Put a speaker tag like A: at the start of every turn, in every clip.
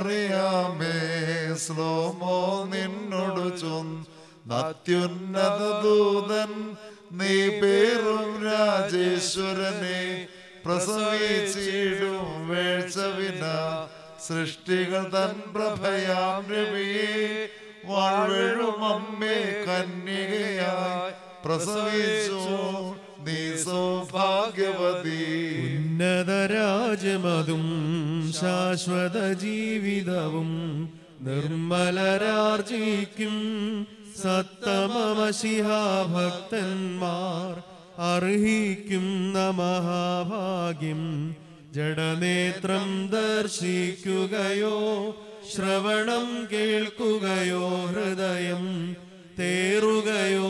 A: മറിയാമേ ശ്ലോമോ നിന്നോട് അത്യുന്നത ദൂതൻ നീ പേറും രാജേശ്വരനെ പ്രസവിച്ചിടും വേഴ്ചവിന സൃഷ്ടികൾ തൻ പ്രഭയാം രവിയെ വാഴ്വഴും അമ്മേ കന്യകയായി പ്രസവിച്ചു നീ സൗഭാഗ്യവതി.
B: ഉന്നതരാജമതും ശാശ്വത ജീവിതവും നിർമ്മലരാർജിക്കും സത്തമമശിഹാഭക്തന്മാർ അർഹിക്കുന്ന മഹാഭാഗ്യം. ജഡനേത്രം ദർശിക്കുകയോ ശ്രവണം കേൾക്കുകയോ ഹൃദയം തേറുകയോ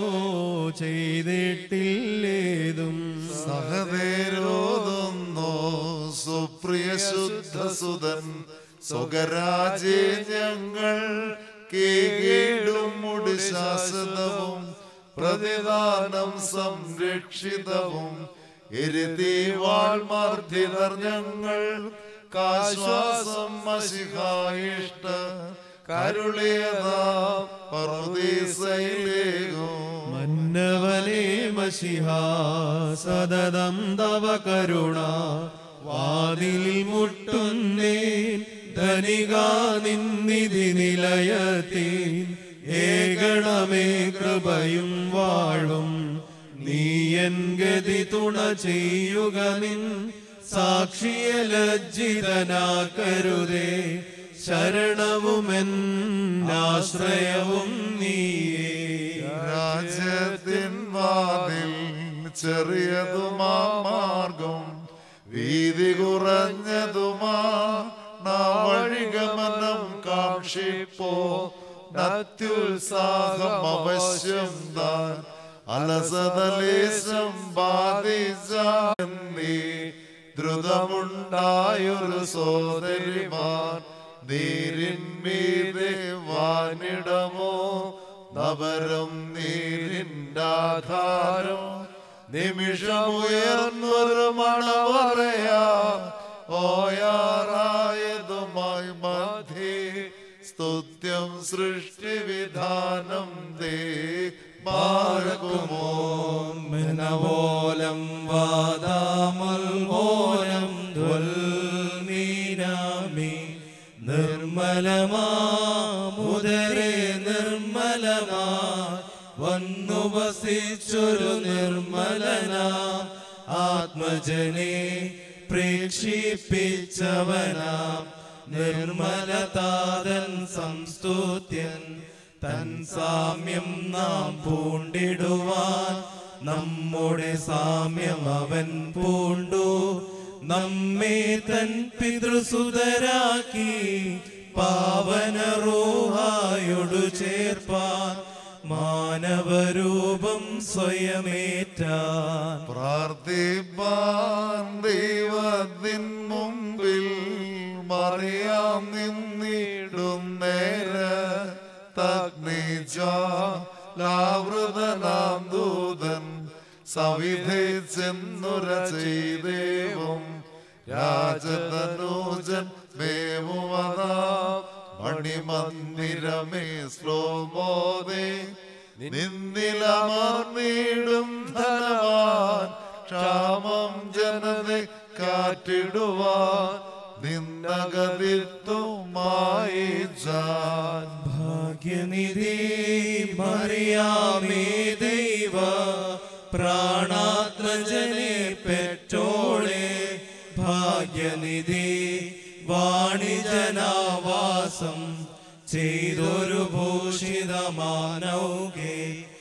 B: ചെയ്തിട്ടില്ലേതും.
A: സഹദേരോതൊന്നോ സുപ്രിയ ശുദ്ധസുതൻ സ്വകരാജേ ഞങ്ങൾ കേടും മുടി ശാശ്വതവും പ്രതിദാനം സംരക്ഷിതവും എരുതിവാൾമർദ്ദിതർ ഞങ്ങൾ കാശ്വാസം മശിഹായിഷ്ട കരുളേതാ പറുദീസയിലേക്കും.
B: മന്നവനേ മശിഹാ സതതം തവ കരുണ വാതിലിൽ മുട്ടുന്നേൻ ധനികാ നിന്നിധി നിലയത്തീൻ ഏകണമേ കൃപയും വാഴും. നീ എൻ ഗതി തുണ ചെയ്യുക നിൻ സാക്ഷിയെ ലജ്ജിതനാക്കരുതേ. ശരണവുമെന്നാശ്രയവും നീയേ.
A: രാജ്യത്തിൻ വാതിൽ ചെറിയതുമാ മാർഗം വീതി കുറഞ്ഞതുമാ വഴിഗമനം കാക്ഷിപ്പോ നത്യുത്സാഹം അവശ്യം താൻ അലസതലേശം ബാധിച്ച ദ്രുതമുണ്ടായൊരു സോദരിമാർ നീരിന്മീതെ വാനിടമോ നവരം നീരിൻ്റാധാരം നിമിഷമുയർന്നൊരു മണവറയാ ഓയാറായതുമായി മധ്യേ സ്തുത്യം സൃഷ്ടിവിധാനം ദേ പാർക്കുമോ.
B: മനവോലം വാദാമൽവോലം ധ്വൽനീനാമി നിർമ്മലമാമുദരേ നിർമ്മലമാ വന്നു വസിച്ചൊരു നിർമ്മലനാ ആത്മജനെ പ്രേക്ഷിപ്പിച്ചവനാം നിർമ്മലതാതൻ സംസ്തുത്യൻ. തൻ സാമ്യം നാം പൂണ്ടിടുവാൻ നമ്മുടെ സാമ്യം അവൻ പൂണ്ടു. നമ്മെ തൻ പിതൃസുതരാക്കി പാവന റൂഹായോടു ചേർപ്പാൻ മാനവരൂപം സ്വയമേറ്റാൻ.
A: പ്രാർത്ഥിപ്പാൻ ദൈവത്തിൻ മുമ്പിൽ മറിയാം നിന്നിടുന്നേര തഗ്നിജാലാവൃതനാം ദൂതൻ സവിധേ ചെന്നുര ചെയ്ദേവും രാജതനൂജൻ മേവുമതാ മണിമന്ദിരമേ ശ്ലോമോദേ നിന്നിലമർന്നിടും ധനവാൻ ക്ഷാമം ജനതെ കാറ്റിടുവാൻ നിന്നകതിത്തുമായി ജാൻ.
B: ഭാഗ്യനിധി മറിയാമേ ദൈവ പ്രാണാത്മജനെ പെറ്റോളെ. ഭാഗ്യനിധി വാണിജനാവാസം ചെയ്തൊരു ഭൂഷിതമാനൗകെ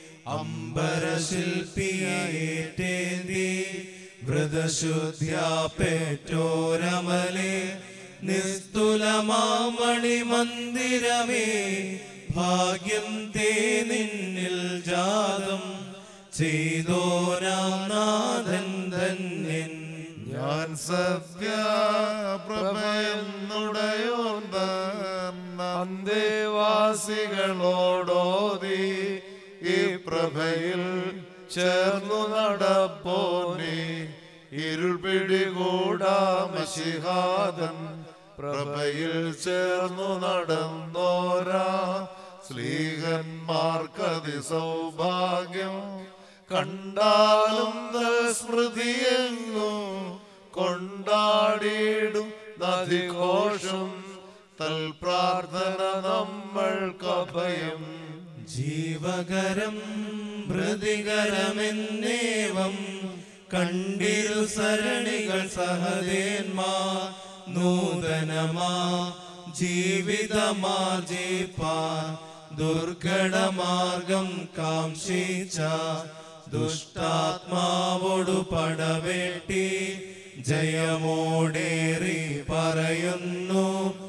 B: അംബരശില്പിയേറ്റേന്തി വൃതശുദ്ധ്യാ പെറ്റോരമലെ നിസ്തുലമാമണി മന്ദിരമേ. ഭാഗ്യം തേ നിന്നിൽ ജാതം ചെയ്തോരാം നാഥൻ ധന്യൻ.
A: ഞാൻ സത്യപ്രഭയെന്നുടയോന്തൻ അന്തേവാസികളോടോതി ഈ പ്രഭയിൽ ചേർന്നു നടപ്പോനെ ഇരുൾ പിടികൂടാ മശിഹാദൻ പ്രഭയിൽ ചേർന്നു നടന്നോരാ സ്ലീഹന്മാർക്കതി സൗഭാഗ്യം. കണ്ടാലും സ്മൃതിയെങ്ങും കൊണ്ടാടിയിടും നദിഘോഷം. തൽപ്രാർത്ഥന നമ്മൾക്കഭയം.
B: ജീവകരം പ്രതികരമെന്നേവം കണ്ടിരു സരണികൾ സഹദേന്മാർ. നൂതനമാ ജീവിതമാർജിപ്പാൻ ദുർഘടമാർഗം കാംക്ഷിച്ച ദുഷ്ടാത്മാവോടു പടവെട്ടി ജയമോടേറി പറയുന്നു.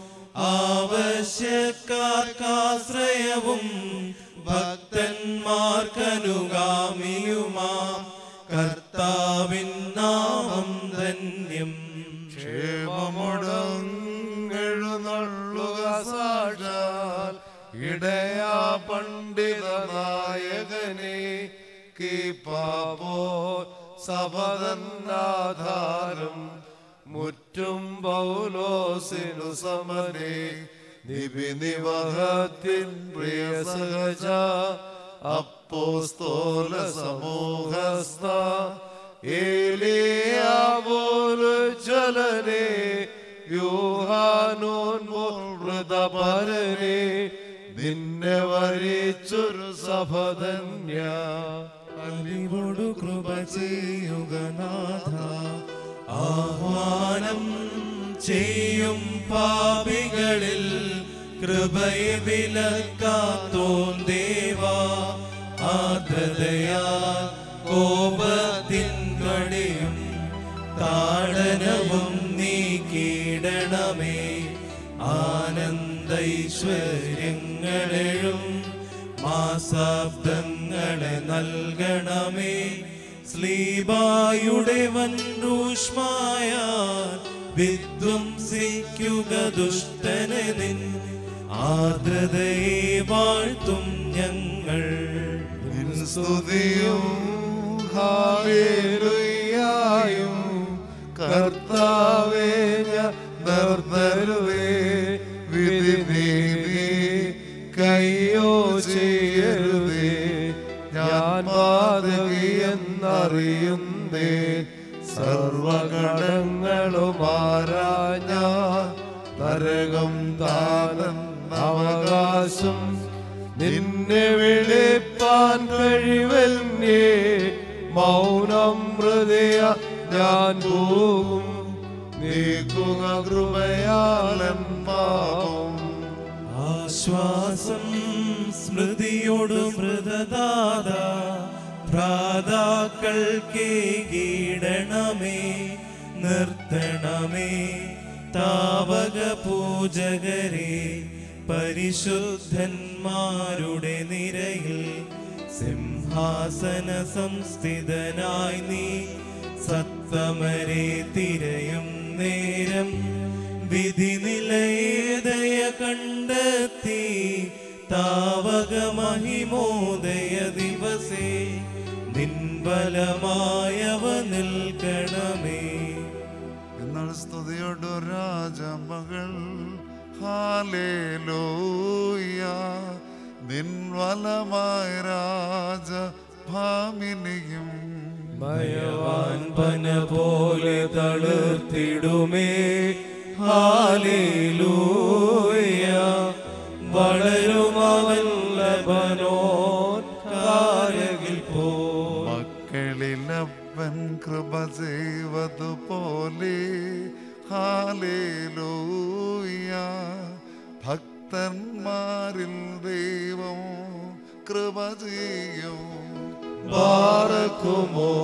B: ആവശ്യക്കാർക്കാശ്രയവും ഭക്തന്മാർക്കനുഗാമിയുമാം കർത്താവിൻ നാമം ധന്യം.
A: ക്ഷേമമുടങ്ങെഴുന്നള്ളുക സാക്ഷാൽ ഇടയാ പണ്ഡിത നായകനെ. കീപ്പാപോ സഭതന്നാധാരം മുറ്റും പൗലോസിനു സമനെ. നിബിനിവഹത്തിൻ പ്രിയ സഹജ അപ്പോസ്തോല സമൂഹസ്ഥ ഏലിയാവോലുജ്വലനെ യോഹാനോൻ മൃതപരനെ. നിന്നെ വരിച്ചൊരു സഭധന്യ.
B: അലിവോടു കൃപ ചെയ്യുക നാഥ. ആഹ്വാനം ചെയ്യും പാപികളിൽ കൃപയെ വിലക്കാത്തോൻ ദേവാ. ആദ്രതയാ കോപത്തിൻ കടിയും താടനവും നീക്കിയിടണമേ. ആനന്ദൈശ്വര്യങ്ങളെഴും മാസാബ്ദങ്ങളെ നൽകണമേ. സ്ലീബായുടെ വൻരൂഷ്മായ വിധ്വംസിക്കുക ദുഷ്ടനെ നിൻ. ആർദ്രതയെ വാഴ്ത്തും ഞങ്ങൾ.
A: സ്തുതിയും ഹല്ലേലൂയായും കർത്താവേ നിർത്തരുതേ. വിധി നീതി കയ്യോ ചെയ്യരുതേ. ഞാൻ പാതകിയെന്നറിയുന്നേ. സർവഗണങ്ങളുമാരാഞ്ഞ നരകം താനം അവകാശം. നിന്നെ വിളിപ്പാൻ കഴിവെന്നേ. മൗനം ഹൃദയ ഞാൻ പോകും. നീക്കുക കൃപയാലൻ പാപം.
B: ആശ്വാസം സ്മൃതിയോടു മൃതദാത ഭ്രാതാക്കൾക്കേകീടണമേ. നിർത്തണമേ താവക പൂജകരെ പരിശുദ്ധന്മാരുടെ നിരയിൽ. സിംഹാസന സംസ്ഥിതനായി നീ സത്തമരെ തിരയും നേരം. വിധി നിലയേതയ കണ്ടെത്തി താവക മഹിമോദയ ദിവസേ. നിൻബലമായവ നിൽക്കണമേ.
A: എന്നാൽ സ്തുതിയോടു രാജമകൾ ഹല്ലേലൂയ. നിൻവലമായ രാജ ഭാമിനിയും
B: ഭയവാൻ പന പോലെ തളിർത്തിടുമേ. ഹല്ലേലൂയ. വളരുമവൻ ലബനോൻ കാരകിൽ പോ.
A: മക്കളിലപ്പൻ കൃപ ചെയ്വതുപോലെ ഹല്ലേലൂയ. ഭക്തന്മാരിൽ ദൈവം കൃപ ചെയ്യും. ബാറക്കുമോ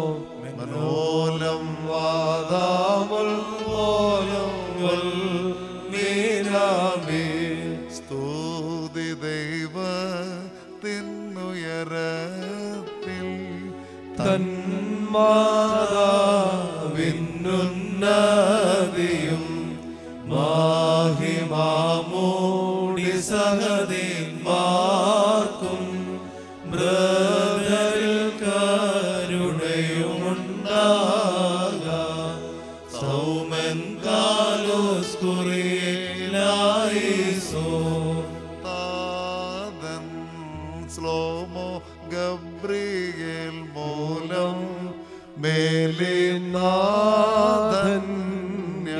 A: മനോലം വാദാമുൽ പോലും മീനാമേ. സ്തുതി ദൈവത്തിനുയരത്തിൽ തന്മാതാവിന്നുന്നതിയും മാഹിമാമൂടി സഹദേന്മാർക്കും ബ്രദരിൽ കരുണയുമുണ്ടാക. സൗമൻ കാലോസ് കുറി
B: ലായിസോ
A: താതൻ ശ്ലോമോ ഗബ്രിയേൽ മൂലം മേലിനാഥന്യ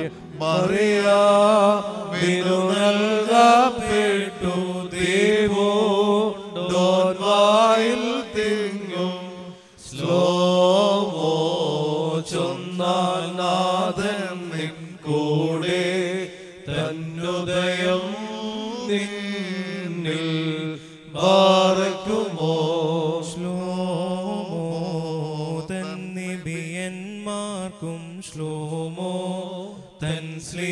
B: മറിയാമിനു നൽകപ്പെട്ടു ദേവോ ഡോൻവായിൽ തിങ്ങും ശ്ലോമോ ചൊന്നാൽ നാഥൻ നിൻ കൂടെ തന്നുദയം നിന്നിൽ ബാറക്കുമോ ശ്ലോമോ തൻ നിബിയന്മാർക്കും ശ്ലോമോ തൻ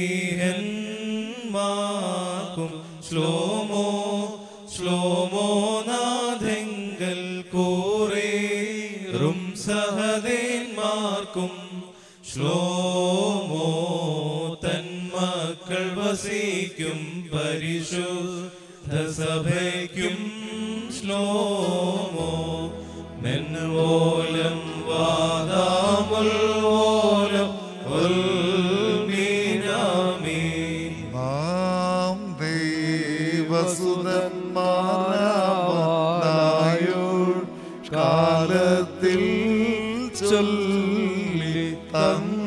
B: സ്ലീഹന്മാർക്കും ശ്ലോമോ ശ്ലോമോ നാഥെങ്കൽ കൂറേറും സഹദേന്മാർക്കും ശ്ലോമോ തൻ മക്കൾ വസിക്കും പരിശുദ്ധ സഭയ്ക്കും ശ്ലോമോ മെൻവോലം വാദാമുൽവോലം ഉൽമീനാമീൻ
A: നാം ദൈവസുതന്മാരായുൾ കാലത്തിൽ ചൊല്ലി തന്ന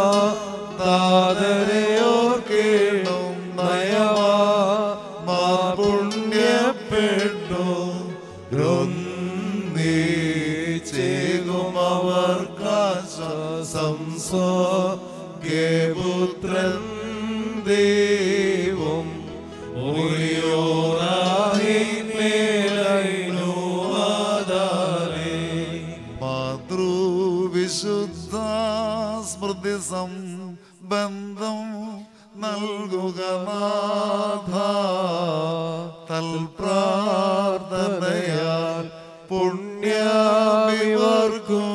A: താതരയോർക്കേണം നയവാ പുണ്യപ്പെട്ടു ചേകും അവർക്കാശ്വാസം സ്വപുത്രൻ ദൈവം മാതൃവിശുദ്ധ സ്മൃതി സംബന്ധം നൽകുക നാഥ തൽപ്രാർത്ഥനയാൽ പുണ്യമിവർക്കും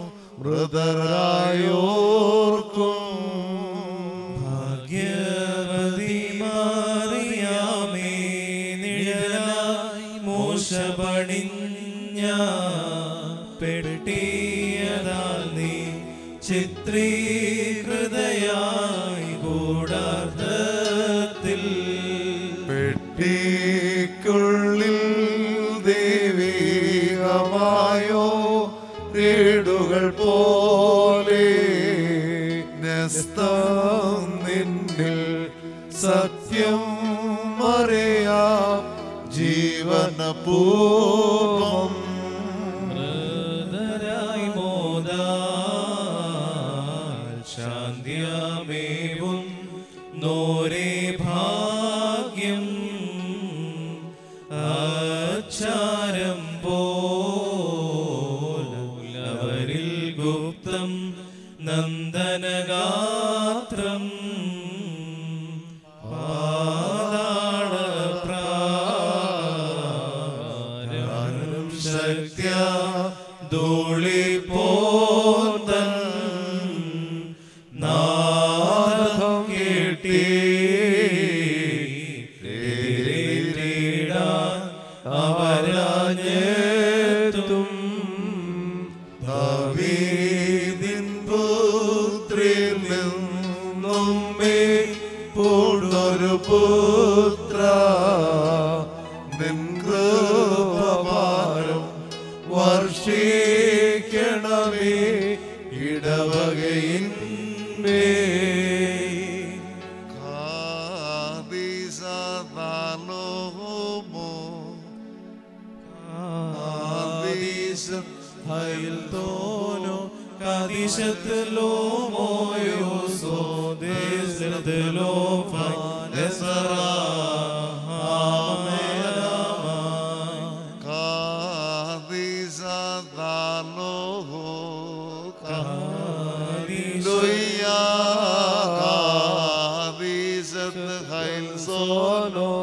A: മൃതരായോർക്കും
B: ഭാഗ്യവതി മാറിയാമേ നിഴലായി മോശ പണിഞ്ഞ പെട്ടിയതാൽ നീ ചിത്രീകൃതയായി ഗൂഢാർത്ഥത്തിൽ
A: പെട്ടിക്കുള്ളിൽ ദൈവീകമായോ വീടുകൾ പോലെ ന്യസ്തം നിന്നിൽ സത്യം അറിയാം ജീവനപൂർവം
B: മൃതരായി മോദാൽ ശാന്തിയമേവും നോരേ ഭാഗ്യം ആചാരം പോലവരിൽ ഗുപ്തം നന്ദനഗാത്രം പാതാളപ്രാരം ശക്ത്യ ധൂളിപ്പോന്തൻ നാദം കേട്ടിടാൻ അവരാഞ്ഞെത്തും
A: ദാവീദിൻ പുത്രിൽ നിന്നും പൂണ്ടൊരു പുത്ര നിൻ കൃപഭാരം വർഷിക്കണമേ ഇടവകയിന്മേ
B: Kadishat lo moyo so desert lo fanesara amelama
A: kadisatalo
B: kadisha
A: kadisat khail sono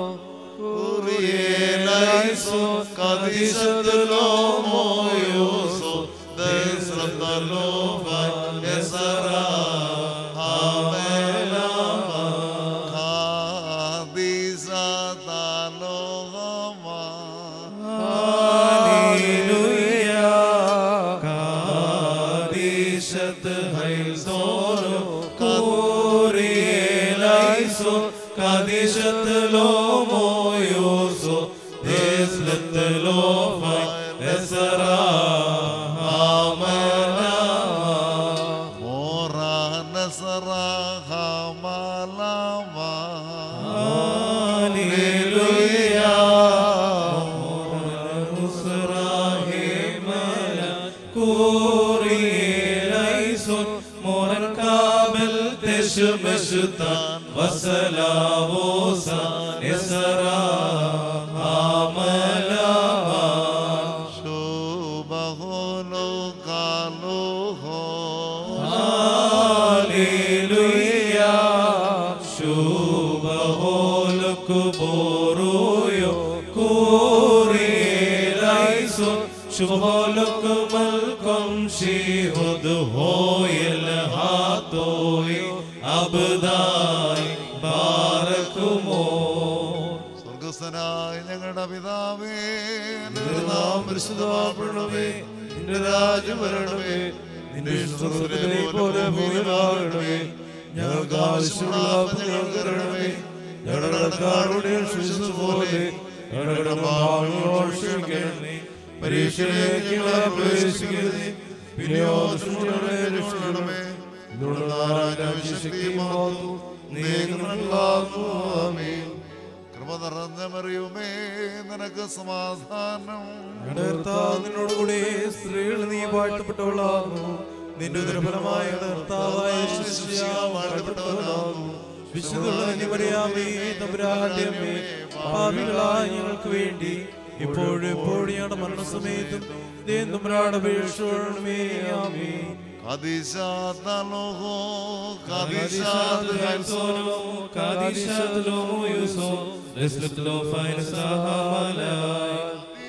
A: kurielaiso kadisat lo moyo so desert lo fanesara amelama kadisatalo
B: Kadishat hail sono, Kurielaiso, Kadishat Lomoyoso, Des Letelofai, Esara, Amalama.
A: Mora Nasara Hamalama.
B: Hallelujah. Mora Nusra Himala, Kurielaison, Moran Kabel Teshmeshtan, Vasalavosa, Esara, Amalama.
A: Shubaholo Kaloho.
B: Hallelujah. Shubaholo Kuboroyo, Kurielaison, Shubaholo Kumalkom Shihud Hoyel Hatoi, Abdai, Barakumo.
A: സ്വർഗസ്ഥനായ ഞങ്ങളുടെ പിതാവേ,
B: നിന്റെ നാമം പരിശുദ്ധമാക്കണമേ, നിന്റെ രാജ്യം വരണമേ, നിന്റെ ഇഷ്ടം സ്വർഗ്ഗത്തിലെ പോലെ ഭൂമിയിലാകണമേ. ഞങ്ങൾക്ക് ആവശ്യമുള്ള അപ്പം ഞങ്ങൾക്ക് തരണമേ. ഞങ്ങളുടെ കടക്കാരോട് ക്ഷമിച്ചതുപോലെ ഞങ്ങളുടെ പാപങ്ങളോട് ക്ഷമിക്കണമേ. പരീക്ഷയിലേക്ക് ഞങ്ങളെ പ്രവേശിക്കരുതേ, പിന്നെയോ ദുഷ്ടനെ രക്ഷിക്കണമേ. നിന്നോട് നാരായണ ശക്തിയും മഹത്വവും നീക്കുന്നുണ്ടാകുന്നു. ആമേൻ.
A: കൃപ നിറഞ്ഞ മറിയുമേ, നിനക്ക് സമാധാനം.
B: ഞങ്ങളുടെ കർത്താവ് നിന്നോടുകൂടെ സ്ത്രീകൾ നീ വാഴ്ത്തപ്പെട്ടവളാകുന്നു. നിന്റെ ഉദരഫലമായ കർത്താവായ യേശുമിശിഹാ വാഴ്ത്തപ്പെട്ടവനാകുന്നു. വിശുദ്ധുള്ള നിമറിയാമേ, തമ്പുരാന്റെ അമ്മേ, പാപികളായ ഞങ്ങൾക്ക് വേണ്ടി ഇപ്പോഴും എപ്പോഴും ഞങ്ങളുടെ മരണസമയത്തും തമ്പുരാന്റെ അപേക്ഷിക്കണമേ. ആമേൻ.
A: Kadishat Aloho,
B: Kadishat Helsono, Kadishat Lomo Yuso, Deslet Lo Finest Rahamalai.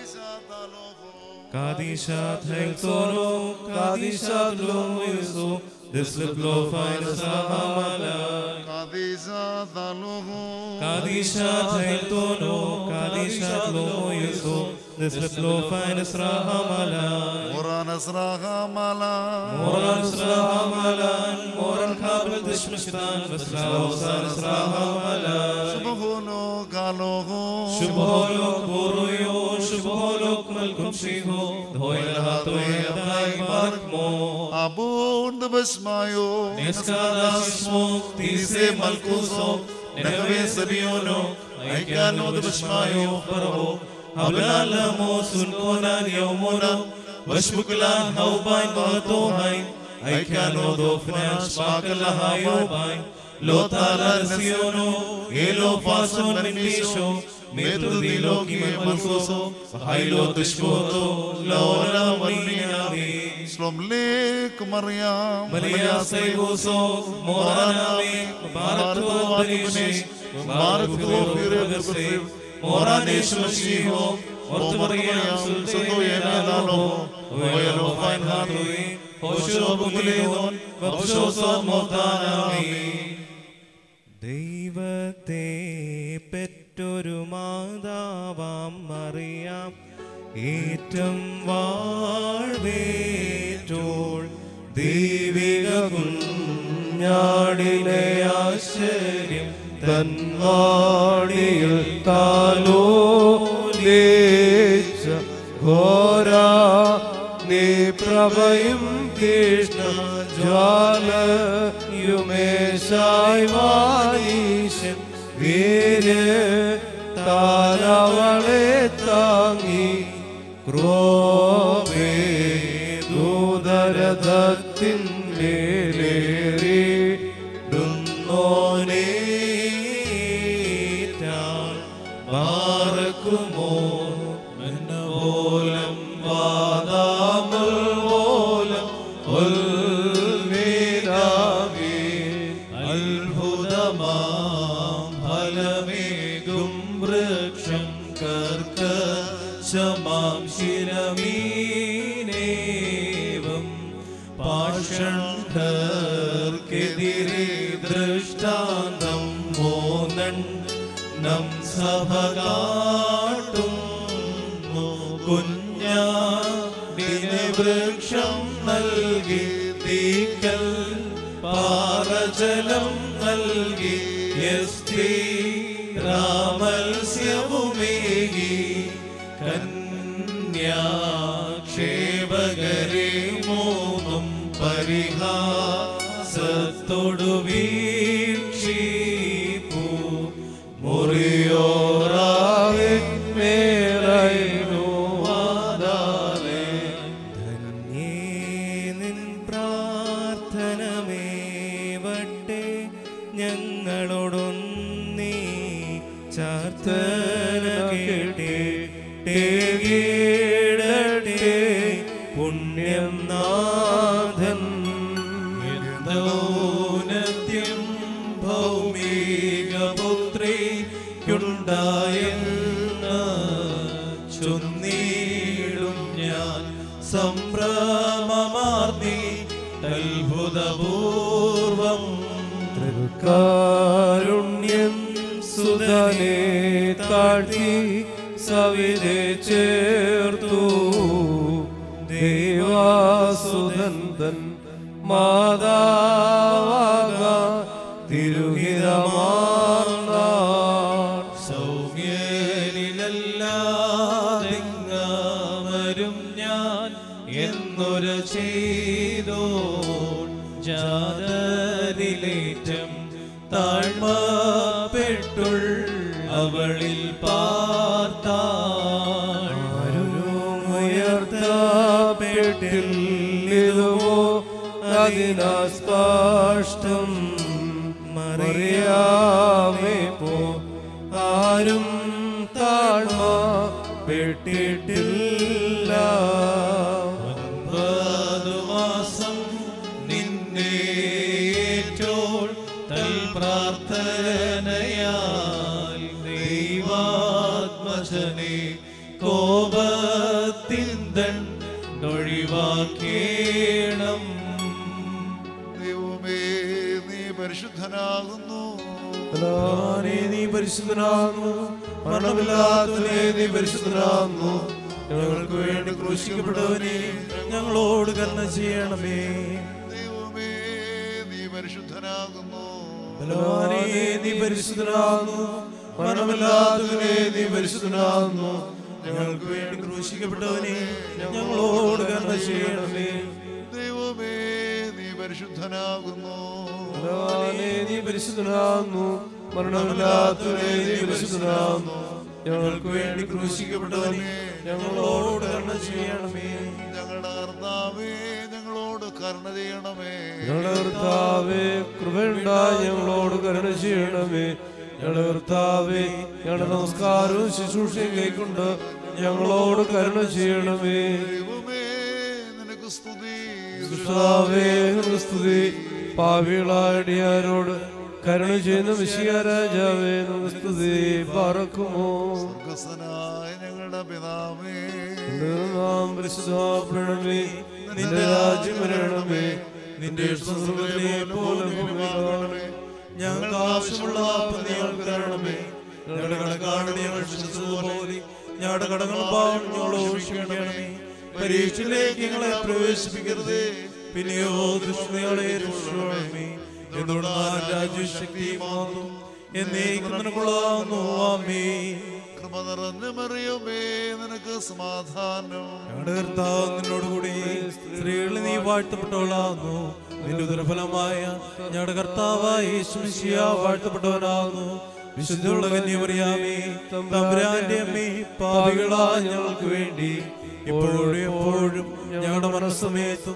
B: Kadishat Helsono, Kadishat Lomo Yuso, Deslet Lo Finest Rahamalai.
A: Kadishat Aloho,
B: Kadishat Helsono, Kadishat Lomo Yuso, Deslet Lo Finest Rahamalai.
A: Moran Asraha Malan,
B: Moran Srahamalan, Moran Kabel Tishmishtan, Vaslavosan Srahamalan.
A: Shubaholo Kaloho,
B: Shubholok Boruyo, Shubholok Malkum Shiho, Dhoil Hatoy Adai Barakmo.
A: Abund Basmayo,
B: Neskadas Smok, Tise Malkuso, Nehave Sabiono, Aikano Dbashmayo Parvo, Hablalamo Sunkonan Yomona. Vashmuklan haubain batohain, Aikano dofnan spakalahayobain, Lotalar siono, Elo fason mintisho, Metudilo kimalkuso, Hailo tishpoto, Laura maninami,
A: Slomlik Mariam,
B: Maria Saibuso, Moranami, Barato Banishi, Barato Piragase, Moranesh Mashiho, Ortmariam Sultoyenalo, Oilo Fine Hatui, Hosho Bumilon, Vapsho Motanami. ദൈവത്തെ പെറ്റൊരു മാതാവാം മറിയാം ഏറ്റം വാഴ്വേറ്റോൾ ദൈവിക കുഞ്ഞാടിലെ ആശ്ചര്യം തന്വാടിയിൽ താലോലേച്ച ഘോരാ നീ പ്രഭയും കൃഷ്ണ ജ്വാലയുമേശായി വാനീശൻ വീര് താരവളെ താങ്ങി ക്രോവേ ദൂതരഥത്തിൻമേലേറിടുന്നോനേറ്റാൻ ബാറക്കുമോ എന്നോലം വാദാമുൽ ഓലം ഉൽമീനാമി അത്ഭുതമാം ഫലമേകും വൃക്ഷം കർക്കശമാം ശിരമീനേവം പാഷണ്ഡർക്കെതിരെ ദൃഷ്ടാന്തം മോനണ്ണം സഭ കാട്ടുന്നു കുഞ്ഞാടിനെ വൃക്ഷം നൽകി തീക്കൽ പാറജലം നൽകി യസ്തി രാമ കന്യാക്ഷേപകരെ മൂന്നും പരിഹാസത്തോടു വീക്ഷിപ്പൂ മുറിയോറാവിന്മേലായിരുന്നു വാദാലേ.
C: ധന്യേ നിൻ പ്രാർത്ഥനമേവട്ടെ ഞങ്ങളോടൊന്നീ ചാർത്തന കേട്ടേ പുണ്യം നാഥൻ.
B: ൗന്നത്യം ഭൗമിക പുത്രിക്കുണ്ടായെന്ന് ചൊന്നീടും ഞാൻ സംഭ്രമമാർന്നി അത്ഭുതപൂർവം.
C: കാരുണ്യം സുതനെ താഴ്ത്തി സവിധേ ചേർത്തു ദേവാസുതൻ തൻ മാതാവാക തിരുഹിതമാർന്നാർ.
B: സൗമ്യനിലല്ലാതെങ്ങാമരും ഞാൻ എന്നൊര ചെയ്തോ ജാതരിലേറ്റം താഴ്മപ്പെട്ടുൾ അവളിൽ പാർത്താൾ.
C: ഉയർത്തപ്പെട്ടില്ലിതുവോ അതിനാ സ്പഷ്ടം മറിയാമേ പോ ആരും താഴ്മ പെട്ടിട്ടില്ല.
B: 9 മാസം നിന്നേറ്റോൾ തൽ പ്രാർത്ഥനയാൽ ദൈവാത്മജനെ കോപത്തിന്തൻ ഒഴിവാക്കേണം.
A: ദൈവമേ നീ പരിശുദ്ധനാകുന്നു.
C: നീ പരിശുദ്ധനാകുന്നു, മരണമില്ലാത്തവനെ നീ പരിശുദ്ധനാകുന്നു. ഞങ്ങൾക്ക് വേണ്ടി ക്രൂശിക്കപ്പെട്ടവനെ ഞങ്ങളോട് കരുണ ചെയ്യണമേ.
A: ദൈവമേ നീ പരിശുദ്ധനാകുന്നു.
C: നീ പരിശുദ്ധനാകുന്നു, മരണമില്ലാത്തവനെ നീ പരിശുദ്ധനാകുന്നു. ഞങ്ങൾക്ക് വേണ്ടി ക്രൂശിക്കപ്പെട്ടവനെ ഞങ്ങളോട് കരുണ ചെയ്യണമേ.
A: ദൈവമേ നീ പരിശുദ്ധനാകുന്നു.
C: നീ പരിശുദ്ധനാകുന്നു, മരണമില്ലാത്തവനെ നീ പരിശുദ്ധനാകുന്നു. ഞങ്ങൾക്ക് വേണ്ടി ക്രൂശിക്കപ്പെട്ടവനെ ഞങ്ങളോട് കരുണ ചെയ്യണമേ.
A: ഞങ്ങളുടെ കർത്താവേ ഞങ്ങളോട് കരുണ ചെയ്യണമേ.
C: ഞങ്ങളുടെ കർത്താവേ കൃപയുണ്ടായി ഞങ്ങളോട് കരുണ ചെയ്യണമേ. ഞങ്ങളുടെ കർത്താവേ ഞങ്ങളുടെ നമസ്കാരവും ശുശ്രൂഷയും കൈക്കൊണ്ട് ഞങ്ങളോട് കരുണ ചെയ്യണമേ.
A: ദൈവമേ നിനക്ക് സ്തുതി.
C: കർത്താവേ നിനക്ക് സ്തുതി. പാപികളായടിയാരോട് കരുണ ചെയ്യുന്ന മിശിഹാ രാജാവേ നിനക്ക് സ്തുതി. പാർക്കുമോ.
A: സ്വർഗ്ഗസ്ഥനായ ഞങ്ങളുടെ പിതാവേ,
C: നിന്റെ നാമം പരിശുദ്ധമാക്കണമേ. നിന്റെ രാജ്യം വരണമേ. നിന്റെ ഇഷ്ടം സ്വർഗ്ഗത്തിലെ പോലെ ഭൂമിയിലുമാകണമേ. ഞങ്ങൾക്ക് ആവശ്യമുള്ള അപ്പം ഞങ്ങൾക്ക് തരണമേ. ഞങ്ങളുടെ കടക്കാരോട് ഞങ്ങൾ ക്ഷമിച്ചതുപോലെ ഞങ്ങളുടെ കടങ്ങളും പാവങ്ങളും ഞങ്ങളോട് ക്ഷമിക്കണമേ. പരീക്ഷയിലേക്ക് ഞങ്ങളെ പ്രവേശിപ്പിക്കരുതേ, പിന്നെയോ ദുഷ്ടതകളെ രക്ഷിക്കണമേ. എന്തുകൊണ്ടാൽ രാജ്യവും ശക്തിയും ആകുന്നു എന്നേക്കും നിനക്കുള്ളതാകുന്നു. ആമേൻ.
A: കൃപ നിറഞ്ഞ മറിയമേ നിനക്ക് സമാധാനം.
C: ഞങ്ങളുടെ കർത്താവ് നിന്നോടുകൂടി സ്ത്രീകളിൽ നീ വാഴ്ത്തപ്പെട്ടവളാകുന്നു. നിന്റെ ഉദരഫലമായ ഞങ്ങളുടെ കർത്താവായ യേശു മിശിഹാ വാഴ്ത്തപ്പെട്ടവനാകുന്നു. വിശുദ്ധമുള്ള കന്യമറിയാമേ തമ്പുരാന്റെ അമ്മേ, പാപികളായ ഞങ്ങൾക്ക് വേണ്ടി ഇപ്പോഴും എപ്പോഴും ഞങ്ങളുടെ മനസ്സമേത്തും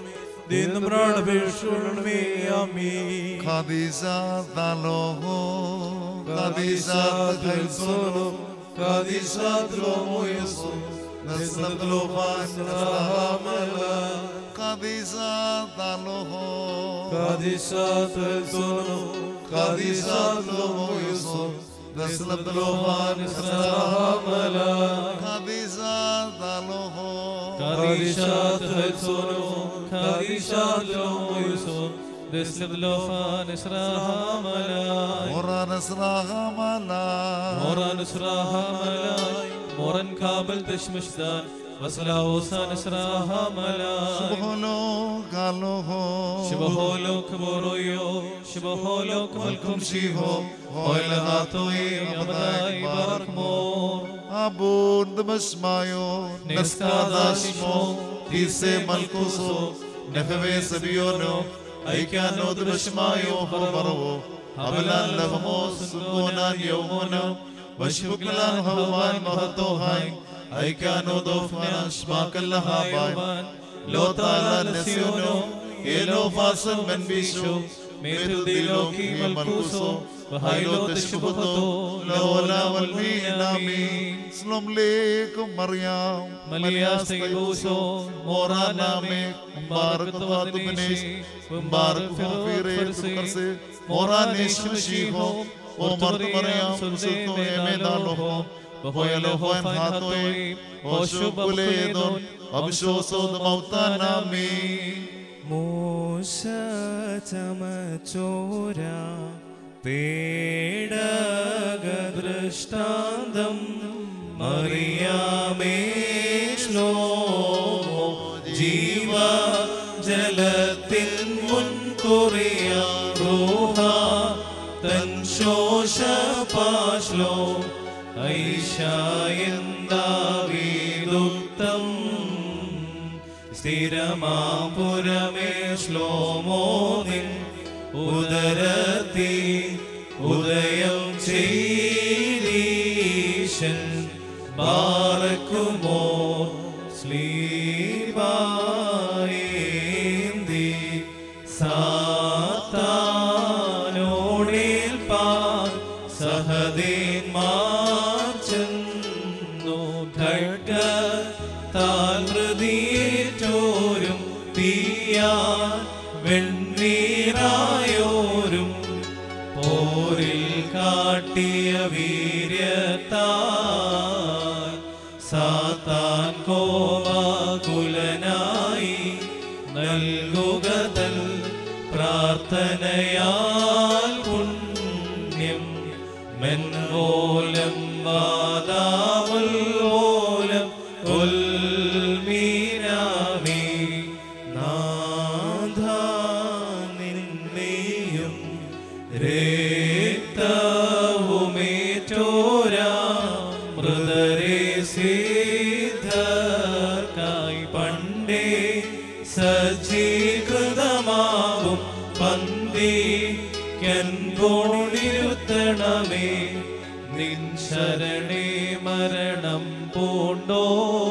C: ദൈവമേ. ആമേൻ.
A: ഖദീസാ തലോഹോ ഖദീസാ തൽസോനോ ഖദീസാ തലോമോ Yesu നസ്ലത്ലോഫാൻ റഹമല ഖദീസാ തലോഹോ
C: ഖദീസാ തൽസോനോ
A: ഖദീസാ തലോമോ Yesu നസ്ലത്ലോഫാൻ റഹമല ഖദീസാ തലോഹോ
C: ഖദീസാ തൽസോനോ ഖദീസാ തലോമോ Yesu
B: Deslevlofan Israhamalai
A: Moran Israhamalai
B: Moran Israhamalai Moran Kabel Teshmishdan Vaslaosan Israhamalai
A: Shubholo Galoho
B: Shubholo Kamoroyo Shubholo Kamalkum Shiho Oilahatoi Yamadai Barakmor
A: Abun Damasmayo, Naskadashmo, Tise Malkuso, Nefeve Sabiono, Aikano Damasmayo, Homaro, Abelan Lavamos, Sunan Yomono, Bashuklan Hawan Mahatohai, Aikano Dofmanas Makalahabai, Lotala Nasiono, Elo Fasan Menbisho, Merudiloki Malkuso, Bahailo Teshubto, Lola Valminami, Slom Lekum Mariam, Malias Teguso, Moraname, Barakatu Benes, Barak Fire, Moranish Shiho, Omar Mariam, Susuto Emedaloho, Boyalo Hoen Hatoi, Oshubuledon, Abshoso the Mautanami.
C: Mosha Tamachora Pedagadrishtandam Mariame Shlomo Jiva Jalatin Munkuriya Roha Tanshosha Pashlo Aisha Daviduktam Stiramapurame Shlomonin Udarati Udayam Chedishan Barakumo Slibaindi Satanodil Pa Sahadin Marchanno Khadga Talmruditorum Tiyan Venneerayorum Poril Kaattiya Veeryathal Satan Kovakulanai Nalgugadal Prarthanayal Punyam Menvolam Vadavulvolam Ulminami Natha Ninneyum Rektavumetora Mridare Siddharkai Pande Sajjikridamavum Pandi Kengoniruttaname Nin Sharane Maranam Pundo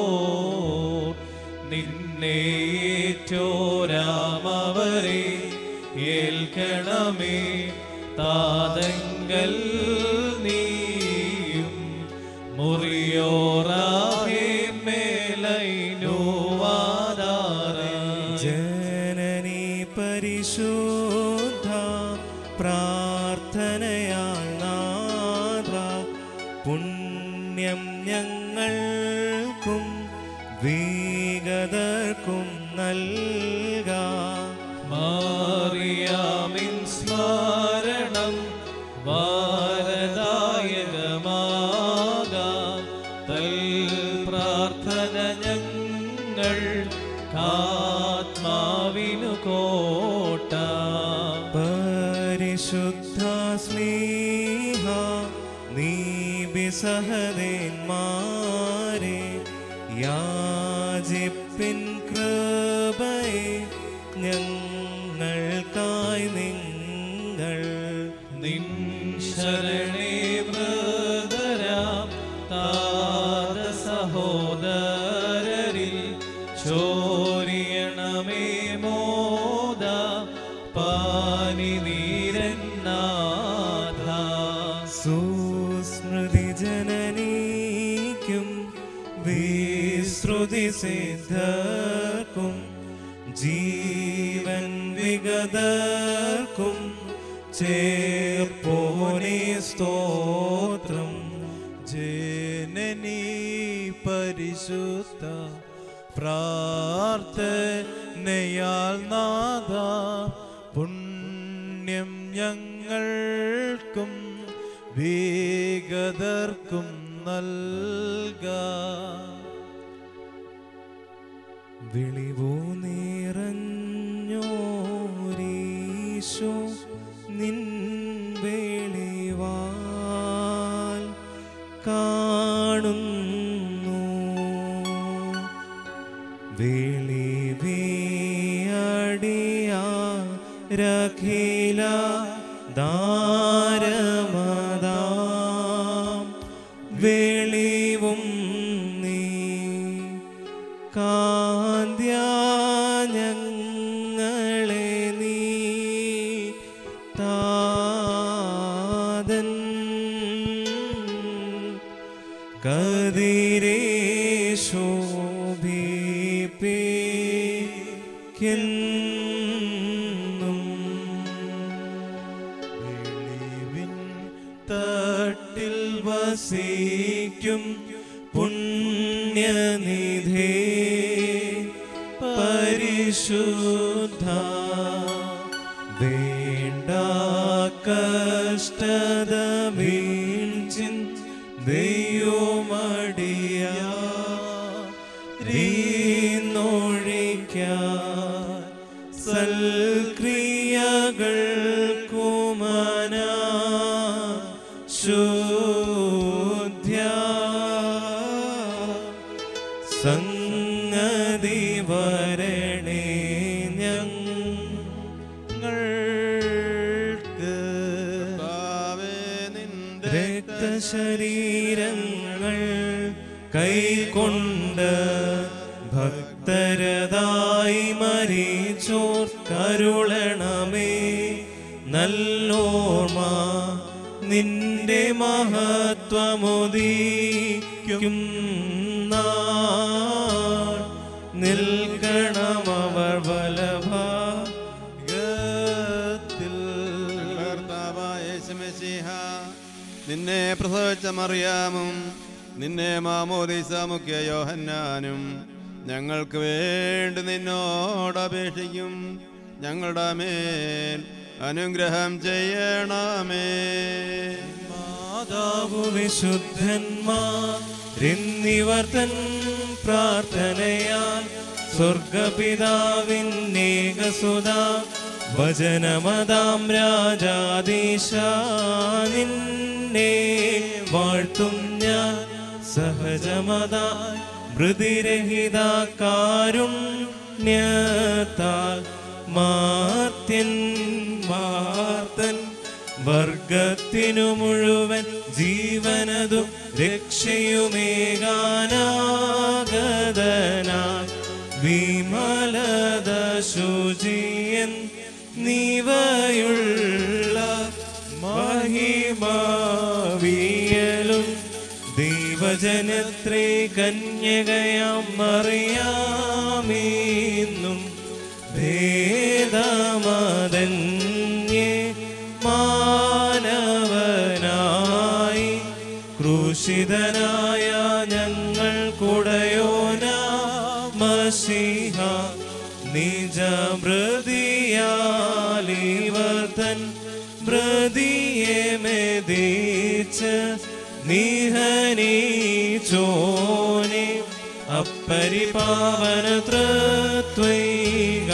C: Ninneettoramavare Yelkaname Tadangal Neeyum Muriyorahe Melainu Vadara Janani Parishuddha Prarthanayal Nadra Punyam Nyangalkum Vigadarkum Nalga Mariamin Smaranam Varadayagamaga Tal Prarthana Nyangal Katmavinu Kota Parishuddha Sneha Nibisahadin Mare Yajipin Krabaye ഞങ്ങൾക്കായി നിങ്ങൾ നിൻ ശരണേ ബ്രദരാം താത സഹോദരരിൽ ചോരിയണമേ മോദ പാനിനീരന്നാഥ സുസ്മൃതി ജനനീക്കും വിശ്രുതി സിദ്ധർക്കും ജീവൻ വിഗതർക്കും ചേർപ്പോനെ സ്തോത്രം ജനനീ പരിശുദ്ധ പ്രാർത്ഥനയാൽ നാഥ പുണ്യം ഞങ്ങൾക്കും വിഗതർക്കും നൽക വിളിവോ നിറഞ്ഞോരീശോ നിൻ വെളിവാൽ കാ കാണുന്നു. വെളിവിയടിയാരഖില ദാരമതാം വെളിവും നീ കാന്ത്യാ ഞങ്ങളെ നീ താതൻ കതിരേ ശോഭിപ്പിക്കെന്നും വെളിവിൻ തട്ടിൽ വസിക്കും പുണ്യനിധേ പരിശുദ്ധ വേണ്ട കഷ്ടത വീഴ്ചിൻ ദൈവമടിയാനൊഴിക്ക സൽക്രിയകൾ കുമന ശുദ്ധ്യ സംഗതി വരണേ ഞങ്ങൾക്ക് രക്തശരീരങ്ങൾ കൈക്കൊണ്ട് ഭക്തരതായി മരിച്ചോർ കരുളണമേ നല്ലോർമ്മ നിന്റെ മഹത്വമുദീക്കും നാൾ നിൽക്കണമവർ വലഭാഗത്തിൽ.
D: നിന്നെ പ്രസവിച്ച മറിയാമും നിന്നെ മാമോദീസ മുഖ്യ യോഹന്നാനും ഞങ്ങൾക്ക് വേണ്ടി നിന്നോട് അപേക്ഷിക്കും. ഞങ്ങളുടെ മേൽ അനുഗ്രഹം ചെയ്യണമേ.
C: മാതാവു വിശുദ്ധന്മാർ തൻ പ്രാർത്ഥനയാൽ സ്വർഗപിതാവിന്നേകസുത വചനമതാം രാജാദീശ നിന്നെ വാഴ്ത്തും ഞാൻ സഹജമതാ മൃതിരഹിത കാരുണ്യത്താൽ മാത്യൻ വാർത്തൻ വർഗത്തിനു മുഴുവൻ ജീവനതും രക്ഷയുമേകാനാഗതനായി വിമലത ശുചിയൻ നീവയുള്ള മഹിമാവിയലും ദൈവജനത്രേ കന്യകയാം മറിയാമീന്നും ഭേദമതന്യേ മാനവനായി ക്രൂശിതനായ ഞങ്ങൾ കുടയോനാ മശീഹ നിജമൃതിയാലിവർ തൻ മൃതിയെ മെതിച്ച് നിഹനീച്ചോനെ അപ്പരിപാവന തൃത്വൈക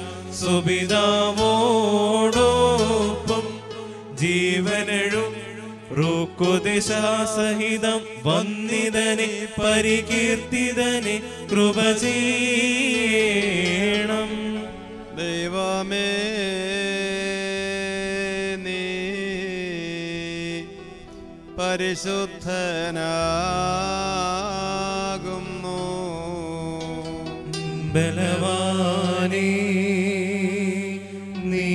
C: സുപിതാവോടൊപ്പം ജീവനെഴും റുക്കുദിശാസഹിതം വന്നിതനെ പരികീർത്തിതനെ കൃപ ചെയ്യണം.
D: ദൈവമേ നീ പരിശുദ്ധനാകുന്നു.
C: ബലവാനേ നീ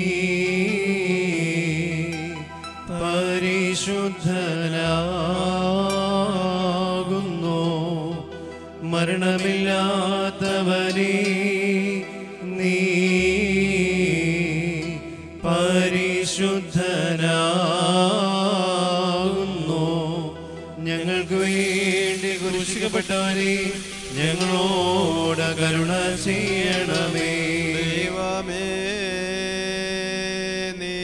C: പരിശുദ്ധനാകുന്നു. മരണമില്ലാത്തവനേ നീ പരിശുദ്ധനാകുന്നു. ഞങ്ങൾക്ക് വേണ്ടി ക്രൂശിക്കപ്പെട്ടവനേ ഞങ്ങളോട് കരുണ ചെയ്യണമേ.
D: ദൈവമേ നീ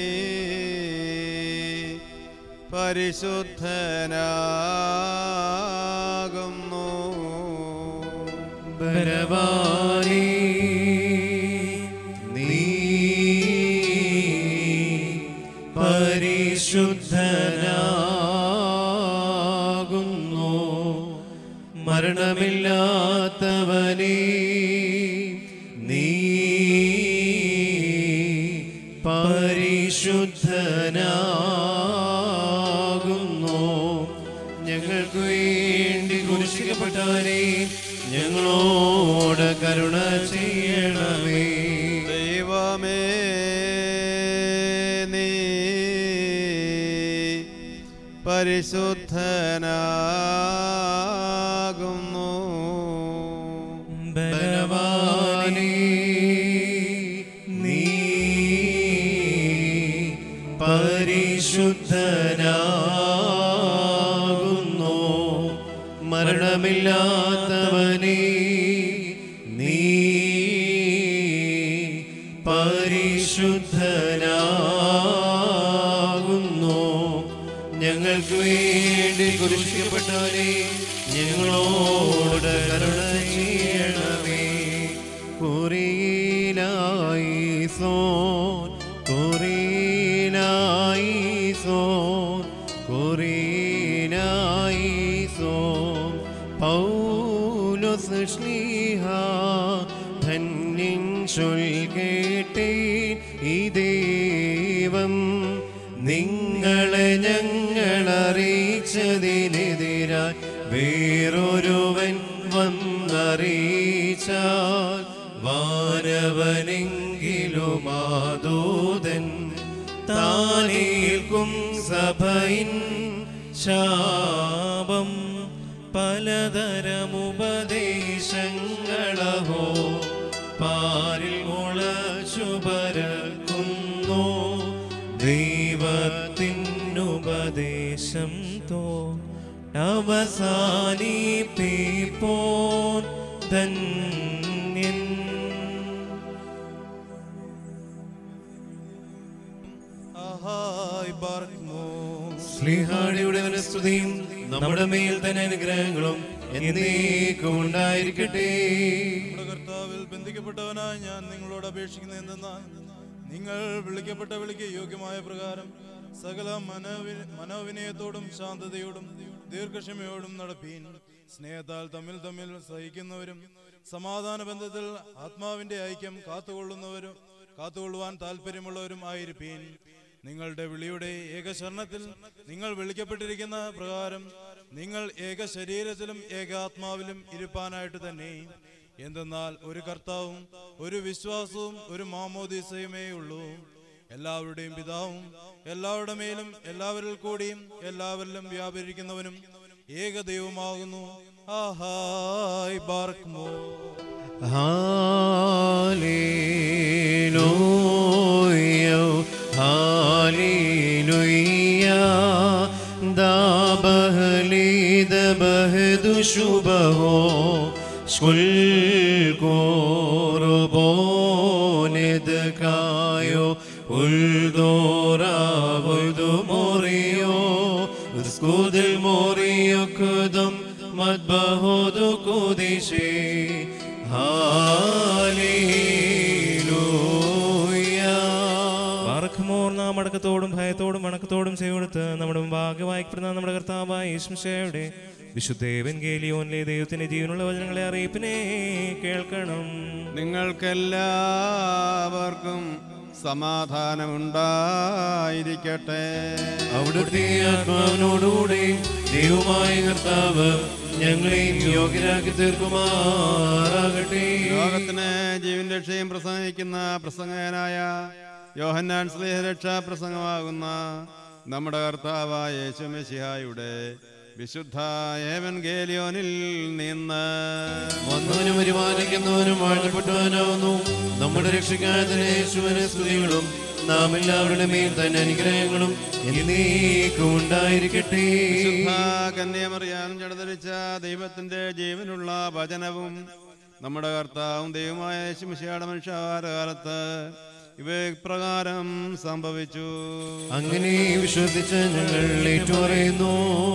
D: പരിശുദ്ധനാകുന്നു.
C: ബലവാനേ നീ പരിശുദ്ധനാകുന്നു. മരണമില്ലാത്തവനേ നീ പരിശുദ്ധനാകുന്നു. ഞങ്ങൾക്ക് വേണ്ടി കുരിശിക്കപ്പെട്ടവനേ ഞങ്ങളോട് കരുണ ചെയ്യണമേ.
D: ദൈവമേ നീ പരിശുദ്ധനാകുന്നു.
C: ബലവാനേ നീ പരിശുദ്ധനാകുന്നു. മരണമില്ലാത്തവനേ നീ പരിശുദ്ധനാകുന്നു. ഞങ്ങൾക്ക് വേണ്ടി കുരിശിക്കപ്പെട്ടവനേ ഞങ്ങളോട് കരുണ ചെയ്യണമേ. കുറിയിലായിസോൻ കുറിയിലായിസോൻ കുറിയിലായിസോൻ പൗലോസ് ശ്ലീഹ ധന്യൻ ചൊൽകേട്ടേ ഈ ദൈവം നിങ്ങളെ ഞങ്ങളറിയിച്ചതിനെതിരായി വേറൊരുവൻ വന്നറിയിച്ചാൽ വാനവനെങ്കിലും ആദൂതൻ താനേൽക്കും സഭയിൻ ശാപം. പലതരമുപദേശങ്ങളഹോ പാരിൽ മുളച്ചു പരക്കുന്നു. ദൈവത്തിനുപദേശം തോ അവസാനിപ്പിപ്പോൻ ധന്യൻ. ശ്ലീഹാടിയുടെ സ്തുതിയും നമ്മുടെ മേൽ തന്നെ അനുഗ്രഹങ്ങളും എന്നേക്കും ഉണ്ടായിരിക്കട്ടെ.
A: കർത്താവിൽ ബന്ധിക്കപ്പെട്ടവനായി ഞാൻ നിങ്ങളോട് അപേക്ഷിക്കുന്നത് എന്തെന്നാൽ നിങ്ങൾ വിളിക്കപ്പെട്ട വിളിക്ക് യോഗ്യമായ പ്രകാരം സകല മനോവിനയത്തോടും ശാന്തതയോടും ദീർഘക്ഷമയോടും നടപ്പീൻ. സ്നേഹത്താൽ തമ്മിൽ തമ്മിൽ സഹിക്കുന്നവരും സമാധാന ബന്ധത്തിൽ ആത്മാവിന്റെ ഐക്യം കാത്തുകൊള്ളുവാൻ താല്പര്യമുള്ളവരും ആയിരിപ്പീൻ. നിങ്ങളുടെ വിളിയുടെ ഏകശരണത്തിൽ നിങ്ങൾ വിളിക്കപ്പെട്ടിരിക്കുന്ന പ്രകാരം നിങ്ങൾ ഏക ശരീരത്തിലും ഏകാത്മാവിലും ഇരുപ്പാനായിട്ട് തന്നെ. എന്തെന്നാൽ ഒരു കർത്താവും ഒരു വിശ്വാസവും ഒരു മാമോദീസയുമേ ഉള്ളൂ. എല്ലാവരുടെയും പിതാവും എല്ലാവരുടെ മേലും എല്ലാവരിൽ കൂടിയും എല്ലാവരിലും വ്യാപരിക്കുന്നവനും ഏകദൈവമാകുന്നു. ആഹായ് ബാർക്ക്മോ.
C: ഹല്ലേലൂയ ഹല്ലേലൂയ ദാബഹലിദ ബഹദു ശുബഹോ സ്കുൽ കോറബോനെദ് കായോ ഉൽദോറാ വൈദു മോറിയോ സ്കുദിൽ മോറിയോ കുദം മദ്ബഹോദു കുദിശേ. ഹല്ലേലൂയ.
B: ബാറഖ്മോർ നാം അടക്കത്തോടും ഭയത്തോടും വണക്കത്തോടും ചെയ്തെടുത്ത് നമ്മുടെ മുമ്പാകെ വായിക്കപ്പെടുന്ന നമ്മുടെ കർത്താവായ യേശുമിശിഹായുടെ വിശുദ്ധ എവൻഗേലിയോനിലെ ദൈവത്തിന്റെ ജീവനുള്ള വചനങ്ങളെ അറിയിപ്പിനെ കേൾക്കണം.
D: നിങ്ങൾക്കെല്ലാവർക്കും സമാധാനമുണ്ടായിരിക്കട്ടെ.
C: അവിടുത്തെ ആത്മാവിനോടുകൂടി ദൈവമായ കർത്താവ് ഞങ്ങളെയും യോഗ്യരാക്കി തീർക്കുമാറാകട്ടെ.
D: ലോകത്തിന് ജീവൻ രക്ഷയും പ്രസംഗിക്കുന്ന പ്രസംഗകനായ യോഹന്നാൻ സ്ലീഹ രക്ഷാ പ്രസംഗമാകുന്ന നമ്മുടെ കർത്താവായ യേശുമിശിഹായുടെ വിശുദ്ധ എവൻഗേലിയോനിൽ നിന്ന്
C: വന്നവനും പരിപാലിക്കുന്നവനും വാഴ്ത്തപ്പെട്ടവനാവുന്നു നമ്മുടെ രക്ഷയ്ക്കായ യേശുവിനെ സ്തുതികളും നാം എല്ലാവരുടെ മേൽ തന്നെ അനുഗ്രഹങ്ങളും എന്നേക്കും ഉണ്ടായിരിക്കട്ടെ.
D: വിശുദ്ധ കന്യാമറിയാൻ ജഡധരിച്ച ദൈവത്തിന്റെ ജീവനുള്ള വചനവും നമ്മുടെ കർത്താവും ദൈവമായ യേശുമിശിഹായുടെ മനുഷ്യാവതാരകാലത്ത് ഇവ പ്രകാരം സംഭവിച്ചു.
C: അങ്ങനെ വിശ്വസിച്ച് ഞങ്ങൾ ഏറ്റുപറയുന്നു.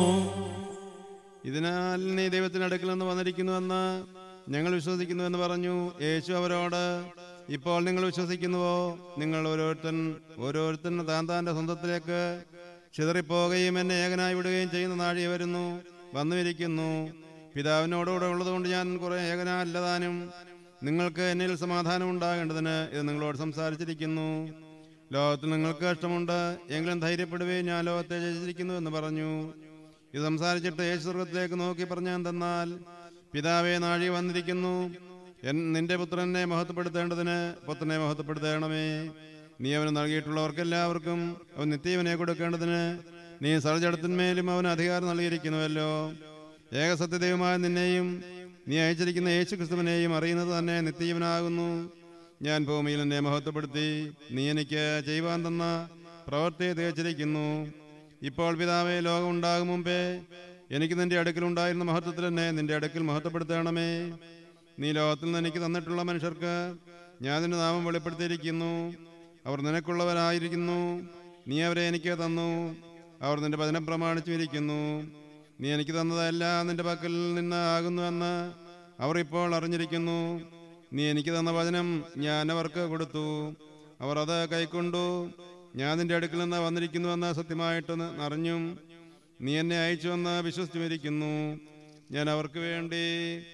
D: ഇതിനാൽ നീ ദൈവത്തിന്റെ അടുക്കൽ നിന്ന് വന്നിരിക്കുന്നുവെന്ന് ഞങ്ങൾ വിശ്വസിക്കുന്നുവെന്ന് പറഞ്ഞു. യേശു അവരോട്, ഇപ്പോൾ നിങ്ങൾ വിശ്വസിക്കുന്നുവോ? നിങ്ങൾ ഓരോരുത്തൻ താൻ്റെ സ്വന്തത്തിലേക്ക് ചിതറിപ്പോകുകയും എന്നെ ഏകനായി വിടുകയും ചെയ്യുന്ന നാഴിക വന്നിരിക്കുന്നു. പിതാവിനോടുകൂടെ ഉള്ളതുകൊണ്ട് ഞാൻ കുറെ ഏകനല്ലതാനും നിങ്ങൾക്ക് എന്നിൽ സമാധാനം ഉണ്ടാകേണ്ടതിന് ഇത് നിങ്ങളോട് സംസാരിച്ചിരിക്കുന്നു. ലോകത്തിൽ നിങ്ങൾക്ക് കഷ്ടമുണ്ട്, എങ്കിലും ധൈര്യപ്പെടുവേ, ഞാൻ ലോകത്തെ ജയിച്ചിരിക്കുന്നു എന്ന് പറഞ്ഞു. ഇത് സംസാരിച്ചിട്ട് യേശു സ്വർഗ്ഗത്തിലേക്ക് നോക്കി പറഞ്ഞെന്തെന്നാൽ, പിതാവേ, നാഴി വന്നിരിക്കുന്നു. നിന്റെ പുത്രനെ മഹത്വപ്പെടുത്തേണ്ടതിന് പുത്രനെ മഹത്വപ്പെടുത്തേണമേ. നീ അവന് നൽകിയിട്ടുള്ളവർക്കെല്ലാവർക്കും അവൻ നിത്യവനെ കൊടുക്കേണ്ടതിന് നീ സർജടത്തിന്മേലും അവന് അധികാരം നൽകിയിരിക്കുന്നുവല്ലോ. ഏകസത്യദൈവമായ നിന്നെയും നീ അയച്ചിരിക്കുന്ന യേശു ക്രിസ്തുവിനെയും അറിയുന്നത് തന്നെ നിത്യജീവനാകുന്നു. ഞാൻ ഭൂമിയിൽ എന്നെ മഹത്വപ്പെടുത്തി നീ എനിക്ക് ചെയ്യുവാൻ തന്ന പ്രവൃത്തിയെ തികച്ചിരിക്കുന്നു. ഇപ്പോൾ പിതാവേ, ലോകം ഉണ്ടാകും മുമ്പേ എനിക്ക് നിന്റെ അടുക്കലുണ്ടായിരുന്ന മഹത്വത്തിൽ തന്നെ നിന്റെ അടുക്കൽ മഹത്വപ്പെടുത്തണമേ. നീ ലോകത്തിൽ നിന്ന് എനിക്ക് തന്നിട്ടുള്ള മനുഷ്യർക്ക് ഞാൻ നിന്റെ നാമം വെളിപ്പെടുത്തിയിരിക്കുന്നു. അവർ നിനക്കുള്ളവരായിരിക്കുന്നു. നീ അവരെ എനിക്ക് തന്നു. അവർ നിന്റെ വചനം പ്രമാണിച്ചിരിക്കുന്നു. നീ എനിക്ക് തന്നതെല്ലാം നിന്റെ പക്കൽ നിന്ന് ആകുന്നുവെന്ന് അവർ ഇപ്പോൾ അറിഞ്ഞിരിക്കുന്നു. നീ എനിക്ക് തന്ന വചനം ഞാൻ അവർക്ക് കൊടുത്തു. അവർ അത് കൈക്കൊണ്ടു. ഞാൻ നിന്റെ അടുക്കൽ നിന്ന് വന്നിരിക്കുന്നുവെന്ന് സത്യമായിട്ട് അറിഞ്ഞും നീ എന്നെ അയച്ചുവെന്ന് വിശ്വസിച്ചുമിരിക്കുന്നു. ഞാൻ അവർക്ക് വേണ്ടി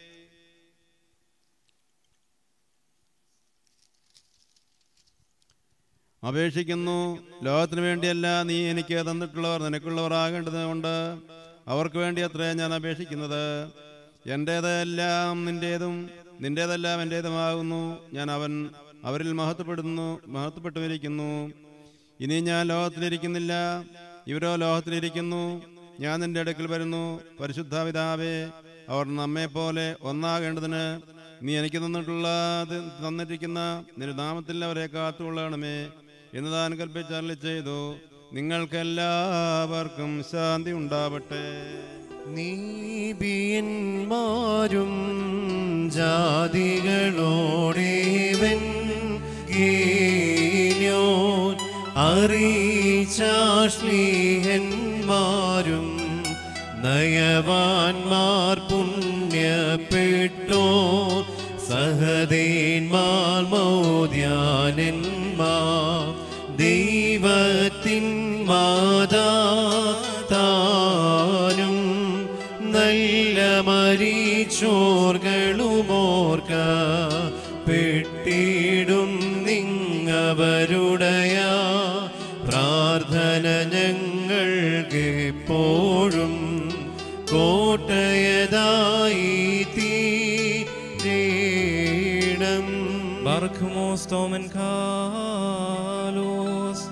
D: അപേക്ഷിക്കുന്നു. ലോകത്തിന് വേണ്ടിയല്ല, നീ എനിക്ക് തന്നിട്ടുള്ളവർ നിനക്കുള്ളവർ ആകേണ്ടതുകൊണ്ട് അവർക്ക് വേണ്ടി അത്രേ ഞാൻ അപേക്ഷിക്കുന്നത്. എൻ്റേതെല്ലാം നിൻ്റേതും നിൻ്റേതെല്ലാം എൻ്റേതുമാകുന്നു. ഞാൻ അവരിൽ മഹത്വപ്പെട്ടുമിരിക്കുന്നു. ഇനി ഞാൻ ലോകത്തിലിരിക്കുന്നില്ല, ഇവരോ ലോകത്തിലിരിക്കുന്നു. ഞാൻ നിന്റെ അടുക്കൽ വരുന്നു. പരിശുദ്ധ പിതാവേ, അവർ നമ്മെപ്പോലെ ഒന്നാകേണ്ടതിന് നീ എനിക്ക് തന്നിരിക്കുന്ന നിന്റെ നാമത്തിൽ അവരെ കാത്തുകൊള്ളണമേ എന്ന് താൻ കൽപ്പിച്ചരുളി ചെയ്തു. നിങ്ങൾക്കെല്ലാവർക്കും ശാന്തി ഉണ്ടാവട്ടെ.
C: നീബിയന്മാരും ജാതികളോടേവൻ ഗീല്യോൻ അറിയിച്ചാശ്ലീഹന്മാരും നയവാന്മാർ പുണ്യപ്പെട്ടോ സഹദേന്മാർ മൗദ്യാനന്മാർ ദൈവത്തിൻ മാതാതാനും നല്ല മരിച്ചോർകളുമോർക്ക പെട്ടിടും നിങ്ങവരുടയ പ്രാർത്ഥന ഞങ്ങൾക്കെപ്പോഴും കോട്ടയതായി തീരണം.
B: Barkmos Tomen Kalos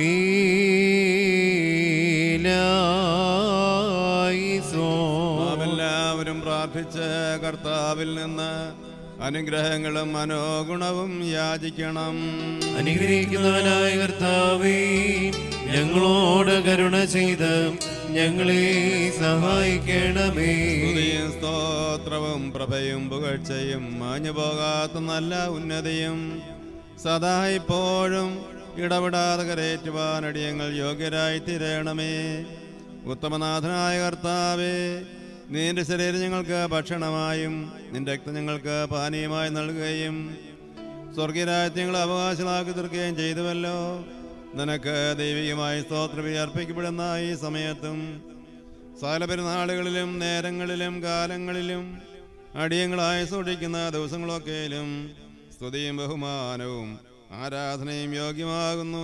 D: എല്ലാവരും പ്രാർത്ഥിച്ച് കർത്താവിൽ നിന്ന് അനുഗ്രഹങ്ങളും മനോഗുണവും യാചിക്കണം.
C: അനുഗ്രഹിക്കുന്നവനായ കർത്താവേ, ഞങ്ങളോട് കരുണ ചെയ്ത് ഞങ്ങളെ സഹായിക്കണമേ.
D: സ്തുതിയും സ്തോത്രവും പ്രഭയും പുകഴ്ചയും മാഞ്ഞു പോകാത്ത നല്ല ഉന്നതിയും സദാ ഇപ്പോഴും ഇടപെടാതെ കരേറ്റുവാൻ അടിയങ്ങൾ യോഗ്യരായി തീരണമേ. ഉത്തമനാഥനായ കർത്താവേ, നിന്റെ ശരീരം ഞങ്ങൾക്ക് ഭക്ഷണമായും നിന്റെ രക്തം ഞങ്ങൾക്ക് പാനീയമായി നൽകുകയും സ്വർഗീയരാജ്യങ്ങൾ അവകാശമാക്കി തീർക്കുകയും ചെയ്തുവല്ലോ. നിനക്ക് ദൈവികമായി സ്തോത്രബലി അർപ്പിക്കപ്പെടുന്ന ഈ സമയത്തും സകല പെരുന്നാളുകളിലും നേരങ്ങളിലും കാലങ്ങളിലും അടിയങ്ങളായി സൂക്ഷിക്കുന്ന ദിവസങ്ങളൊക്കെയിലും സ്തുതിയും ബഹുമാനവും ആരാധനയും യോഗ്യമാകുന്നു.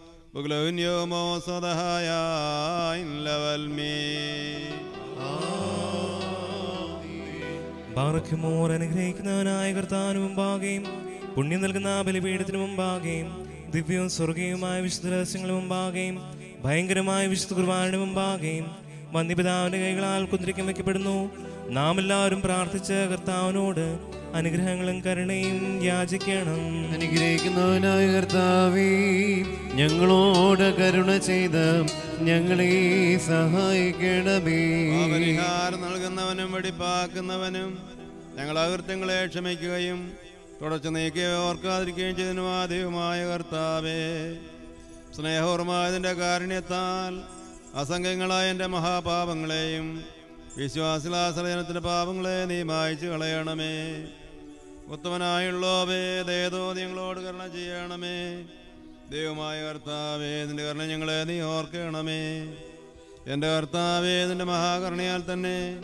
B: ബാറഖ്മോർ അനുഗ്രഹിക്കുന്നവനായ കർത്താവിന് മുമ്പാകെയും പുണ്യം നൽകുന്ന ബലിപീഠത്തിന് മുമ്പാകെയും ദിവ്യവും സ്വർഗീയവുമായ വിശുദ്ധ രഹസ്യങ്ങളുടെ മുമ്പാകെയും ഭയങ്കരമായ വിശുദ്ധ കുർബാനയുടെ മുമ്പാകെയും വന്യപിതാവിന്റെ കൈകളാൽ കുന്തിരിക്കം വയ്ക്കപ്പെടുന്നു. നാം എല്ലാവരും പ്രാർത്ഥിച്ച് കർത്താവിനോട് അനുഗ്രഹങ്ങളും കരുണയും യാചിക്കണം.
C: അനുഗ്രഹിക്കുന്നവനായ കർത്താവേ, ഞങ്ങളോട് കരുണ ചെയ്ത് ഞങ്ങളെ സഹായിക്കണമേ.
D: പരിഹാരം നൽകുന്നവനും വെടിപ്പാക്കുന്നവനും ഞങ്ങൾ അകൃത്യങ്ങളെ ക്ഷമിക്കുകയും തുടച്ചു നീക്കുകയോ ഓർക്കാതിരിക്കുകയും ചെയ്തതിനും ആദ്യവുമായ കർത്താവേ, സ്നേഹപൂർവമായതിൻ്റെ കാരുണ്യത്താൽ അസംഖ്യങ്ങളായ എൻ്റെ മഹാപാപങ്ങളെയും വിശ്വാസിലാശ്രയനത്തിൻ്റെ പാപങ്ങളെ നീ മായ്ച്ചു കളയണമേ. ഉത്തമനായുള്ളോവേ, ദയതോതി ഞങ്ങളോട് കരുണ ചെയ്യണമേ. ദൈവമായ കർത്താവേ, നിന്റെ കരുണ ഞങ്ങളെ നീ ഓർക്കണമേ. എൻ്റെ കർത്താവേ, നിന്റെ മഹാകരുണയാൽ തന്നെ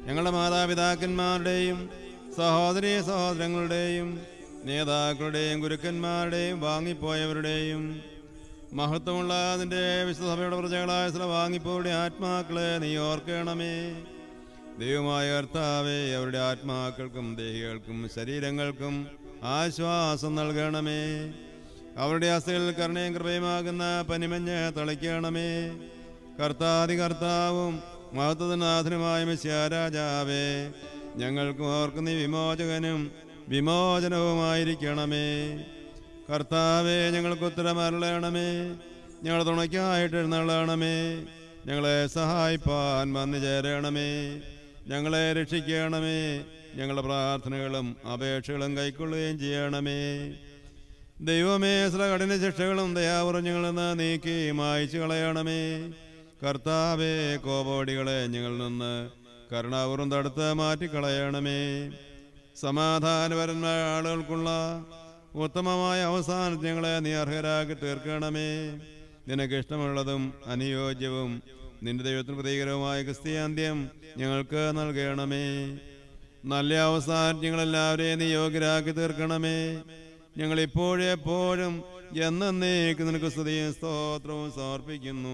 D: ഞങ്ങളുടെ മാതാപിതാക്കന്മാരുടെയും സഹോദരീ സഹോദരങ്ങളുടെയും നേതാക്കളുടെയും ഗുരുക്കന്മാരുടെയും വാങ്ങിപ്പോയവരുടെയും മഹത്വമുള്ള അതിൻ്റെ വിശുദ്ധസഭയുടെ പ്രജകളായ ചില വാങ്ങിപ്പോരുടെ ആത്മാക്കളെ നീ ഓർക്കണമേ. ദൈവമായ കർത്താവേ, അവരുടെ ആത്മാക്കൾക്കും ദേഹികൾക്കും ശരീരങ്ങൾക്കും ആശ്വാസം നൽകണമേ. അവരുടെ അസ്ഥികളിൽ കരുണയും കൃപയുമാകുന്ന പനിമഞ്ഞ് തളിക്കണമേ. കർത്താവും മഹത്വനാഥനുമായ മെസ്സിയാ രാജാവേ, ഞങ്ങൾക്കും അവർക്ക് നീ വിമോചകനും വിമോചനവുമായിരിക്കണമേ. കർത്താവേ, ഞങ്ങൾക്ക് ഉത്തരമരുളണമേ. ഞങ്ങളുടെ തുണയ്ക്കായിട്ട് എഴുന്നള്ളണമേ. ഞങ്ങളെ സഹായിപ്പാൻ വന്നു ചേരണമേ. ഞങ്ങളെ രക്ഷിക്കണമേ. ഞങ്ങളുടെ പ്രാർത്ഥനകളും അപേക്ഷകളും കൈക്കൊള്ളുകയും ചെയ്യണമേ. ദൈവമേ, ചില കഠിന ശിക്ഷകളും ദയാപൂർവ്വം ഞങ്ങളിൽ നിന്ന് നീക്കി മായ്ച്ചു കളയണമേ. കർത്താവേ, കോപോടികളെ ഞങ്ങളിൽ നിന്ന് കരുണാപൂർവ്വം തടുത്ത് മാറ്റിക്കളയണമേ. സമാധാനപരമായ ആളുകൾക്കുള്ള ഉത്തമമായ അവസാനത്തിൽ ഞങ്ങളെ നീ അർഹരാക്കി തീർക്കണമേ. നിനക്കിഷ്ടമുള്ളതും അനുയോജ്യവും നിന്റെ ദൈവത്തിന് പ്രതീകരവുമായ ക്രിസ്ത്യാന്ത്യം ഞങ്ങൾക്ക് നൽകണമേ. നല്ല അവസാനം ഞങ്ങളെല്ലാവരെയും നീ യോഗ്യരാക്കി തീർക്കണമേ. ഞങ്ങളിപ്പോഴും എപ്പോഴും എന്നേക്കും നിനക്ക് സ്തുതിയും സ്തോത്രവും സമർപ്പിക്കുന്നു.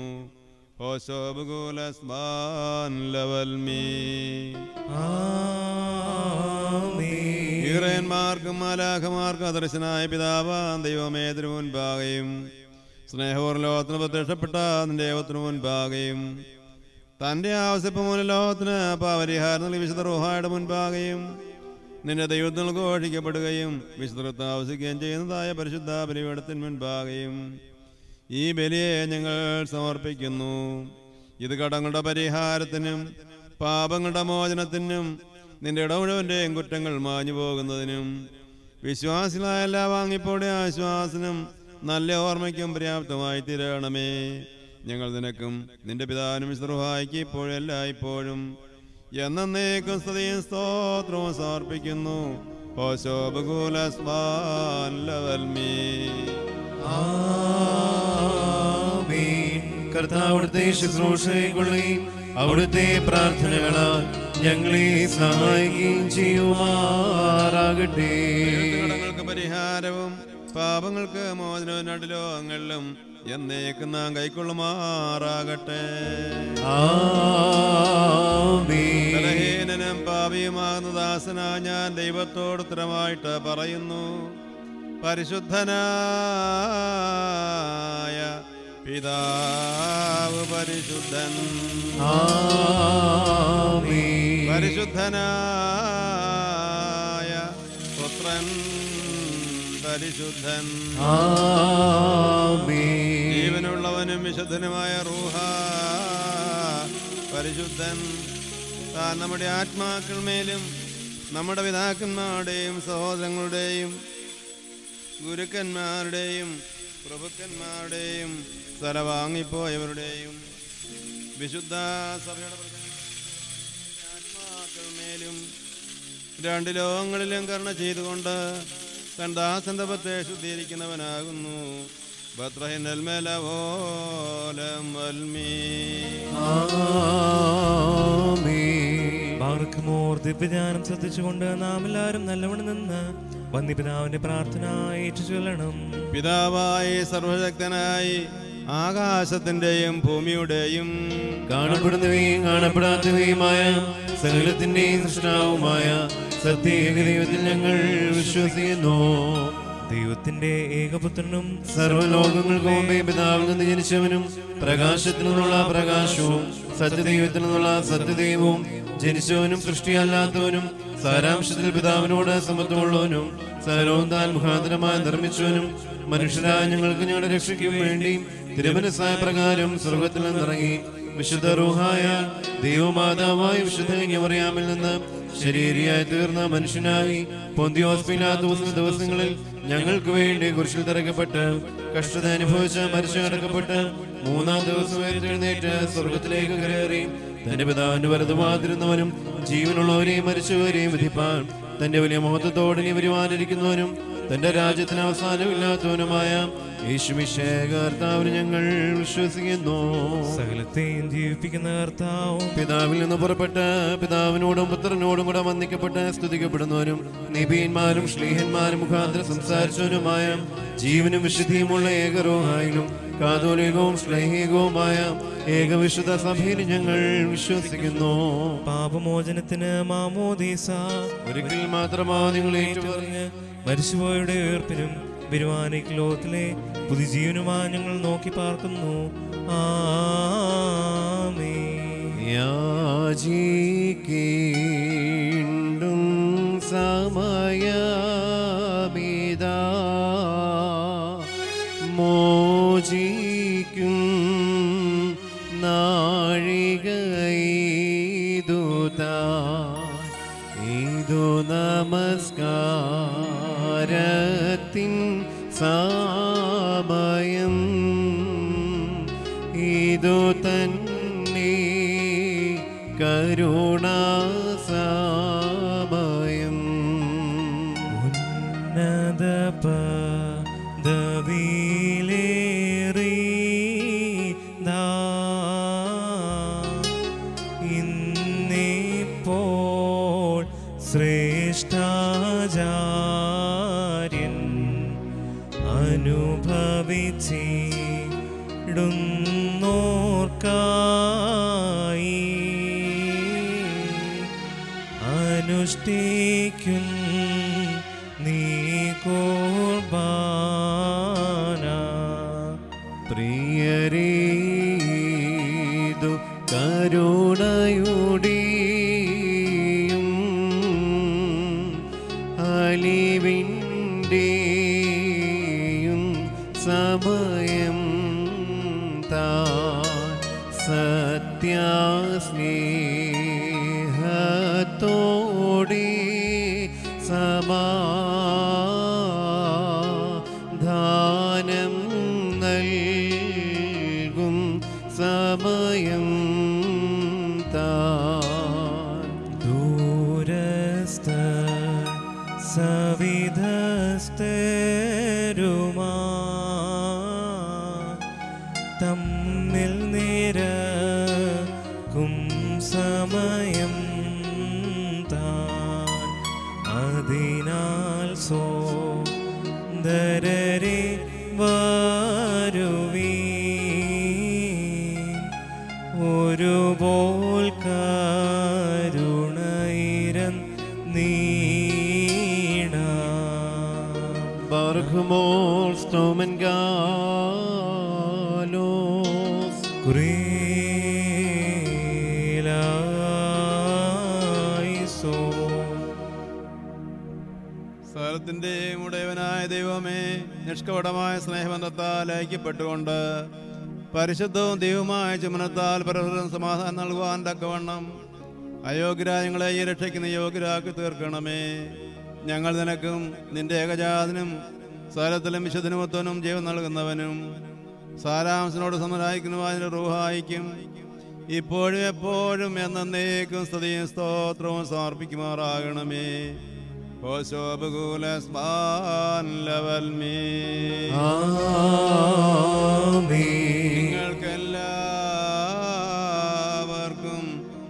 D: ഈറയന്മാർക്കും മാലാഖമാർക്കും അദർശനായ പിതാവാം ദൈവമേ, തിരു മുൻപാകെയും സ്നേഹപൂർവ്വം ലോകത്തിന് പ്രത്യക്ഷപ്പെട്ട നിന്റെ ദൈവത്തിനു മുൻപാകെയും തൻ്റെ ആവശ്യപ്പ് മൂലം ലോകത്തിന് പാപരിഹാരം നൽകി വിശുദ്ധ റൂഹായുടെ മുൻപാകെയും നിന്റെ ദൈവത്തിൽ ഘോഷിക്കപ്പെടുകയും വിശുദ്ധ ആവശ്യിക്കുകയും ചെയ്യുന്നതായ പരിശുദ്ധ ബലിപീഠത്തിന് മുൻപാകെയും ഈ ബലിയെ ഞങ്ങൾ സമർപ്പിക്കുന്നു. ഇത് കടങ്ങളുടെ പരിഹാരത്തിനും പാപങ്ങളുടെ മോചനത്തിനും നിന്റെ ഇടമുഴുവൻ്റെയും കുറ്റങ്ങൾ മാഞ്ഞു പോകുന്നതിനും വിശ്വാസികളായ എല്ലാ വാങ്ങിപ്പോടെ ആശ്വാസനും നല്ല ഓർമ്മയ്ക്കും പര്യാപ്തമായി തീരണമേ. ഞങ്ങൾ നിനക്കും നിന്റെ പിതാവിനും വിശുദ്ധ ഇപ്പോഴും എല്ലായ്പ്പോഴും എന്നേക്കും സ്തുതിയും സ്തോത്രവും സമർപ്പിക്കുന്നു.
C: കർത്താവിടുത്തെ ശുശ്രൂഷകളെയും അവിടുത്തെ പ്രാർത്ഥനകളാൽ ഞങ്ങളെ സഹായിക്കുകയും ചെയ്യുമാറാകട്ടെ.
D: കടങ്ങൾക്ക് പരിഹാരവും പാപങ്ങൾക്ക് മോചനവും രണ്ട് ലോകങ്ങളിലും എന്നേക്കും നാം കൈക്കൊള്ളുമാറാകട്ടെ. ബലഹീനനും പാപിയുമാകുന്ന ദാസനാ ഞാൻ ദൈവത്തോട് ഉത്തരമായിട്ട് പറയുന്നു. പരിശുദ്ധനായ പിതാവ് പരിശുദ്ധൻ, പരിശുദ്ധനായ പുത്രൻ പരിശുദ്ധൻ, ജീവനുള്ളവനും വിശുദ്ധനുമായ റൂഹ പരിശുദ്ധൻ. താൻ നമ്മുടെ ആത്മാക്കൾ മേലും നമ്മുടെ പിതാക്കന്മാരുടെയും സഹോദരങ്ങളുടെയും ഗുരുക്കന്മാരുടെയും പ്രഭുക്കന്മാരുടെയും സ്ഥലവാങ്ങിപ്പോയവരുടെയും വിശുദ്ധ സഭയുടെ ആത്മാക്കൾ മേലും രണ്ട് ലോകങ്ങളിലും കരുണ ചെയ്തുകൊണ്ട് തൻ ദാസന്റെ പത്തെ ശുദ്ധീകരിക്കുന്നവനാകുന്നു.
B: ദിവ്യജ്ഞാനം ശ്രദ്ധിച്ചുകൊണ്ട് നാം എല്ലാവരും നല്ലവണ്ണം നിന്ന് വന്യപിതാവിന്റെ പ്രാർത്ഥന ഏറ്റുചൊല്ലണം.
D: പിതാവായി സർവശക്തനായി ആകാശത്തിന്റെയും ഭൂമിയുടെയും
C: കാണപ്പെടുന്നവയും കാണപ്പെടാത്തവയുമായ സകലത്തിന്റെയും സൃഷ്ടാവുമായ സത്യേകദൈവത്തിൽ ഞങ്ങൾ വിശ്വസിക്കുന്നു.
B: ദൈവത്തിന്റെ ഏകപുത്രനും
C: സർവ്വലോകങ്ങൾക്ക് മുമ്പേ പിതാവിൽ നിന്ന് ജനിച്ചവനും പ്രകാശത്തിൽ നിന്നുള്ള പ്രകാശവും സത്യദൈവത്തിൽ നിന്നുള്ള സത്യദൈവവും ജനിച്ചവനും സൃഷ്ടിയല്ലാത്തവനും സാരാംശത്തിൽ പിതാവിനോട് സമത്വമുള്ളവനും സകലവും താൻ മുഖാന്തരമായി നിർമ്മിച്ചവനും മനുഷ്യരായ ഞങ്ങൾക്ക് ഞങ്ങളുടെ രക്ഷയ്ക്കും വേണ്ടി തിരുമനസ്സായ പ്രകാരം സ്വർഗത്തിൽ നിന്നിറങ്ങി വിശുദ്ധ റൂഹായ ദൈവമാതാവായ വിശുദ്ധ മറിയാമിൽ നിന്ന് ശരീരിയായി തീർന്ന മനുഷ്യനായി പൊന്തിയോസ് പീലാത്തോസ് ദിവസങ്ങളിൽ ഞങ്ങൾക്ക് വേണ്ടി കുരിശിൽ തറയ്ക്കപ്പെട്ട് കഷ്ടത അനുഭവിച്ച് മരിച്ചു കിടക്കപ്പെട്ട് മൂന്നാം ദിവസം എഴുന്നേറ്റ് സ്വർഗത്തിലേക്ക് കയറി തന്റെ പിതാവിന്റെ വലതുഭാഗത്തിരുന്നവനും ജീവനുള്ളവരെയും മരിച്ചവരെയും വിധിപ്പാൻ തന്റെ വലിയ മഹത്വത്തോടെ വരുവാനിരിക്കുന്നവനും തന്റെ രാജ്യത്തിന് അവസാനമില്ലാത്തവനുമായ യേശുമിശിഹായ കർത്താവിൽ ഞങ്ങൾ വിശ്വസിക്കുന്നു.
B: സകലത്തെയും ജീവിപ്പിക്കുന്ന കർത്താവും
C: പിതാവിൽ നിന്ന് പുറപ്പെട്ട് പിതാവിനോടും പുത്രനോടും കൂടെ വന്ദിക്കപ്പെട്ട് സ്തുതിക്കപ്പെടുന്നവരും നബിയന്മാരും ശ്ലീഹന്മാരും മുഖാന്തരം സംസാരിച്ചവരുമായ ജീവനും വിശുദ്ധിയുമുള്ള ഏകറൂഹായിലും കാതോലികവും ശ്ലൈഹികവുമായ ഏകവിശുദ്ധ സഭയിൽ ഞങ്ങൾ വിശ്വസിക്കുന്നു.
B: പാപമോചനത്തിന് മാമോദീസ
C: ഒരിക്കൽ മാത്രമാ നിങ്ങൾ ഏറ്റുപറഞ്ഞ്
B: മരിച്ചുപോയുടെ ഉയർപ്പിനും ബിരുവാനിക് ലോകത്തിലെ പുതുജീവനുമായി ഞങ്ങൾ നോക്കി പാർക്കുന്നു. ആമേൻ.
C: യാചിക്കേണ്ടും സമയമിതാ മോചിക്കും നാഴികൈതുതാ ഇതു നമസ്കാരത്തിൻ സമയം ഇതു തന്നെ കരുണാസമയം
B: ഉന്നത പദവിയിലേറി ഇന്നിപ്പോൾ ശ്രേഷ്ഠാചാര്യൻ അനുഭവിച്ചിടുന്നോർക്കായി അനുഷ്ഠിക്കും നീ കുർബാന.
C: പ്രിയരീതു കരുണയുടെയും അലിവിൻ്റെയും സമയം താൻ സത്യസ്നേഹത്തോടെ സമാധാനം നൽകും സമയം താൻ
B: ദൂരസ്ഥ സവിധസ്ഥരുമാ തമ്മിൽ നിരക്കും സമയം താൻ അതിനാൽ സോദരരെ വരുവീൻ ഒരുപോൽ കരുണയിരൻ നീടാം.
C: Barkhmol Stomen Galos
D: സകലത്തിന്റെ ഉടയവനായ ദൈവമേ, നിഷ്കപടമായ സ്നേഹബന്ധത്താൽ ഐക്യപ്പെട്ടുകൊണ്ട് പരിശുദ്ധവും ദൈവമായ ചുമനത്താൽ പരസ്പരം സമാധാനം നൽകുവാൻ തക്കവണ്ണം അയോഗ്യരായ ഞങ്ങളെ ഈ രക്ഷയ്ക്ക് യോഗ്യരാക്കി തീർക്കണമേ. ഞങ്ങൾ നിനക്കും നിന്റെ ഏകജാതനും സകലത്തിലും വിശുദ്ധനുമത്വനും ജീവൻ നൽകുന്നവനും സാരാംശനോട് സമരായിക്കുന്നതിന്റെ റൂഹായിക്കും ഇപ്പോഴും എപ്പോഴും എന്നേക്കും സ്തുതിയും സ്തോത്രവും സമർപ്പിക്കുമാറാകണമേ. നിങ്ങൾക്കെല്ലാവർക്കും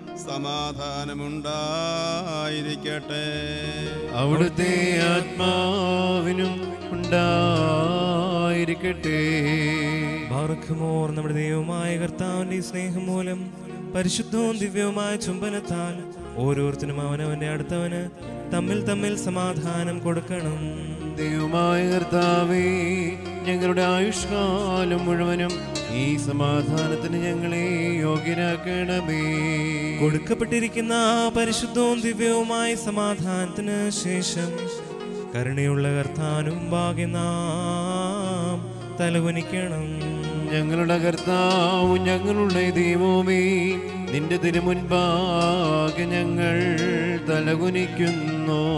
D: സമാധാനമുണ്ടായിരിക്കട്ടെ.
C: അവിടുത്തെ ആത്മാവിനും ഉണ്ടായിരിക്കട്ടെ.
B: ബാറഖ്മോർ നമ്മുടെ ദൈവമായ കർത്താവിന്റെ സ്നേഹം മൂലം പരിശുദ്ധവും ദിവ്യവുമായ ചുംബനത്താൽ ഓരോരുത്തരും അവനവന്റെ അടുത്തവന് തമ്മിൽ തമ്മിൽ സമാധാനം കൊടുക്കണം.
C: ദൈവമായ കർത്താവേ, ഞങ്ങളുടെ ആയുഷ്കാലം മുഴുവനും ഈ സമാധാനത്തിന് ഞങ്ങളെ യോഗ്യരാക്കണമേ.
B: കൊടുക്കപ്പെട്ടിരിക്കുന്ന പരിശുദ്ധവും ദിവ്യവുമായ സമാധാനത്തിന് ശേഷം കരുണയുള്ള കർത്താനും ഭാഗ്യ നാം തലകുനിക്കണം.
C: ഞങ്ങളുടെ കർത്താവും ഞങ്ങളുടെ ദൈവമേ, നിന്റെ തിരുമുൻപാകെ ഞങ്ങൾ തലകുനിക്കുന്നു.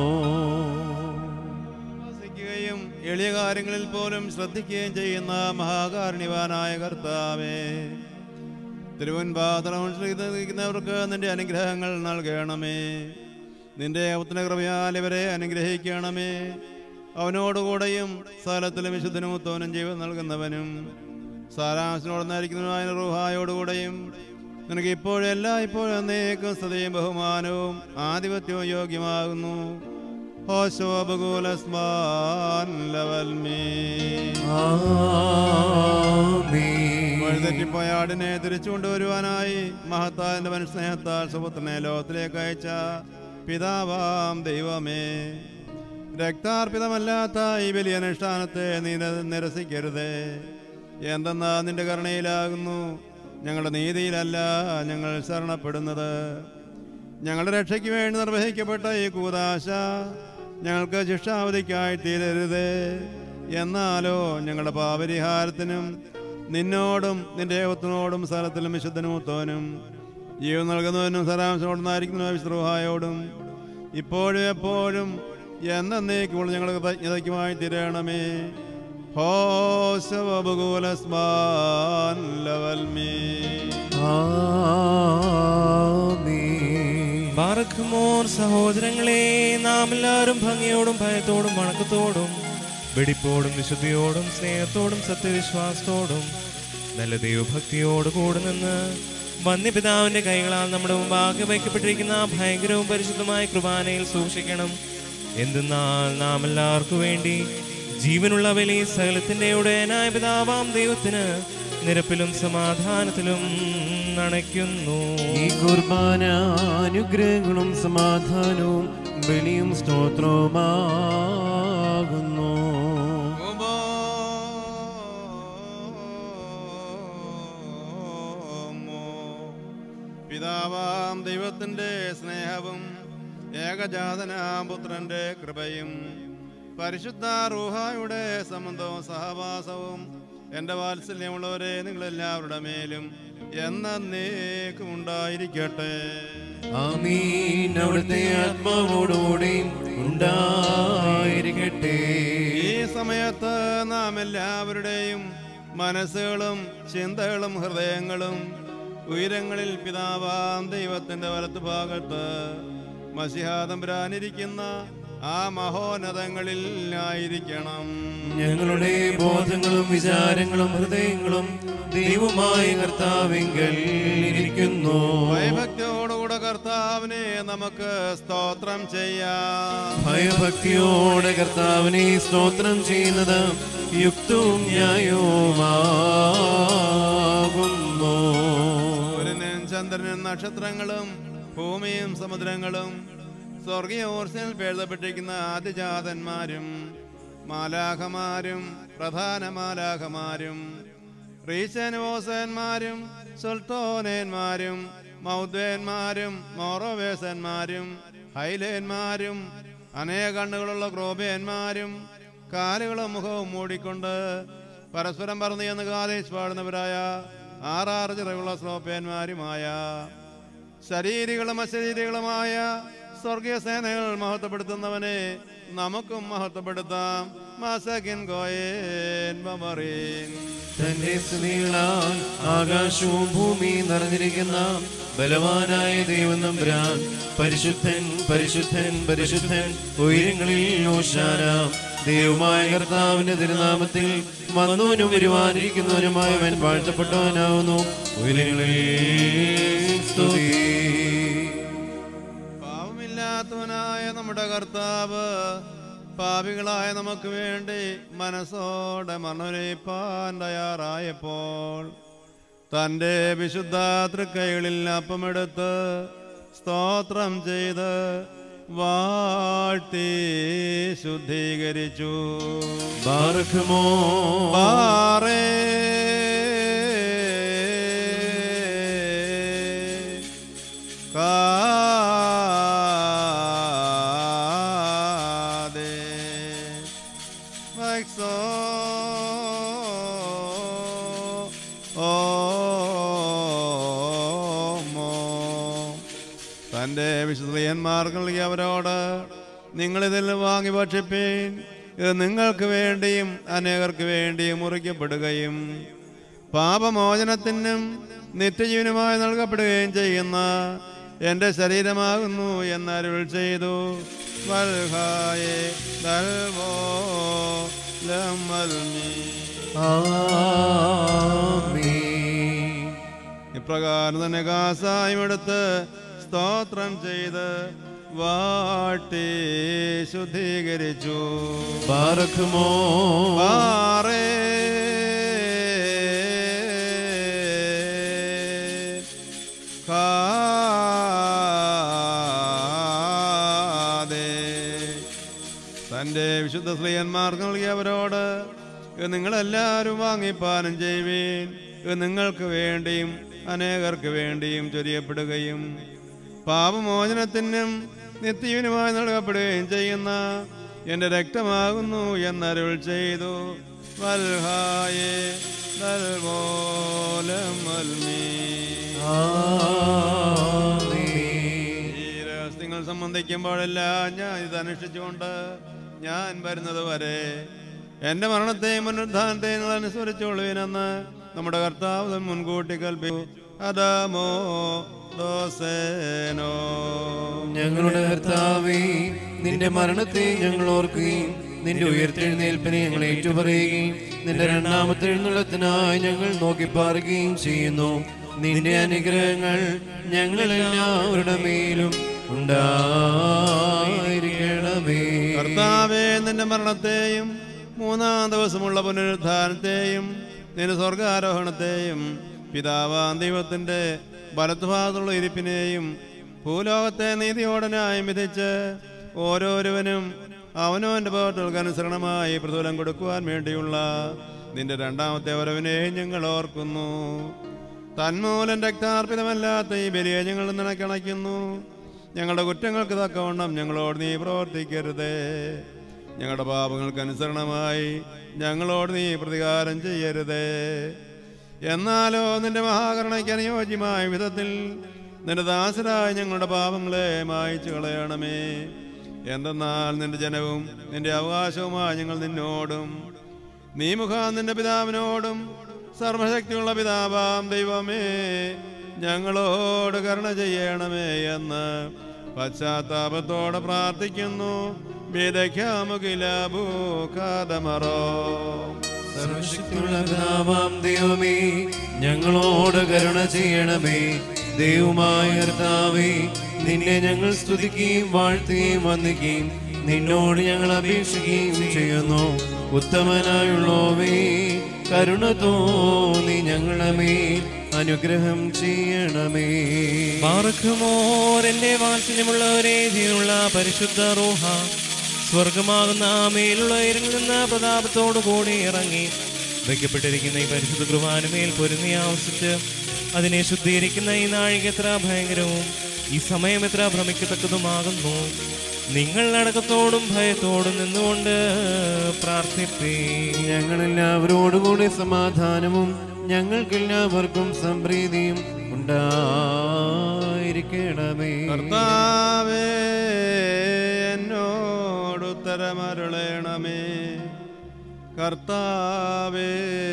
D: വസിക്കുകയും എളിയ കാര്യങ്ങളിൽ പോലും ശ്രദ്ധിക്കുകയും ചെയ്യുന്ന മഹാകാരുണ്യവാനായ കർത്താവേ, തിരുവൻപാതളവർക്ക് നിന്റെ അനുഗ്രഹങ്ങൾ നൽകണമേ. നിന്റെ ഉത്തരകൃപയാൽ ഇവരെ അനുഗ്രഹിക്കണമേ. അവനോടുകൂടെയും സ്ഥലത്തിലും വിശുദ്ധനും ഉത്തമനും ജീവൻ നൽകുന്നവനും സാരാംശനോടൊന്നായിരിക്കുന്നതിനായ റൂഹായോടുകൂടെയും നിനക്ക് ഇപ്പോഴെല്ലാം ഇപ്പോഴും എന്നേക്കും സ്തുതിയും ബഹുമാനവും ആധിപത്യവും യോഗ്യമാകുന്നു. വഴിതെറ്റിപ്പോയ ആടിനെ തിരിച്ചു കൊണ്ടുവരുവാനായി മഹത്താന്റെ മനുസ്നേഹത്താൽ സുപുത്രനെ ലോകത്തിലേക്ക് അയച്ച പിതാവാം ദൈവമേ, രക്താർപ്പിതമല്ലാത്ത ഈ വലിയ അനുഷ്ഠാനത്തെ നീ നിരസിക്കരുതേ. എന്തെന്നാ നിന്റെ കരുണയിലാകുന്നു, ഞങ്ങളുടെ നീതിയിലല്ല ഞങ്ങൾ ശരണപ്പെടുന്നത്. ഞങ്ങളുടെ രക്ഷയ്ക്ക് വേണ്ടി നിർവഹിക്കപ്പെട്ട ഈ കൂദാശ ഞങ്ങൾക്ക് ശിക്ഷാവധിക്കായി തീരരുതേ. എന്നാലോ ഞങ്ങളുടെ പാപരിഹാരത്തിനും നിന്നോടും നിന്റെ ഏവത്തിനോടും സ്ഥലത്തിലും വിശുദ്ധനും ഉത്തവനും ജീവൻ നൽകുന്നവനും സാരാംശനോടൊന്നായിരിക്കുന്ന വിശ്രൂഹായോടും ഇപ്പോഴും എപ്പോഴും എന്നേക്കുമുള്ള ഞങ്ങളുടെ കൃതജ്ഞതയ്ക്കുമായി തീരണമേ.
B: ബാറഖ്മോർ സഹോദരങ്ങളെ, നാം എല്ലാവരും ഭംഗിയോടും ഭയത്തോടും വണക്കത്തോടും വെടിപ്പോടും വിശുദ്ധിയോടും സ്നേഹത്തോടും സത്യവിശ്വാസത്തോടും നല്ല ദൈവഭക്തിയോട് കൂടെ നിന്ന് വന്യപിതാവിന്റെ കൈകളാൽ നമ്മുടെ മുമ്പാകെ വയ്ക്കപ്പെട്ടിരിക്കുന്ന ഭയങ്കരവും പരിശുദ്ധമായ കുർബാനയിൽ സൂക്ഷിക്കണം. എന്തെന്നാൽ നാം എല്ലാവർക്കും വേണ്ടി ജീവനുള്ള ബലി സകലത്തിന്റെ ഉടയനായ പിതാവാം ദൈവത്തിന് നിരപ്പിലും സമാധാനത്തിലും നണയ്ക്കുന്നു.
C: ഈ കുർബാന അനുഗ്രഹങ്ങളും സമാധാനവും ബലിയും സ്തോത്രവുമാകുന്നു.
D: പിതാവാം ദൈവത്തിന്റെ സ്നേഹവും ഏകജാതനാം പുത്രന്റെ കൃപയും പരിശുദ്ധ റൂഹായുടെ സംബന്ധവും സഹവാസവും എന്റെ വാത്സല്യമുള്ളവരെ നിങ്ങളെല്ലാവരുടെ മേലും എന്നേക്കും ഉണ്ടായിരിക്കട്ടെ.
C: ആമീൻ. അവിടുത്തെ ആത്മാവോടുകൂടി ഉണ്ടായിരിക്കട്ടെ.
D: ഈ സമയത്ത് നാം എല്ലാവരുടെയും മനസ്സുകളും ചിന്തകളും ഹൃദയങ്ങളും ഉയരങ്ങളിൽ പിതാവാം ദൈവത്തിന്റെ വലത്തുഭാഗത്ത് മസിഹാതമ്പുരാനിരിക്കുന്ന ആ മഹോന്നതങ്ങളിൽ ആയിരിക്കണം.
C: ഞങ്ങളുടെ ബോധങ്ങളും വിചാരങ്ങളും ഹൃദയങ്ങളും ദൈവമായ കർത്താവിങ്കൽ ഇരിക്കുന്നു.
D: ഭയഭക്തിയോടുകൂടെ കർത്താവിനെ നമുക്ക് സ്തോത്രം ചെയ്യാം.
C: ഭയഭക്തിയോടെ കർത്താവിനെ സ്തോത്രം ചെയ്യുന്നത് യുക്തവും ന്യായവുമാകുന്നു.
D: സൂര്യനും ചന്ദ്രനും നക്ഷത്രങ്ങളും ഭൂമിയും സമുദ്രങ്ങളും സ്വർഗീയ ഓർസിൽ എഴുതപ്പെട്ടിരിക്കുന്ന ആദിജാതന്മാരും മാലാഖമാരും പ്രധാന മാലാഖമാരും റീശനോസന്മാരും സുൽത്തോനന്മാരും മൗദ്വേന്മാരും മോറോവേസന്മാരും ഹൈലേന്മാരും അനേക കണ്ണുകളുള്ള ക്രോബേന്മാരും കാലുകളും മുഖവും മൂടിക്കൊണ്ട് പരസ്പരം പറഞ്ഞു എന്ന് കാദേശ് പാടുന്നവരായ 6 ചിറകുള്ള ശ്രോപ്പേന്മാരുമായ ശരീരികളും അശരീരികളുമായ സ്വർഗീയ സേനകൾ മഹത്വപ്പെടുത്തുന്നവനെ നമുക്കും മഹത്വപ്പെടുത്താം.
C: തന്റെ സ്തുതികളാൽ ആകാശവും ഭൂമിയും നിറഞ്ഞിരിക്കുന്ന ബലവാനായ ദൈവം തമ്പുരാൻ പരിശുദ്ധൻ പരിശുദ്ധൻ പരിശുദ്ധൻ ഉയരങ്ങളിൽ ഹോശാന. ദൈവമായ കർത്താവിന്റെ തിരുനാമത്തിൽ വന്നവനും വരുവാനിരിക്കുന്നവനുമായവൻ വാഴ്ത്തപ്പെട്ടവനാവുന്നു. ഉയരങ്ങളിൽ സ്തുതി.
D: പാവമില്ലാത്തവനായ നമ്മുടെ കർത്താവ് പാപികളായ നമുക്ക് വേണ്ടി മനസ്സോടെ മരണമേൽപ്പാൻ തയ്യാറായപ്പോൾ തൻ്റെ വിശുദ്ധ തൃക്കൈകളിൽ അപ്പമെടുത്ത് സ്തോത്രം ചെയ്ത് വാഴ്ത്തി ശുദ്ധീകരിച്ചു.
C: ബാറഖ്മോ
D: ബാറേ തൻ്റെ വിശുദ്ധന്മാർക്ക് നൽകി അവരോട് നിങ്ങളിതിൽ വാങ്ങി ഭക്ഷിപ്പീൻ. ഇത് നിങ്ങൾക്ക് വേണ്ടിയും അനേകർക്ക് വേണ്ടിയും മുറിക്കപ്പെടുകയും പാപമോചനത്തിനും നിത്യജീവനുമായി നൽകപ്പെടുകയും ചെയ്യുന്ന എൻ്റെ ശരീരമാകുന്നു എന്നരുൾ ചെയ്തു. വൽഹായേ ദൽവോ ലമൽമീ. ഇപ്രകാരം തന്നെ കാസായും എടുത്ത് സ്തോത്രം ചെയ്ത് വാട്ടി ശുദ്ധീകരിച്ചു.
C: ബാറക്കുമോ
D: ബാറേ തൻ്റെ വിശുദ്ധ സ്ത്രീയന്മാർക്ക് നൽകിയവരോട് നിങ്ങളെല്ലാവരും വാങ്ങിപ്പാനം ചെയ്യുവീൻ. നിങ്ങൾക്ക് വേണ്ടിയും അനേകർക്ക് വേണ്ടിയും ചൊരിയപ്പെടുകയും പാപമോചനത്തിനും നിത്യവിനുമായി നൽകപ്പെടുകയും ചെയ്യുന്ന എൻ്റെ രക്തമാകുന്നു എന്നരുൾ ചെയ്തു. വൽഹായേ ദൽവോലമൽമീ. ഈ രഹസ്യങ്ങൾ സംബന്ധിക്കുമ്പോഴെല്ലാം ഞാൻ ഇത് അനുഷ്ഠിച്ചുകൊണ്ട് ഞാൻ വരുന്നത് വരെ എൻ്റെ മരണത്തെയും പുനരുദ്ധാനത്തെയും നിങ്ങൾ അനുസരിച്ചോളുവിനെന്ന് നമ്മുടെ കർത്താവ് മുൻകൂട്ടി കൽപ്പിച്ചു. അദാമോ ദോസേനോ.
C: ഞങ്ങളുടെ കർത്താവേ, നിന്റെ മരണത്തെ ഞങ്ങൾ ഓർക്കുകയും നിന്റെ ഉയർത്തെഴുന്നേൽപ്പിനെ ഞങ്ങൾ ഏറ്റുപറയുകയും നിന്റെ രണ്ടാമത്തെ എഴുന്നള്ളത്തിനായി ഞങ്ങൾ നോക്കിപ്പാറുകയും ചെയ്യുന്നു. നിന്റെ അനുഗ്രഹങ്ങൾ ഞങ്ങളെല്ലാവരുടെ മേലും ഉണ്ടായിരിക്കണമേ.
D: കർത്താവേ, നിന്റെ മരണത്തെയും മൂന്നാം ദിവസമുള്ള പുനരുദ്ധാനത്തെയും നിന്റെ സ്വർഗാരോഹണത്തെയും പിതാവാം ദൈവത്തിന്റെ വലത്തുഭാഗത്തുള്ള ഇരിപ്പിനെയും ഭൂലോകത്തെ നീതിയോടെ ന്യായം വിധിച്ച് ഓരോരുവനും അവനവന്റെ പ്രവൃത്തികൾക്ക് അനുസരണമായി പ്രതിഫലം കൊടുക്കുവാൻ വേണ്ടിയുള്ള നിന്റെ രണ്ടാമത്തെ വരവിനെയും ഞങ്ങൾ ഓർക്കുന്നു. തന്മൂലം രക്താർപ്പിതമല്ലാത്ത ഈ ബലിയെ ഞങ്ങൾ നിനക്കണയ്ക്കുന്നു. ഞങ്ങളുടെ കുറ്റങ്ങൾക്ക് തക്കവണ്ണം ഞങ്ങളോട് നീ പ്രവർത്തിക്കരുതേ. ഞങ്ങളുടെ പാപങ്ങൾക്ക് അനുസരണമായി ഞങ്ങളോട് നീ പ്രതികാരം ചെയ്യരുതേ. എന്നാലോ നിന്റെ മഹാകരുണയ്ക്ക് അനുയോജ്യമായ വിധത്തിൽ നിന്റെ ദാസരായ ഞങ്ങളുടെ പാപങ്ങളെ മായ്ച്ചു കളയണമേ. എന്തെന്നാൽ നിന്റെ ജനവും നിന്റെ അവകാശവുമായി ഞങ്ങൾ നിന്നോടും നീ മുഖാം നിന്റെ പിതാവിനോടും സർവശക്തിയുള്ള പിതാവാം ദൈവമേ ഞങ്ങളോട് കരുണ ചെയ്യണമേ എന്ന് പശ്ചാത്താപത്തോടെ പ്രാർത്ഥിക്കുന്നു.
C: സർവശക്തിയുള്ള പിതാവാം ദൈവമേ ഞങ്ങളോട് കരുണ ചെയ്യണമേ. ദൈവമായ കർത്താവേ, നിന്നെ ഞങ്ങൾ സ്തുതിക്കുകയും വാഴ്ത്തുകയും വന്ദിക്കുകയും നിന്നോട് ഞങ്ങൾ അപേക്ഷിക്കുകയും ചെയ്യുന്നു. ഉത്തമനായുള്ളോവേ, കരുണ തോന്നി ഞങ്ങളുടെ മേൽ അനുഗ്രഹം ചെയ്യണമേ.
B: ബാറക്കുമോർ. എന്റെ വാത്സല്യമുള്ളവരെ, ജീവനുള്ള പരിശുദ്ധ റൂഹ സ്വർഗമാകുന്ന മേലുള്ള ഉയരങ്ങളിൽ നിന്ന് പ്രതാപത്തോടു കൂടി ഇറങ്ങി വയ്ക്കപ്പെട്ടിരിക്കുന്ന ഈ പരിശുദ്ധ കുർബാനമേൽ പൊരുന്നി ആവസിച്ച് അതിനെ ശുദ്ധീകരിക്കുന്ന ഈ നാഴിക എത്ര ഭയങ്കരവും ഈ സമയം എത്ര ഭ്രമിക്കത്തക്കതുമാകുന്നു. നിങ്ങൾ അടക്കത്തോടും ഭയത്തോടും നിന്നുകൊണ്ട് പ്രാർത്ഥിപ്പേ.
C: ഞങ്ങളെല്ലാവരോടുകൂടി സമാധാനവും ഞങ്ങൾക്കെല്ലാവർക്കും സംപ്രീതിയും ഉണ്ടായിരിക്കണമേ.
D: കർത്താവേ, എന്നോടുത്തരമരുളേണമേ. കർത്താവേ,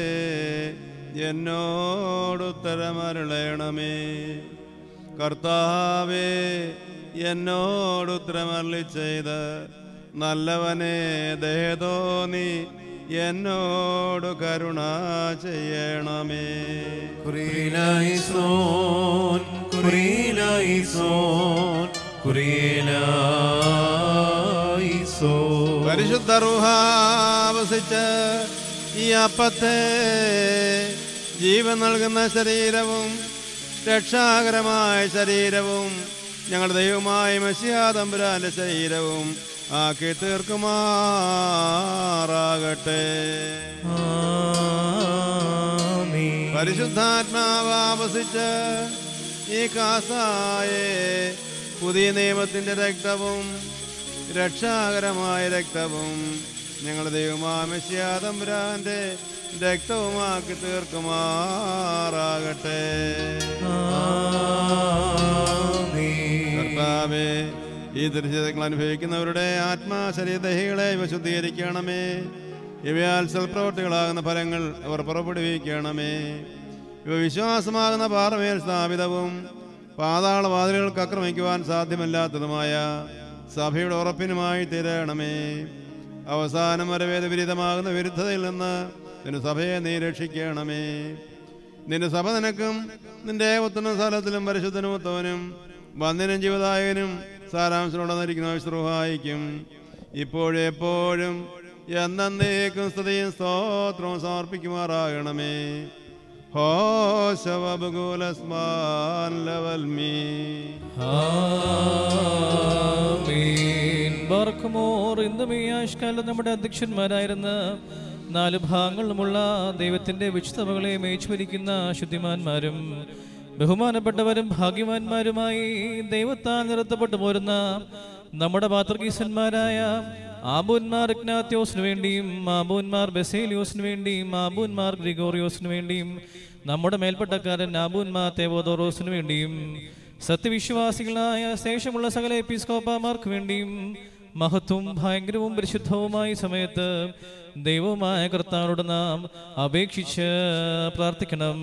D: എന്നോടുത്തരമരുളേണമേ. കർത്താവേ, എന്നോടുത്തരമരുളി ചെയ്ത് നല്ലവനെ ദയതോന്നി എന്നോട് കരുണ ചെയ്യണമേ.
C: കുരിയലായിസോൻ, കുരിയലായിസോൻ, കുരിയലായിസോൻ.
D: പരിശുദ്ധ റൂഹ വസിച്ച് ഈ അപ്പത്തെ ജീവൻ നൽകുന്ന ശരീരവും രക്ഷാകരമായ ശരീരവും ഞങ്ങളുടെ ദൈവമായ മെസ്സിഹാ തമ്പുരാന്റെ ശരീരവും ആക്കി തീർക്കുമാറാകട്ടെ. പരിശുദ്ധാത്മാവാസിച്ച് ഈ കാസായെ പുതിയ നിയമത്തിന്റെ രക്തവും രക്ഷാകരമായ രക്തവും ഞങ്ങളുടെ ദൈവമായ മെസ്സിഹാ തമ്പുരാന്റെ രക്തവുമാക്കി തീർക്കുമാറാകട്ടെ. കർത്താവേ, ഈ ദുരിതങ്ങൾ അനുഭവിക്കുന്നവരുടെ ആത്മാ ശരീരദേഹികളെ ഇവ ശുദ്ധീകരിക്കണമേ. ഇവയാൽ സൽപ്രവർത്തികളാകുന്ന ഫലങ്ങൾ അവർ പുറപ്പെടുവിക്കണമേ. ഇവ വിശ്വാസമാകുന്ന പാറമേൽ സ്ഥാപിതവും പാതാളവാതിലുകൾക്ക് ആക്രമിക്കുവാൻ സാധ്യമല്ലാത്തതുമായ സഭയുടെ ഉറപ്പിനുമായി തീരണമേ. അവസാനം വരെ വേദവിരുദ്ധമാകുന്ന വിരുദ്ധതയിൽ നിന്ന് നിന്റെ സഭയെ നീ രക്ഷിക്കണമേ. നിന്റെ സഭ നിനക്കും നിന്റെ ഉത്തമ സ്ഥലത്തിലും പരിശുദ്ധനുമത്തവനും വന്ദനും ജീവദായകനും സാരാംശമുണ്ടെന്നിരിക്കുന്ന വിശ്രുഹായിക്കും ഇപ്പോഴെപ്പോഴും എന്നേക്കും സ്തുതിയും സ്തോത്രവും സമർപ്പിക്കുമാറാകണമേ.
E: ഇന്നും ഈ ആഴ്ചക്കാലം നമ്മുടെ അധ്യക്ഷന്മാരായിരുന്ന 4 ഭാഗങ്ങളിലുമുള്ള ദൈവത്തിന്റെ വിശുദ്ധമകളെ മേച്ചുഭരിക്കുന്ന ശുദ്ധിമാന്മാരും ബഹുമാനപ്പെട്ടവരും ഭാഗ്യവാന്മാരുമായി ദൈവത്താൽ നിർത്തപ്പെട്ടു പോരുന്ന നമ്മുടെ പാത്രീസന്മാരായ ആബൂന്മാർ ഇഗ്നാത്യോസിന് വേണ്ടിയും ആബൂന്മാർ ബെസേലിയോസിന് വേണ്ടിയും ആബൂന്മാർ ഗ്രിഗോറിയോസിന് വേണ്ടിയും നമ്മുടെ മേൽപ്പെട്ടക്കാരൻ ആബൂന്മാർ തേവോദോറോസിന് വേണ്ടിയും സത്യവിശ്വാസികളായ ശേഷമുള്ള സകല എപ്പിസ്കോപ്പമാർക്ക് വേണ്ടിയും മഹത്വവും ഭയങ്കരവും പരിശുദ്ധവുമായ സമയത്ത് ദൈവമായ കർത്താവിനോട് നാം അപേക്ഷിച്ച് പ്രാർത്ഥിക്കണം.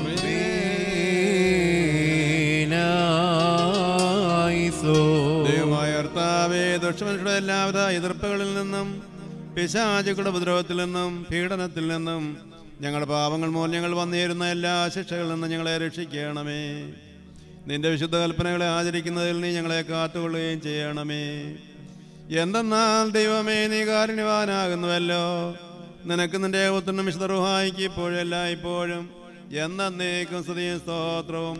D: ദൈവമായ കർത്താവേ, ദുഷ്ടമനുഷ്യരുടെ എല്ലാവിധ എതിർപ്പുകളിൽ നിന്നും പിശാചുക്കളുടെ ഉപദ്രവത്തിൽ നിന്നും പീഡനത്തിൽ നിന്നും ഞങ്ങളുടെ പാപങ്ങൾ മൂലം ഞങ്ങൾ വന്നേരുന്ന എല്ലാ ശിക്ഷകളിൽ നിന്നും ഞങ്ങളെ രക്ഷിക്കണമേ. നിന്റെ വിശുദ്ധ കൽപ്പനകളെ ആചരിക്കുന്നതിൽ നീ ഞങ്ങളെ കാത്തുകൊള്ളുകയും ചെയ്യണമേ. എന്തെന്നാൽ ദൈവമേ, നീ കാരുണ്യവാനാകുന്നുവല്ലോ. നിനക്ക് നിന്റെ ഉത്തരം വിശുദ്ധ റുഹായിക്ക് ഇപ്പോഴും എല്ലായ്പ്പോഴും എന്നേക്കും സ്തുതിയും സ്തോത്രവും.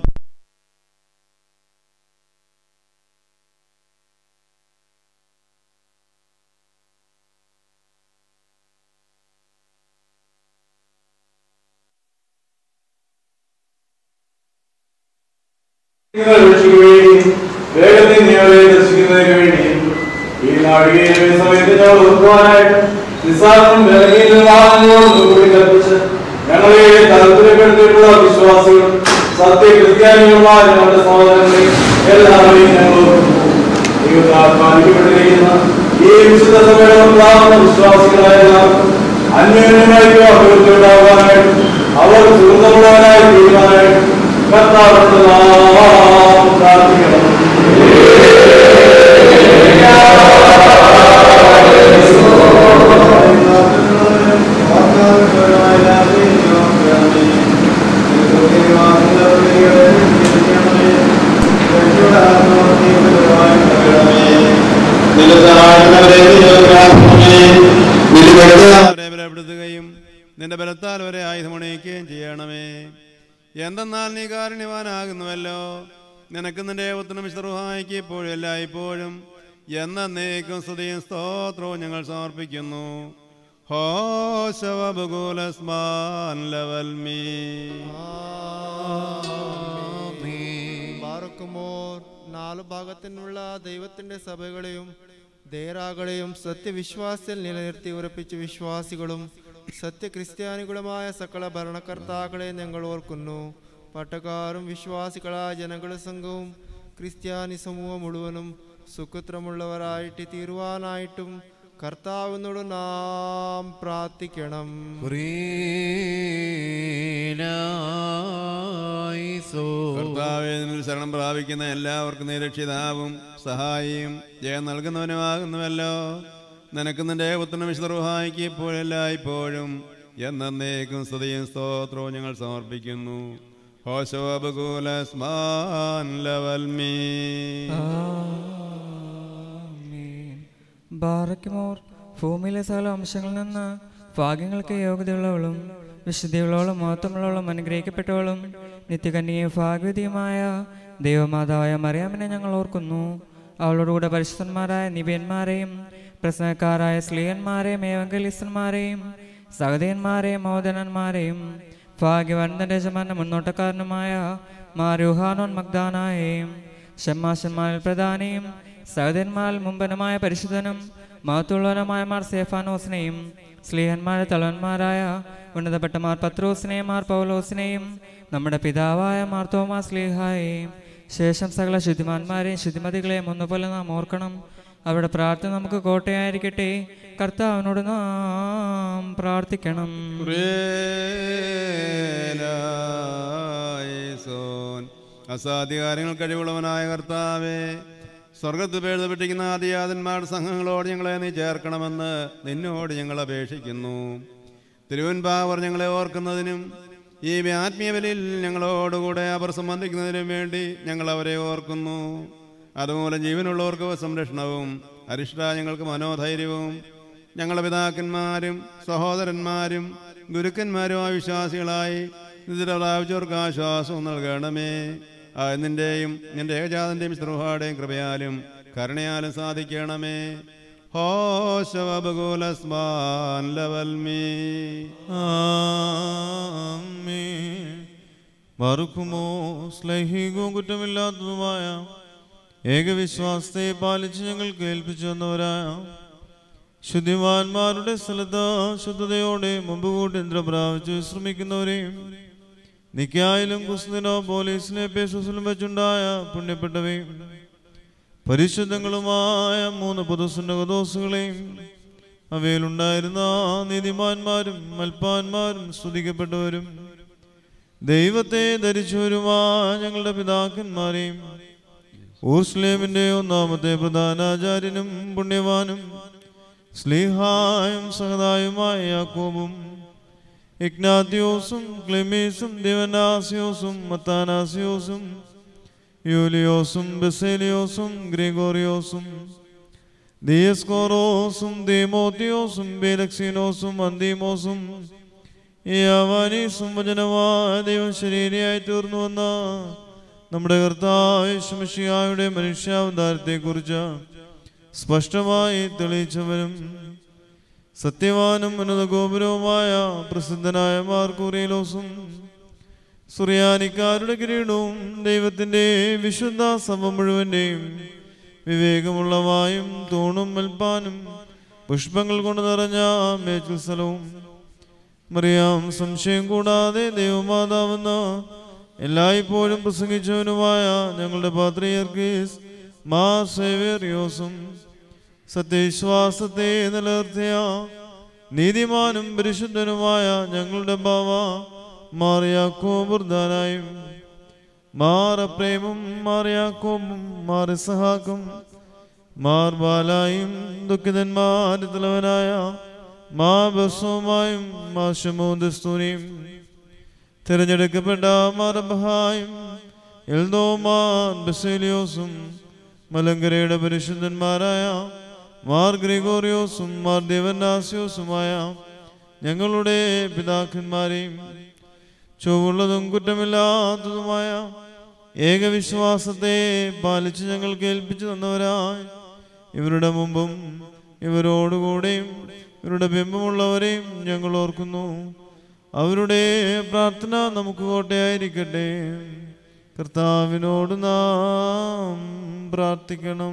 F: വേഗത്തിൽ നീ അവരെ ദർശിക്കുന്നതിന് വേണ്ടി ഈ നാഴികയിലെ സമയത്ത് ഞങ്ങൾ ഓർക്കുവാനായിട്ട് നിസ്സാരം കൂടി കൽപ്പിച്ച് ഞങ്ങളെ തലത്തിലെടുത്തിട്ടുള്ള വിശ്വാസികളും സത്യക്രിസ്ത്യാനികളുമായ ഞങ്ങളുടെ സഹോദരങ്ങളെ എല്ലാവരെയും ഞങ്ങൾ ദൈവത്താൽപ്പാലിക്കപ്പെട്ടിരിക്കുന്ന ഈ വിശുദ്ധ സഭയുടെ ഉണ്ടാകുന്ന വിശ്വാസികളായ എല്ലാവർക്കും അന്യോന്യമായിട്ട് അഭിവൃദ്ധി ഉണ്ടാകാനായിട്ട് അവർ സുഹൃത്തുള്ളവരായി തീരുമാനമായിട്ട് കർത്താവിനോട് നാം പ്രാർത്ഥിക്കണം.
D: നിന്റെ ബലത്താൽ വരെ ആയുധമണിയിക്കുകയും ചെയ്യണമേ. എന്തെന്നാൽ നീ കാരുണ്യവാനാകുന്നുവല്ലോ. നിനക്ക് നിന്റെ ഉത്തരം വിശുദ്ധ ഇപ്പോഴും എല്ലായ്പ്പോഴും എന്നേക്കും സ്തുതിയും സ്തോത്രവും ഞങ്ങൾ സമർപ്പിക്കുന്നു.
G: നാലു ഭാഗത്തിനുള്ള ദൈവത്തിന്റെ സഭകളെയും ദേറാകളെയും സത്യവിശ്വാസത്തിൽ നിലനിർത്തി ഉറപ്പിച്ച വിശ്വാസികളും സത്യക്രിസ്ത്യാനികളുമായ സകല ഭരണകർത്താക്കളെ ഞങ്ങൾ ഓർക്കുന്നു. പട്ടക്കാരും വിശ്വാസികളായ ജനങ്ങളുടെ സംഘവും ക്രിസ്ത്യാനി സമൂഹം മുഴുവനും സുഖത്രമുള്ളവരായിട്ട് തീരുവാനായിട്ടും കർത്താവിനോട് നാം പ്രാർത്ഥിക്കണം.
D: കർത്താവേ, നിന്നിൽ ശരണം പ്രാപിക്കുന്ന എല്ലാവർക്കും നീ രക്ഷിതാവും സഹായിയും ജയം നൽകുന്നവനുമാകുന്നുവല്ലോ. നിനക്ക് നിന്റെ ഉത്തരം വിശുദ്ധ റുഹായിക്ക് ഇപ്പോഴും എല്ലായ്പ്പോഴും എന്നേക്കും സ്തുതിയും സ്തോത്രവും ഞങ്ങൾ സമർപ്പിക്കുന്നു.
H: ബാറക്കുമോർ ഭൂമിയിലെ സകല അംശങ്ങളിൽ നിന്ന് ഭാഗ്യങ്ങൾക്ക് യോഗ്യതയുള്ളവളും വിശുദ്ധിയുള്ളവളും മഹത്വമുള്ളവളും അനുഗ്രഹിക്കപ്പെട്ടവളും നിത്യകന്യയും ഭാഗ്യവതിയുമായ ദൈവമാതാവായ മറിയാമിനെ ഞങ്ങൾ ഓർക്കുന്നു. അവളോടുകൂടെ പരിശുദ്ധന്മാരായ നിബിയന്മാരെയും പ്രസംഗക്കാരായ സ്ലീഹന്മാരെയും ഏവങ്കലിസ്തന്മാരെയും സഹോദയന്മാരെയും മോദനന്മാരെയും ഭാഗ്യവാന്റെ യജമാന്റെ മുന്നോട്ടക്കാരനുമായ മാർ യൂഹാനോൻ മഗ്ദാനായെയും ഷമ്മാശന്മാരിൽ പ്രധാനിയും സഹോദയന്മാരിൽ മുമ്പനുമായ പരിശുദ്ധനും മഹത്തുള്ളവനുമായ മാർ സേഫാനോസിനെയും സ്ലീഹന്മാരുടെ തലവന്മാരായ ഉന്നതപ്പെട്ട മാർ പത്രോസിനെയും മാർ പൗലോസിനെയും നമ്മുടെ പിതാവായ മാർ തോമാ സ്ലീഹായെയും ശേഷം സകല ശുദ്ധിമാന്മാരെയും ശുദ്ധിമതികളെയും ഒന്നുപോലെ നാം ഓർക്കണം. അവരുടെ പ്രാർത്ഥന നമുക്ക് കോട്ടയായിരിക്കട്ടെ. കർത്താവിനോട് നാം പ്രാർത്ഥിക്കണം.
D: അസാധ്യകാര്യങ്ങൾ കഴിവുള്ളവനായ കർത്താവേ, സ്വർഗത്തിൽ എഴുതപ്പെട്ടിരിക്കുന്ന ആദിയാതന്മാരുടെ സംഘങ്ങളോട് ഞങ്ങളെ നീ ചേർക്കണമെന്ന് നിന്നോട് ഞങ്ങൾ അപേക്ഷിക്കുന്നു. തിരുവൻപാവർ ഞങ്ങളെ ഓർക്കുന്നതിനും ഈ ആത്മീയ ബലിയിൽ ഞങ്ങളോടുകൂടെ അവർ സംബന്ധിക്കുന്നതിനും വേണ്ടി ഞങ്ങൾ അവരെ ഓർക്കുന്നു. അതുമൂലം ജീവനുള്ളവർക്ക് സംരക്ഷണവും അരിഷ്ട ഞങ്ങൾക്ക് മനോധൈര്യവും ഞങ്ങളുടെ പിതാക്കന്മാരും സഹോദരന്മാരും ഗുരുക്കന്മാരുമായ വിശ്വാസികളായി നിദ്ര പ്രാപിച്ചവർക്ക് ആശ്വാസവും നൽകണമേ. നിന്റെയും നിന്റെ ഏകജാതന്റെയും സർവ്വഹാടെയും കൃപയാലും കരുണയാലും സാധിക്കണമേ.
A: മറുക്കുമോ സ്ലൈഹികവും കുറ്റമില്ലാത്തതുമായ ഏകവിശ്വാസത്തെ പാലിച്ച് ഞങ്ങൾക്ക് ഏൽപ്പിച്ചു വന്നവരായ ശുദ്ധിമാന്മാരുടെ സ്ഥലത്ത് ശുദ്ധതയോടെ മുമ്പ് കൂട്ടി നിദ്ര പ്രാപിച്ച് വിശ്രമിക്കുന്നവരെയും നിക്കായിലും കുസ്തിനോ പോലീസിലെ പേശുസിലും വെച്ചുണ്ടായ പുണ്യപ്പെട്ടവയും പരിശുദ്ധങ്ങളുമായ 3 പൊതുസുന്നകദോസുകളെയും അവയിലുണ്ടായിരുന്ന നീതിമാന്മാരും മൽപ്പാന്മാരും സ്തുതിക്കപ്പെട്ടവരും ദൈവത്തെ ധരിച്ചവരുമായ ഞങ്ങളുടെ പിതാക്കന്മാരെയും ഊർസ്ലേമിന്റെ 1-ാമത്തെ പ്രധാനാചാര്യനും പുണ്യവാനും സ്ലീഹായും സഹദായുമായ യാക്കോബും ഇഗ്നാത്യോസും ക്ലെമീസും ദിവനാസിയോസും മത്താനാസിയോസും യൂലിയോസും ബെസേലിയോസും ഗ്രിഗോറിയോസും ദിയസ്കോറോസും ദീമോത്തിയോസും ബേലക്സീനോസും അന്തീമോസും യാവാനീസും വചനമായ ദൈവം ശരീരയായി തീർന്നുവന്ന നമ്മുടെ കർത്താവ് യേശുമിശിഹായുടെ മനുഷ്യാവതാരത്തെക്കുറിച്ച് സ്പഷ്ടമായി തെളിയിച്ചവരും സത്യവാനും ഉന്നതഗോപുരവുമായ പ്രസിദ്ധനായ മാർക്കൂറിയലോസും സുറിയാനിക്കാരുടെ കിരീടവും ദൈവത്തിൻ്റെ വിശുദ്ധ സഭ മുഴുവൻ്റെയും വിവേകമുള്ളവായും തൂണും മൽപ്പാനും പുഷ്പങ്ങൾ കൊണ്ട് നിറഞ്ഞ മേച്ചിൽ സ്ഥലവും മറിയാം സംശയം കൂടാതെ ദൈവമാതാവെന്ന് എല്ലായ്പ്പോഴും പ്രസംഗിച്ചവനുമായ ഞങ്ങളുടെ പാത്രിയർക്കീസ് മാർ സേവേറിയോസും സത്യവിശ്വാസത്തെ നിലനിർത്തിയ നീതിമാനും പരിശുദ്ധനുമായ ഞങ്ങളുടെ ബാവ മാർ യാക്കോബുർദാനായും മാർ അപ്രേമും മാർ യാക്കോബും മാർ ഇസഹാക്കും മാർ ബാലായും ദുഃഖിതന്മാരുടെ തലവനായ മാ ബസോമായും മാ ശമോദസ്തൂനിയും തിരഞ്ഞെടുക്കപ്പെട്ട മാർ അബ്ഹായും എൽദോമാർ ബസേലിയോസും മലങ്കരയുടെ പരിശുദ്ധന്മാരായ മാർ ഗ്രിഗോറിയോസും മാർ ദേവനാസിയോസുമായ ഞങ്ങളുടെ പിതാക്കന്മാരെയും ചൊവ്വുള്ളതും കുറ്റമില്ലാത്തതുമായ ഏകവിശ്വാസത്തെ പാലിച്ച് ഞങ്ങൾക്ക് ഏൽപ്പിച്ചു തന്നവരായി ഇവരുടെ മുമ്പും ഇവരോടുകൂടെയും ഇവരുടെ ബിംബമുള്ളവരെയും ഞങ്ങൾ ഓർക്കുന്നു. അവരുടെ പ്രാർത്ഥന നമുക്ക് കോട്ടയായിരിക്കട്ടെ. കർത്താവിനോട് നാം പ്രാർത്ഥിക്കണം.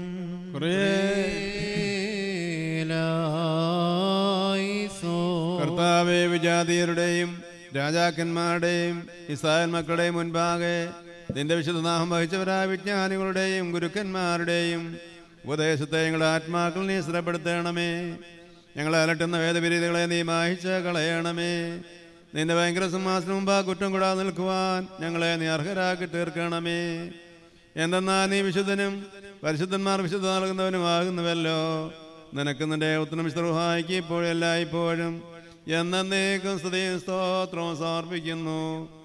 D: കർത്താവേ, വിജാതീയരുടെയും രാജാക്കന്മാരുടെയും ഇസ്രായേൽ മക്കളുടെയും മുൻപാകെ നിന്റെ വിശുദ്ധനാമം വഹിച്ചവരായ വിജ്ഞാനികളുടെയും ഗുരുക്കന്മാരുടെയും ഉപദേശത്തെ ഞങ്ങളുടെ ആത്മാക്കൾ നീ സ്ഥിരപ്പെടുത്തണമേ. ഞങ്ങളെ അലട്ടുന്ന വേദവിരീതികളെ നീ മായിച്ച് കളയണമേ. നിന്റെ ഭയങ്കര സിംഹാസനം മുമ്പ് കുറ്റം കൂടാതെ നിൽക്കുവാൻ ഞങ്ങളെ നീ അർഹരാക്കി തീർക്കണമേ. എന്തെന്നാൽ നീ വിശുദ്ധനും പരിശുദ്ധന്മാർ വിശുദ്ധ നൽകുന്നവനുമാകുന്നുവല്ലോ. നിനക്ക് നിന്റെ ഉത്തരം വിശ്രഹായിക്ക് ഇപ്പോഴും എല്ലായ്പ്പോഴും എന്നേക്കും സ്തുതിയും സ്തോത്രവും സമർപ്പിക്കുന്നു.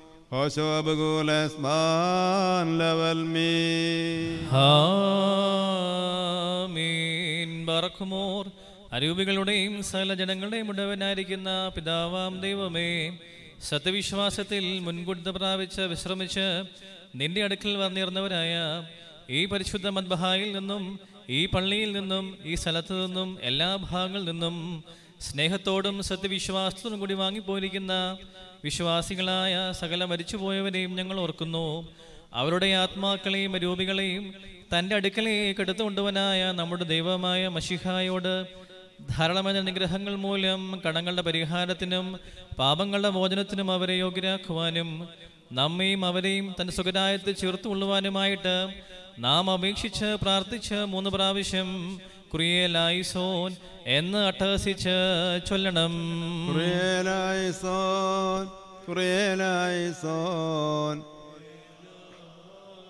E: അരൂപികളുടെയും സകല ജനങ്ങളുടെയും മുഴുവനായിരിക്കുന്ന പിതാവാം ദൈവമേ, സത്യവിശ്വാസത്തിൽ മുൻകൂട്ടി പ്രാപിച്ച് വിശ്രമിച്ച് നിന്റെ അടുക്കൽ വന്നിരുന്നവരായ ഈ പരിശുദ്ധ മദ്ബഹായിൽ നിന്നും ഈ പള്ളിയിൽ നിന്നും ഈ സ്ഥലത്തു നിന്നും എല്ലാ ഭാഗങ്ങളിൽ നിന്നും സ്നേഹത്തോടും സത്യവിശ്വാസത്തോടും കൂടി വാങ്ങിപ്പോയിരിക്കുന്ന വിശ്വാസികളായ സകല മരിച്ചുപോയവരെയും ഞങ്ങൾ ഓർക്കുന്നു. അവരുടെ ആത്മാക്കളെയും അരൂപികളെയും തൻ്റെ അടുക്കലേക്ക് എടുത്തുകൊണ്ടുവനായ നമ്മുടെ ദൈവമായ മശിഹായോട് ധാരാളമായ അനുഗ്രഹങ്ങൾ മൂലം കടങ്ങളുടെ പരിഹാരത്തിനും പാപങ്ങളുടെ മോചനത്തിനും അവരെ യോഗ്യരാക്കുവാനും നമ്മയും അവരെയും തന്റെ സുഖരായത്തിൽ ചേർത്തുകൊള്ളുവാനുമായിട്ട് നാം അപേക്ഷിച്ച് പ്രാർത്ഥിച്ച് 3 പ്രാവശ്യം കുറിയേലായിസോൻ എന്ന് അട്ടഹസിച്ച് ചൊല്ലണം.
D: കുറിയേലായിസോൻ, കുറിയേലായിസോൻ.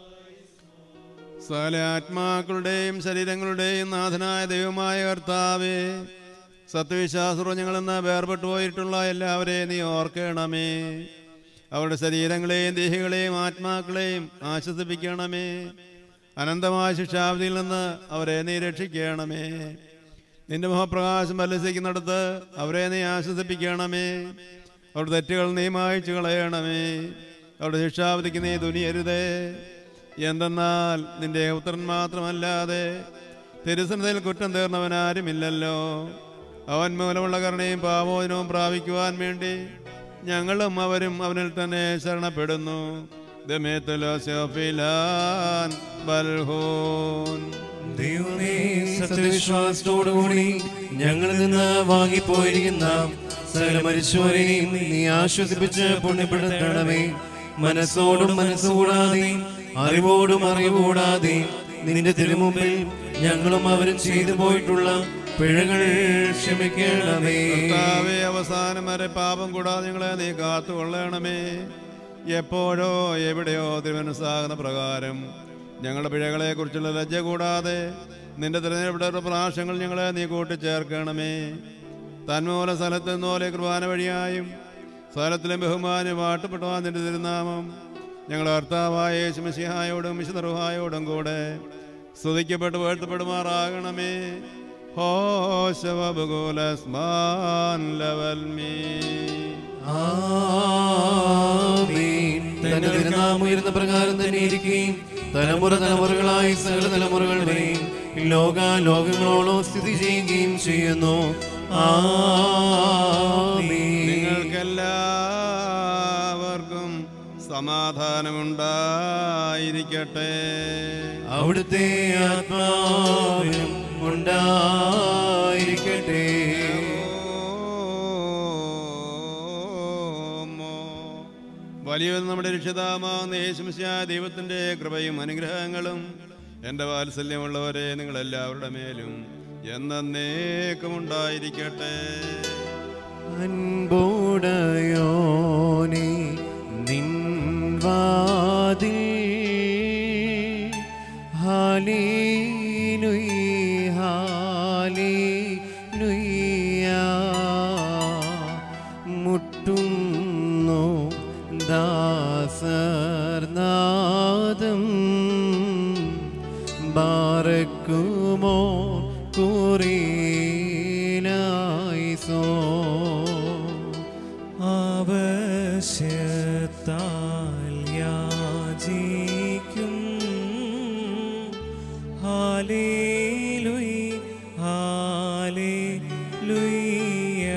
D: സകല ആത്മാക്കളുടെയും ശരീരങ്ങളുടെയും നാഥനായ ദൈവമായ കർത്താവേ, സത്യവിശ്വാസപൂർവ്വം ഞങ്ങളെന്ന് വേർപെട്ടു പോയിട്ടുള്ള എല്ലാവരെയും നീ ഓർക്കണമേ. അവരുടെ ശരീരങ്ങളെയും ദേഹികളെയും ആത്മാക്കളെയും ആശ്വസിപ്പിക്കണമേ. അനന്തമായ ശിക്ഷാവധിയിൽ നിന്ന് അവരെ നീ രക്ഷിക്കണമേ. നിന്റെ മുഖപ്രകാശം പരിലസിക്കുന്നിടത്ത് അവരെ നീ ആശ്വസിപ്പിക്കണമേ. അവരുടെ തെറ്റുകൾ നീ മായ്ച്ചു കളയണമേ. അവരുടെ ശിക്ഷാവധിക്ക് നീ തുനിയരുതേ. എന്തെന്നാൽ നിന്റെ പുത്രൻ മാത്രമല്ലാതെ തിരുസന്നിധിയിൽ കുറ്റം തീർന്നവനാരുമില്ലല്ലോ. അവൻ മൂലമുള്ള കരുണയും പാമോചനവും പ്രാപിക്കുവാൻ വേണ്ടി ഞങ്ങളും അവരും അവനിൽ തന്നെ ശരണപ്പെടുന്നു.
C: ദൈവമേ, സത്യവിശ്വാസത്തോടുകൂടി ഞങ്ങളിൽ നിന്ന് വാങ്ങിപ്പോയിരിക്കുന്ന സകല മരിച്ചവരെയും നീ ആശ്വസിപ്പിച്ച് പുണ്യപ്പെടുത്തണമേ. മനസ്സോടും മനസ്സുകൂടാതെയും അറിവോടും അറിവുകൂടാതെ നിന്റെ തിരുമുമ്പിൽ ഞങ്ങളും അവരും ചെയ്തു പോയിട്ടുള്ള പിഴകൾ ക്ഷമിക്കണമേ.
D: അവസാനം വരെ പാപം കൂടാതെ ഞങ്ങളെ നീ കാത്തുകൊള്ളണമേ. എപ്പോഴോ എവിടെയോ തിരുമനസ്സാകുന്ന പ്രകാരം ഞങ്ങളുടെ പിഴകളെ കുറിച്ചുള്ള ലജ്ജ കൂടാതെ നിന്റെ തിരഞ്ഞെടുപ്പെട്ട പ്രാവശ്യങ്ങൾ ഞങ്ങളെ നീ കൂട്ടിച്ചേർക്കണമേ. തന്മൂല സ്ഥലത്ത് നിന്നോലെ കുർബാന വഴിയായും സ്ഥലത്തിലും ബഹുമാനം വാട്ടപ്പെട്ടുവാൻ നിന്റെ തിരുനാമം ഞങ്ങളുടെ കർത്താവായ യേശു മിശിഹായോടും വിശുദ്ധ റൂഹായോടും കൂടെ സ്തുതിക്കപ്പെട്ട് വാഴ്ത്തപ്പെടുമാറാകണമേ.
C: തന്റെ തിരുനാമം ഉയർന്ന പ്രകാരം തന്നെ ഇരിക്കുകയും തലമുറ തലമുറകളായി സകല തലമുറകൾ വരെയും ലോകങ്ങളോളം സ്ഥിതി ചെയ്യുകയും ചെയ്യുന്നു.
D: നിങ്ങൾക്കെല്ലാവർക്കും സമാധാനമുണ്ടായിരിക്കട്ടെ.
C: അവിടുത്തെ ആത്മാവിനും ഉണ്ടായിരിക്കട്ടെ.
D: വലിയവൻ നമ്മുടെ രക്ഷിതാമാകുന്ന യേശുമിശിഹായ ദൈവത്തിന്റെ കൃപയും അനുഗ്രഹങ്ങളും എൻ്റെ വാത്സല്യമുള്ളവരെ നിങ്ങളെല്ലാവരുടെ മേലും എന്നേക്കും ഉണ്ടായിരിക്കട്ടെ.
C: അൻപോടയോനെ നിൻ വാതിൽ ഹല്ലേലൂയ ഹല്ലേലൂയ മുട്ടുന്നു ദാസർനാദം ബാരക്കുമോ കുറിനായിസോ
B: ആവശ്യത്താൽ യാചിക്കും ഹല്ലേലൂയ ഹല്ലേലൂയ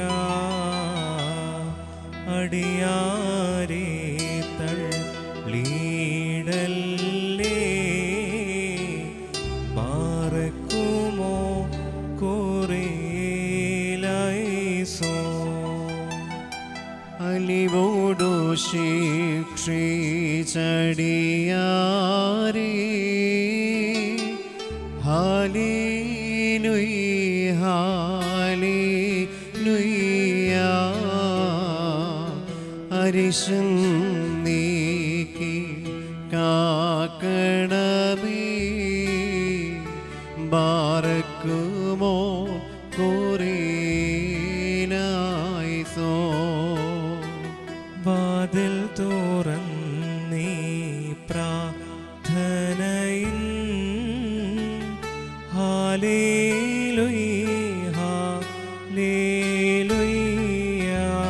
B: അടിയാരെ തള്ളിയിടല്ലേ ബാരക്കുമോ കുറിലായിസോ
C: അലിവോടു ശിക്ഷിച്ചടിയാരേ ഹല്ലേലൂയ ഹല്ലേലൂയ അരിശം നീക്കി കാക്കണമേ ബാരക്കുമോ കുറിനായിസോ
B: വാതിൽ തുറന്നീ പ്രാർത്ഥനയിൻ ഹല്ലേലൂയ ഹല്ലേലൂയ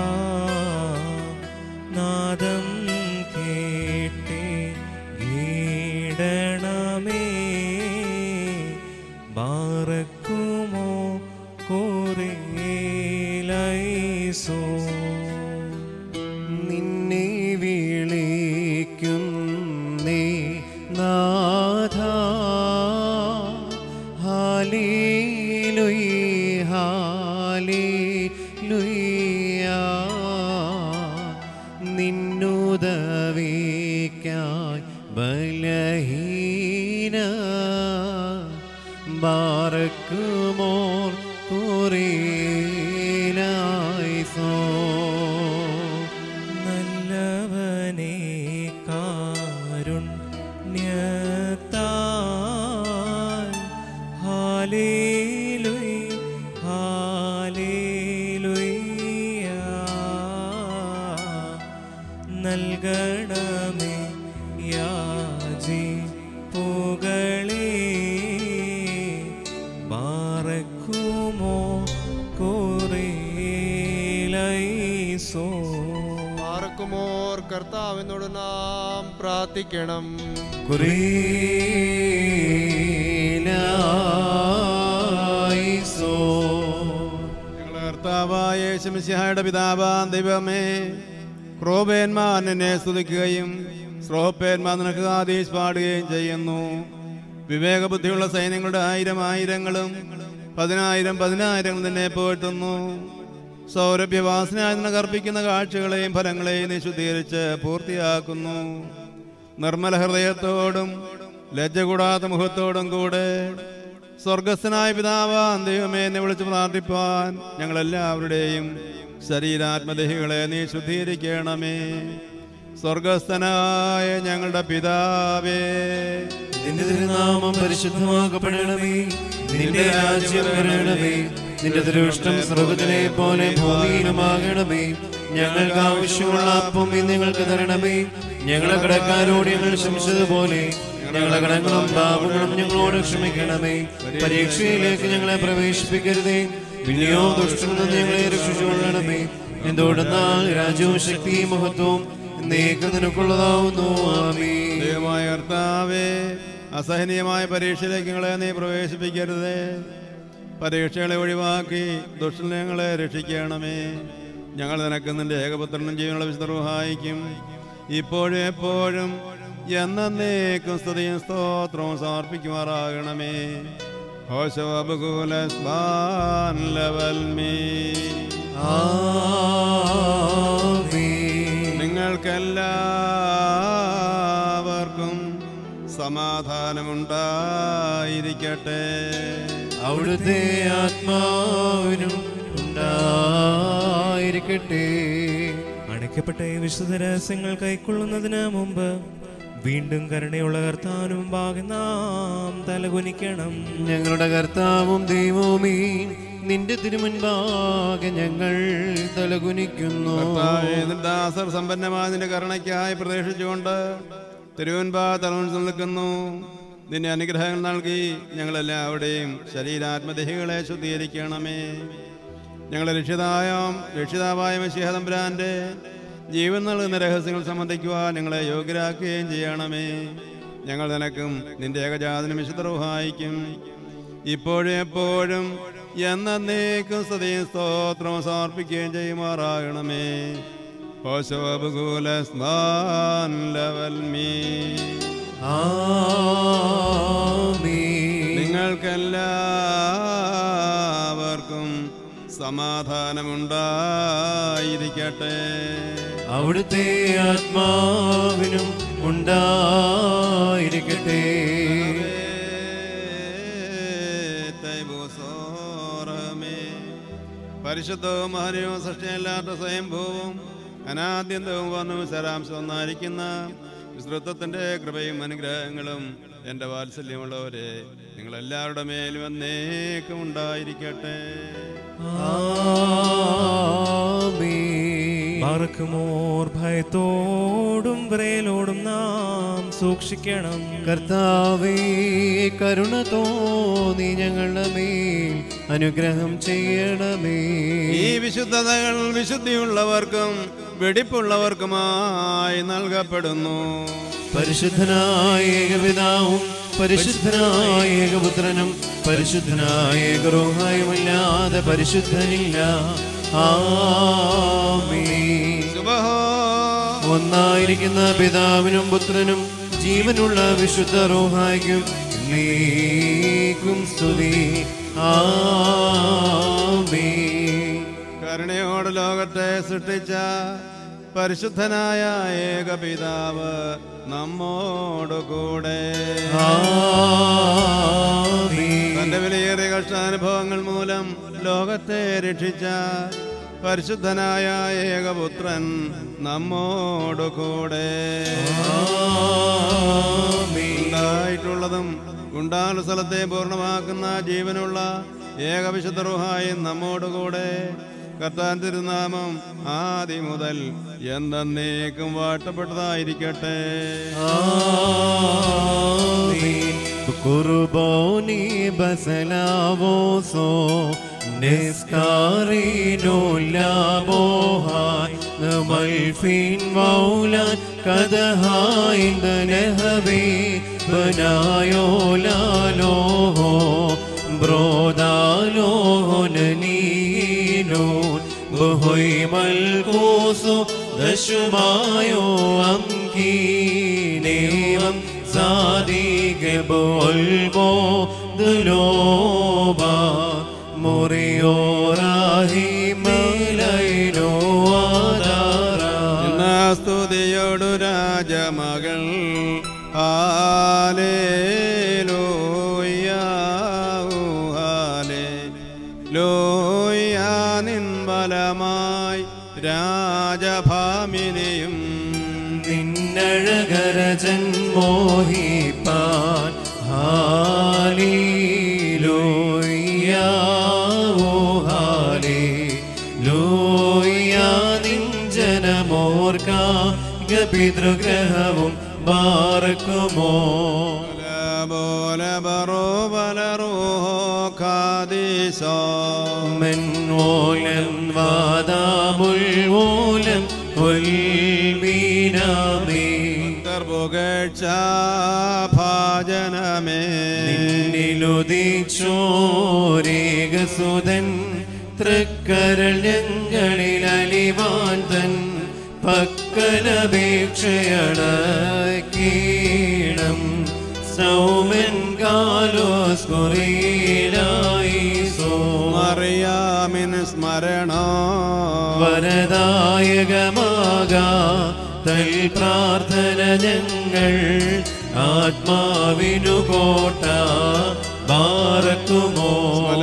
B: നാദം കേട്ടേ ഗീടണമേ ബാരക്കുമോ കുറിലായിസോ
C: നിന്നെ വിളിക്കുന്നേ നാഥ ഹല്ലേലൂയ ഹല്ലേലൂയ നിന്നുദവിക്കായി ബലഹീന ബാരക്കുമോർ കുറിനായിസോ
B: നല്ലവനേ കാരുണ്യത്താ നൽകണമേ യാചി പുകളി ബാറക്കുമോ കോറിലൈസോ.
G: പാർക്കുമോർ കർത്താവിനോട് നാം പ്രാർത്ഥിക്കണം.
D: ഞങ്ങളുടെ കർത്താവായ യേശുമിശിഹായുടെ പിതാവാം ദൈവമേ, ക്രോപേന്മാർ നിന്നെ സ്തുതിക്കുകയും ശ്രോപ്പേന്മാർ നിനക്ക് ആദേശ് പാടുകയും ചെയ്യുന്നു. വിവേകബുദ്ധിയുള്ള സൈന്യങ്ങളുടെ 1000 10,000 നിന്നെ പോറ്റുന്നു. സൗരഭ്യവാസനായി നിനക്ക് അർപ്പിക്കുന്ന കാഴ്ചകളെയും ഫലങ്ങളെയും നീ ശുദ്ധീകരിച്ച് പൂർത്തിയാക്കുന്നു. നിർമ്മല ഹൃദയത്തോടും ലജ്ജ കൂടാത്ത മുഖത്തോടും കൂടെ സ്വർഗസ്ഥനായ പിതാവാം ദൈവമേ, എന്നെ വിളിച്ച് പ്രാർത്ഥിപ്പാൻ ഞങ്ങളെല്ലാവരുടെയും ശരീരാത്മദേഹികളെ നീ ശുദ്ധീകരിക്കണമേ. സ്വർഗസ്ഥനായ ഞങ്ങളുടെ പിതാവേ,
C: നിന്റെ തിരുനാമം പരിശുദ്ധമാക്കപ്പെടണമേ. നിന്റെ രാജ്യം വരണമേ. നിന്റെ തിരുവിഷ്ടം സ്വർഗ്ഗത്തിലെ പോലെ ഭൂമിയിലുമാകണമേ. ഞങ്ങൾക്ക് ആവശ്യമുള്ള അപ്പം ഇന്ന് ഞങ്ങൾക്ക് തരണമേ. ഞങ്ങളെ കടക്കാരോട് ഞങ്ങൾ ക്ഷമിച്ചതുപോലെ ഞങ്ങളെ കടങ്ങളും പാപങ്ങളും ഞങ്ങളോട് ക്ഷമിക്കണമേ. പരീക്ഷയിലേക്ക് ഞങ്ങളെ പ്രവേശിപ്പിക്കരുതേ, പിന്നെയോ ദുഷ്ടനിൽ നിന്ന് ഞങ്ങളെ രക്ഷിച്ചുകൊള്ളണമേ. എന്തുകൊണ്ടെന്നാൽ രാജ്യവും ശക്തിയും മഹത്വവും എന്നേക്കും നിനക്കുള്ളതാവുന്നു. ആമേൻ.
D: ദൈവമായ കർത്താവേ, അസഹനീയമായ പരീക്ഷയിലേക്ക് ഞങ്ങളെ നീ പ്രവേശിപ്പിക്കരുതേ. പരീക്ഷകളെ ഒഴിവാക്കി ദുഷ്ടനെ ഞങ്ങളെ രക്ഷിക്കണമേ. ഞങ്ങൾ നിനക്ക് നിന്റെ ഏകപുത്രനും ജീവനുള്ള വിശുദ്ധ റൂഹായിക്കും ഇപ്പോഴും എപ്പോഴും എന്നേക്കും സ്തുതിയും സ്തോത്രവും സമർപ്പിക്കുമാറാകണമേ. നിങ്ങൾക്കെല്ലാവർക്കും സമാധാനമുണ്ടായിരിക്കട്ടെ.
C: അവിടുത്തെ ആത്മാവിനും ഉണ്ടായിരിക്കട്ടെ.
B: അടയ്ക്കപ്പെട്ട ഈ വിശുദ്ധ രഹസ്യങ്ങൾ കൈക്കൊള്ളുന്നതിന് മുമ്പ് വീണ്ടും കരുണയുള്ള കർത്താവിന് മുമ്പാകെ നാം തലകുനിക്കണം.
C: ഞങ്ങളുടെ കർത്താവും ദൈവവുമേ, നിന്റെ തിരുമുൻപാകെ ഞങ്ങൾ തലകുനിക്കുന്നു.
D: ദാസർ സമ്പന്നമായ നിന്റെ കരുണയ്ക്കായി പ്രതീക്ഷിച്ചുകൊണ്ട് തിരുവൻപാ തലമുൻപിൽ നിൽക്കുന്നു. നിന്റെ അനുഗ്രഹങ്ങൾ നൽകി ഞങ്ങളെല്ലാവരുടെയും ശരീരാത്മദേഹികളെ ശുദ്ധീകരിക്കണമേ. ഞങ്ങളുടെ രക്ഷിതാവായ മശീഹ തമ്പുരാന്റെ ജീവൻ നൽകുന്ന രഹസ്യങ്ങൾ സംബന്ധിക്കുവാൻ ഞങ്ങളെ യോഗ്യരാക്കുകയും ചെയ്യണമേ. ഞങ്ങൾ നിനക്കും നിന്റെ ഏകജാതനും വിശുദ്ധ റൂഹായിക്കും ഇപ്പോഴും എപ്പോഴും എന്നേക്കും സ്തുതിയും സ്തോത്രവും സമർപ്പിക്കുകയും ചെയ്യുമാറാകണമേ. നിങ്ങൾക്കെല്ലാവർക്കും സമാധാനമുണ്ടായിരിക്കട്ടെ.
C: അവിടുത്തെ ആത്മാവിനും ഉണ്ടായിരിക്കട്ടെ.
D: പരിശുദ്ധവും മഹനീയവും സൃഷ്ടിയല്ലാത്ത സ്വയംഭൂവും അനാദ്യന്തവും വന്നവും ശരാംശം ഒന്നായിരിക്കുന്ന വിസ്തൃത്വത്തിന്റെ കൃപയും അനുഗ്രഹങ്ങളും എൻ്റെ വാത്സല്യമുള്ളവരെ നിങ്ങളെല്ലാവരുടെ മേലും എന്നേക്കും ഉണ്ടായിരിക്കട്ടെ.
B: പാർക്കുമോർ ഭയത്തോടും വിറയലോടും നാം സൂക്ഷിക്കണം.
C: കർത്താവേ, കരുണ തോന്നി ഞങ്ങളുടെ മേൽ അനുഗ്രഹം ചെയ്യണമേ.
D: ഈ വിശുദ്ധതകൾ വിശുദ്ധിയുള്ളവർക്കും വെടിപ്പുള്ളവർക്കുമായി നൽകപ്പെടുന്നു.
C: പരിശുദ്ധനായ ഏകപിതാവും പരിശുദ്ധനായ ഏകപുത്രനും പരിശുദ്ധനായ ഏകറൂഹായുമില്ലാതെ പരിശുദ്ധനില്ല. ആമേൻ. ഒന്നായിരിക്കുന്ന പിതാവിനും പുത്രനും ജീവനുള്ള വിശുദ്ധ റൂഹായ്ക്കും എന്നേക്കും സ്തുതി. ആമേൻ.
D: കരുണയോട് ലോകത്തെ സൃഷ്ടിച്ച പരിശുദ്ധനായ ഏകപിതാവ് നമ്മോടുകൂടെ. തന്റെ വിലയേറിയ കഷ്ടാനുഭവങ്ങൾ മൂലം ലോകത്തെ രക്ഷിച്ച പരിശുദ്ധനായ ഏകപുത്രൻ നമ്മോടുകൂടെ. ഉണ്ടായിട്ടുള്ളതും ഉണ്ടാകുന്ന സ്ഥലത്തെ പൂർണ്ണമാക്കുന്ന ജീവനുള്ള ഏകവിശുദ്ധ റൂഹായും നമ്മോടുകൂടെ. കർത്താൻ തിരുനാമം ആദി മുതൽ എന്നേക്കും വാഴ്ത്തപ്പെട്ടതായിരിക്കട്ടെ.
C: കുർബോനി ബസലാവോസോ നിസ്കാറിനുലാബോഹായ് മൽഫിൻ മൗലാൻ കദഹായിന്ദ നഹബി ബനായോലാലോഹോ ബ്രോദാലോഹനീനോ ബഹോയ് മൽകൂസോ ദശുമായോ അംകീനേവം സാദികെ ബോൽബോ ദുലോബാ മുറിയോറാഹി മലൈനോ ആദാരാ.
D: സ്തുതിയോടു രാജമകൾ ഹല്ലേലൂയ ഹല്ലേലൂയ നിൻ ബലമായി രാജഭാമിനിയും
C: നിന്നഴകരജൻ മോഹിപ്പാൻ ഹാലേലൂയ ഹാലേലൂയ നിൻ ജനമോർക്ക പിതൃഗ്രഹവും ബാർക്കുമോ മെൻവോലം വാദാമുൽവോലം ഉൽബീനാമേ
D: ഭാജനമേ
C: നിന്നിലുദിച്ചോരേകസുതൻ തൃക്കരൾ ഞങ്ങളിൽ അലിവാൻ തൻ പക്കലപേക്ഷയടക്കീണം സൗമൻ കാലോസ് കൊറിയിലായി
D: മറിയാമിൻ സ്മരണ
C: വരദായകമാകാ തൽ പ്രാർത്ഥന ഞങ്ങൾ ആത്മാവിനു കോട്ട ബാറക്കുമോ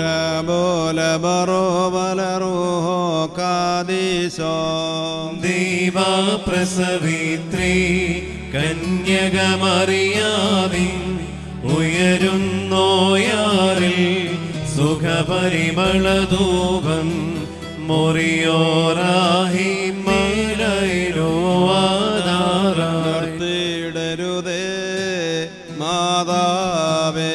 C: ദൈവാ പ്രസവിത്രീ കന്യകമറിയാവിൻ ഉയരുന്നോയാറിൽ സുഖപരിമളധൂപം മൊറിയോറാഹി മലൈരോ
D: ആധാരരുതേ മാതാവേ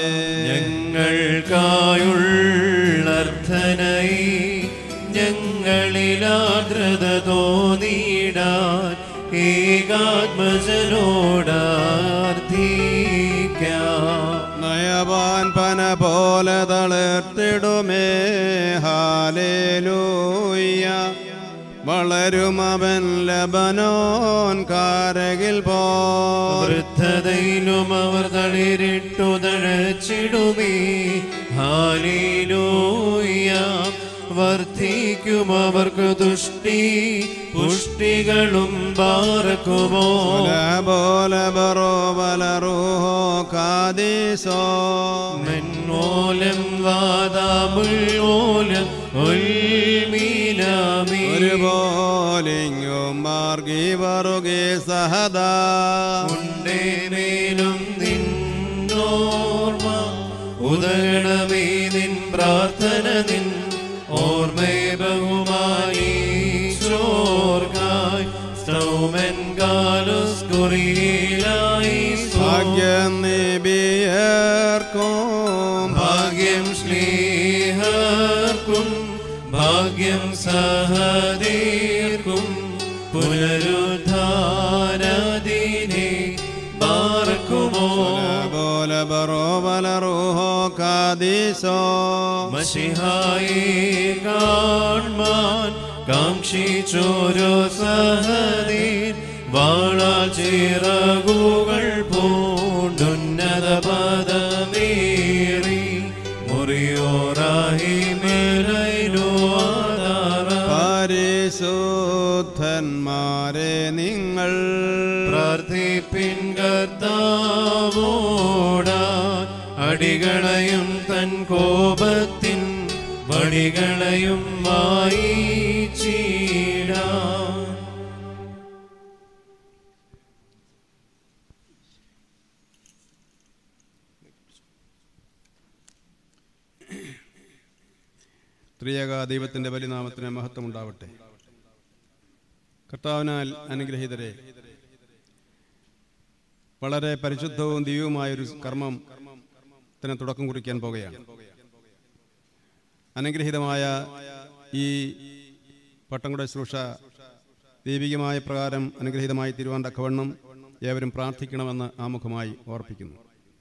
C: ഞങ്ങൾക്കായുള്ളർത്ഥനയി ഞങ്ങളിലാർദ്രത തോന്നിടാൻ ഏകാത്മജനോടാർത്ഥിക്കാം.
D: നയവാൻ പന പോലെ തളിർത്തിടുമേ ഹാലേലൂയ വളരും അവൻ ലബനോൻ കാരകിൽ പോ
C: വൃദ്ധതയിലും അവർ തളിരിട്ടു തഴച്ചിടുമേ ഹാലേലൂയ വർദ്ധിക്കും അവർക്ക് തുഷ്ടി പുഷ്ടികളും ബാറക്കുമോ മെൻമോലം വാദാമുൽമോലം ഉൽമീനാമി
D: ഒരുപോലിങ്ങും മാർഗി വറുകെ സഹദാ
C: ഉണ്ടേമേലും നിന്നോർമ്മ ഉദരണമേ നിൻ പ്രാർത്ഥന നിൻ ഓർമ്മയെ ബഹുമാനീശ്വർക്കായി സ്തൗമൻ കാലുസ് കുറിയിലായി
D: ഭാഗ്യം നിബിയർക്കും
C: ഭാഗ്യം ശ്ലീഹർക്കും ഭാഗ്യം സഹദീർക്കും പുനരുദ്ധാരദിനെ ബാർക്കുമോ മശിഹായെ കാൺമാൻ കാക്ഷിച്ചോരോ സഹദീർ വാളാൽ ചിറകുകൾ പൂണ്ടുന്നത പദമേറി മുറിയോറാഹി മേലൈനോ ആധാര.
D: പരിശുദ്ധന്മാരെ നിങ്ങൾ
C: പ്രാർത്ഥിപ്പിൻ കർത്താവോടാൻ അടികളയും തൻ കോപത്തിൻ വടികളയും വായിച്ചിടാൻ.
D: ത്രിയേക ദൈവത്തിൻ്റെ ബലിനാമത്തിന് മഹത്വമുണ്ടാവട്ടെ. കർത്താവിനാൽ അനുഗ്രഹീതരെ, വളരെ പരിശുദ്ധവും ദിവ്യവുമായൊരു കർമ്മത്തിന് തുടക്കം കുറിക്കാൻ പോകുകയാണ്. അനുഗ്രഹീതമായ ഈ പട്ടംകുട ശുശ്രൂഷ ദൈവികമായ പ്രകാരം അനുഗ്രഹീതമായി തീരുവാൻ തക്കവണ്ണം ഏവരും പ്രാർത്ഥിക്കണമെന്ന് ആമുഖമായി ഓർപ്പിക്കുന്നു.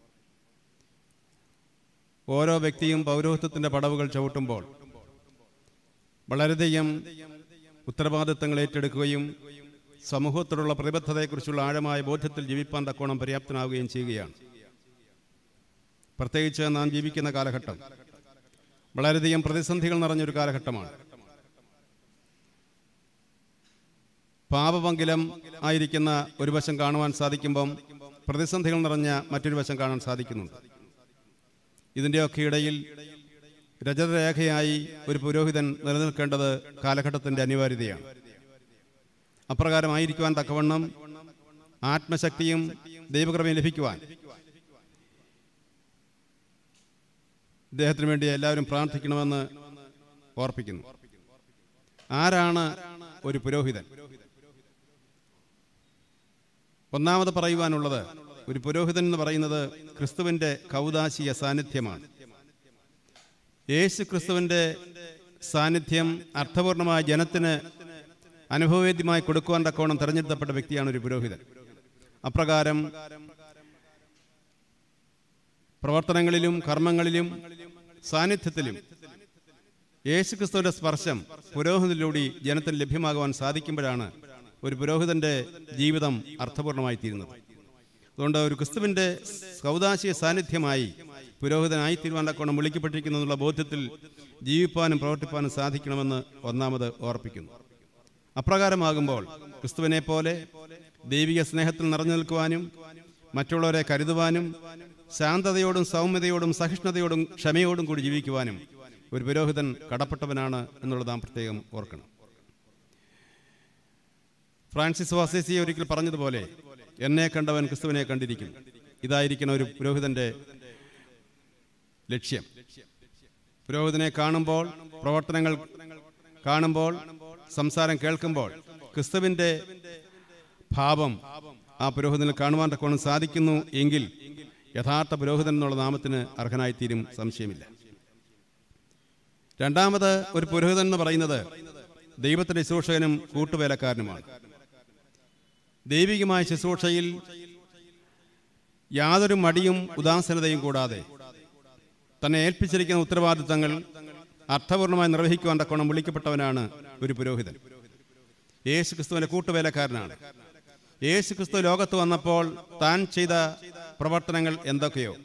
D: ഓരോ വ്യക്തിയും പൗരോഹിത്യത്തിൻ്റെ പടവുകൾ ചവിട്ടുമ്പോൾ വളരെയധികം ഉത്തരവാദിത്തങ്ങൾ ഏറ്റെടുക്കുകയും സമൂഹത്തോടുള്ള പ്രതിബദ്ധതയെക്കുറിച്ചുള്ള ആഴമായ ബോധ്യത്തിൽ ജീവിപ്പാൻ തക്കോണം പര്യാപ്തനാവുകയും ചെയ്യുകയാണ്. പ്രത്യേകിച്ച് നാം ജീവിക്കുന്ന കാലഘട്ടം വളരെയധികം പ്രതിസന്ധികൾ നിറഞ്ഞൊരു കാലഘട്ടമാണ്. പാപമംഗലം ആയിരിക്കുന്ന ഒരു വശം കാണുവാൻ സാധിക്കുമ്പം പ്രതിസന്ധികൾ നിറഞ്ഞ മറ്റൊരു വശം കാണാൻ സാധിക്കുന്നുണ്ട്. ഇതിൻ്റെയൊക്കെ ഇടയിൽ രജതരേഖയായി ഒരു പുരോഹിതൻ നിലനിൽക്കേണ്ടത് കാലഘട്ടത്തിൻ്റെ അനിവാര്യതയാണ്. അപ്രകാരമായിരിക്കുവാൻ തക്കവണ്ണം ആത്മശക്തിയും ദൈവകൃപയും ലഭിക്കുവാൻ ഇദ്ദേഹത്തിന് വേണ്ടി എല്ലാവരും പ്രാർത്ഥിക്കണമെന്ന് ഓർപ്പിക്കുന്നു. ആരാണ് ഒരു പുരോഹിതൻ? ഒന്നാമത് പറയുവാനുള്ളത്, ഒരു പുരോഹിതൻ എന്ന് പറയുന്നത് ക്രിസ്തുവിൻ്റെ കൗദാശിക സാന്നിധ്യമാണ്. യേശു ക്രിസ്തുവിൻ്റെ സാന്നിധ്യം അർത്ഥപൂർണമായ ജനത്തിന് അനുഭവവേദ്യമായി കൊടുക്കുവാൻ തക്കോണം തെരഞ്ഞെടുക്കപ്പെട്ട വ്യക്തിയാണ് ഒരു പുരോഹിതൻ. അപ്രകാരം പ്രവർത്തനങ്ങളിലും കർമ്മങ്ങളിലും സാന്നിധ്യത്തിലും യേശു ക്രിസ്തുവിൻ്റെ സ്പർശം പുരോഹിതനിലൂടെ ജനത്തിന് ലഭ്യമാകുവാൻ സാധിക്കുമ്പോഴാണ് ഒരു പുരോഹിതൻ്റെ ജീവിതം അർത്ഥപൂർണമായി തീരുന്നത്. അതുകൊണ്ട് ഒരു ക്രിസ്തുവിൻ്റെ കൗദാശിക സാന്നിധ്യമായി പുരോഹിതനായി തീരുവാൻ തക്കോണം വിളിക്കപ്പെട്ടിരിക്കുന്നു എന്നുള്ള ബോധ്യത്തിൽ ജീവിപ്പാനും പ്രവർത്തിപ്പാനും സാധിക്കണമെന്ന് ഒന്നാമത് ഓർപ്പിക്കുന്നു. അപ്രകാരമാകുമ്പോൾ ക്രിസ്തുവിനെ പോലെ ദൈവിക സ്നേഹത്തിൽ നിറഞ്ഞു നിൽക്കുവാനും മറ്റുള്ളവരെ കരുതുവാനും ശാന്തതയോടും സൗമ്യതയോടും സഹിഷ്ണുതയോടും ക്ഷമയോടും കൂടി ജീവിക്കുവാനും ഒരു പുരോഹിതൻ കടപ്പെട്ടവനാണ് എന്നുള്ളത് നാം പ്രത്യേകം ഓർക്കണം. ഫ്രാൻസിസ് അസീസി ഒരിക്കൽ പറഞ്ഞതുപോലെ, എന്നെ കണ്ടവൻ ക്രിസ്തുവിനെ കണ്ടിരിക്കുന്നു. ഇതായിരിക്കണം ഒരു പുരോഹിതന്റെ ലക്ഷ്യം. പുരോഹിതനെ കാണുമ്പോൾ, പ്രവർത്തനങ്ങൾ കാണുമ്പോൾ, സംസാരം കേൾക്കുമ്പോൾ ക്രിസ്തുവിൻ്റെ ഭാവം ആ പുരോഹിതനിൽ കാണുവാൻ തക്കോണം സാധിക്കുന്നു എങ്കിൽ യഥാർത്ഥ പുരോഹിതൻ എന്നുള്ള നാമത്തിന് അർഹനായിത്തീരും, സംശയമില്ല. രണ്ടാമത്, ഒരു പുരോഹിതൻ എന്ന് പറയുന്നത് ദൈവത്തിൻ്റെ ശുശ്രൂഷകനും കൂട്ടുവേലക്കാരനുമാണ്. ദൈവികമായ ശുശ്രൂഷയിൽ യാതൊരു മടിയും ഉദാസീനതയും കൂടാതെ തന്നെ ഏൽപ്പിച്ചിരിക്കുന്ന ഉത്തരവാദിത്തങ്ങൾ അർത്ഥപൂർണമായി നിർവഹിക്കുവാൻ തക്കോണം വിളിക്കപ്പെട്ടവനാണ് ഒരു പുരോഹിതൻ. യേശു ക്രിസ്തുവിൻ്റെ കൂട്ടുവേലക്കാരനാണ്. യേശു ക്രിസ്തു ലോകത്ത് വന്നപ്പോൾ താൻ ചെയ്ത പ്രവർത്തനങ്ങൾ എന്തൊക്കെയോ,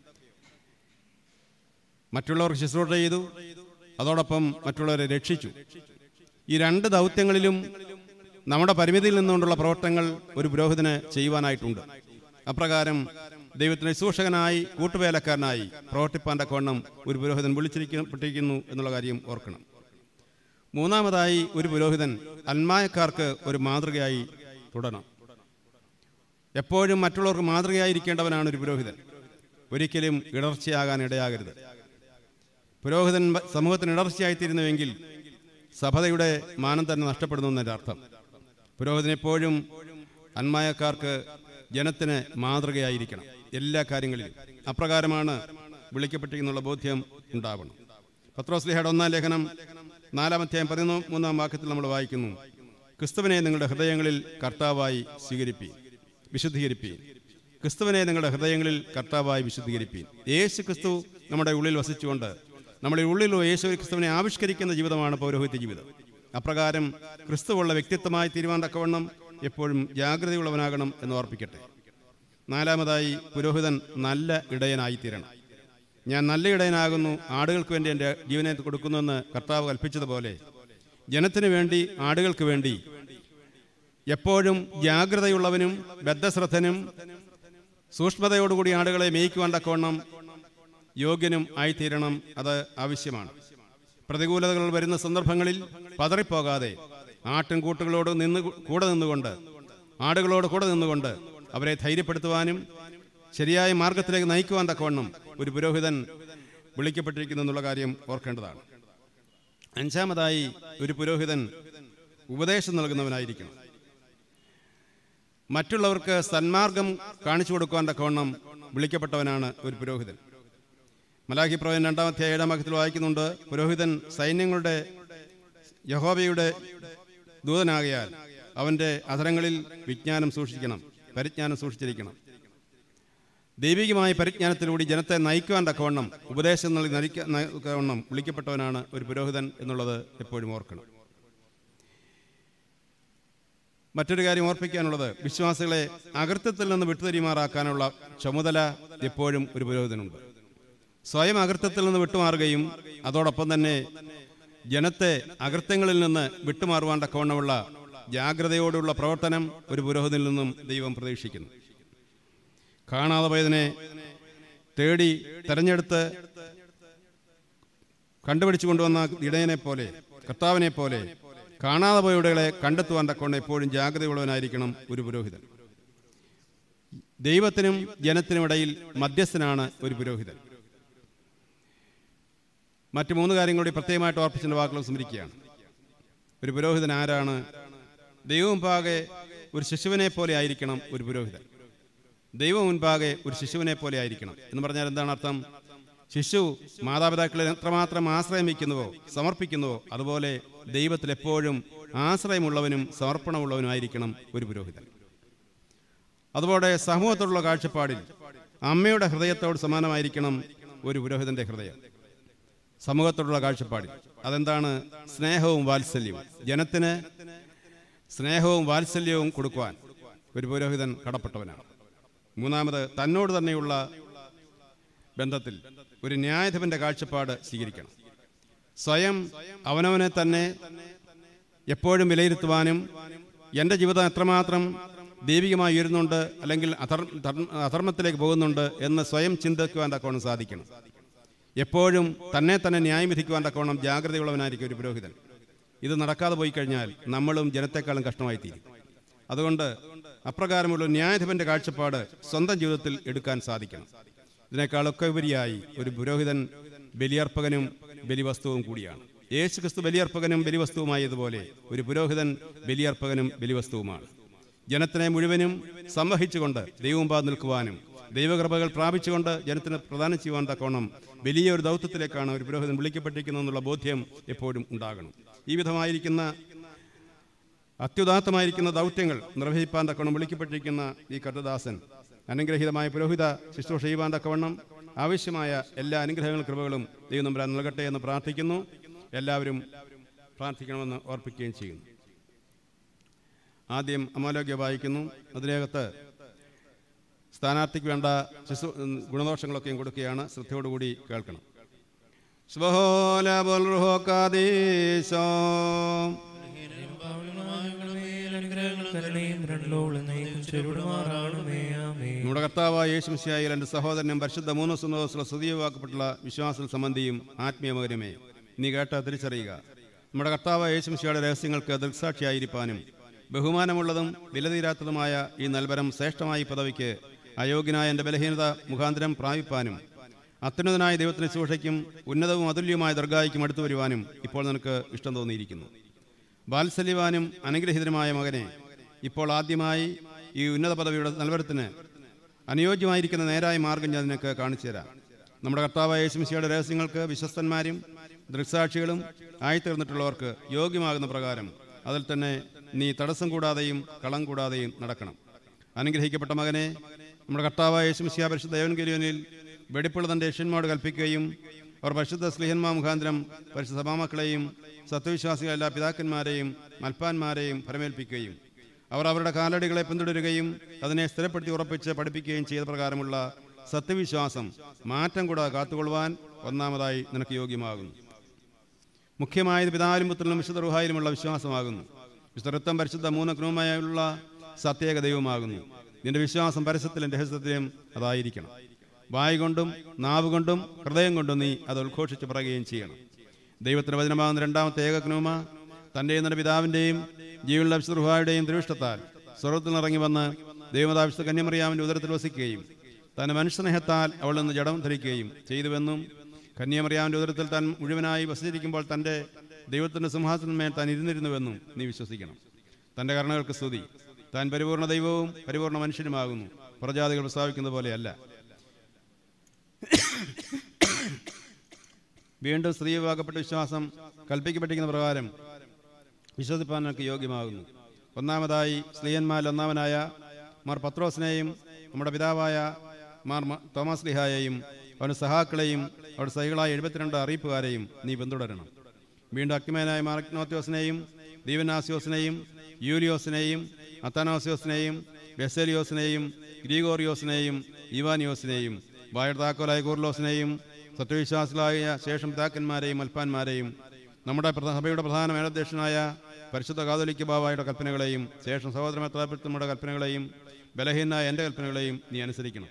D: മറ്റുള്ളവർക്ക് ശുശ്രൂഷ ചെയ്തു, അതോടൊപ്പം മറ്റുള്ളവരെ രക്ഷിച്ചു. ഈ രണ്ട് ദൗത്യങ്ങളിലും നമ്മുടെ പരിമിതിയിൽ നിന്നുകൊണ്ടുള്ള പ്രവർത്തനങ്ങൾ ഒരു പുരോഹിതന് ചെയ്യുവാനായിട്ടുണ്ട്. അപ്രകാരം ദൈവത്തിൻ്റെ ശുശ്രൂഷകനായി കൂട്ടുവേലക്കാരനായി പ്രവർത്തിപ്പാൻ തക്കവണ്ണം ഒരു പുരോഹിതൻ വിളിച്ചിരിക്കപ്പെട്ടിരിക്കുന്നു എന്നുള്ള കാര്യം ഓർക്കണം. മൂന്നാമതായി, ഒരു പുരോഹിതൻ അൽമായക്കാർക്ക് ഒരു മാതൃകയായി തുടരണം. എപ്പോഴും മറ്റുള്ളവർക്ക് മാതൃകയായിരിക്കേണ്ടവനാണ് ഒരു പുരോഹിതൻ. ഒരിക്കലും ഇടർച്ചയാകാൻ ഇടയാകരുത്. പുരോഹിതൻ സമൂഹത്തിന് ഇടർച്ചയായിത്തീരുന്നുവെങ്കിൽ സഭയുടെ മാനം തന്നെ നഷ്ടപ്പെടുന്നു എന്നതിൻ്റെ അർത്ഥം. പുരോഹിതൻ എപ്പോഴും അന്മായക്കാർക്ക്, ജനത്തിന് മാതൃകയായിരിക്കണം എല്ലാ കാര്യങ്ങളിലും. അപ്രകാരമാണ് വിളിക്കപ്പെട്ടിരിക്കുന്നുള്ള ബോധ്യം ഉണ്ടാവണം. പത്രോസ്ലീഹയുടെ 1-ാം ലേഖനം 4-ാം അധ്യായം 13-ാം വാക്യത്തിൽ നമ്മൾ വായിക്കുന്നു, ക്രിസ്തുവിനെ നിങ്ങളുടെ ഹൃദയങ്ങളിൽ കർത്താവായി വിശുദ്ധീകരിപ്പീൻ. ക്രിസ്തുവിനെ നിങ്ങളുടെ ഹൃദയങ്ങളിൽ കർത്താവായി വിശുദ്ധീകരിപ്പീൻ. യേശു ക്രിസ്തു നമ്മുടെ ഉള്ളിൽ വസിച്ചുകൊണ്ട് നമ്മുടെ ഉള്ളിൽ യേശു ക്രിസ്തുവിനെ ആവിഷ്കരിക്കുന്ന ജീവിതമാണ് പൗരോഹിത്യ ജീവിതം. അപ്രകാരം ക്രിസ്തുവുള്ള വ്യക്തിത്വമായി തീരുവാൻ തക്കവണ്ണം എപ്പോഴും ജാഗ്രതയുള്ളവനാകണം എന്ന് ഓർപ്പിക്കട്ടെ. നാലാമതായി, പുരോഹിതൻ നല്ല ഇടയനായിത്തീരണം. ഞാൻ നല്ല ഇടയനാകുന്നു, ആടുകൾക്ക് വേണ്ടി എൻ്റെ ജീവനെ കൊടുക്കുന്നുവെന്ന് കർത്താവ് കൽപ്പിച്ചതുപോലെ ജനത്തിനു വേണ്ടി, ആടുകൾക്ക് വേണ്ടി എപ്പോഴും ജാഗ്രതയുള്ളവനും ബദ്ധശ്രദ്ധനും സൂക്ഷ്മതയോടുകൂടി ആടുകളെ മേയ്ക്കുവാൻ തക്കവണ്ണം യോഗ്യനും ആയിത്തീരണം. അത് ആവശ്യമാണ്. പ്രതികൂലതകൾ വരുന്ന സന്ദർഭങ്ങളിൽ പതറിപ്പോകാതെ ആട്ടിൻകൂട്ടുകളോട് കൂടെ നിന്നുകൊണ്ട്, ആടുകളോട് കൂടെ നിന്നുകൊണ്ട് അവരെ ധൈര്യപ്പെടുത്തുവാനും ശരിയായ മാർഗത്തിലേക്ക് നയിക്കുവാൻ തക്കവണ്ണം ഒരു പുരോഹിതൻ വിളിക്കപ്പെട്ടിരിക്കുന്നു എന്നുള്ള കാര്യം ഓർക്കേണ്ടതാണ്. അഞ്ചാമതായി ഒരു പുരോഹിതൻ ഉപദേശം നൽകുന്നവനായിരിക്കണം. മറ്റുള്ളവർക്ക് സന്മാർഗം കാണിച്ചു കൊടുക്കുവാൻ തക്കവണ്ണം വിളിക്കപ്പെട്ടവനാണ് ഒരു പുരോഹിതൻ. മലാഖി പ്രവചനം 2-ാം അധ്യായം 7-ാം വാക്യത്തിൽ വായിക്കുന്നുണ്ട്, പുരോഹിതൻ സൈന്യങ്ങളുടെ യഹോവയുടെ ദൂതനാകയാൽ അവൻ്റെ അധരങ്ങളിൽ പരിജ്ഞാനം സൂക്ഷിച്ചിരിക്കണം. ദൈവികമായ പരിജ്ഞാനത്തിലൂടെ ജനത്തെ നയിക്കുവാൻ തക്കവണ്ണം ഉപദേശം നൽകി നയിക്കവണ്ണം വിളിക്കപ്പെട്ടവനാണ് ഒരു പുരോഹിതൻ എന്നുള്ളത് എപ്പോഴും ഓർക്കണം. മറ്റൊരു കാര്യം ഓർപ്പിക്കാനുള്ളത്, വിശ്വാസികളെ അകൃത്യത്തിൽ നിന്ന് വിട്ടുതിരിമാറാക്കാനുള്ള ചുമതല എപ്പോഴും ഒരു പുരോഹിതനുണ്ട്. സ്വയം അകൃത്യത്തിൽ നിന്ന് വിട്ടുമാറുകയും അതോടൊപ്പം തന്നെ ജനത്തെ അകൃത്യങ്ങളിൽ നിന്ന് വിട്ടുമാറുവാൻ തക്കവണ്ണമുള്ള ജാഗ്രതയോടുള്ള പ്രവർത്തനം ഒരു പുരോഹിതനിൽ നിന്നും ദൈവം പ്രതീക്ഷിക്കുന്നു. കാണാതെ പോയതിനെ തേടി തെരഞ്ഞെടുത്ത് കണ്ടുപിടിച്ചു കൊണ്ടുവന്ന ഇടയനെ പോലെ, കർത്താവിനെ പോലെ കാണാതെ പോയവകളെ കണ്ടെത്തുവാൻ തക്കവണ്ണം എപ്പോഴും ജാഗ്രതയുള്ളവനായിരിക്കണം ഒരു പുരോഹിതൻ. ദൈവത്തിനും ജനത്തിനുമിടയിൽ മധ്യസ്ഥനാണ് ഒരു പുരോഹിതൻ. മറ്റു 3 കാര്യങ്ങൾ കൂടി പ്രത്യേകമായിട്ട് ഓർപ്പിച്ചതിൻ്റെ വാക്കുകൾ സ്മരിക്കുകയാണ്. ഒരു പുരോഹിതൻ ആരാണ്? ദൈവം മുൻപാകെ ഒരു ശിശുവിനെ പോലെ ആയിരിക്കണം ഒരു പുരോഹിതൻ. ദൈവം മുൻപാകെ ഒരു ശിശുവിനെ പോലെ ആയിരിക്കണം എന്ന് പറഞ്ഞാൽ എന്താണ് അർത്ഥം? ശിശു മാതാപിതാക്കളെ എത്രമാത്രം ആശ്രയം വയ്ക്കുന്നുവോ, സമർപ്പിക്കുന്നുവോ, അതുപോലെ ദൈവത്തിൽ എപ്പോഴും ആശ്രയമുള്ളവനും സമർപ്പണമുള്ളവനുമായിരിക്കണം ഒരു പുരോഹിതൻ. അതുപോലെ സമൂഹത്തോടുള്ള കാഴ്ചപ്പാടിൽ അമ്മയുടെ ഹൃദയത്തോട് സമാനമായിരിക്കണം ഒരു പുരോഹിതന്റെ ഹൃദയം. സമൂഹത്തോടുള്ള കാഴ്ചപ്പാടിൽ അതെന്താണ്? സ്നേഹവും വാത്സല്യവും. ജനത്തിന് സ്നേഹവും വാത്സല്യവും കൊടുക്കുവാൻ ഒരു പുരോഹിതൻ കടപ്പെട്ടവനാണ്. മൂന്നാമത്, തന്നോട് തന്നെയുള്ള ബന്ധത്തിൽ ഒരു ന്യായാധിപന്റെ കാഴ്ചപ്പാട് സ്വീകരിക്കണം. സ്വയം അവനവനെ തന്നെ എപ്പോഴും വിലയിരുത്തുവാനും എൻ്റെ ജീവിതം എത്രമാത്രം ദൈവികമായി ഉയരുന്നുണ്ട് അല്ലെങ്കിൽ അധർമ്മത്തിലേക്ക് പോകുന്നുണ്ട് എന്ന് സ്വയം ചിന്തിക്കുവാൻ തക്കവണ്ണം സാധിക്കണം. എപ്പോഴും തന്നെ ന്യായം വിധിക്കുവാൻ തക്കവണ്ണം ജാഗ്രതയുള്ളവനായിരിക്കും ഒരു പുരോഹിതൻ. ഇത് നടക്കാതെ പോയി കഴിഞ്ഞാൽ നമ്മളും ജനത്തെക്കാളും കഷ്ടമായി തീരും. അതുകൊണ്ട് അപ്രകാരമുള്ള ന്യായാധിപന്റെ കാഴ്ചപ്പാട് സ്വന്തം ജീവിതത്തിൽ എടുക്കാൻ സാധിക്കണം. ഇതിനേക്കാളൊക്കെ ഉപരിയായി ഒരു പുരോഹിതൻ ബലിയർപ്പകനും ബലിവസ്തുവും കൂടിയാണ്. യേശുക്രിസ്തു ബലിയർപ്പകനും ബലിവസ്തുവുമായതുപോലെ ഒരു പുരോഹിതൻ ബലിയർപ്പകനും ബലിവസ്തുവുമാണ്. ജനത്തിനെ മുഴുവനും സംവഹിച്ചുകൊണ്ട് ദൈവമുമ്പാകെ നിൽക്കുവാനും ദൈവകൃപകൾ പ്രാപിച്ചുകൊണ്ട് ജനത്തിന് പ്രദാനം ചെയ്യുവാൻ തക്കോണം വലിയൊരു ദൗത്യത്തിലേക്കാണ് ഒരു പുരോഹിതൻ വിളിക്കപ്പെട്ടിരിക്കുന്നതെന്നുള്ള ബോധ്യം എപ്പോഴും ഉണ്ടാകണം. ഈ വിധമായിരിക്കുന്ന അത്യുദാത്തമായിരിക്കുന്ന ദൗത്യങ്ങൾ നിർവഹിപ്പാൻ തക്കവണ്ണം വിളിക്കപ്പെട്ടിരിക്കുന്ന ഈ കർത്തദാസൻ അനുഗ്രഹീതമായ പുരോഹിത ശുശ്രൂഷ ചെയ്യുവാൻ തക്കവണ്ണം ആവശ്യമായ എല്ലാ അനുഗ്രഹങ്ങളും കൃപകളും ദൈവം തമ്പുരാൻ നൽകട്ടെ എന്ന് പ്രാർത്ഥിക്കുന്നു. എല്ലാവരും പ്രാർത്ഥിക്കണമെന്ന് ഓർപ്പിക്കുകയും ചെയ്യുന്നു. ആദ്യം അമാലോക്യ വായിക്കുന്നു. അതിനകത്ത് സ്ഥാനാർത്ഥിക്ക് വേണ്ട ഗുണദോഷങ്ങളൊക്കെയും കൊടുക്കുകയാണ്. ശ്രദ്ധയോടുകൂടി കേൾക്കണം. നമ്മുടെ കർത്താവായ യേശു മിശിഹായിൽ എൻ്റെ സഹോദരനും പരിശുദ്ധ മൂന്ന് സ്തുതിയുവാക്കപ്പെട്ടുള്ള വിശ്വാസ സംബന്ധിയും ആത്മീയ മകനുമേ, നീ കേട്ട തിരിച്ചറിയുക. നമ്മുടെ കർത്താവായ യേശു മിശിഹായുടെ രഹസ്യങ്ങൾക്ക് ദൃക്സാക്ഷിയായിരിക്കാനും ബഹുമാനമുള്ളതും വിലതീരാത്തതുമായ ഈ നൽവരം ശ്രേഷ്ഠമായ പദവിക്ക് അയോഗ്യനായ എൻ്റെ ബലഹീനത മുഖാന്തരം പ്രാപിപ്പാനും അത്യുന്നതനായ ദൈവത്തിന് ശുശ്രൂഷയ്ക്കും ഉന്നതവും അതുല്യവുമായ ദർഗായിക്കും അടുത്തു വരുവാനും ഇപ്പോൾ നിനക്ക് ഇഷ്ടം തോന്നിയിരിക്കുന്നു. വാത്സല്യവാനും അനുഗ്രഹീതനുമായ മകനെ, ഇപ്പോൾ ആദ്യമായി ഈ ഉന്നത പദവിയുടെ നൽവരത്തിന് അനുയോജ്യമായിരിക്കുന്ന നേരായ മാർഗം ഞാൻ നിനക്ക് കാണിച്ചു തരാം. നമ്മുടെ കർത്താവായ യേശു മിശിഹായുടെ രഹസ്യങ്ങൾക്ക് വിശ്വസ്തന്മാരും ദൃക്സാക്ഷികളും ആയിത്തീർന്നിട്ടുള്ളവർക്ക് യോഗ്യമാകുന്ന പ്രകാരം അതിൽ തന്നെ നീ തടസ്സം കൂടാതെയും കളം കൂടാതെയും നടക്കണം. അനുഗ്രഹിക്കപ്പെട്ട മകനെ, നമ്മുടെ കർത്താവായ യേശു മിശിഹാ പരിശുദ്ധ എവൻഗേലിയോനിൽ വെടിപ്പുള്ള തൻ്റെ ശിഷ്യന്മാരോട് കൽപ്പിക്കുകയും അവർ പരിശുദ്ധ സ്ലീഹന്മാർ മുഖാന്തരം പരിശുദ്ധ സഭാമക്കളെയും സത്യവിശ്വാസികളെ എല്ലാ പിതാക്കന്മാരെയും മൽപ്പാന്മാരെയും ഫലമേൽപ്പിക്കുകയും അവർ അവരുടെ കാലടികളെ പിന്തുടരുകയും അതിനെ സ്ഥിരപ്പെടുത്തി ഉറപ്പിച്ച് പഠിപ്പിക്കുകയും ചെയ്ത പ്രകാരമുള്ള സത്യവിശ്വാസം മാറ്റം കൂടാതെ കാത്തുകൊള്ളുവാൻ ഒന്നാമതായി നിനക്ക് യോഗ്യമാകുന്നു. മുഖ്യമായത് പിതാവിലും പുത്രനും വിശുദ്ധ റൂഹായിലുമുള്ള വിശ്വാസമാകുന്നു. വിശുദ്ധ പരിശുദ്ധ മൂന്ന് ക്രമമായുള്ള സത്യേക ദൈവമാകുന്നു. നിന്റെ വിശ്വാസം പരസ്യത്തിലും രഹസ്യത്തിലും അതായിരിക്കണം. വായ് കൊണ്ടും നാവ് കൊണ്ടും ഹൃദയം കൊണ്ടും നീ അത് ഉദ്ഘോഷിച്ച് പറയുകയും ചെയ്യണം. ദൈവത്തിന്റെ വചനമാകുന്ന രണ്ടാമത്തെ ഏകജ്ഞൂമ തൻ്റെയും തന്റെ പിതാവിൻ്റെയും ജീവനുള്ള വിശുദ്ധ റൂഹായുടെയും തിരുവിഷ്ടത്താൽ സ്വർഗ്ഗത്തിൽ നിന്നിറങ്ങി വന്ന് ദൈവമാതാ വിശുദ്ധ കന്യമറിയാമിൻ്റെ ഉദരത്തിൽ വസിക്കുകയും തന്റെ മനുഷ്യസ്നേഹത്താൽ അവളിൽ നിന്ന് ജഡം ധരിക്കുകയും ചെയ്തുവെന്നും കന്യാമറിയാവിൻ്റെ ഉദരത്തിൽ താൻ മുഴുവനായി വസിച്ചിരിക്കുമ്പോൾ തൻ്റെ ദൈവത്തിൻ്റെ സിംഹാസനമേൽ താൻ ഇരുന്നിരുന്നുവെന്നും നീ വിശ്വസിക്കണം. തൻ്റെ കരുണകൾക്ക് സ്തുതി. താൻ പരിപൂർണ്ണ ദൈവവും പരിപൂർണ്ണ മനുഷ്യനുമാകുന്നു. പ്രജാതികൾ പ്രസ്താവിക്കുന്നത് പോലെയല്ല. വീണ്ടും സ്ത്രീ വിഭാഗപ്പെട്ട വിശ്വാസം കൽപ്പിക്കപ്പെട്ടിരിക്കുന്ന പ്രകാരം വിശ്വസിപ്പാൻ എനിക്ക് യോഗ്യമാകുന്നു. ഒന്നാമതായി സ്ത്രീയന്മാരിൽ ഒന്നാമനായ മാർ പത്രോസിനെയും നമ്മുടെ പിതാവായ മാർ തോമസ് ലിഹായെയും അവൻ്റെ സഹാക്കളെയും അവരുടെ സഹികളായ 72 അറിയിപ്പുകാരെയും നീ പിന്തുടരണം. വീണ്ടും അക്മേനായ മാർ ഇഗ്നാത്യോസിനെയും ദീവനാസ്യോസിനെയും യൂലിയോസിനെയും അത്താനാസ്യോസിനെയും ബെസേലിയോസിനെയും ഗ്രീഗോറിയോസിനെയും ഇവാനിയോസിനെയും വായുടെ താക്കോലായ കൂർലോസിനെയും സത്യവിശ്വാസികളായ ശേഷം പിതാക്കന്മാരെയും അൽപ്പാന്മാരെയും നമ്മുടെ സഭയുടെ പ്രധാന മേലധ്യക്ഷനായ പരിശുദ്ധ കാതോലിക്ക ബാബായുടെ കൽപ്പനകളെയും ശേഷം സഹോദര മെത്രാപ്പൊലീത്തയുടെ കൽപ്പനകളെയും ബലഹീനായ എൻ്റെ കൽപ്പനകളെയും നീ അനുസരിക്കണം.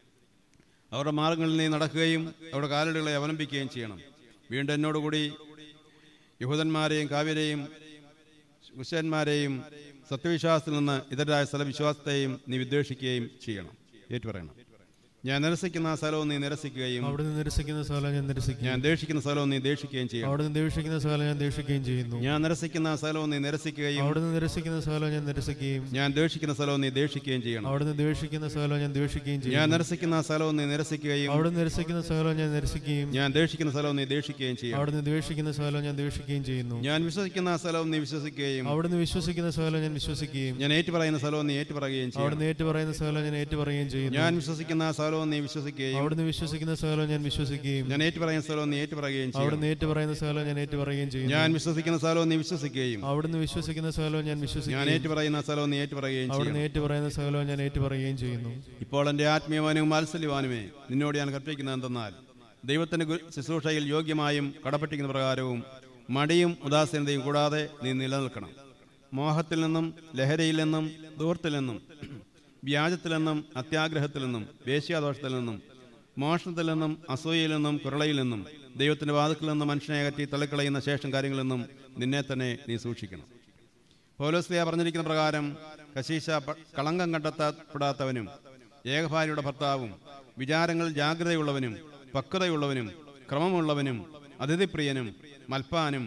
D: അവരുടെ മാർഗങ്ങളിൽ നീ നടക്കുകയും അവരുടെ കാലടികളെ അവലംബിക്കുകയും ചെയ്യണം. വീണ്ടും എന്നോടുകൂടി യഹൂദന്മാരെയും കാവ്യരെയും ക്രിസ്ത്യന്മാരെയും സത്യവിശ്വാസത്തിൽ നിന്ന് ഇതരായ സ്ഥലവിശ്വാസത്തെയും നീ വിദ്വേഷിക്കുകയും ചെയ്യണം. ഏറ്റുപറയണം. ഞാൻ നിരസിക്കുന്ന സ്ഥലവും നീ നിരസിക്കുകയും
I: അവിടുന്ന് നിരസിക്കുന്ന സ്ഥലം ഞാൻ നിരസിക്കുകയും
D: ഞാൻ ദേഷിക്കുന്ന സ്ഥലവും നീ ദേഷിക്കുകയും ചെയ്യും.
I: അവിടുന്ന് ദേഷിക്കുന്ന സ്ഥലം ഞാൻ ദേഷിക്കുകയും ചെയ്യുന്നു.
D: ഞാൻ നിരസിക്കുന്ന സ്ഥലവും നീ നിരസിക്കുകയും
I: അവിടുന്ന് നിരസിക്കുന്ന സ്ഥലം ഞാൻ നിരസിക്കുകയും
D: ഞാൻ ദേഷിക്കുന്ന സ്ഥലവും നീ ദേഷിക്കുകയും ചെയ്യണം.
I: അവിടുന്ന് ദേഷിക്കുന്ന സ്ഥലം ഞാൻ ദേഷിക്കുകയും ചെയ്യും.
D: ഞാൻ നിരസിക്കുന്ന സ്ഥലവും നീ നിരസിക്കുകയും
I: അവിടുന്ന് നിരസിക്കുന്ന സ്ഥലം ഞാൻ നിരസിക്കുകയും
D: ഞാൻ ദേഷിക്കുന്ന സ്ഥലവും നീ ദേഷിക്കുകയും ചെയ്യും.
I: അവിടുന്ന് ദേഷിക്കുന്ന സ്ഥലം ഞാൻ ദേഷിക്കുകയും ചെയ്യുന്നു.
D: ഞാൻ വിശ്വസിക്കുന്ന സ്ഥലവും നീ വിശ്വസിക്കുകയും
I: അവിടുന്ന് വിശ്വസിക്കുന്ന സ്ഥലം ഞാൻ വിശ്വസിക്കുകയും
D: ഞാൻ ഏറ്റുപറയുന്ന സ്ഥലവും നീ ഏറ്റുപറയുകയും ചെയ്യും.
I: അവിടുന്ന് ഏറ്റുപറയുന്ന സ്ഥലം ഞാൻ ഏറ്റുപറയുകയും ചെയ്യുന്നു.
D: ഞാൻ വിശ്വസിക്കുന്ന സ്ഥലവും നീ വിശ്വസിക്കുകയും
I: അവിടുന്ന് വിശ്വസിക്കുന്ന സ്ഥലം ഞാൻ വിശ്വസിക്കുകയും
D: ഞാൻ ഏറ്റുപറയുന്ന സ്ഥലവും നീ ഏറ്റുപറയുകയും ചെയ്യും.
I: അവിടുന്ന് ഏറ്റുപറയുന്ന സ്ഥലം ഞാൻ ഏറ്റുപറയുകയും ചെയ്യുന്നു.
D: ഞാൻ വിശ്വസിക്കുന്ന സ്ഥലവും നീ വിശ്വസിക്കുകയും
I: അവിടുന്ന് വിശ്വസിക്കുന്ന സ്ഥലം ഞാൻ
D: ഞാൻ
I: വിശ്വസിക്കുകയും
D: ഏറ്റുപറയുന്ന സ്ഥലവും നീ ഏറ്റുപറയുകയും
I: അവിടുന്ന്
D: ചെയ്യും.
I: ഏറ്റുപറയുന്ന സ്ഥലം ഞാൻ ഏറ്റുപറയുകയും ചെയ്യുന്നു.
D: ഇപ്പോൾ എൻ്റെ ആത്മീയവാനും വാത്സല്യവാനുമേ, നിന്നോട് ഞാൻ കൽപ്പിക്കുന്നത് എന്തെന്നാൽ ദൈവത്തിൻ്റെ ശുശ്രൂഷയിൽ യോഗ്യമായും കടപ്പെട്ടിരിക്കുന്ന പ്രകാരവും മടിയും ഉദാസീനതയും കൂടാതെ നീ നിലനിൽക്കണം. മോഹത്തിൽ നിന്നും ലഹരിയിൽ നിന്നും ദൂർത്തിൽ നിന്നും വ്യാജത്തിൽ നിന്നും അത്യാഗ്രഹത്തിൽ നിന്നും വേശ്യാദോഷത്തിൽ നിന്നും മോഷണത്തിൽ നിന്നും അസൂയയിൽ നിന്നും കുരളയിൽ നിന്നും ദൈവത്തിൻ്റെ വാതിൽക്കൽ നിന്നും മനുഷ്യനെ അകറ്റി തള്ളിക്കളയുന്ന ശേഷം കാര്യങ്ങളിൽ നിന്നും നിന്നെ തന്നെ നീ സൂക്ഷിക്കണം. പൗലോസ്ലീഹ പറഞ്ഞിരിക്കുന്ന പ്രകാരം കശീശ കളങ്കം കണ്ടെത്തപ്പെടാത്തവനും ഏകഭാര്യയുടെ ഭർത്താവും വിചാരങ്ങളിൽ ജാഗ്രതയുള്ളവനും പക്വതയുള്ളവനും ക്രമമുള്ളവനും അതിഥിപ്രിയനും മൽപ്പാനും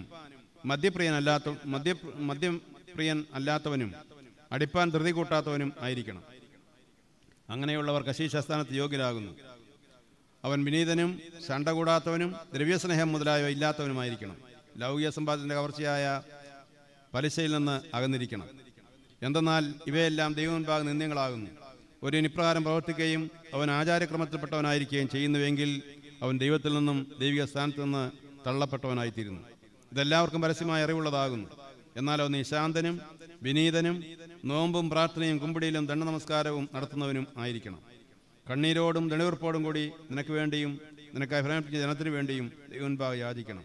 D: മദ്യപ്രിയൻ അല്ലാത്തവനും അടിപ്പാൻ ധൃതി കൂട്ടാത്തവനും ആയിരിക്കണം. അങ്ങനെയുള്ളവർ കശീശസ്ഥാനത്ത് യോഗ്യരാകുന്നു. അവൻ വിനീതനും ശണ്ട കൂടാത്തവനും ദ്രവ്യസ്നേഹം മുതലായവ ഇല്ലാത്തവനുമായിരിക്കണം. ലൗകിക സമ്പാദത്തിന്റെ കവർച്ചയായ പലിശയിൽ നിന്ന് അകന്നിരിക്കണം. എന്തെന്നാൽ ഇവയെല്ലാം ദൈവമുൻപാകെ നിന്ദ്യങ്ങളാകുന്നു. ഒരു ഇപ്രകാരം പ്രവർത്തിക്കുകയും അവൻ ആചാരക്രമത്തിൽപ്പെട്ടവനായിരിക്കുകയും ചെയ്യുന്നുവെങ്കിൽ അവൻ ദൈവത്തിൽ നിന്നും ദൈവിക സ്ഥാനത്ത് നിന്ന് തള്ളപ്പെട്ടവനായിത്തീരുന്നു. ഇതെല്ലാവർക്കും പരസ്യമായി അറിവുള്ളതാകുന്നു. എന്നാൽ അവൻ ശാന്തനും വിനീതനും നോമ്പും പ്രാർത്ഥനയും കുമ്പിടിയിലും ദണ്ഡനമസ്കാരവും നടത്തുന്നവനും ആയിരിക്കണം. കണ്ണീരോടും ദണിവെറുപ്പോടും കൂടി നിനക്ക് വേണ്ടിയും നിനക്കായി പ്രേമിപ്പിച്ച ജനത്തിനു വേണ്ടിയും ദൈവമുൻപാകെ യാചിക്കണം.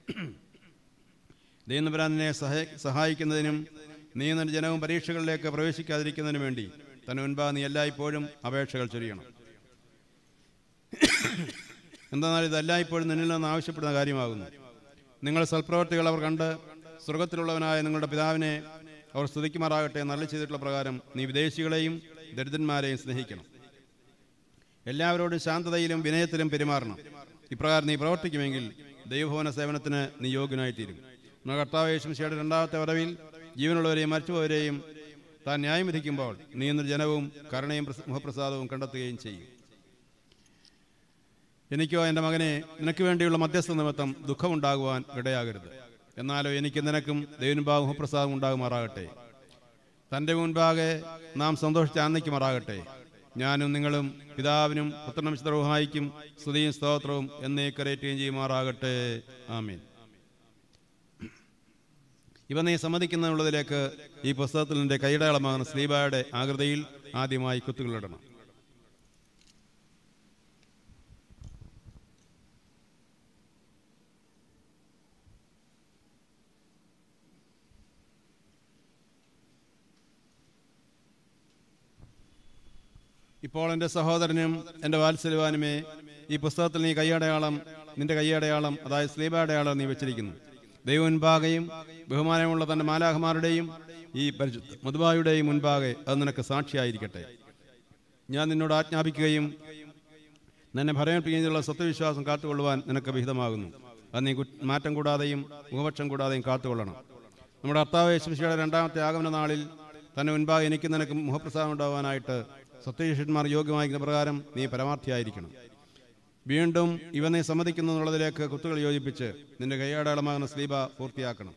D: ദൈവം നിന്നെ സഹായിക്കുന്നതിനും നീ നിന്റെ ജനവും പരീക്ഷകളിലേക്ക് പ്രവേശിക്കാതിരിക്കുന്നതിനു വേണ്ടി തന്നെ മുൻപാകെ നീ എല്ലായ്പ്പോഴും അപേക്ഷകൾ ചൊരിയണം. എന്തെന്നാൽ ഇത് എല്ലായ്പ്പോഴും നിന്നിൽ നിന്ന് ആവശ്യപ്പെടുന്ന കാര്യമാകുന്നു. നിങ്ങളുടെ സൽപ്രവർത്തികൾ അവർ കണ്ട് സ്വർഗത്തിലുള്ളവനായ നിങ്ങളുടെ പിതാവിനെ അവർ സ്തുതിക്കുമാറാകട്ടെ എന്നരുളി ചെയ്തിട്ടുള്ള പ്രകാരം നീ വിദേശികളെയും ദരിദ്രന്മാരെയും സ്നേഹിക്കണം. എല്ലാവരോടും ശാന്തതയിലും വിനയത്തിലും പെരുമാറണം. ഇപ്രകാരം നീ പ്രവർത്തിക്കുമെങ്കിൽ ദൈവഭവന സേവനത്തിന് നീ യോഗ്യനായിത്തീരും. നമ്മുടെ കർത്താവ് യേശു മിശിഹായുടെ രണ്ടാമത്തെ വരവിൽ ജീവനുള്ളവരെയും മരിച്ചുപോയവരെയും താൻ ന്യായം വിധിക്കുമ്പോൾ നീ എന്നൊരു ജനവും കരുണയും മുഖപ്രസാദവും കണ്ടെത്തുകയും ചെയ്യും. എനിക്കോ എൻ്റെ മകനെ നിനക്ക് വേണ്ടിയുള്ള മധ്യസ്ഥ നിമിത്തം ദുഃഖമുണ്ടാകുവാൻ ഇടയാകരുത്. എന്നാലോ എനിക്ക് നിനക്കും ദൈവമുൻപാകെ മുഖപ്രസാദം ഉണ്ടാകുമാറാകട്ടെ. തൻ്റെ മുൻപാകെ നാം സന്തോഷിച്ച് ആനന്ദിക്കുമാറാകട്ടെ. ഞാനും നിങ്ങളും പിതാവിനും പുത്രനും വിശുദ്ധ റൂഹായിക്കും സ്തുതിയും സ്തോത്രവും എന്നേക്കരേറ്റുകയും ചെയ്യുമാറാകട്ടെ. ആമീൻ. ഇവ നീ സമ്മതിക്കുന്നുള്ളതിലേക്ക് ഈ പുസ്തകത്തിൽ നിന്റെ കൈയടയാളമാകുന്ന സ്ലീബായുടെ ആകൃതിയിൽ ആദ്യമായി കുത്തുകളിടണം. ഇപ്പോൾ എൻ്റെ സഹോദരനും എൻ്റെ വാത്സല്യവാനുമേ, ഈ പുസ്തകത്തിൽ നീ നിന്റെ കൈയടയാളം അതായത് സ്ലീബാടയാളം നീ വെച്ചിരിക്കുന്നു. ദൈവമുൻപാകെയും ബഹുമാനമുള്ള തൻ്റെ മാലാഖമാരുടെയും ഈ പരിശുദ്ധ മധുബായുടെയും മുൻപാകെ അത് നിനക്ക് സാക്ഷിയായിരിക്കട്ടെ. ഞാൻ നിന്നോട് ആജ്ഞാപിക്കുകയും നിന്നെ ഭരമേൽപ്പിക്കുന്നതിനുള്ള സത്യവിശ്വാസം കാത്തുകൊള്ളുവാൻ നിനക്ക് വിഹിതമാകുന്നു. അത് നീ മാറ്റം കൂടാതെയും മുഖപക്ഷം കൂടാതെയും കാത്തുകൊള്ളണം. നമ്മുടെ കർത്താവ് യേശുമിശിഹായുടെ രണ്ടാമത്തെ ആഗമന നാളിൽ തന്നെ മുൻപാകെ എനിക്ക് നിനക്ക് മുഖപ്രസാദം ഉണ്ടാവാനായിട്ട് സത്യശിഷ്യന്മാർ യോഗ്യമായിരിക്കുന്ന പ്രകാരം നീ പരമാർത്ഥിയായിരിക്കണം. വീണ്ടും ഇവ നീ സമ്മതിക്കുന്നു എന്നുള്ളതിലേക്ക് കുത്തുകൾ യോജിപ്പിച്ച് നിന്റെ കൈയടയാളമാകുന്ന സ്ലീബ പൂർത്തിയാക്കണം.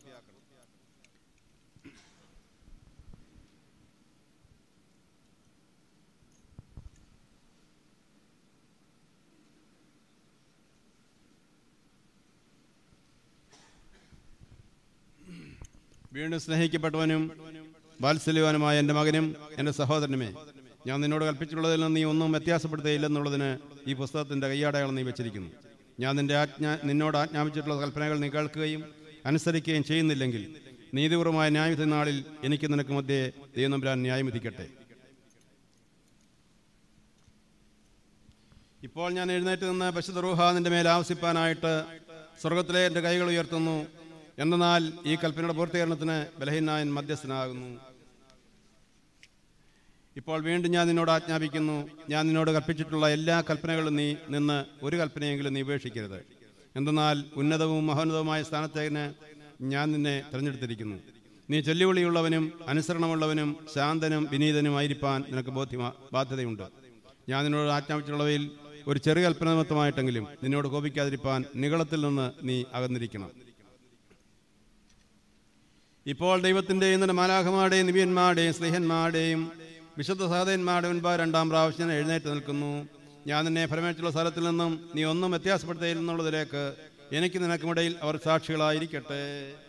D: വീണ്ടും സ്നേഹിക്കപ്പെട്ടവനും വാത്സല്യവാനുമായ എൻ്റെ മകനും എൻ്റെ സഹോദരനുമേ, ഞാൻ നിന്നോട് കൽപ്പിച്ചിട്ടുള്ളതിൽ നിന്ന് നീ ഒന്നും വ്യത്യാസപ്പെടുത്തുകയില്ലെന്നുള്ളതിന് ഈ പുസ്തകത്തിൻ്റെ കയ്യാടയാളം നീ വെച്ചിരിക്കുന്നു. ഞാൻ നിന്നോട് ആജ്ഞാപിച്ചിട്ടുള്ള കൽപ്പനകൾ നീ കേൾക്കുകയും അനുസരിക്കുകയും ചെയ്യുന്നില്ലെങ്കിൽ നീതിപൂർവമായ ന്യായവിധി നാളിൽ എനിക്ക് നിനക്ക് മധ്യേ ദൈവനമ്പുരാൻ ന്യായം വിധിക്കട്ടെ. ഇപ്പോൾ ഞാൻ എഴുന്നേറ്റ് നിന്ന് പരിശുദ്ധ റൂഹ നിന്റെ മേൽ ആവസിപ്പാനായിട്ട് സ്വർഗത്തിലെ എൻ്റെ കൈകൾ ഉയർത്തുന്നു. എന്നാൽ ഈ കൽപ്പനയുടെ പൂർത്തീകരണത്തിന് ബലഹീനായൻ മധ്യസ്ഥനാകുന്നു. ഇപ്പോൾ വീണ്ടും ഞാൻ നിന്നോട് ആജ്ഞാപിക്കുന്നു, ഞാൻ നിന്നോട് കൽപ്പിച്ചിട്ടുള്ള എല്ലാ കൽപ്പനകളും നീ നിന്ന് ഒരു കൽപ്പനയെങ്കിലും നീ ഉപേക്ഷിക്കരുത്. എന്തെന്നാൽ ഉന്നതവും മഹോന്നതവുമായ സ്ഥാനത്തേന് ഞാൻ നിന്നെ തിരഞ്ഞെടുത്തിരിക്കുന്നു. നീ ചൊല്ലിവിളിയുള്ളവനും അനുസരണമുള്ളവനും ശാന്തനും വിനീതനുമായിരിക്കാൻ നിനക്ക് ബാധ്യതയുണ്ട്. ഞാൻ നിന്നോട് ആജ്ഞാപിച്ചിട്ടുള്ളവയിൽ ഒരു ചെറിയ കൽപ്പന നിമിത്തമായിട്ടെങ്കിലും നിന്നോട് കോപിക്കാതിരിക്കാൻ നിഗളത്തിൽ നിന്ന് നീ അകന്നിരിക്കണം. ഇപ്പോൾ ദൈവത്തിൻ്റെയും നിന്റെ മാലാഖമാരുടെയും നിബിയന്മാരുടെയും സ്നേഹന്മാരുടെയും വിശുദ്ധ സഹോദരന്മാരുടെ മുൻപായി രണ്ടാം പ്രാവശ്യം എഴുന്നേറ്റ് നിൽക്കുന്നു. ഞാൻ നിന്നെ ഫലമേറ്റുള്ള സ്ഥലത്തിൽ നിന്നും നീ ഒന്നും വ്യത്യാസപ്പെടുത്തില്ലെന്നുള്ളതിലേക്ക് എനിക്ക് നിനക്കുമിടയിൽ അവർ സാക്ഷികളായിരിക്കട്ടെ.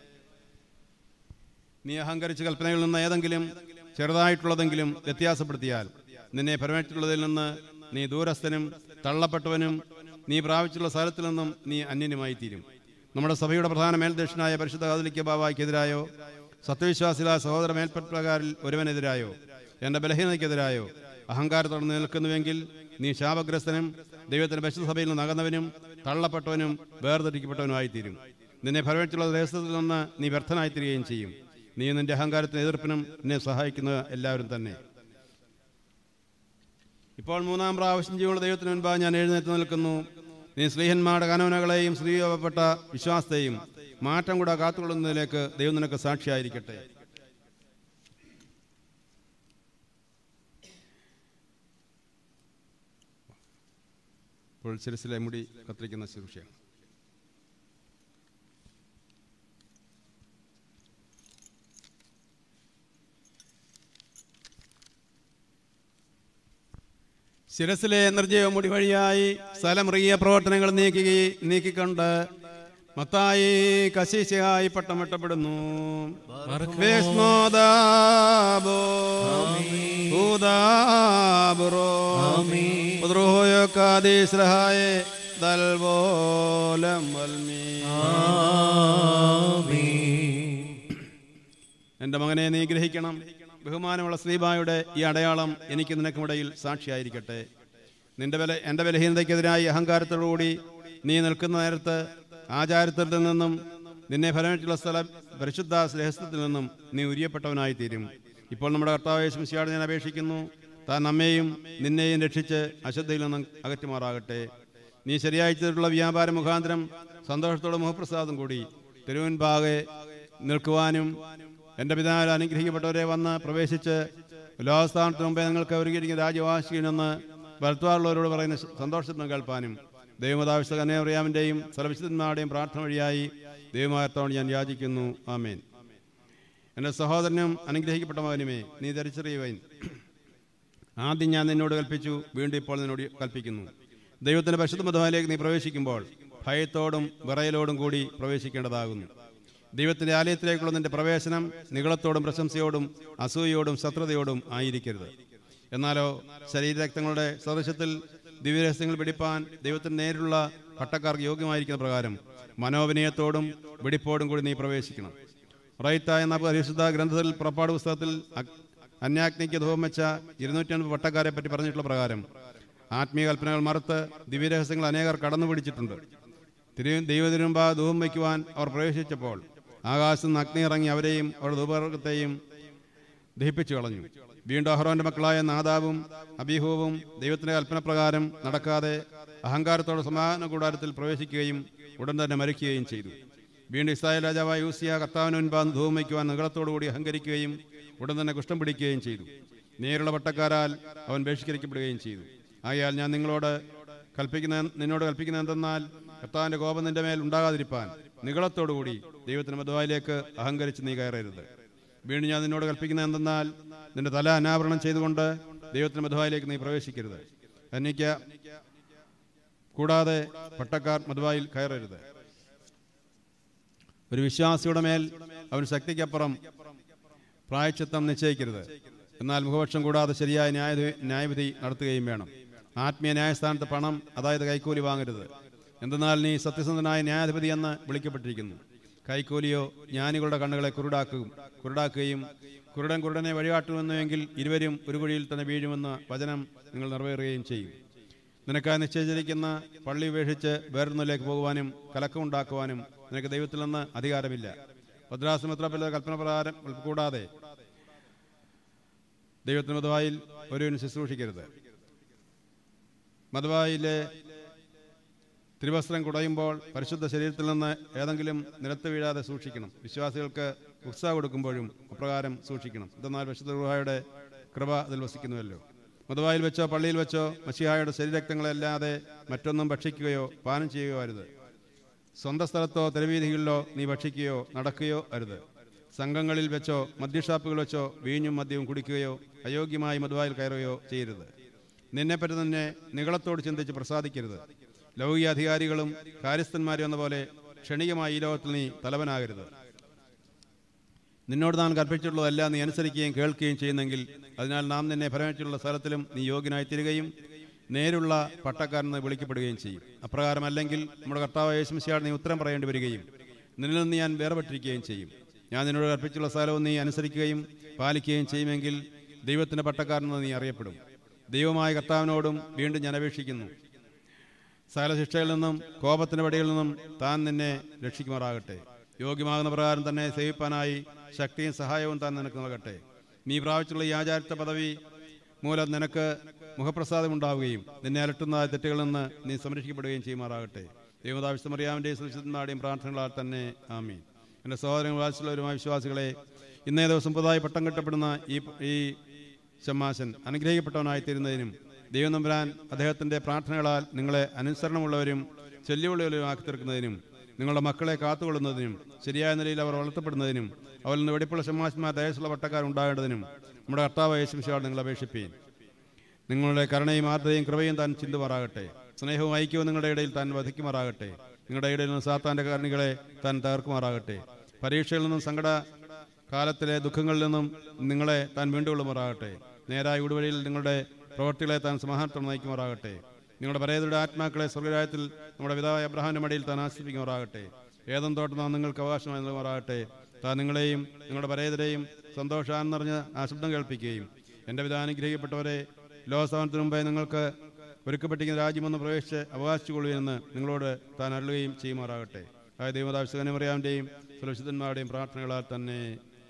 D: നീ അഹങ്കരിച്ച കൽപ്പനകളിൽ നിന്ന് ഏതെങ്കിലും ചെറുതായിട്ടുള്ളതെങ്കിലും വ്യത്യാസപ്പെടുത്തിയാൽ നിന്നെ ഫലമേറ്റുള്ളതിൽ നിന്ന് നീ ദൂരസ്ഥനും തള്ളപ്പെട്ടവനും നീ പ്രാപിച്ചുള്ള സ്ഥലത്തിൽ നിന്നും നീ അന്യനുമായി തീരും. നമ്മുടെ സഭയുടെ പ്രധാന മേൽദക്ഷിണായ പരിശുദ്ധ കാതോലിക്ക ബാവായ്ക്കെതിരായോ സത്യവിശ്വാസികളായ സഹോദര മേൽപ്പറ്റുകാരിൽ ഒരുവനെതിരായോ എൻ്റെ ബലഹീനതയ്ക്കെതിരായോ അഹങ്കാരത്തോടെ നിൽക്കുന്നുവെങ്കിൽ നീ ശാപഗ്രസ്തനും ദൈവത്തിൻ്റെ പരിശുദ്ധ സഭയിൽ നിന്ന് അകന്നവനും തള്ളപ്പെട്ടവനും വേർതിരിക്കപ്പെട്ടവനുമായിത്തീരും. നിന്നെ ഫലമേറ്റുള്ള ദേശത്തിൽ നിന്ന് നീ വ്യർത്ഥനായിത്തീരുകയും ചെയ്യും. നീ നിന്റെ അഹങ്കാരത്തിന് എതിർപ്പിനും എന്നെ സഹായിക്കുന്ന എല്ലാവരും തന്നെ. ഇപ്പോൾ മൂന്നാം പ്രാവശ്യം ജീവനുള്ള ദൈവത്തിന് മുൻപായി ഞാൻ എഴുന്നേറ്റ് നിൽക്കുന്നു. നീ സ്ത്രീഹന്മാരുടെ കനവനകളെയും സ്ത്രീയോപപ്പെട്ട വിശ്വാസത്തെയും മാറ്റം കൂടെ കാത്തുകൊള്ളുന്നതിലേക്ക് ദൈവം നിനക്ക് സാക്ഷിയായിരിക്കട്ടെ. ഇപ്പോൾ ശിരസിലെ മുടി കത്തിരിക്കുന്ന ശുശ്രൂഷയാണ്. ശിരസിലെ നിർജ്ജീവ മുടി വഴിയായി സ്ഥലമൃഗീയ പ്രവർത്തനങ്ങൾ നീക്കിക്കൊണ്ട് മത്തായി കശീശയായി പട്ടമിട്ടപ്പെടുന്നു. എന്റെ മകനെ നീ ഗ്രഹിക്കണം. ബഹുമാനമുള്ള ശ്രീബായുടെ ഈ അടയാളം എനിക്ക് നിനക്കുമിടയിൽ സാക്ഷിയായിരിക്കട്ടെ. എൻ്റെ ബലഹീനതയ്ക്കെതിരായി അഹങ്കാരത്തോടുകൂടി നീ നിൽക്കുന്ന നേരത്ത് ആചാരത്തിൽ നിന്നും നിന്നെ ഫലമേറ്റുള്ള പരിശുദ്ധ രഹസ്യത്തിൽ നിന്നും നീ ഉരിയപ്പെട്ടവനായി തീരും. ഇപ്പോൾ നമ്മുടെ കർത്താവ് യേശു മിശിഹായോട് ഞാൻ അപേക്ഷിക്കുന്നു, താൻ നമ്മെയും നിന്നെയും രക്ഷിച്ച് അശുദ്ധിയിൽ നിന്നും അകറ്റുമാറാകട്ടെ. നീ ശരിയായി ചെയ്തിട്ടുള്ള വ്യാപാര മുഖാന്തരം സന്തോഷത്തോടെ മുഖപ്രസാദം കൂടി തിരുവൻപാകെ നിൽക്കുവാനും എൻ്റെ പിതാവിൽ അനുഗ്രഹിക്കപ്പെട്ടവരെ വന്ന് പ്രവേശിച്ച് ലോകസ്ഥാനത്തിന് മുമ്പേ നിങ്ങൾക്ക് ഒരുക്കിയിരിക്കുന്ന രാജ്യവാസിയെന്ന് വലത്തുവാറുള്ളവരോട് പറയുന്ന സന്തോഷത്തിന് കേൾപ്പാനും ദൈവമാതാവിശുദ്ധ കന്യാമറിയാമിൻ്റെയും സർവവിശുദ്ധന്മാരുടെയും പ്രാർത്ഥന വഴിയായി ദൈവമായത്തോട് ഞാൻ യാചിക്കുന്നു. ആമേൻ. എൻ്റെ സഹോദരനും അനുഗ്രഹിക്കപ്പെട്ട മകനുമേ, നീ തിരിച്ചറിയുവൻ. ആദ്യം ഞാൻ നിന്നോട് കൽപ്പിച്ചു, വീണ്ടും ഇപ്പോൾ നിന്നോട് കൽപ്പിക്കുന്നു. ദൈവത്തിൻ്റെ പരിശുദ്ധ മതത്തിലേക്ക് നീ പ്രവേശിക്കുമ്പോൾ ഭയത്തോടും വിറയലോടും കൂടി പ്രവേശിക്കേണ്ടതാകുന്നു. ദൈവത്തിൻ്റെ ആലയത്തിലേക്കുള്ള നിന്റെ പ്രവേശനം നിഗളത്തോടും പ്രശംസയോടും അസൂയയോടും ശത്രുതയോടും ആയിരിക്കരുത്. എന്നാലോ ശരീരരക്തങ്ങളുടെ സദൃശത്തിൽ ദിവ്യരഹസ്യങ്ങൾ പിടിപ്പാൻ ദൈവത്തിന് നേരിലുള്ള പട്ടക്കാർക്ക് യോഗ്യമായിരിക്കുന്ന പ്രകാരം മനോവിനയത്തോടും വെടിപ്പോടും കൂടി നീ പ്രവേശിക്കണം. റൈത്ത എന്ന പരിശുദ്ധ ഗ്രന്ഥത്തിൽ പുറപ്പാട് പുസ്തകത്തിൽ അന്യാഗ്നിക്ക് ധൂപം വെച്ച 250 പട്ടക്കാരെ പറ്റി പറഞ്ഞിട്ടുള്ള പ്രകാരം ആത്മീയ കൽപ്പനകൾ മറുത്ത് ദിവ്യരഹസ്യങ്ങൾ അനേകർ കടന്നു പിടിച്ചിട്ടുണ്ട്. ദൈവത്തിനുമ്പ ധൂപം വയ്ക്കുവാൻ അവർ പ്രവേശിച്ചപ്പോൾ ആകാശത്ത് നിന്ന് അഗ്നി ഇറങ്ങി അവരെയും അവരുടെ ധൂപവർഗത്തെയും ദഹിപ്പിച്ചു കളഞ്ഞു. വീണ്ടും അഹ്റോന്റെ മക്കളായ നാദാബും അബീഹൂവും ദൈവത്തിന്റെ കൽപ്പനപ്രകാരം നടക്കാതെ അഹങ്കാരത്തോടെ സമാധാന കൂടാരത്തിൽ പ്രവേശിക്കുകയും ഉടൻ തന്നെ മരിക്കുകയും ചെയ്തു. വീണ്ടും ഇസ്രായേൽ രാജാവായ യൂസിയ കർത്താവിന് മുൻപാന്ന് ധൂപം വയ്ക്കുവാൻ നികളത്തോടുകൂടി അഹങ്കരിക്കുകയും ഉടൻ തന്നെ കുഷ്ഠം പിടിക്കുകയും ചെയ്തു. നേരുള്ള പട്ടക്കാരാൽ അവൻ ബഹിഷ്കരിക്കപ്പെടുകയും ചെയ്തു. ആകയാൽ ഞാൻ നിന്നോട് കൽപ്പിക്കുന്ന എന്തെന്നാൽ കർത്താവിന്റെ കോപം നിന്റെ മേൽ ഉണ്ടാകാതിരിപ്പാൻ നികളത്തോടുകൂടി ദൈവത്തിന്റെ മധ്വായിലേക്ക് അഹങ്കരിച്ച് നീ കയറരുത്. വീണ്ടും ഞാൻ നിന്നോട് കൽപ്പിക്കുന്ന എന്തെന്നാൽ നിന്റെ തല അനാവരണം ചെയ്തുകൊണ്ട് ദൈവത്തിന്റെ മധ്വായിലേക്ക് നീ പ്രവേശിക്കരുത്. എനിക്ക് കൂടാതെ പട്ടക്കാർ മധ്വായിൽ കയറരുത്. ഒരു വിശ്വാസിയുടെ മേൽ അവൻ ശക്തിക്കപ്പുറം പ്രായശ്ചിത്തം നിശ്ചയിക്കരുത്. എന്നാൽ മുഖപക്ഷം കൂടാതെ ശരിയായ ന്യായവിധി നടത്തുകയും വേണം. ആത്മീയ ന്യായസ്ഥാനത്ത് പണം, അതായത് കൈക്കൂലി വാങ്ങരുത്. എന്തെന്നാൽ നീ സത്യസന്ധനായ ന്യായാധിപതി എന്ന് വിളിക്കപ്പെട്ടിരിക്കുന്നു. കൈക്കൂലിയോ ജ്ഞാനികളുടെ കണ്ണുകളെ കുരുടാക്കുകയും കുരുടൻ കുരുടനെ വഴികാട്ടുമെന്നുവെങ്കിൽ ഇരുവരും ഒരു കുഴിയിൽ തന്നെ വീഴുമെന്ന വചനം നിങ്ങൾ നിറവേറുകയും ചെയ്യും. നിനക്കായി നിശ്ചയിച്ചിരിക്കുന്ന പള്ളി ഉപേക്ഷിച്ച് വേറൊന്നിലേക്ക് പോകുവാനും കലക്കമുണ്ടാക്കുവാനും നിനക്ക് ദൈവത്തിൽ നിന്ന് അധികാരമില്ല. ഭദ്രാസനത്തിലെ കൽപ്പന പ്രകാരം കൂടാതെ ദൈവത്തിന് മധുവായിൽ ഒരുവനും ശുശ്രൂഷിക്കരുത്. മധുവായിലെ തിരുവസ്ത്രം കുടയുമ്പോൾ പരിശുദ്ധ ശരീരത്തിൽ നിന്ന് ഏതെങ്കിലും നിലത്ത് വീഴാതെ സൂക്ഷിക്കണം. വിശ്വാസികൾക്ക് ഉത്സാഹം കൊടുക്കുമ്പോഴും അപ്രകാരം സൂക്ഷിക്കണം. എന്നാൽ പരിശുദ്ധ റൂഹായുടെ കൃപ അതിൽ വസിക്കുന്നുവല്ലോ. മധുവായിൽ വെച്ചോ പള്ളിയിൽ വെച്ചോ മശീഹായുടെ ശരീരരക്തങ്ങളല്ലാതെ മറ്റൊന്നും ഭക്ഷിക്കുകയോ പാനം ചെയ്യുകയോ അരുത്. സ്വന്തം സ്ഥലത്തോ തെരുവീഥികളിലോ നീ ഭക്ഷിക്കുകയോ നടക്കുകയോ അരുത്. സംഘങ്ങളിൽ വെച്ചോ മദ്യഷാപ്പുകൾ വെച്ചോ വീഞ്ഞും മദ്യവും കുടിക്കുകയോ അയോഗ്യമായി മധുവായിൽ കയറുകയോ ചെയ്യരുത്. നിന്നെപ്പറ്റി തന്നെ നികളത്തോട് ചിന്തിച്ച് പ്രസാദിക്കരുത്. ലൗകിക അധികാരികളും കാര്യസ്ഥന്മാരും എന്ന പോലെ ക്ഷണികമായി ഈ ലോകത്തിൽ നീ തലവനാകരുത്. നിന്നോട് താൻ കൽപ്പിച്ചിട്ടുള്ളതെല്ലാം നീ അനുസരിക്കുകയും കേൾക്കുകയും ചെയ്യുന്നെങ്കിൽ അതിനാൽ നാം നിന്നെ ഫലമേറ്റുള്ള സ്ഥലത്തിലും നീ യോഗ്യനായിത്തീരുകയും നേരുള്ള പട്ടക്കാരെന്ന് വിളിക്കപ്പെടുകയും ചെയ്യും. അപ്രകാരമല്ലെങ്കിൽ നമ്മുടെ കർത്താവ് യേശുമിശിഹായോട് നീ ഉത്തരം പറയേണ്ടി വരികയും നിന്നിൽ നിന്ന് ഞാൻ വേർപെട്ടിരിക്കുകയും ചെയ്യും. ഞാൻ നിന്നോട് കൽപ്പിച്ചുള്ള സ്ഥലവും നീ അനുസരിക്കുകയും പാലിക്കുകയും ചെയ്യുമെങ്കിൽ ദൈവത്തിൻ്റെ പട്ടക്കാരെന്ന് നീ അറിയപ്പെടും. ദൈവമായ കർത്താവിനോടും വീണ്ടും ഞാൻ അപേക്ഷിക്കുന്നു, സകല ശിക്ഷയിൽ നിന്നും കോപത്തിൻ്റെ വടിയിൽ നിന്നും താൻ നിന്നെ രക്ഷിക്കുമാറാകട്ടെ. യോഗ്യമാകുന്ന പ്രകാരം തന്നെ സേവിപ്പാനായി ശക്തിയും സഹായവും താൻ നിനക്ക് നൽകട്ടെ. നീ പ്രാപിച്ചുള്ള ഈ ആചാരിത്വ പദവി മൂലം നിനക്ക് മുഖപ്രസാദം ഉണ്ടാവുകയും നിന്നെ അലട്ടുന്ന തെറ്റുകളിൽ നിന്ന് നീ സംരക്ഷിക്കപ്പെടുകയും ചെയ്യുമാറാകട്ടെ. ദൈവതാവിശുദ്ധ മറിയാമിൻ്റെയും സുരക്ഷിതന്മാരുടെയും പ്രാർത്ഥനകളാൽ തന്നെ ആമീൻ. എൻ്റെ സഹോദരങ്ങൾ വാത്സല്യപരമായ വിശ്വാസികളെ, ഇന്നേ ദിവസം പുതുതായി പട്ടം കിട്ടപ്പെടുന്ന ഈ ശമ്മാശൻ അനുഗ്രഹിക്കപ്പെട്ടവനായിത്തീരുന്നതിനും ദൈവം തമ്പുരാൻ അദ്ദേഹത്തിൻ്റെ പ്രാർത്ഥനകളാൽ നിങ്ങളെ അനുസരണമുള്ളവരും ശല്യമുള്ളവരും ആക്കി തീർക്കുന്നതിനും നിങ്ങളുടെ മക്കളെ കാത്തുകൊള്ളുന്നതിനും ശരിയായ നിലയിൽ അവർ വളർത്തപ്പെടുന്നതിനും അവരിൽ നിന്ന് വെടിപ്പുള്ള ശമ്മാശന്മാർ ദയസുള്ള പട്ടക്കാരുണ്ടാകേണ്ടതിനും നമ്മുടെ കർത്താവ് യേശുമിശിഹായോട് നിങ്ങൾ അപേക്ഷിപ്പീൻ. നിങ്ങളുടെ കരുണയും ആർദ്രതയും കൃപയും താൻ ചിന്തുമാറാകട്ടെ. സ്നേഹവും ഐക്യവും നിങ്ങളുടെ ഇടയിൽ താൻ വധിക്കുമാറാകട്ടെ. നിങ്ങളുടെ ഇടയിൽ നിന്ന് സാത്താൻ്റെ കാരണികളെ താൻ തകർക്കുമാറാകട്ടെ. പരീക്ഷയിൽ നിന്നും സങ്കട കാലത്തിലെ ദുഃഖങ്ങളിൽ നിന്നും നിങ്ങളെ താൻ വീണ്ടുകൊള്ളുമാറാകട്ടെ. നേരായ ഉടുവഴിയിൽ നിങ്ങളുടെ പ്രവർത്തികളെ താൻ സമാധാനത്തോടെ നയിക്കുമാറാകട്ടെ. നിങ്ങളുടെ പരേതരുടെ ആത്മാക്കളെ സ്വർഗരാജ്യത്തിൽ നമ്മുടെ പിതാവായ അബ്രഹാമിന്റെ മടിയിൽ താൻ ആശ്രയിക്കുമാറാകട്ടെ. ഏതും തോട്ടം നാം നിങ്ങൾക്ക് അവകാശമായി നൽകുമാറാകട്ടെ. താൻ നിങ്ങളെയും നിങ്ങളുടെ പരേതരെയും സന്തോഷാൻ നിറഞ്ഞ ആ ശബ്ദം കേൾപ്പിക്കുകയും എൻ്റെ പിതാ അനുഗ്രഹിക്കപ്പെട്ടവരെ ലോകസ്ഥാനത്തിന് മുമ്പേ നിങ്ങൾക്ക് ഒരുക്കപ്പെട്ടിരിക്കുന്ന രാജ്യമൊന്ന് പ്രവേശിച്ച് അവകാശിച്ചുകൊള്ളുകയെന്ന് നിങ്ങളോട് താൻ അരുളുകയും ചെയ്യുമാറാകട്ടെ. ആയ ദൈവദാവിശുദ്ധനെ മറിയാമിൻ്റെയും സുരക്ഷിതന്മാരുടെയും പ്രാർത്ഥനകളാൽ തന്നെ.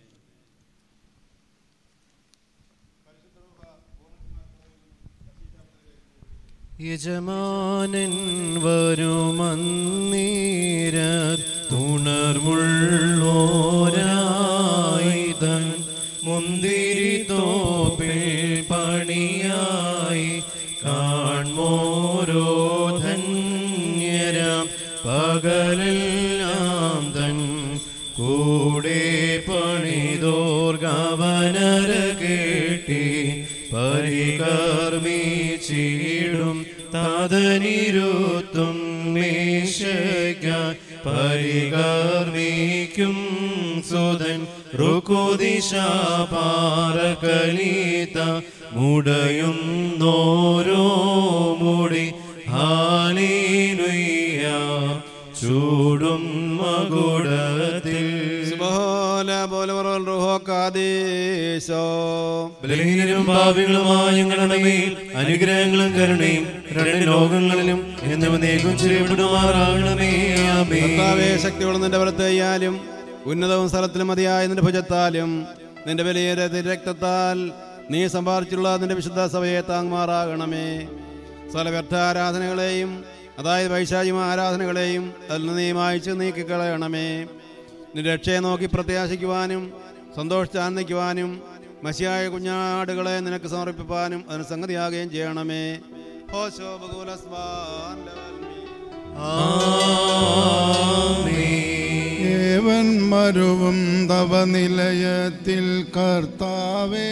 C: യജമാനൻ വരുമന്നീരത്തുണർവുള്ളോരായുധൻ മുന്തിരി തോപ്പിൽ പണിയായി കാൺമോരോ ധന്യരാം പകലെല്ലാം തൻ കൂടെ പണിതോർഗവനര കേട്ടി പരികർമ്മിച്ചിടും താതനിരുത്തും മേശയ്ക്കായി പരികർമ്മിക്കും സുതൻ റുക്കുദിശ പാറകലീത മുടയുന്നോരോ മുടി ഹാലേലുയ്യ ചൂടും മകുടത്തിൽ ബലഹീനരും പാപികളുമായ ഞങ്ങളുടെ മേൽ അനുഗ്രഹങ്ങളും കരുണയും രണ്ട് ലോകങ്ങളിലും എന്നേക്കും ചെയ്യപ്പെടുമാറാകണമേ. ആമേൻ.
D: ശക്തിയുള്ള നിന്റെ വലത്തേയാലും ഉന്നതവും സ്ഥലത്തിലും മതിയായ നിന്റെ ഭുജത്താലും നിന്റെ വലിയ രക്തത്താൽ നീ സമ്പാദിച്ചുള്ള നിന്റെ വിശുദ്ധ സഭയെ താങ്ങുമാറാകണമേ. സകല വ്യർത്ഥ ആരാധനകളെയും, അതായത് വൈശാചിക ആരാധനകളെയും അതിൽ നിന്ന് നീ മായ്ച്ച് നീക്കിക്കളയണമേ. നിന്റെ രക്ഷയെ നോക്കി പ്രത്യാശിക്കുവാനും സന്തോഷിച്ച് ആനന്ദിക്കുവാനും മസിയായ കുഞ്ഞാടുകളെ നിനക്ക് സമർപ്പിപ്പാനും അതിന് സംഗതിയാകുകയും ചെയ്യണമേ.
J: ഏവൻ മരുവും തവ നിലയത്തിൽ കർത്താവേ.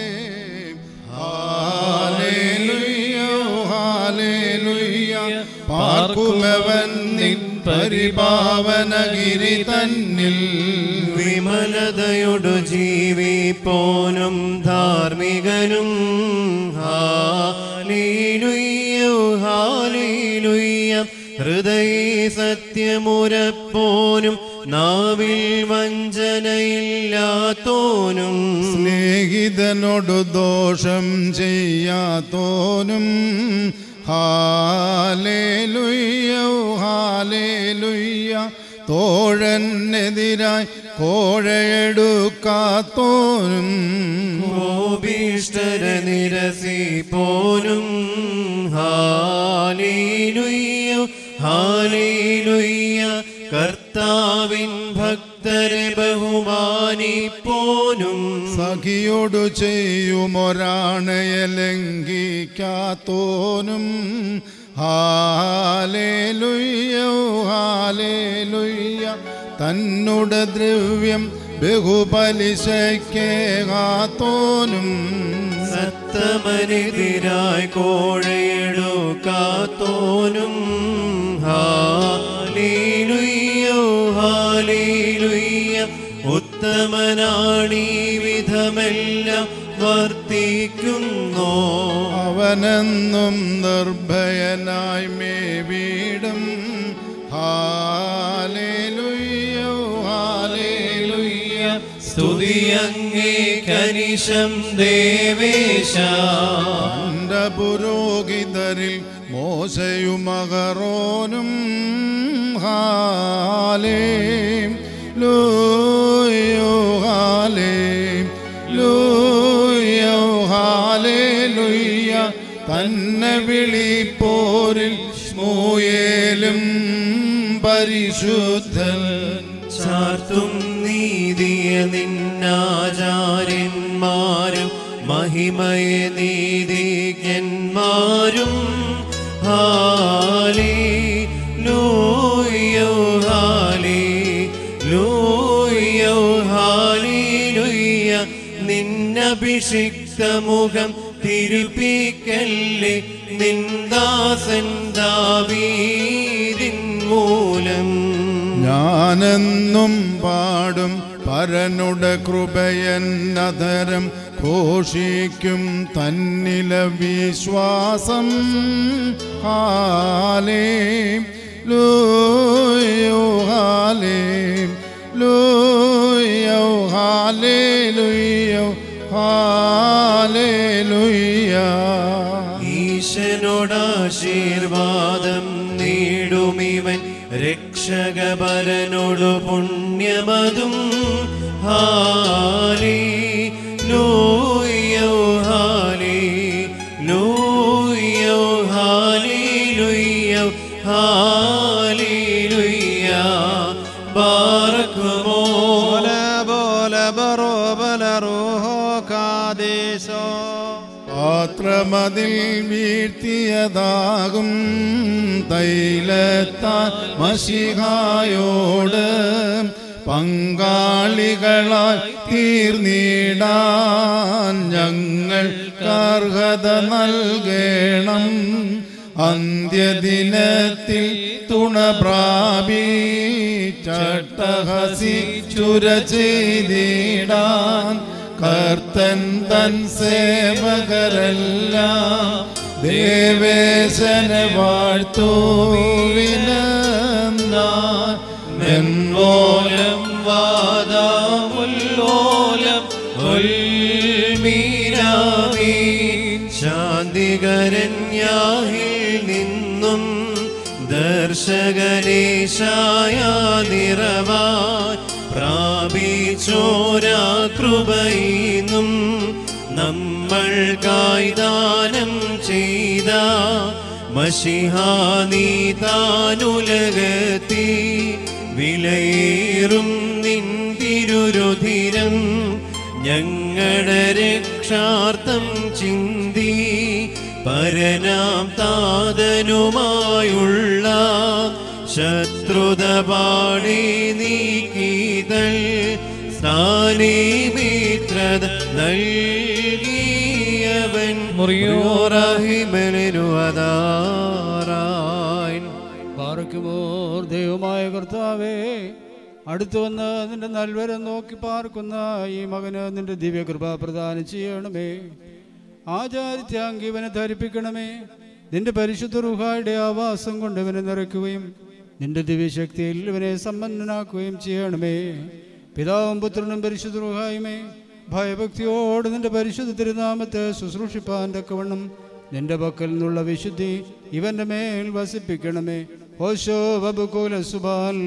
J: Hallelujah hallelujah. പാർക്കുമവൻ നിൻ പരിപാവനഗിരി തന്നിൽ.
C: വിമലതയോടു ജീവിപ്പോനും ധാർമ്മികനും. ഹല്ലേലൂയ ഹല്ലേലൂയ. ഹൃദയ സത്യമുരപ്പോനും നാവിൽ വഞ്ചനയില്ലാത്തോനും.
J: സ്നേഹിതനോടു ദോഷം ചെയ്യാത്തോനും. ഹല്ലേലൂയ ഹല്ലേലൂയ. തോഴനെതിരായി കോഴയെടുക്കാത്തോനും.
C: കോപിഷ്ഠര നിരസിപ്പോനും. ഹല്ലേലൂയ ഹല്ലേലൂയ. കർത്താവിൻ ഭക്തരെ ബഹുമാനിപ്പോനും.
J: സഖിയോടു ചെയ്യുമൊരാണയെ ലംഘിക്കാത്തോനും. ഹല്ലേലൂയ ഹല്ലേലൂയ. തന്നുടെ ദ്രവ്യം ബഹുപലിശയ്ക്കേകാത്തോനും.
C: സത്തമനെതിരായി കോഴയെടുക്കാത്തോനും. ഹല്ലേലൂയ ഹല്ലേലൂയ. ഉത്തമനാണീ വിധമെല്ലാം വർത്തിക്കുന്നോ.
J: അവനെന്നും നിർഭയനായി മേവിടും. ഹല്ലേലൂയ ഹല്ലേലൂയ.
C: സ്തുതിയങ്ങേ കനിശം ദേവേശ.
J: തന്റെ പുരോഹിതരിൽ മോശയുമകറോനും. ഹല്ലേലൂയ ഹല്ലേലൂയ ഹല്ലേലൂയ. തന്നെ വിളിപ്പോരിൽ സ്മൂയേലും പരിശുദ്ധൻ.
C: ചാർത്തും നീതിയ നിന്നാചാര്യന്മാരും മഹിമയെ നീതിജ്ഞന്മാരും. ഹല്ലേലൂയ ഹല്ലേലൂയ ഹല്ലേലൂയ. നിന്നഭിഷിക്ത മുഖം തിരുപ്പിക്കല്ലേ നിന്ദാസൻ ദാവീദിൻ മൂലം.
J: ഞാനെന്നും പാടും പരനുടെ കൃപയെന്നധരം ഘോഷിക്കും തന്നില വിശ്വാസം. ഹല്ലേലൂയ ഹല്ലേലൂയ ഹല്ലേലൂയ ഹല്ലേലൂയ.
C: ഈശനോടാശീർവാദം നേടുമിവൻ രക്ഷകപരനോടു പുണ്യമതും. ഹല്ലേലൂയ ഹല്ലേലൂയ ഹല്ലേലൂയ ഹല്ലേലൂയ. ബാറക്കുമോ
J: പാത്രമതിൽ വീഴ്ത്തിയതാകും തൈലത്താൽ മശിഹായോട് പങ്കാളികളായി തീർന്നിടാൻ ഞങ്ങൾക്കർഹത നൽകണം. അന്ത്യദിനത്തിൽ തുണ പ്രാപിച്ചട്ടഹസിച്ചുര ചെയ്തിടാൻ കർത്തൻ തൻ സേവകരെല്ലാം ദേവേശനെ വാഴ്ത്തുവിനെന്നാൽ.
C: മെൻവോലം വാദമുല്ലോലം ഉൽമീരാമീ. ശാന്തികരൻ യാഹിൽ നിന്നും ദർശകനേശായ നിറവാൻ പ്രാപിച്ചോരാ കൃപയിന്നും നമ്മൾക്കായി ദാനം ചെയ്ത മശിഹാനീ താനുലകത്തി വിലയേറും നിൻ തിരുരുധിരം ഞങ്ങളുടെ രക്ഷാർത്ഥം ചിന്തി പരനാം താതനുമായുള്ള ശത്രുത പാടി നീക്കിതൾ സ്ഥാനീ മിത്രത നൽകിയവൻ
K: പാർക്കുമോർ ദൈവമായ കർത്താവേ, അടുത്തു വന്ന് നിന്റെ നൽവരം നോക്കി പാർക്കുന്ന ഈ മകന് നിന്റെ ദിവ്യകൃപ പ്രദാനം ചെയ്യണമേ. ആചാരിത്യാങ്കി ഇവനെ ധരിപ്പിക്കണമേ. നിന്റെ പരിശുദ്ധ റൂഹായുടെ ആവാസം കൊണ്ട് ഇവനെ നിറയ്ക്കുകയും നിന്റെ ദിവ്യശക്തിയിൽ ഇവനെ സമ്പന്നനാക്കുകയും ചെയ്യണമേ. പിതാവും പുത്രനും പരിശുദ്ധ റൂഹായുമേ, ഭയഭക്തിയോട് നിന്റെ പരിശുദ്ധ തിരുനാമത്തെ ശുശ്രൂഷിപ്പാൻ തക്കവണ്ണം നിന്റെ പക്കൽ നിന്നുള്ള വിശുദ്ധി ഇവന്റെ മേൽ വസിപ്പിക്കണമേ. ഓശോ ബബുകുല സുബാൽ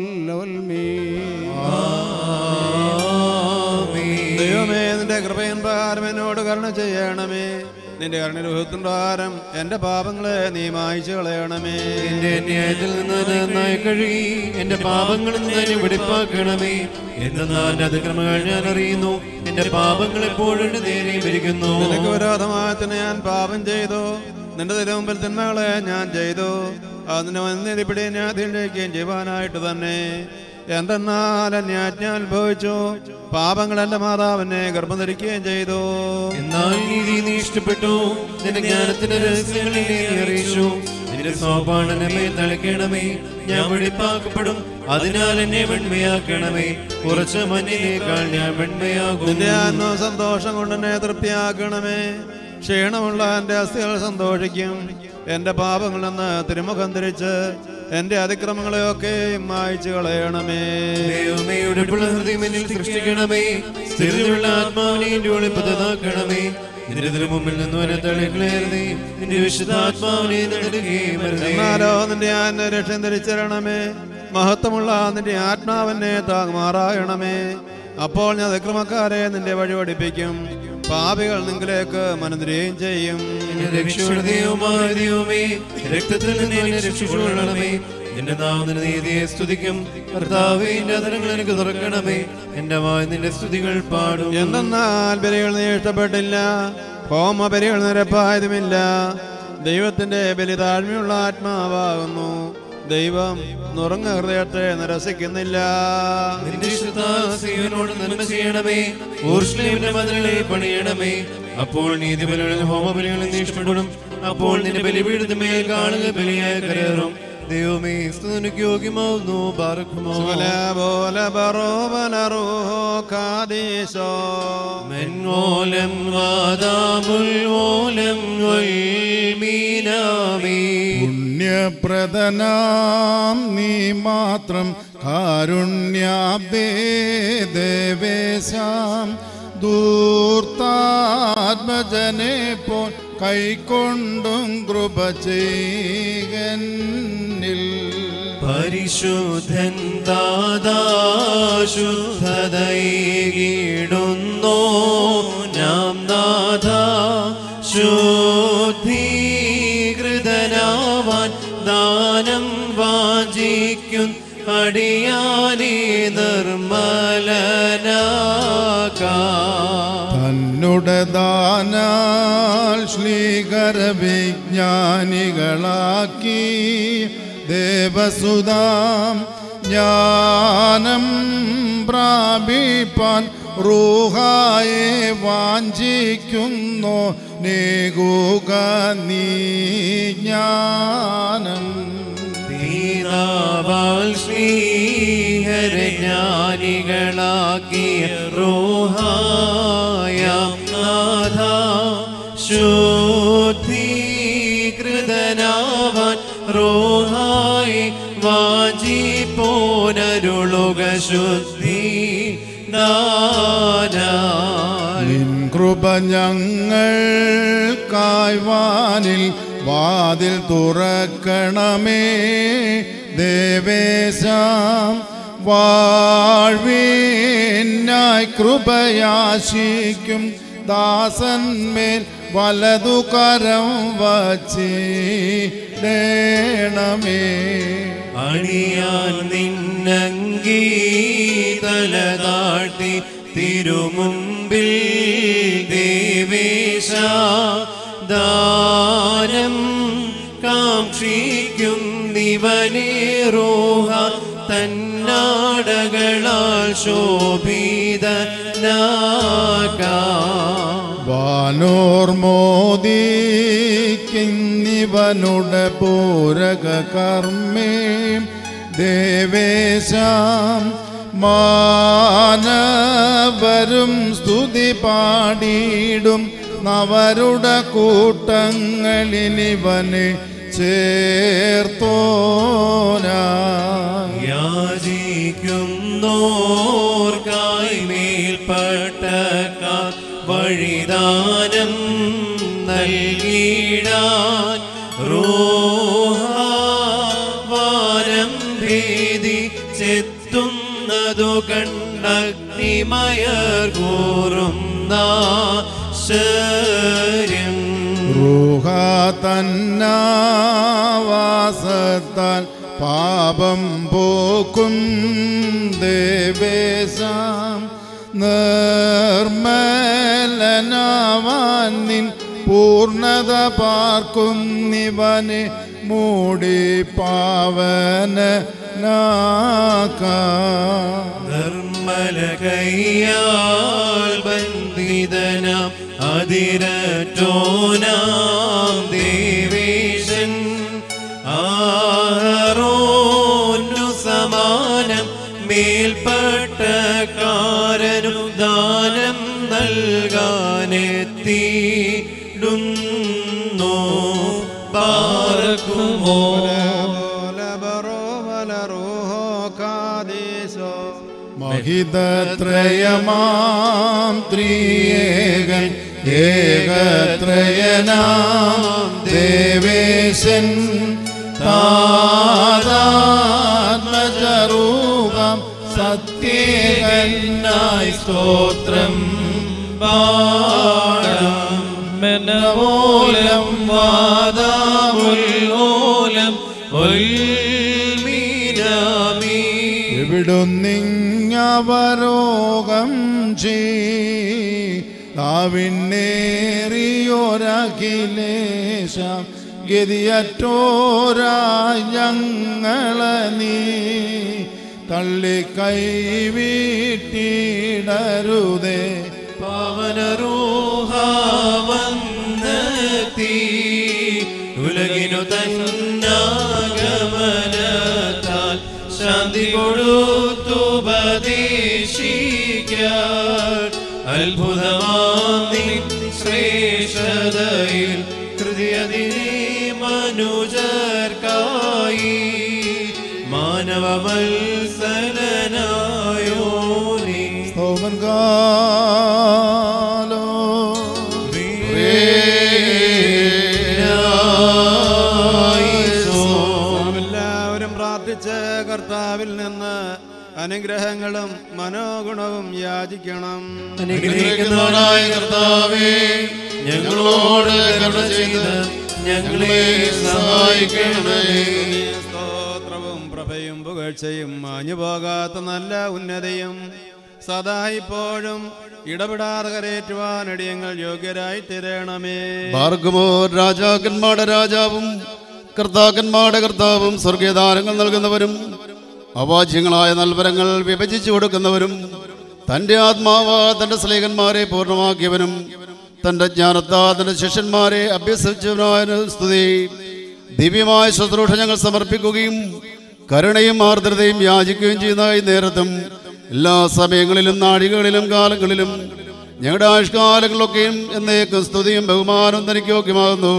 D: ദൈവമേ, നിന്റെ കൃപയിൻ പ്രകാരം എന്നോട് കരുണ ചെയ്യണമേ. നിന്റെ കരുണയുടെ പ്രകാരം എന്റെ പാപങ്ങളെ നീ മായ്ച്ചു കളയണമേ.
C: എന്റെ അന്യായത്തിൽ നിന്ന് നന്നായി കഴുകി എന്റെ പാപങ്ങളിൽ നിന്ന് വെടിപ്പാക്കണമേ. എന്നാൽ അതിക്രമങ്ങൾ ഞാൻ അറിയുന്നു, എന്റെ പാപങ്ങൾ എപ്പോഴും നേരെ ഇരിക്കുന്നു.
D: നിനക്ക് വിരോധമായി തന്നെ ഞാൻ പാപം ചെയ്തു, നിന്റെ തിരുമുമ്പിൽ തിന്മകളെ ഞാൻ ചെയ്തു. അതിന് വന്നിരിപ്പിടി ഞാൻ തിരിക്കുകയും ചെയ്യുവാനായിട്ട് തന്നെ. എന്തെന്നാൽ അന്യാജ്ഞ അനുഭവിച്ചു, പാപങ്ങൾ എന്റെ മാതാവിനെ ഗർഭം ധരിക്കുകയും ചെയ്തു.
C: എന്നാൽ നീതി നീ ഇഷ്ടപ്പെട്ടു, നിന്റെ ജ്ഞാനത്തിന്റെ രഹസ്യങ്ങളെ നീ അറിയിച്ചു. നിന്റെ സോപാനമേ തളിക്കണമേ, ഞാൻ വെടിപ്പാക്കപ്പെടും. അതിനാൽ എന്നെ വെണ്മയാക്കണമേ, കുറച്ച മഞ്ഞിനേക്കാൾ ഞാൻ വെണ്മയാകും.
D: നിന്റെ ആത്മ സന്തോഷം കൊണ്ട് എന്നെ തൃപ്തിയാക്കണമേ. ക്ഷീണമുള്ള എന്റെ അസ്ഥികൾ സന്തോഷിക്കും. എന്റെ പാപങ്ങളിൽ നിന്ന് തിരുമുഖം തിരിച്ച് എന്റെ അതിക്രമങ്ങളെയൊക്കെ മായ്ച്ചു കളയണമേ.
C: ദൈവമേയുടെ ഹൃദയം എന്നിൽ സൃഷ്ടിക്കണമേ, സ്ഥിരതയുള്ള ആത്മാവിനെ എന്റെ ഒളിപ്പതാക്കണമേ. നിന്റെ തിരുമുമ്പിൽ നിന്നും എന്നെ തള്ളിക്കളയരുതേ, നിന്റെ വിശുദ്ധാത്മാവിനെ
D: എന്നാലോ നിന്റെ ആത്മ രക്ഷം ധരിച്ചിരണമേ. മഹത്വമുള്ള നിന്റെ ആത്മാവിനെ താങ്ങുമാറാകണമേ. അപ്പോൾ ഞാൻ അതിക്രമക്കാരെ നിന്റെ വഴി പഠിപ്പിക്കും, പാപികൾ നിങ്ങളിലേക്ക് മനംതിരികയും ചെയ്യും.
C: ദൈവമേ, രക്തത്തിൽ നിന്ന് എന്നെ രക്ഷിച്ചുകൊള്ളണമേ. എന്റെ നാമത്തിന്റെ നീതിയെ സ്തുതിക്കും. കർത്താവേ, എന്റെ അധരങ്ങൾ എനിക്ക് തുറക്കണമേ. എന്റെ വായ് നിന്റെ സ്തുതികൾ പാടും.
D: എന്തെന്നാൽ ബലികൾ നീ ഇഷ്ടപ്പെട്ടില്ല, ഹോമ ബലികൾ നിരപ്പായതുമില്ല. ദൈവത്തിന്റെ ബലി താഴ്മയുള്ള ആത്മാവാകുന്നു. ദൈവം നുറങ്ങ ഹൃദയത്തെ നിരസിക്കുന്നില്ല.
C: നന്മ ചെയ്യണമേ, ഊർഷ്ലേമിന്റെ മതിലുകളെ പണിയണമേ. അപ്പോൾ നീതിബലികളിൽ ഹോമബലികളിൽ നീ ഇഷ്ടപ്പെടും. അപ്പോൾ നിന്റെ ബലിപീഠത്തിന്മേൽ കാണുക ബലിയായി കരേറും. ദൈവമേ, സ്തുതിക്ക് യോഗ്യമാവുന്നു.
J: പുണ്യപ്രദനാം നീ മാത്രം കാരുണ്യാബ്ദേ ദേവേശാം ദൂർത്താത്മജനെ പോൽ കൈക്കൊണ്ടും കൃപ ചെയ്യന്നിൽ.
C: പരിശുദ്ധൻ ദാദാ ശുദ്ധതയിടുന്നോ നാം നാഥ, ശുദ്ധീകൃതനാവാൻ ദാനം വാഞ്ചിക്കും അടിയാനെ നിർമ്മലനാക്കാം.
J: തന്നുടെ ദാനാൽ ശ്ലീകര വിജ്ഞാനികളാക്കി ദേവസുതാം ജ്ഞാനം പ്രാപിപ്പാൻ റൂഹായെ വാഞ്ചിക്കുന്നു. നേകുക നീ ജ്ഞാനം.
C: ജ്ഞാനികളാക്കിയ റൂഹായ നാഥ, ശുദ്ധീകൃതനാവാൻ റൂഹായി വാഞ്ചിപ്പോനരുളുക ശുദ്ധി
J: നിൻ കൃപ ഞങ്ങൾക്കായി വാനിൽ വാതിൽ തുറക്കണമേ. ദേവേശാം വാഴ്വിൻ എന്നിനായി കൃപയാശിക്കും ദാസന്മേൽ വലതു കരം വച്ചിടേണമേ.
C: അണിയാൻ നിന്നങ്കീ തല താഴ്ത്തി തിരുമുമ്പിൽ ദേവേശ ദാനം കാക്ഷിക്കുന്നിവനേറോഹ തന്നാടകളാൽ ശോഭിതനാകാം.
J: വാനോർമോദിക്കുന്നിവനുടെ പൂരക കർമ്മേ ദേവേശാം മാനവരും സ്തുതി പാടിയിടും നവരുടെ കൂട്ടങ്ങളിലിവനെ ചേർത്തോനാ.
C: യാചിക്കുന്നോർക്കായി മേൽപ്പെട്ടക്കാർ വഴിദാനം നൽകിടാൻ റോഹാവാനം ഭേദി ചെത്തുന്നതു കണ്ടഗ്നിമയർ കൂറും നാശര്യം.
J: റൂഹ തന്നാവാസത്താൽ പാപം പോക്കും ദേവേശാം നിർമ്മലനാവാൻ നിൻ പൂർണ്ണത പാർക്കുന്നിവനെ മൂടി പാവനനാക്കാം.
C: നിർമ്മല കയ്യാൽ ബന്ധിതനാം അതിരറ്റോനാം ദേവേശൻ ആരോന്നു സമാനം മേൽപ്പെട്ടക്കാരനു ദാനം നൽകാനെത്തിടുന്നു. പാർക്കുമോ
J: മഹിതത്രയമാം ത്രിയേകൻ ഏകത്രയനാം ദേവേശൻ താതാത്മജരൂപം സത്യേകനായി സ്തോത്രം പാടാം.
E: മനമൂലം വാദാമുല്ലോലം ഉൽമീനാമി.
J: എവിടുന്നിങ്ങവരോഗം ചെയ്റിയോരഖിലേശം ഗതിയറ്റോരായി ഞങ്ങളെ നീ തള്ളിക്കൈവിട്ടിടരുതേ.
C: പാവനരൂഹാവന്നെത്തി ഉലകിനു തന്നാഗമനത്താൽ ശാന്തി കൊടുത്തുപദേശിക്കാൻ അത്ഭുതമാം നിൻ ശ്രേഷ്ഠതയിൽ കൃതിയതിനെ മനുജർക്കായി മാനവവത്സലനായോനേ.
J: സ്തോമൻ കാലോ
D: എല്ലാവരും പ്രാർത്ഥിച്ച് കർത്താവിൽ നിന്ന് അനുഗ്രഹങ്ങളും മനോഗുണവും യാചിക്കണം.
C: അനുഗ്രഹിക്കുന്നവനായ കർത്താവേ, ഞങ്ങളോട് കരുണ ചെയ്ത് ഞങ്ങളെ സഹായിക്കണമേ.
D: സ്തോത്രവും പ്രഭയും പുകഴ്ചയും മാഞ്ഞുപോകാത്ത നല്ല ഉന്നതിയും സദാ ഇപ്പോഴും ഇടപെടാതെ കരയേറ്റുവാൻ അടിയങ്ങൾ യോഗ്യരായി തീരണമേ.
L: ഭാർഗവോ രാജാക്കന്മാരുടെ രാജാവും കർത്താക്കന്മാരുടെ കർത്താവും സ്വർഗീയദാനങ്ങൾ നൽകുന്നവരും അവാച്യങ്ങളായ നൽവരങ്ങൾ വിഭജിച്ചു കൊടുക്കുന്നവരും തൻ്റെ ആത്മാവ് തൻ്റെ സ്ലേഹന്മാരെ പൂർണ്ണമാക്കിയവനും തൻ്റെ ജ്ഞാനത്താൽ തൻ്റെ ശിഷ്യന്മാരെ അഭ്യസിച്ചവനായ സ്തുതി. ദിവ്യമായ ശുശ്രൂഷ ഞങ്ങൾ സമർപ്പിക്കുകയും കരുണയും ആർദ്രതയും യാചിക്കുകയും ചെയ്യുന്ന ഈ നേരത്തും എല്ലാ സമയങ്ങളിലും നാഴികകളിലും കാലങ്ങളിലും ഞങ്ങളുടെ ആയുഷ്കാലങ്ങളിലൊക്കെയും എന്നേക്കും സ്തുതിയും ബഹുമാനവും തനിക്ക് യോഗ്യമാകുന്നു.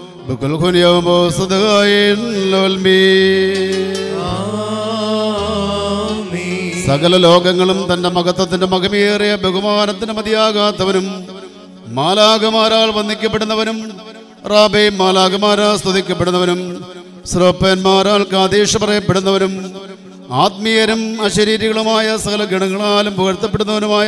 L: സകല ലോകങ്ങളും തന്റെ മഹത്വത്തിന്റെ മഹിമയേറിയ ബഹുമാനത്തിന് മതിയാകാത്തവനും മാലാകമാരാൽ വന്ദിക്കപ്പെടുന്നവനും റാബേ മാലാകമാരാൽ സ്തുതിക്കപ്പെടുന്നവനും ശ്രോപ്പന്മാരാൽ കാദേശ പറയപ്പെടുന്നവരും ആത്മീയരും അശരീരികളുമായ സകല ഗണങ്ങളാലും പുകഴ്ത്തപ്പെടുന്നവനുമായ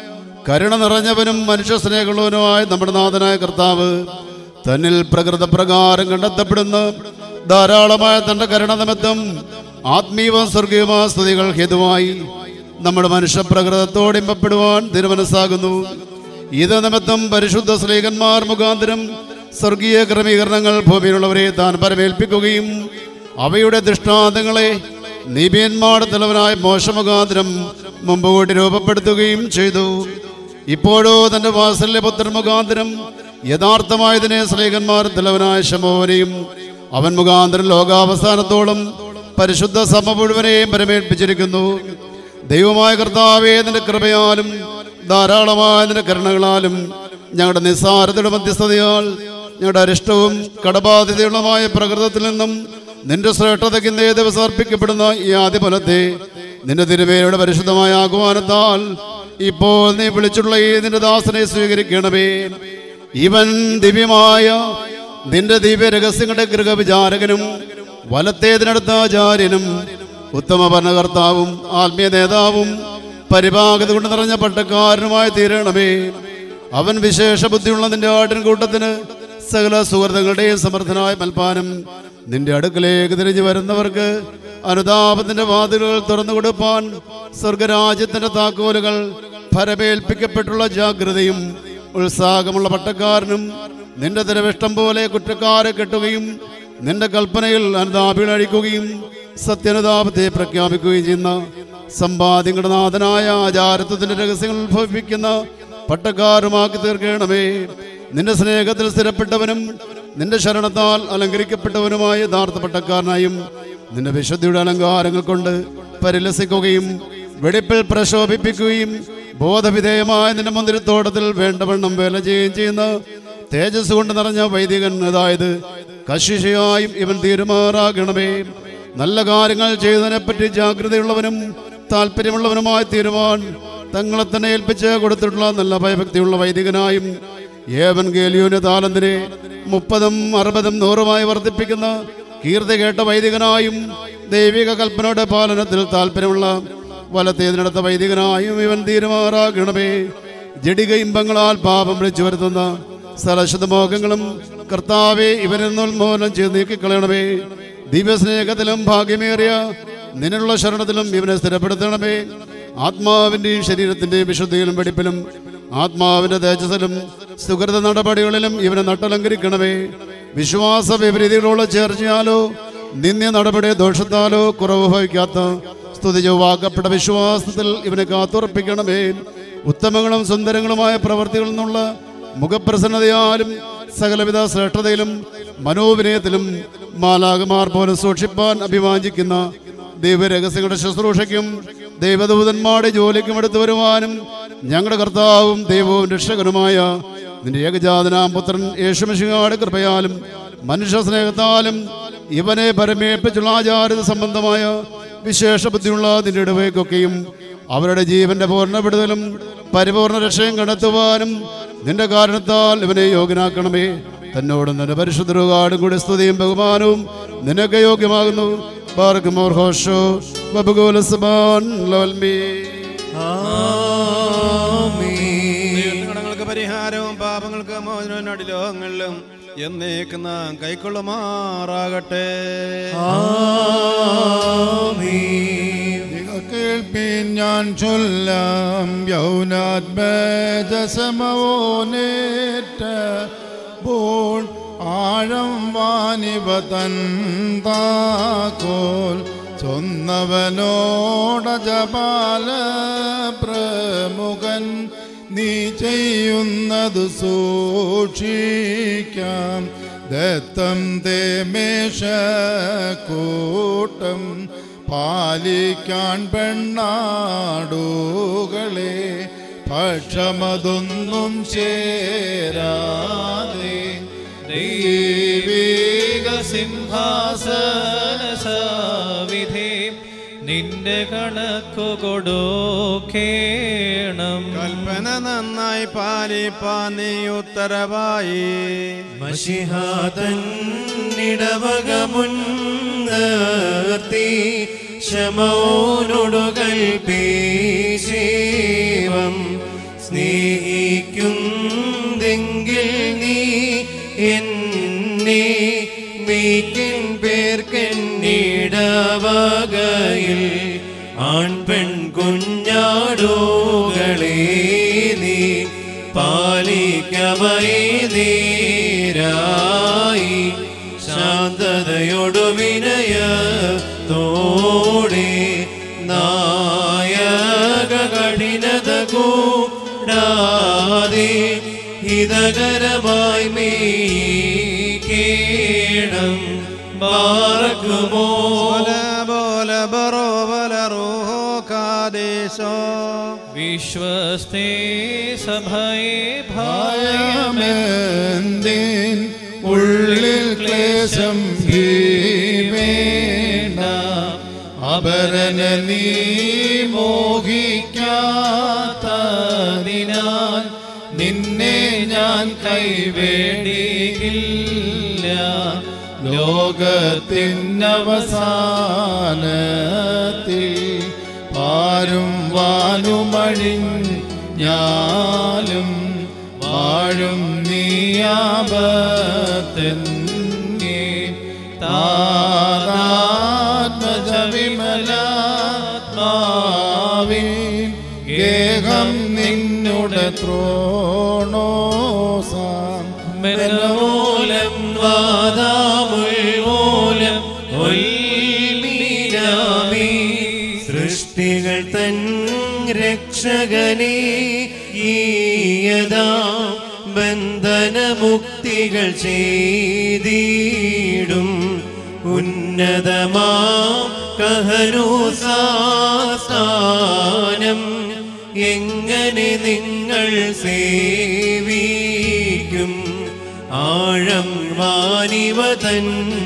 L: കരുണ നിറഞ്ഞവനും മനുഷ്യ സ്നേഹമുള്ളവനുമായ നമ്മുടെ നാഥനായ കർത്താവ് തന്നിൽ പ്രകൃതപ്രകാരം കണ്ടെത്തപ്പെടുന്ന ധാരാളമായ തൻ്റെ കരുണ നിമിത്തം ആത്മീയവും സ്വർഗീയമായ സ്തുതികൾ ഹേതുവായി നമ്മുടെ മനുഷ്യപ്രകൃതത്തോട് ഇമ്പപ്പെടുവാൻ തിരുമനസ്സാകുന്നു. ഇത് നിമിത്തം പരിശുദ്ധ സ്ലീഹന്മാർ മുഖാന്തരം സ്വർഗീയ ക്രമീകരണങ്ങൾ ഭൂമിയിലുള്ളവരെ താൻ പരമേൽപ്പിക്കുകയും അവയുടെ ദൃഷ്ടാന്തങ്ങളെ നീബിയന്മാരുടെ തലവനായ മോശ മുഖാന്തരം മുമ്പ് കൂട്ടി രൂപപ്പെടുത്തുകയും ചെയ്തു. ഇപ്പോഴോ തൻ്റെ വാത്സല്യപുത്രൻ മുഖാന്തരം യഥാർത്ഥമായതിനെ സ്ലീഹന്മാർ തലവനായ ശമോനെയും അവൻ മുഖാന്തരം ലോകാവസാനത്തോളം പരിശുദ്ധ സഭ മുഴുവനെയും പരമേൽപ്പിച്ചിരിക്കുന്നു. ദൈവമായ കർത്താവേ, നിന്റെ കൃപയാലും ധാരാളമായ നിന്റെ കരുണകളാലും ഞങ്ങളുടെ നിസ്സാരതയുടെ മധ്യസ്ഥതയാൽ ഞങ്ങളുടെ അരിഷ്ടവും കടബാധ്യതയുള്ളമായ പ്രകൃതത്തിൽ നിന്നും നിന്റെ ശ്രേഷ്ഠതയ്ക്ക് ഇന്നേ ദിവസം അർപ്പിക്കപ്പെടുന്ന ഈ ആദ്യഫലത്തെ നിന്റെ തിരുമേനിയുടെ പരിശുദ്ധമായ ആഹ്വാനത്താൽ ഇപ്പോൾ നീ വിളിച്ചുള്ള ഈ നിന്റെ ദാസനെ സ്വീകരിക്കണമേ. ഇവൻ ദിവ്യമായ നിന്റെ ദിവ്യ രഹസ്യങ്ങളുടെ ഗൃഹവിചാരകനും വലത്തേതിനടുത്ത ആചാര്യനും ഉത്തമ ഭരണകർത്താവും ആത്മീയ നേതാവും പരിപാകത കൊണ്ട് നിറഞ്ഞ പട്ടക്കാരനുമായി തീരണമേ. അവൻ വിശേഷ ബുദ്ധിയുള്ള നിന്റെ ആട്ടിൻകൂട്ടത്തിന് സകല സുഹൃത്തുക്കളുടെയും സമർത്ഥനായ മൽപ്പാനം നിന്റെ അടുക്കലേക്ക് തിരിഞ്ഞു വരുന്നവർക്ക് അനുതാപത്തിന്റെ വാതിലുകൾ തുറന്നു കൊടുപ്പാൻ സ്വർഗരാജ്യത്തിന്റെ താക്കോലുകൾ ഫലമേൽപ്പിക്കപ്പെട്ടുള്ള ജാഗ്രതയും ഉത്സാഹമുള്ള പട്ടക്കാരനും നിന്റെ തിരവിഷ്ടം പോലെ കുറ്റക്കാരെ കെട്ടുകയും നിന്റെ കൽപ്പനയിൽ അനുതാപികൾ അഴിക്കുകയും സത്യനുതാപത്തെ പ്രഖ്യാപിക്കുകയും ചെയ്യുന്ന സമ്പാദ്യങ്ങളുടെ നാഥനായ ആചാരത്വത്തിന്റെ രഹസ്യങ്ങൾ ഉത്ഭവിപ്പിക്കുന്ന പട്ടക്കാരുമാക്കി തീർക്കണമേ. നിന്റെ സ്നേഹത്തിൽ സ്ഥിരപ്പെട്ടവനും നിന്റെ ശരണത്താൽ അലങ്കരിക്കപ്പെട്ടവനുമായ യഥാർത്ഥ പട്ടക്കാരനായും നിന്റെ വിശുദ്ധിയുടെ അലങ്കാരങ്ങൾ കൊണ്ട് പരിലസിക്കുകയും വെടിപ്പിൽ പ്രശോഭിപ്പിക്കുകയും ബോധവിധേയമായ നിന്റെ മന്ദിരത്തോട്ടത്തിൽ വേണ്ടവണ്ണം വേല ചെയ്യുകയും ചെയ്യുന്ന തേജസ് കൊണ്ട് നിറഞ്ഞ വൈദികൻ, അതായത് കശിഷയായും ഇവൻ തീരുമാറാകണമേ. നല്ല കാര്യങ്ങൾ ചെയ്യുന്നതിനെപ്പറ്റി ജാഗ്രതയുള്ളവനും താല്പര്യമുള്ളവനുമായി തീരുമാൻ തങ്ങളെ തന്നെ ഏൽപ്പിച്ച് കൊടുത്തിട്ടുള്ള നല്ല ഭയഭക്തിയുള്ള വൈദികനായും ഏവൻഗേലിയോന്റെ താലന്തിനെ 30, 60, 100 വർദ്ധിപ്പിക്കുന്ന കീർത്തി കേട്ട വൈദികനായും ദൈവിക കൽപ്പനയുടെ പാലനത്തിൽ താല്പര്യമുള്ള വലത്തേതിനടുത്ത വൈദികനായും ഇവൻ തീരുമാറാകണമേ. ജഡിക ഇമ്പങ്ങളാൽ പാപം വിളിച്ചു വരുത്തുന്ന സലശുദ്ധമോഹങ്ങളും കർത്താവെ ഇവരിൽ നിന്ന് ഉന്മൂലനം ചെയ്ത് നീക്കിക്കളയണമേ. ദിവ്യസ്നേഹത്തിലും ഭാഗ്യമേറിയ നിന്നുള്ള ശരണത്തിലും ഇവനെ സ്ഥിരപ്പെടുത്തണമേ. ആത്മാവിൻ്റെയും ശരീരത്തിൻ്റെയും വിശുദ്ധിയിലും വെടിപ്പിലും ആത്മാവിൻ്റെ തേജസ്സിലും സുഹൃത നടപടികളിലും ഇവനെ നട്ടലങ്കരിക്കണമേ. വിശ്വാസ വിപരീതികളോട് ചേർച്ചയാലോ നിന്ദ്യ നടപടി ദോഷത്താലോ കുറവ് ഭവിക്കാത്ത സ്തുതിചൊവ്വാക്കപ്പെട്ട വിശ്വാസത്തിൽ ഇവനെ കാത്തുറപ്പിക്കണമേ. ഉത്തമങ്ങളും സുന്ദരങ്ങളുമായ പ്രവർത്തികളിൽ നിന്നുള്ള മുഖപ്രസന്നതയാലും സകലവിധ ശ്രേഷ്ഠതയിലും മനോവിനയത്തിലും മാലാകമാർ പോലും സൂക്ഷിപ്പാൻ അഭിവാഞ്ചിക്കുന്ന ദൈവരഹസ്യങ്ങളുടെ ശുശ്രൂഷയ്ക്കും ദൈവദൂതന്മാരുടെ ജോലിക്കും എടുത്തു വരുവാനും ഞങ്ങളുടെ കർത്താവും ദൈവവും രക്ഷകനുമായ നിന്റെ ഏകജാതനാം പുത്രൻ യേശുമിശിഹായുടെ കൃപയാലും മനുഷ്യ സ്നേഹത്താലും ഇവനെ പരമേൽപ്പിച്ചുള്ള ആചാര സംബന്ധമായ വിശേഷ ബുദ്ധിയുള്ള നിന്റെ ഇടവേക്കൊക്കെയും അവരുടെ ജീവന്റെ പൂർണ്ണപ്പെടുതലും പരിപൂർണ രക്ഷയും കണ്ടെത്തുവാനും നിന്റെ കാരണത്താൽ ഇവനെ യോഗ്യനാക്കണമേ. തന്നോടും നിന്റെ പരിശുദ്ധരുകാടും കൂടി സ്തുതിയും ബഹുമാനവും നിനക്ക് യോഗ്യമാകുന്നു.
D: കടങ്ങൾക്ക് പരിഹാരവും പാപങ്ങൾക്ക് മോചനവും അടിലോകങ്ങളിലും എന്നേക്ക് നാം കൈക്കൊള്ളുമാറാകട്ടെ.
J: കേൾപ്പീൻ ഞാൻ ചൊല്ലാം യൗനാത്മജസമോനേറ്റ പോൾ ആഴം വാനിവ തൻ താക്കോൽ ചൊന്നവനോട ജപാല പ്രമുഖൻ നീ ചെയ്യുന്നത് സൂക്ഷിക്കാം. ദത്തം തേമേശക്കൂട്ടം പാലിക്കാൻ പെണ്ണാടുകളെ പക്ഷമതൊന്നും ചേരാതെ
E: ദൈവിക സിംഹാസന സവിധി നിന്റെ കണക്കു കൊടുക്കേണം.
D: കൽപ്പന നന്നായി പാലിപ്പാൻ നീ ഉത്തരവായി
C: മശിഹാതൻ ഇടവക മുൻനിർത്തി ക്ഷമോനോടു കൽപ്പീശീവം സ്നേഹിക്കുന്നെങ്കിൽ നീ എന്നെ മീക്കിൻ പേർക്കെന്നിടവകയിൽ ആൺപെൺ കുഞ്ഞാടുകളെ നീ പാലിക്കവൈതീരായി ശാന്തതയോടു വിനയത്തോടെ നായക കഠിനത കൂടാതെ ഹിതകരമായി മേക്കണം ബാറക്കുമോ
E: വിശ്വസ്തേ സഭയെ
J: ഭയമെന്തിൻ ഉള്ളിൽ ക്ലേശം ഭീമേണ്ട അപരന നീ മോഹിക്കാത്തതിനാൽ നിന്നെ ഞാൻ കൈവേടിയില്ല ലോകത്തിനവസാനത്തിൽ പാരും വാനുമഴിഞ്ഞാലും വാഴും നീയാപത്തെന്നേ താതാത്മജവിമലാത്മാവിൻ ഗേഹം നിന്നുടെ ത്രോണോസാം
C: മനോലം വാദാമുൽമൂലം ഒൽമീനാമി സൃഷ്ടികൾ തൻ രക്ഷകനെ ഈയതാ ബന്ധനമുക്തികൾ ചെയ്തിടും ഉന്നതമാ കഹനൂസാനം എങ്ങനെ നിങ്ങൾ സേവിക്കും ആഴം വാനിവതൻ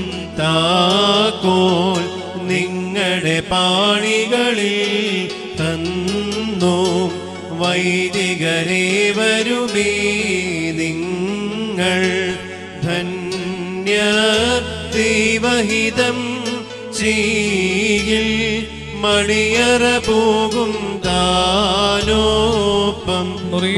C: താക്കോൽ നിങ്ങളുടെ പാണികളിൽ തന്നു വൈദികരെ വരുമേ നിങ്ങൾ ധന്യ ദൈവഹിതം ചെയ്യിൽ മണിയറ പോകും താനോപ്പം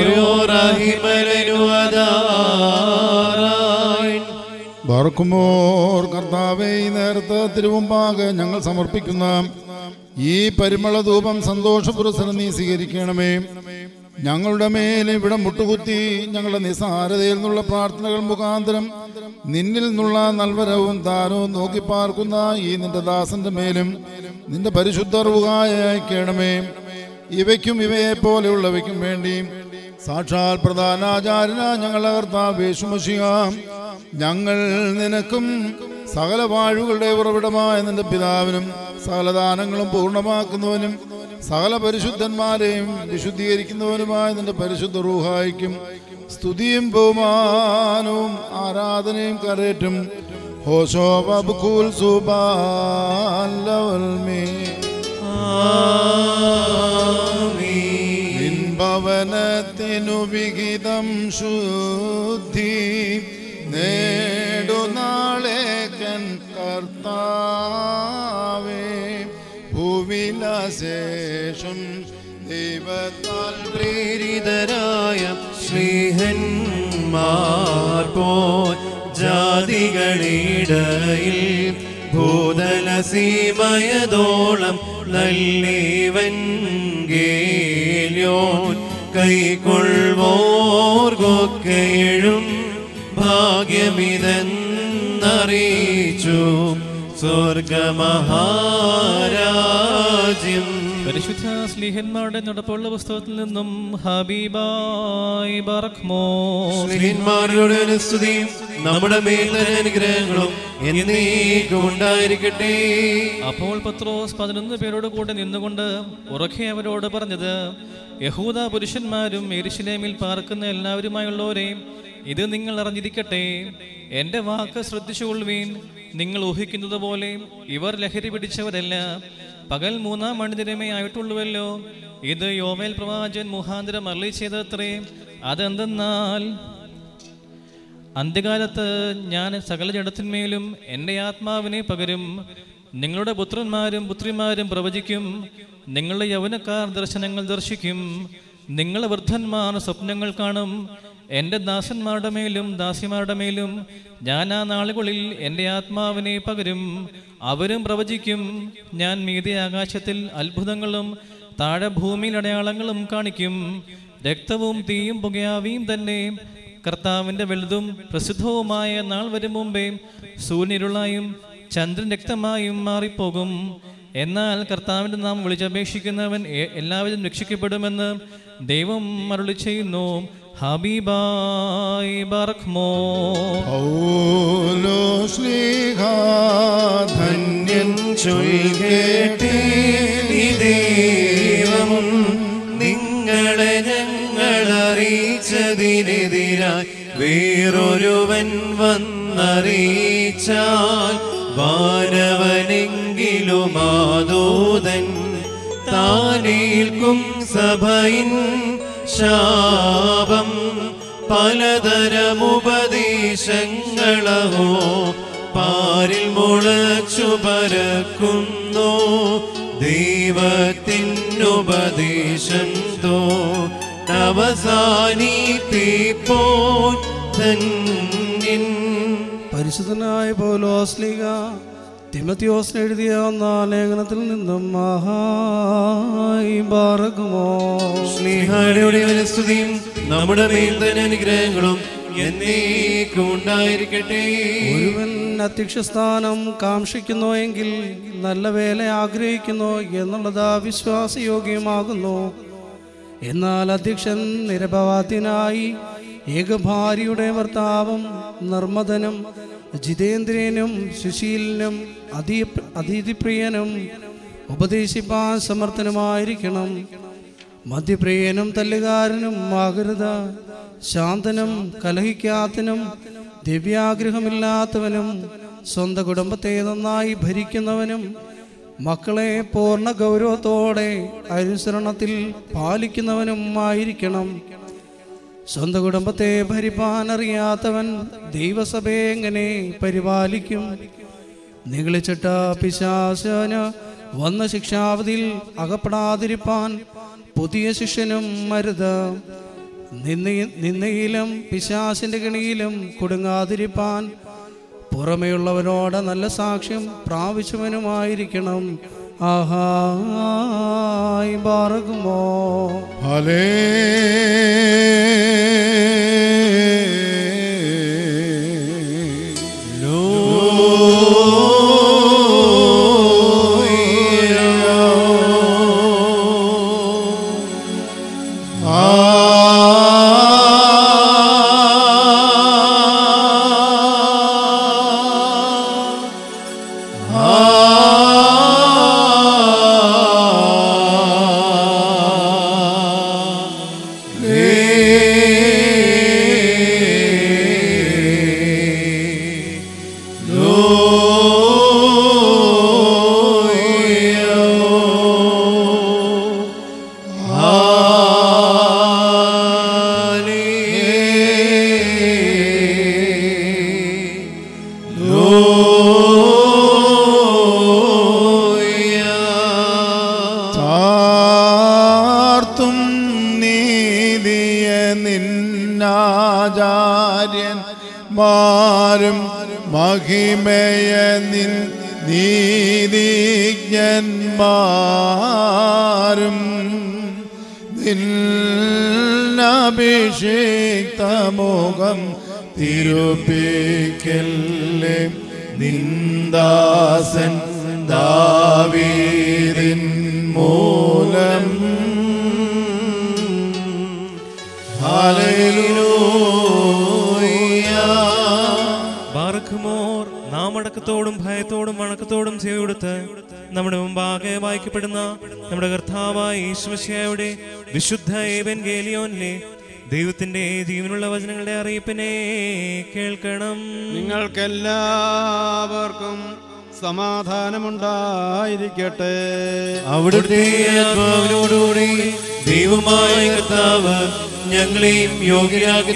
J: ബാറക്കുമോർ കർത്താവേ, ഈ നേരത്തെ തിരുമുമ്പാകെ ഞങ്ങൾ സമർപ്പിക്കുന്ന ഈ പരിമള ധൂപം സന്തോഷപുരസരം നീ സ്വീകരിക്കണമേ. ഞങ്ങളുടെ മേൽ ഇവിടെ മുട്ടുകുത്തി ഞങ്ങളുടെ നിസ്സാരതയിൽ നിന്നുള്ള പ്രാർത്ഥനകൾ മുഖാന്തരം നിന്നിൽ നിന്നുള്ള നൽവരവും ദാനവും നോക്കി പാർക്കുന്ന ഈ നിന്റെ ദാസന്റെ മേലും നിന്റെ പരിശുദ്ധ റൂഹായ അയക്കണമേ. ഇവയ്ക്കും ഇവയെ പോലെയുള്ളവയ്ക്കും വേണ്ടി സാക്ഷാൽ പ്രധാനാചാര്യന ഞങ്ങളുടെ കർത്താവ് യേശുമശിഹ ഞങ്ങൾ നിനക്കും സകല വാഴുകളുടെ ഉറവിടമായ നിന്റെ പിതാവിനും സകല ദാനങ്ങളും പൂർണ്ണമാക്കുന്നവനും സകല പരിശുദ്ധന്മാരെയും വിശുദ്ധീകരിക്കുന്നവനുമായ നിന്റെ പരിശുദ്ധ റൂഹായിക്കും സ്തുതിയും ബഹുമാനവും ആരാധനയും കരേറ്റും ഹോശോ ബബുൽ സുബാലവൽമേ ഭവനത്തിനു വിഹിതം ശുദ്ധി നേടുനാളേക്കൻ കർത്താവേ ഭൂവിലാശേഷം ദൈവത്താൽ
C: പ്രേരിതരായ സ്നേഹന്മാർ പോൽ ജാതികളിടയിൽ ഭൂതലസീമയതോളം നല്ലേവൻ ഗേല്യോൻ കൈക്കൊള്ളുവോർക്കൊക്കെഴും ഭാഗ്യമിതെന്നറിയിച്ചു സ്വർഗമഹാരാജ്യം.
E: പരിശുദ്ധ സ്ലീഹന്മാരുടെ നടപ്പുള്ള പുസ്തകത്തിൽ നിന്നും ഹബീബായി ബറഖ്മോ
C: സ്ലീഹന്മാരുടെ സ്തുതിയും നമ്മുടെ മേൽ തന്നെ അനുഗ്രഹങ്ങളും എന്നേക്കും ഉണ്ടായിരിക്കട്ടെ.
E: അപ്പോൾ പത്രോസ് 11 പേരോട് കൂടെ നിന്നുകൊണ്ട് ഉറക്കെ അവരോട് പറഞ്ഞത്, യഹൂദ പുരുഷന്മാരും യെരുശലേമിൽ പാർക്കുന്ന എല്ലാവരുമായുള്ളവരെയും ഇത് നിങ്ങൾ അറിഞ്ഞിരിക്കട്ടെ. എൻ്റെ വാക്ക് ശ്രദ്ധിച്ചുകൊള്ളുവീൻ. നിങ്ങൾ ഊഹിക്കുന്നത് പോലെ ഇവർ ലഹരി പിടിച്ചവരല്ല. പകൽ 3-ാം മണിദിനമേ ആയിട്ടുള്ളുവല്ലോ. ഇത് യോവേൽ പ്രവാചകൻ മുഖാന്തരം അരുളി ചെയ്തത്രേ. അതെന്തെന്നാൽ, അന്ത്യകാലത്ത് ഞാൻ സകല ജഡത്തിന്മേലും എൻ്റെ ആത്മാവിനെ പകരും. നിങ്ങളുടെ പുത്രന്മാരും പുത്രിമാരും പ്രവചിക്കും, നിങ്ങളുടെ യൗവനക്കാർ ദർശനങ്ങൾ ദർശിക്കും, നിങ്ങളുടെ വൃദ്ധന്മാർ സ്വപ്നങ്ങൾ കാണും. എൻ്റെ ദാസന്മാരുടെ മേലും ദാസിമാരുടെ മേലും ഞാൻ ആ നാളുകളിൽ എൻ്റെ ആത്മാവിനെ പകരും. അവരും പ്രവചിക്കും. ഞാൻ മീതെ ആകാശത്തിൽ അത്ഭുതങ്ങളും താഴെ ഭൂമിയിൽ അടയാളങ്ങളും കാണിക്കും. രക്തവും തീയും പുകയാവിയും തന്നെ. കർത്താവിൻ്റെ വലുതും പ്രസിദ്ധവുമായ നാൾ വരും മുമ്പേ സൂര്യനിരുളായും ചന്ദ്രൻ രക്തമായും മാറിപ്പോകും. എന്നാൽ കർത്താവിൻ്റെ നാം വിളിച്ചപേക്ഷിക്കുന്നവൻ എല്ലാവരും രക്ഷിക്കപ്പെടുമെന്ന് ദൈവം അരുളി ചെയ്യുന്നു. ഹബീബായി ബർഖ്മോ
C: ധന്യൻ ചൊൽകേട്ടേ ദൈവം നിങ്ങളെ ഞങ്ങളറിയിച്ചതിനെതിരായി വേറൊരുവൻ വന്നറിയിച്ചാൽ വാനവനെങ്കിലും ആദൂതൻ താനേൽക്കും സഭയിൻ ശാപം. പലതരമുപദേശങ്ങളോ പാരിൽ മുളച്ചു പരക്കുന്നു. ദൈവത്തിനുപദേശം അവസാനിപ്പിപ്പോൾ ധന്യൻ.
K: പരിശുദ്ധനായ പൗലോസ്ലീഹ തിമോത്തിയോസിന് എഴുതിയ ഒന്നാം ലേഖനത്തിൽ നിന്നും
C: സ്നേഹയുടെ സ്തുതിയും നമ്മുടെ മേൽ തന്നെ അനുഗ്രഹങ്ങളും എന്നേക്കും ഉണ്ടായിരിക്കട്ടെ.
K: ഒരുവൻ അധ്യക്ഷസ്ഥാനം കാക്ഷിക്കുന്നു എങ്കിൽ നല്ല വേല ആഗ്രഹിക്കുന്നു എന്നുള്ളത് വിശ്വാസയോഗ്യമാകുന്നു. എന്നാൽ അധ്യക്ഷൻ നിരപവാദ്യനായി ഏകഭാര്യയുടെ ഭർത്താവും നിർമ്മതനും ജിതേന്ദ്രിയനും സുശീലനും അതീതിപ്രിയനും ഉപദേശിപ്പാൻ സമർത്ഥനുമായിരിക്കണം. മദ്യപ്രിയനും തല്ലുകാരനും ആകരുത്. ശാന്തനും കലഹിക്കാത്തനും ദിവ്യാഗ്രഹമില്ലാത്തവനും സ്വന്തം കുടുംബത്തെ നന്നായി ഭരിക്കുന്നവനും മക്കളെ പൂർണ്ണ ഗൗരവത്തോടെ അനുസരണത്തിൽ പാലിക്കുന്നവനും ആയിരിക്കണം. സ്വന്തം കുടുംബത്തെ ഭരിപ്പാൻ അറിയാത്തവൻ ദൈവസഭയെ എങ്ങനെ പരിപാലിക്കും? നിഗളിച്ചിട്ട പിശാചന് വന്ന ശിക്ഷാവധിയിൽ അകപ്പെടാതിരിപ്പാൻ പുതിയ ശിഷ്യനും അരുത്. നിന്നയിലും പിശാചിന്റെ കെണിയിലും കുടുങ്ങാതിരിപ്പാൻ പുറമെയുള്ളവരോട് നല്ല സാക്ഷ്യം പ്രാപിച്ചവനുമായിരിക്കണം. ആഹായി ബാറകുമോ
J: ഹലേ നിന്നാചാര്യന്മാരും മഹിമയ നിൻ നീതിജ്ഞന്മാരും നിന്നഭിഷിക്തമുഖം തിരുപ്പിക്കല്ലേ നിന്ദാസൻ ദാവീദിൻ മൂലം.
B: ബാറഖ്മോർ നാം അടക്കത്തോടും ഭയത്തോടും വണക്കത്തോടും ചെവിടുത്ത് നമ്മുടെ മുമ്പാകെ വായിക്കപ്പെടുന്ന നമ്മുടെ കർത്താവായ യേശുമിശിഹായുടെ വിശുദ്ധ ഏവൻഗേലിയോനിലെ ദൈവത്തിന്റെ ജീവനുള്ള വചനങ്ങളുടെ അറിയിപ്പിനെ കേൾക്കണം.
D: നിങ്ങൾക്കെല്ലാവർക്കും സമാധാനമുണ്ടായിരിക്കട്ടെ.
C: അവിടുത്തെ ആത്മാവിനോടുകൂടി ദൈവമായ കർത്താവ് ഞങ്ങളെയും യോഗ്യരാക്കി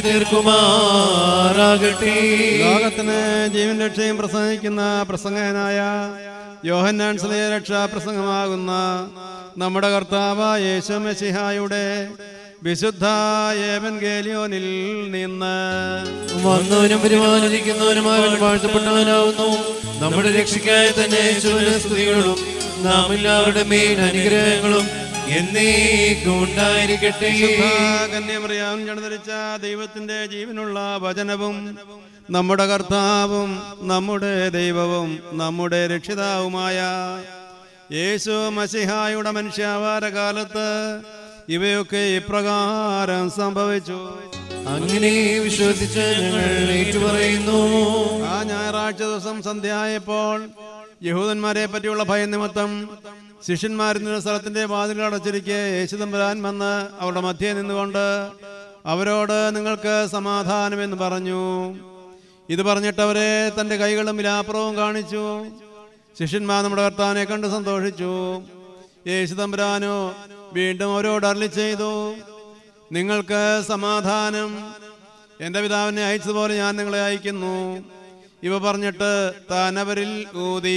C: തീർക്കുമാറാകട്ടെ.
D: ലോകത്തിന് ജീവൻ രക്ഷയും പ്രസംഗിക്കുന്ന പ്രസംഗനായ യോഹന്നാൻ സ്ലീഹ രക്ഷാപ്രസംഗമാകുന്ന നമ്മുടെ കർത്താവായ യേശു മെശിഹായുടെ വിശുദ്ധ ഏവൻഗേലിയോനിൽ നിന്ന്
C: വന്നവനും പരിപാലിക്കുന്നവനുമായി വാഴ്ത്തപ്പെട്ടവനാവുന്നു. നമ്മുടെ രക്ഷയ്ക്കായി തന്നെ സ്തുതികളും നാം എല്ലാവരുടെ മേൽ അനുഗ്രഹങ്ങളും എന്നേക്കും ഉണ്ടായിരിക്കട്ടെ.
D: കന്യമറിയാൻ ജനധരിച്ച ദൈവത്തിന്റെ ജീവനുള്ള വചനവും നമ്മുടെ കർത്താവും നമ്മുടെ ദൈവവും നമ്മുടെ രക്ഷിതാവുമായ യേശു മസിഹായുടെ മനുഷ്യാവാര കാലത്ത് ഇവയൊക്കെ ഇപ്രകാരം സംഭവിച്ചു.
C: അങ്ങനെ വിശ്വസിച്ച് ഞങ്ങൾ ഏറ്റുപറയുന്നു.
D: ആ ഞായറാഴ്ച ദിവസം സന്ധ്യയായപ്പോൾ യഹൂദന്മാരെ പറ്റിയുള്ള ഭയം നിമിത്തം ശിഷ്യന്മാരുന്ന സ്ഥലത്തിന്റെ വാതിലുകൾ അടച്ചിരിക്കെ യേശുദമ്പുരാൻ വന്ന് അവരുടെ മധ്യേ നിന്നുകൊണ്ട് അവരോട് നിങ്ങൾക്ക് സമാധാനമെന്ന് പറഞ്ഞു. ഇത് പറഞ്ഞിട്ടവരെ തന്റെ കൈകളും വിലാപ്പുറവും കാണിച്ചു. ശിഷ്യന്മാർ നമ്മുടെ കർത്താവിനെ കണ്ട് സന്തോഷിച്ചു. യേശുദമ്പുരാനോ വീണ്ടും അവരോട് അരുളി ചെയ്തു, നിങ്ങൾക്ക് സമാധാനം. എൻ്റെ പിതാവിനെ അയച്ചതുപോലെ ഞാൻ നിങ്ങളെ അയക്കുന്നു. ഇവ പറഞ്ഞിട്ട് താൻ അവരിൽ ഊതി.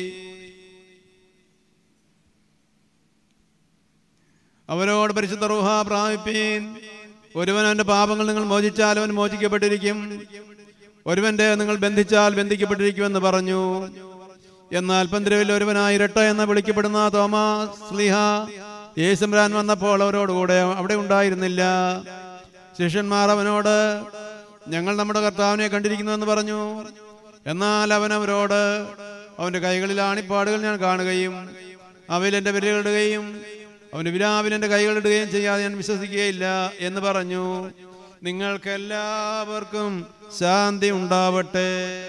D: അവരോട് പരിശുദ്ധ റൂഹ പ്രാപിപ്പീൻ. ഒരുവൻ അവൻ്റെ പാപങ്ങൾ നിങ്ങൾ മോചിച്ചാൽ അവൻ മോചിക്കപ്പെട്ടിരിക്കും, ഒരുവന്റെ നിങ്ങൾ ബന്ധിച്ചാൽ ബന്ധിക്കപ്പെട്ടിരിക്കുമെന്ന് പറഞ്ഞു. എന്നാൽ പന്തിരുവിൽ ഒരുവനായി ഇരട്ട എന്ന് വിളിക്കപ്പെടുന്ന തോമാസ് സ്ലീഹ യേശുദമ്പുരാൻ വന്നപ്പോൾ അവരോടുകൂടെ അവിടെ ഉണ്ടായിരുന്നില്ല. ശിഷ്യന്മാർ അവനോട് ഞങ്ങൾ നമ്മുടെ കർത്താവിനെ കണ്ടിരിക്കുന്നുവെന്ന് പറഞ്ഞു. എന്നാൽ അവൻ അവരോട് അവൻ്റെ കൈകളിൽ ആണിപ്പാടുകൾ ഞാൻ കാണുകയും അവയിൽ എൻ്റെ വിരലിടുകയും അവൻ്റെ വിലാവിൽ എൻ്റെ കൈകളിടുകയും ചെയ്യാതെ ഞാൻ വിശ്വസിക്കുകയില്ല എന്ന് പറഞ്ഞു. നിങ്ങൾക്കെല്ലാവർക്കും ശാന്തി ഉണ്ടാവട്ടെ.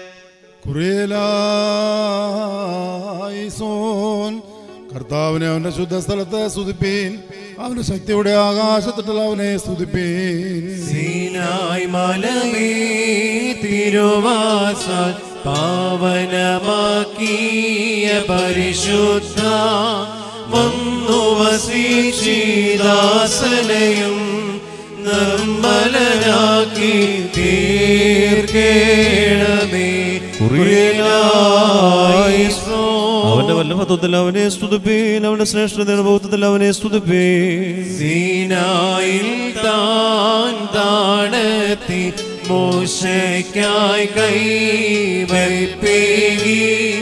J: കർത്താവിനെ അവന്റെ ശുദ്ധ സ്ഥലത്ത് സ്തുതിപ്പീൻ. അവന്റെ ശക്തിയുടെ ആകാശത്തിട്ടുള്ള അവനെ സ്തുതിപ്പീൻ.
C: സീനായ് മലമേ തിരുവാസാൽ പാവനമാക്കിയ പരിശുദ്ധ വന്നു വസിച്ചിദാസനെയും നിർമ്മലനാക്കി തീർക്കേണമേ.
A: അവന്റെ വല്ലഭത്വത്തിൽ അവനെ സ്തുതിപ്പീൻ. അവന്റെ ശ്രേഷ്ഠതയുടെ ബോധത്തിൽ അവനെ സ്തുതിപ്പീൻ.
C: സീനായിൽ താൻ താണെത്തി മോശയ്ക്കായി കൈവയ്പേകി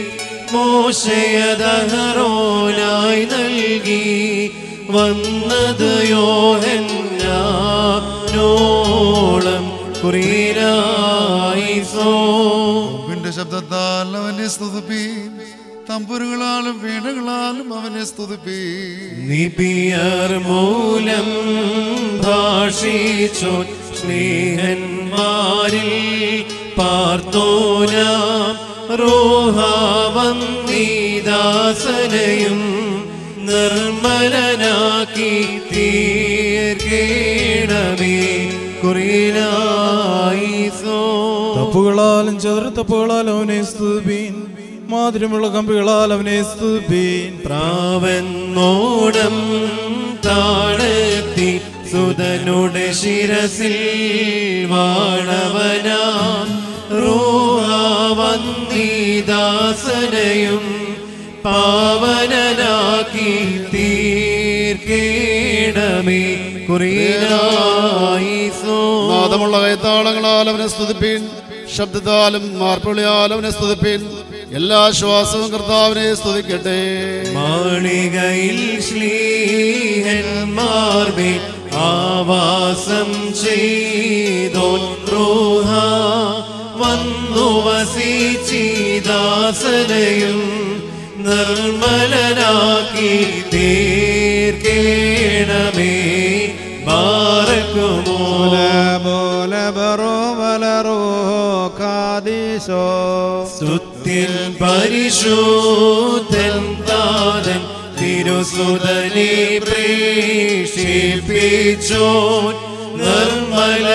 C: മോശയദഹറോനായി നൽകി വന്നത് യോഹന്നാനോളം
J: ിന്റെ ശബ്ദത്താൽ അവനെ സ്തുതിപ്പീൻ. തമ്പുരുകളാലും വീണകളാലും അവനെ സ്തുതിപ്പീൻ.
C: നിബിയർ മൂലം ഭാഷിച്ചോ സ്നേഹന്മാരിൽ പാർത്തോനാം റോഹാവന്നീദാസനയും നിർമ്മലനാക്കി തീർക്കേണമേ.
A: തപ്പുകളാലും ചതുരത്തപ്പുകളാലും അവനെ സ്തുതിപ്പീൻ. മാധുര്യമുള്ള കമ്പികളാൽ അവനെ സ്തുതിപ്പീൻ.
C: പ്രാവന്നോടം താഴെത്തി സുതനുടെ ശിരസിൽ വാണവനാം റോഹാവന്നീദാസനയും പാവനനാക്കി തീർക്കേണമേ.
L: നാദമുള്ള കൈത്താളങ്ങളാൽ അവനെ സ്തുതിപ്പീൻ. ശബ്ദത്താലും മാർപ്പുളിയാലും അവനെ സ്തുതിപ്പീൻ. എല്ലാ ശ്വാസവും കർത്താവിനെ സ്തുതിക്കട്ടെ.
C: മാളികയിൽ ശ്ലീഹന്മാർമേൽ ആവാസം ചെയ്തോൻ റൂഹ വന്നു വസിച്ചിദാസനെയും നിർമ്മലനാക്കി തീർക്കേണമേ. ബാറക്കുമോ സ്തുതിൻ പരിശുദ്ധൻ താതൻ തിരുസുതനെ പ്രേഷിപ്പിച്ചോൻ നിർമ്മല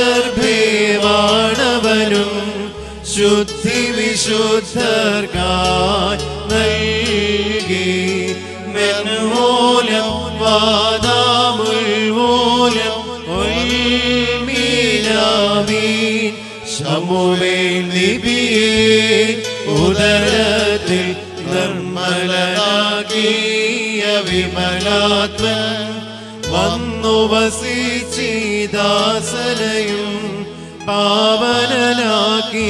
C: ഗർഭേവാണവനും ശുദ്ധി വിശുദ്ധർക്കായി നൽകി. മെൻമൂലം വാദാമുൽമൂലം ഉൽമീനാമീൻ. ശമുവേൽ നിബിയേ ഉദരത്തിൽ നിർമ്മല അമലനാകിയ വിമലാത്മൻ വന്നു വസിച്ചിദാസനയും പാവനനാക്കി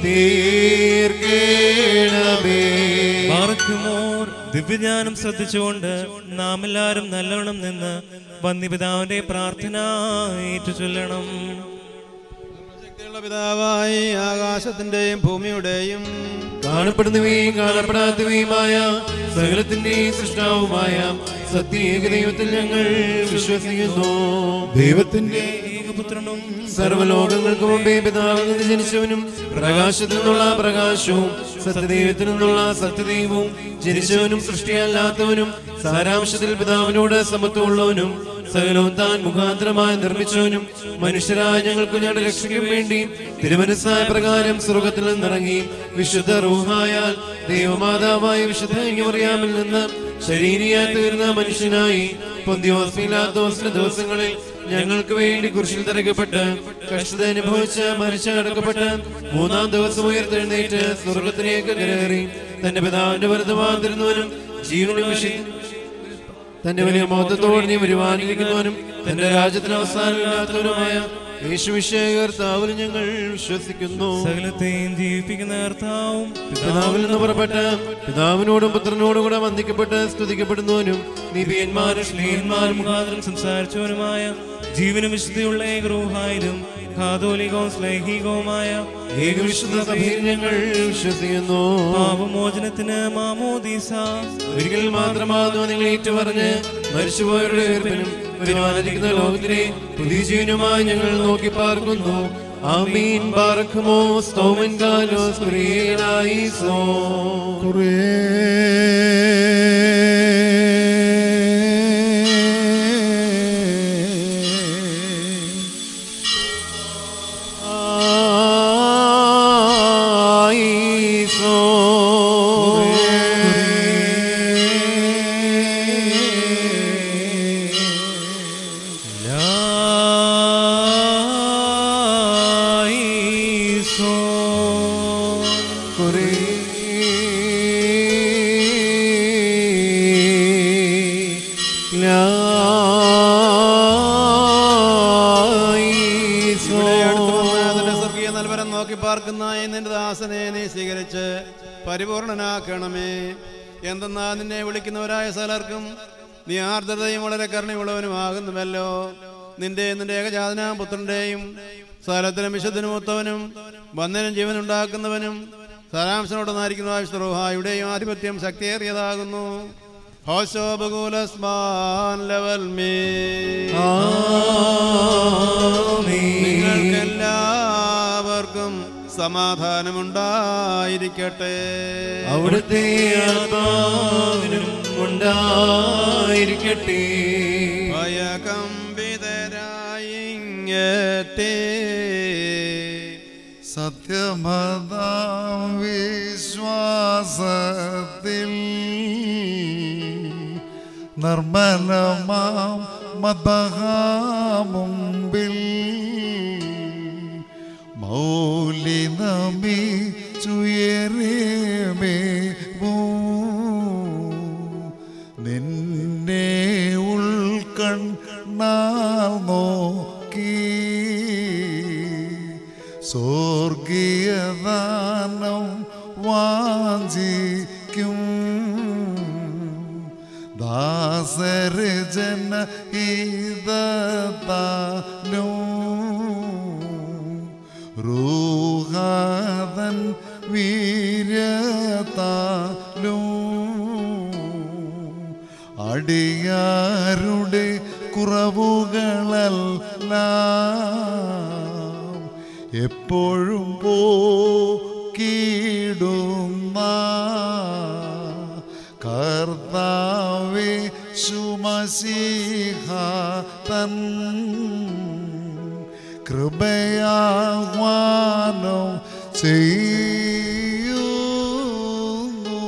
C: തീർക്കേണമേ.
B: ദിവ്യജ്ഞാനം ശ്രദ്ധിച്ചുകൊണ്ട് നാം എല്ലാവരും നല്ലവണ്ണം നിന്ന് വന്യപിതാവിന്റെ പ്രാർത്ഥന ഏറ്റുചൊല്ലണം.
D: പിതാവായി ആകാശത്തിന്റെയും ഭൂമിയുടെയും
C: കാണപ്പെടുന്നവയും കാണപ്പെടാത്തവയുമായ സകലത്തിന്റെയും സൃഷ്ടാവുമായ സത്യേകദൈവത്തിൽ ഞങ്ങൾ വിശ്വസിക്കുന്നു. ദൈവത്തിന്റെ ഏകപുത്രനും സർവ്വലോകങ്ങൾക്ക് മുമ്പേ പിതാവിൽ നിന്ന് ജനിച്ചവനും പ്രകാശത്തിൽ നിന്നുള്ള പ്രകാശവും സത്യദൈവത്തിൽ നിന്നുള്ള സത്യദൈവവും ജനിച്ചവനും സൃഷ്ടിയല്ലാത്തവനും സാരാംശത്തിൽ പിതാവിനോട് സമത്വമുള്ളവനും സകലവും താൻ മുഖാന്തരമായി നിർമ്മിച്ചവനും മനുഷ്യരായ ഞങ്ങൾക്ക് ഞങ്ങളുടെ രക്ഷയ്ക്കും വേണ്ടി തിരുമനസ്സായ പ്രകാരം സ്വർഗത്തിൽ നിന്നിറങ്ങി വിശുദ്ധ റൂഹായാൽ ദൈവമാതാവായ വിശുദ്ധ മറിയാമിൽ നിന്ന് ശരീരിയായി തീർന്ന മനുഷ്യനായി പൊന്തിയോസ് പീലാത്തോസിന്റെ ദിവസങ്ങളിൽ ഞങ്ങൾക്ക് വേണ്ടി കുരിശിൽ തറയ്ക്കപ്പെട്ട് കഷ്ടത അനുഭവിച്ച് മരിച്ച് അടക്കപ്പെട്ട് മൂന്നാം ദിവസം ഉയർത്തെഴുന്നേറ്റ് സ്വർഗത്തിലേക്ക് കയറി തന്റെ പിതാവിന്റെ വലതുഭാഗത്തിരുന്നവനും ജീവനും തന്റെ വലിയ മഹത്വത്തോടെ വരുവാനിരിക്കുന്നവനും തന്റെ രാജ്യത്തിന് അവസാനമില്ലാത്തവനുമായ യേശുവിശേഖർത്താവിൽ ഞങ്ങൾ വിശ്വസിക്കുന്നു.
B: സകലത്തെയും ജീവിപ്പിക്കുന്ന കർത്താവും
C: പിതാവിൽ നിന്ന് പുറപ്പെട്ട് പിതാവിനോടും പുത്രനോടും കൂടെ വന്ദിക്കപ്പെട്ട് സ്തുതിക്കപ്പെടുന്നവനും നീതിയന്മാരും ശ്ലീഹന്മാരും മുഖാന്തരം സംസാരിച്ചവനുമായ ജീവനും വിശുദ്ധിയുള്ള ഏകറൂഹായിലും കാതോലികവും സ്ലൈഹികവുമായ ഏകവിശുദ്ധ സഭയിൽ ഞങ്ങൾ വിശ്വസിക്കുന്നു.
B: പാപമോചനത്തിന് മാമോദീസ
C: ഒരിക്കൽ മാത്രമാകുന്നു നിങ്ങൾ ഏറ്റുപറഞ്ഞ് മരിച്ചുപോയവരുടെ ഉയർപ്പിനും വരുവാനിരിക്കുന്ന ലോകത്തിലെ പുതിയ ജീവനുമായി ഞങ്ങൾ നോക്കി പാർക്കുന്നു. ആമീൻ. ബാറക്കുമോ സ്തോമൻ കാലോസ് കുറിയേലായിസോ
D: പരിപൂർണനാക്കണമേ. എന്തെന്നാ നിന്നെ വിളിക്കുന്നവരായ സകലർക്കും നീ ആർദ്രതയും വളരെ കരുണയുള്ളവനുമാകുന്നുവല്ലോ. നിന്റെ ഏകജാതനാം പുത്രന്റെയും സകലത്തിനും വിശുദ്ധനും മൂത്തവനും വന്ദനം ജീവനുണ്ടാക്കുന്നവനും സാരാംശനോട് നാരിക്കുന്ന വിശുദ്ധ ആധിപത്യം ശക്തിയേറിയതാകുന്നു. നിങ്ങൾക്കെല്ലാവർക്കും സമാധാനമുണ്ടായിരിക്കട്ടെ.
C: അവിടുത്തെ ആത്മാവിനും ഉണ്ടായിരിക്കട്ടെ.
D: ഭയകമ്പിതരായിങ്ങത്തെ
J: സത്യമതാം വിശ്വാസത്തിൽ നിർമ്മലമാം മദ്ബഹാമുമ്പിൽ മൗലിനമി ചുയരേമേ നിന്നെ ഉൾക്കണ്ണാൽ നോക്കി സ്വർഗീയദാനം വാഞ്ചിക്കും ദാസരജന ഈദത്താലും റൂഹാദൻ വീര്യത്താലും അടിയാരുടെ കുറവുകളെല്ലാം എപ്പോഴും പോക്കിടുന്ന കർത്താവേ ശുമശിഹാതൻ കൃപയാഹ്വാനം ചെയ്യുന്നു.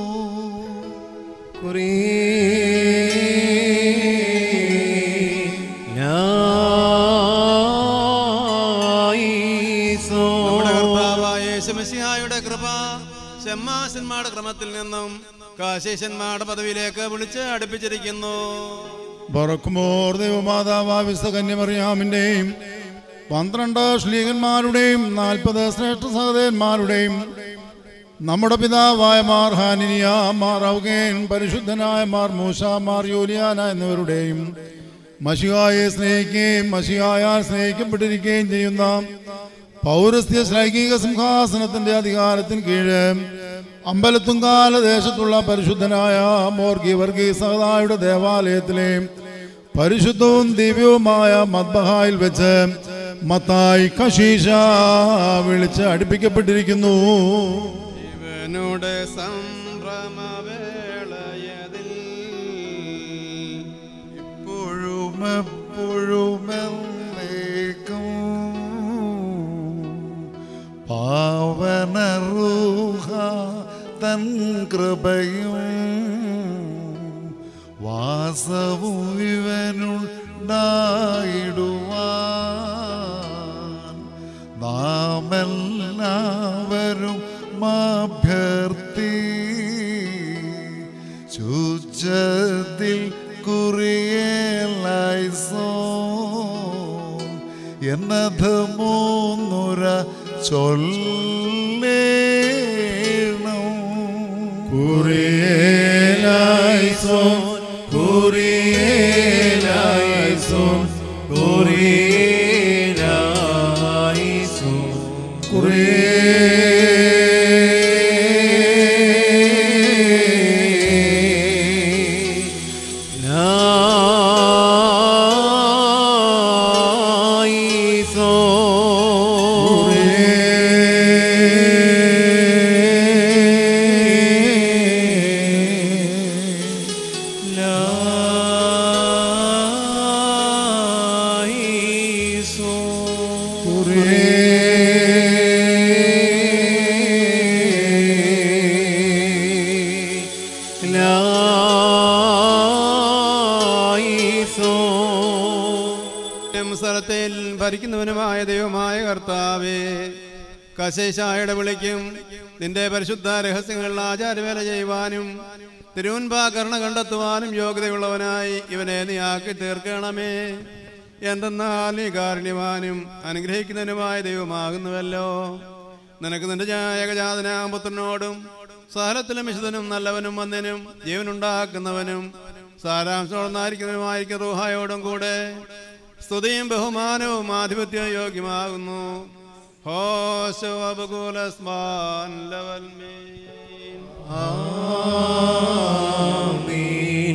D: നമ്മുടെ കർത്താവായ യേശുമിശിഹായുടെ കൃപ ഷമ്മാശന്മാരുടെ ക്രമത്തിൽ നിന്നും കാശേഷന്മാരുടെ പദവിയിലേക്ക് വിളിച്ച് അടുപ്പിച്ചിരിക്കുന്നു.
L: ബറക്കുമോർ ദൈവമാതാവിസ്ത കന്യമറിയാമിൻ്റെയും 12 ശ്ലീഹന്മാരുടെയും 40 ശ്രേഷ്ഠ സഹോദരന്മാരുടെയും നമ്മുടെ പിതാവായ മാർ ഹാനിനിയ, മാർ ഔഗേൻ, പരിശുദ്ധനായ മാർ മൂശ, മാർ യൂലിയാന എന്നിവരുടെയും മശിഹായെ സ്നേഹിക്കുകയും മശിഹായാൽ സ്നേഹിക്കപ്പെട്ടിരിക്കുകയും ചെയ്യുന്ന പൗരസ്ത്യ ശ്ലൈകിക സിംഹാസനത്തിന്റെ അധികാരത്തിന് കീഴ് അമ്പലത്തുങ്കാല ദേശത്തുള്ള പരിശുദ്ധനായ മോർ ഗീവർഗീസ് സഹദായുടെ ദേവാലയത്തിലെ പരിശുദ്ധവും ദിവ്യവുമായ മദ്ബഹായിൽ വെച്ച് മത്തായി കശീശ വിളിച്ച് അടുപ്പിക്കപ്പെട്ടിരിക്കുന്നു.
D: ഇവനുടെ സംഭ്രമവേളയതിൽ
J: ഇപ്പോഴും എപ്പോഴും എന്നേക്കും പാവനറൂഹ തൻ കൃപയും വാസവും ഇവനുണ്ടായിടുവാൻ നാം എല്ലാവരും അഭ്യർത്ഥി ചുച്ചത്തിൽ കുറിയേലായിസോ എന്നത് മൂന്നുര ചൊല്ലേണം.
C: കുറിയേലായിസോൻ കുറിയേലായിസോൻ കുറിയേലായിസോൻ
D: സ്ഥലത്തിൽ ഭരിക്കുന്നവനുമായ ദൈവമായ കർത്താവേ, കശേഷായുടെ വിളിക്കും നിന്റെ പരിശുദ്ധ രഹസ്യങ്ങളിൽ ആചാരവേല ചെയ്യുവാനും തിരുവൻപാകരണ കണ്ടെത്തുവാനും യോഗ്യതയുള്ളവനായി ഇവനെ നീ ആക്കി തീർക്കണമേ. എന്തെന്നാൽ നീ കാരുണ്യവാനും അനുഗ്രഹിക്കുന്നതിനുമായ ദൈവമാകുന്നുവല്ലോ. നിനക്ക് നിന്റെ ഏകജാതനാം പുത്രനോടും സകലത്തിലും വിശുദ്ധനും നല്ലവനും വന്നനും ജീവനുണ്ടാക്കുന്നവനും സാരാംശമായിരിക്കുന്നവനുമായിരിക്കും റൂഹായോടും കൂടെ സ്തുതിയും ബഹുമാനവും ആധിപത്യവും യോഗ്യമാകുന്നു. ഹോശോ അബുകുലസ്മാൻ ലവൽമീൻ
C: ആമീൻ.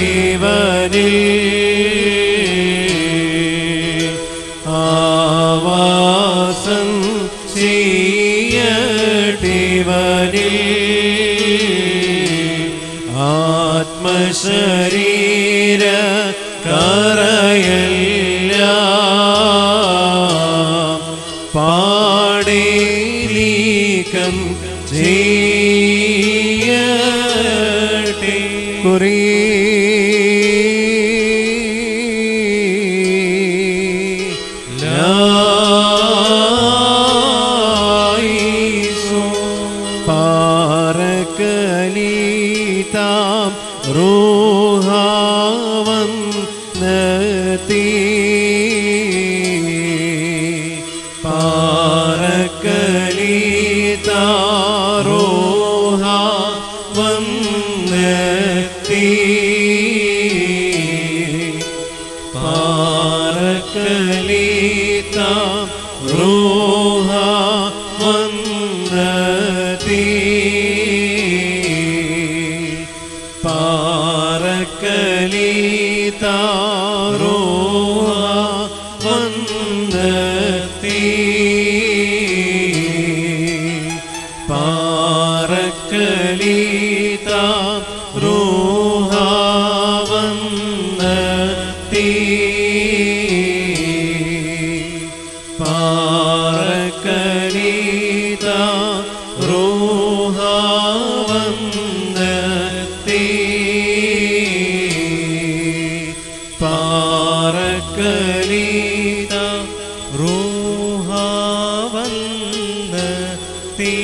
C: ആവാസം ആത്മശരീര കറയെല്ലാം പാടേലീകം ചെയ്യട്ടെ. പാറകലീതാം റൂഹാവൻ നതി പാറകലീതാരോഹാവൻ നതി പാറകലീതാം റൂഹാവൻ നതി പാറകലീതാരോഹാവൻ നതി പാറകലീതാരോഹാവൻ നതി പാറകലീതാരോഹാവൻ നതി പാറകലീതാരോഹാവൻ നതി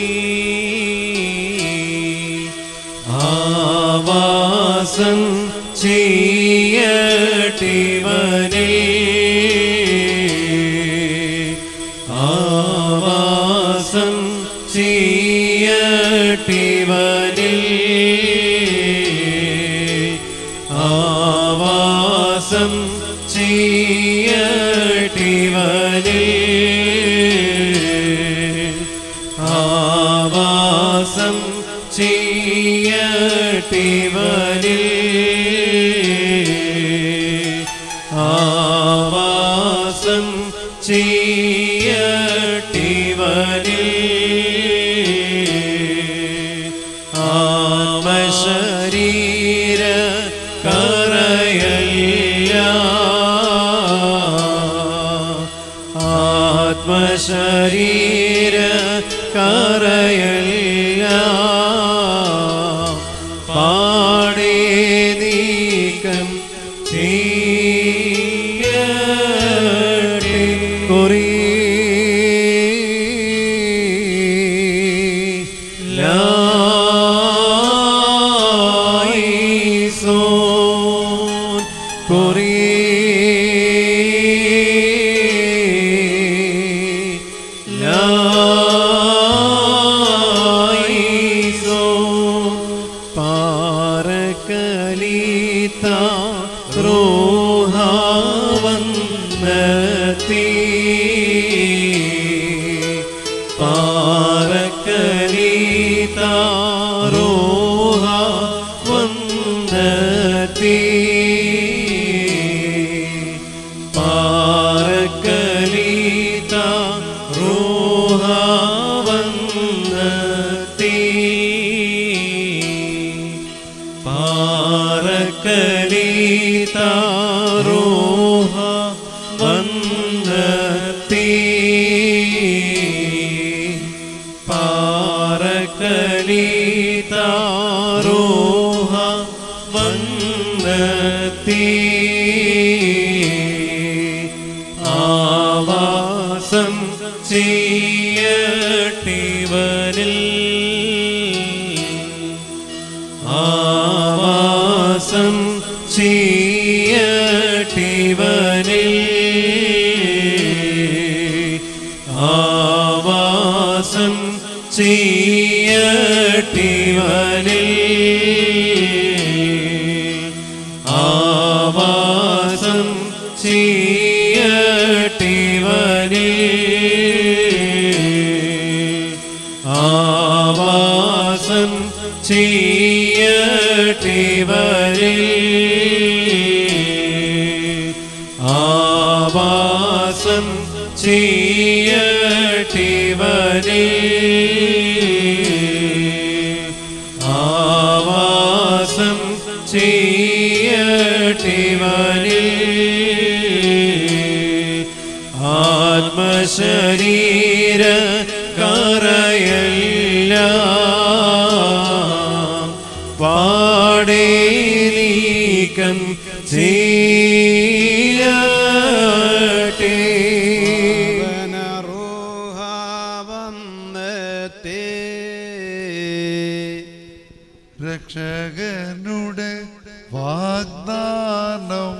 C: ആവാസം ചെയ്യട്ടിവനിൽ ആവാസം ചെയ്യട്ടിവനിൽ ആവാസം ചെയ്യട്ടിവനിൽ ആവാസം ചെയ്യട്ടിവനിൽ ആവാസം ചെയ്യട്ടിവനിൽ ആമശരീര കറയെല്ലാം ആത്മശരീര കറയെല്ലാം പാടേ നീക്കം ചെയ്യട്ടെ. കൊറീ ദ്രോഹാവൻ നതി പാറകലീതാരോഹാവൻ നതി പാറകലീതാരോഹാവൻ നതി പാറകലീതാരോഹാവൻ നതി പാറകലീതാരോഹാവൻ നതി ആവാസം ചെയ്യട്ടിവനിൽ ആവാസം ചെയ്യട്ടിവനിൽ ആവാസം ചെയ്യട്ടിവനിൽ ആവാസം ചെയ്യട്ടിവനിൽ ആവാസം ചെയ്യട്ടിവനിൽ ആവാസം ചെയ്യട്ടിവനിൽ ആവാസം വാസം ചെയ്യട്ടിവനിൽ ആത്മശരീര കറയെല്ലാം പാടേ നീക്കം ചെയ്യട്ടെ.
J: രക്ഷകനുടെ വാഗ്ദാനം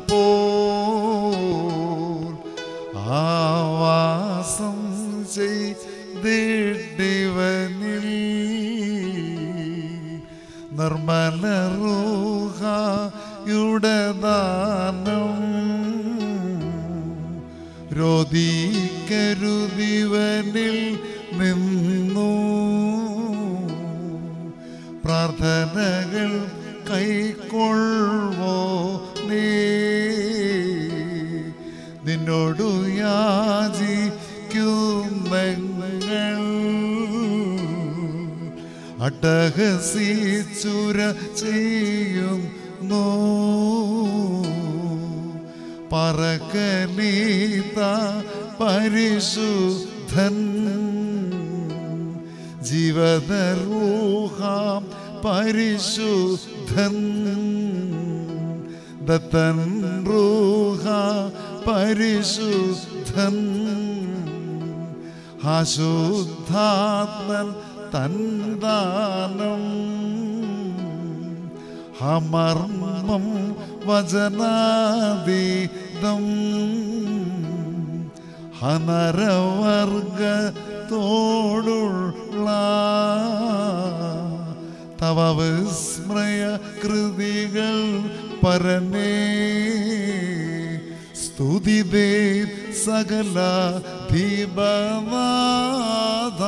J: പോൽ ആവാസം ചെയ്തിടിവനിൽ നിർമ്മല റൂഹായുടെ ദാനം രോധിക്കരുതിവനിൽ നിന്നു പ്രാർത്ഥനകൾ കൈക്കൊള്ളുവോ നീ നിന്നോടു യാചിക്കുന്നങ്ങൾ അട്ടഹസിച്ചുര ചെയ്യുന്നു പറക്കനീത പരിശുദ്ധൻ ജീവദരൂഹാം പരിശുദ്ധൻ ദത്തൻ റൂഹ പരിശുദ്ധൻ അശുദ്ധാത്മൻ തന്ദാനം ഹമർമ്മം വചനാതീതം ഹനരവർഗത്തോടുള്ള തവ വിസ്മയ കൃതികൾ പരനേ സ്തുതിദേ സകല ദീപനാഥ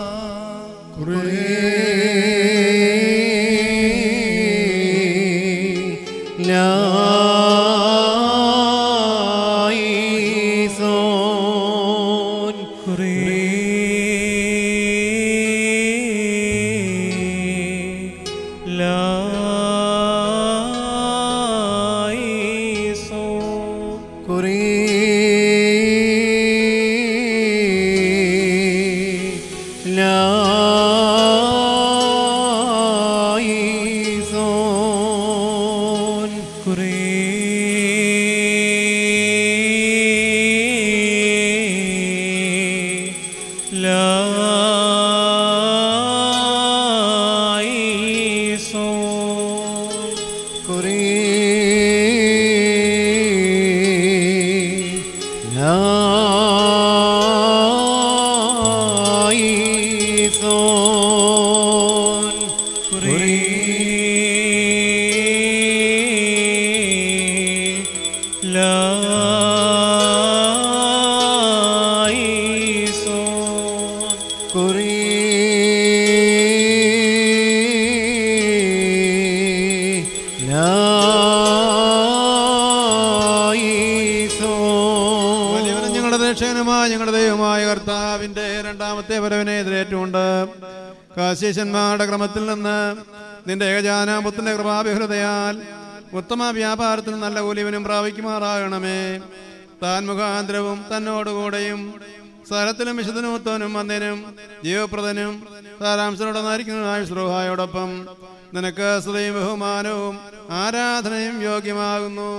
D: ഞങ്ങളുടെ ദൈവമായ കർത്താവിന്റെ രണ്ടാമത്തെ വരവിനെ എതിരേറ്റുകൊണ്ട് കാശീശന്മാരുടെ ക്രമത്തിൽ നിന്ന് നിന്റെ ഏകജാനപുത്രന്റെ കൃപാഭിഹൃതയാൽ ഉത്തമ വ്യാപാരത്തിന് നല്ല കൂലിവനും പ്രാപിക്കുമാറാകണമേ. താൻ മുഖാന്തരവും തന്നോടുകൂടെയും സ്ഥലത്തിലും വിശുദ്ധനുമൊത്തവനും വന്നതിനും ജീവപ്രദനും സാരാംശനോടൊന്നായിരിക്കുന്നതായ ശ്രോഹായോടൊപ്പം നിനക്ക് സ്തുതിയും ബഹുമാനവും ആരാധനയും യോഗ്യമാകുന്നു.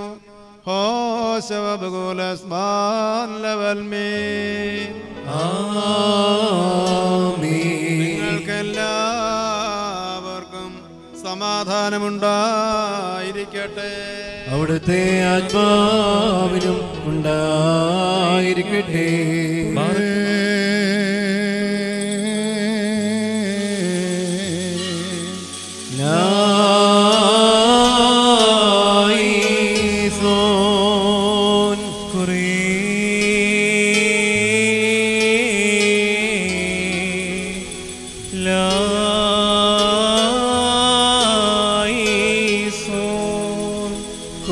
D: നിങ്ങൾക്കെല്ലാവർക്കും സമാധാനമുണ്ടായിരിക്കട്ടെ.
C: അവിടുത്തെ ആത്മാവിനും ഉണ്ടായിരിക്കട്ടെ.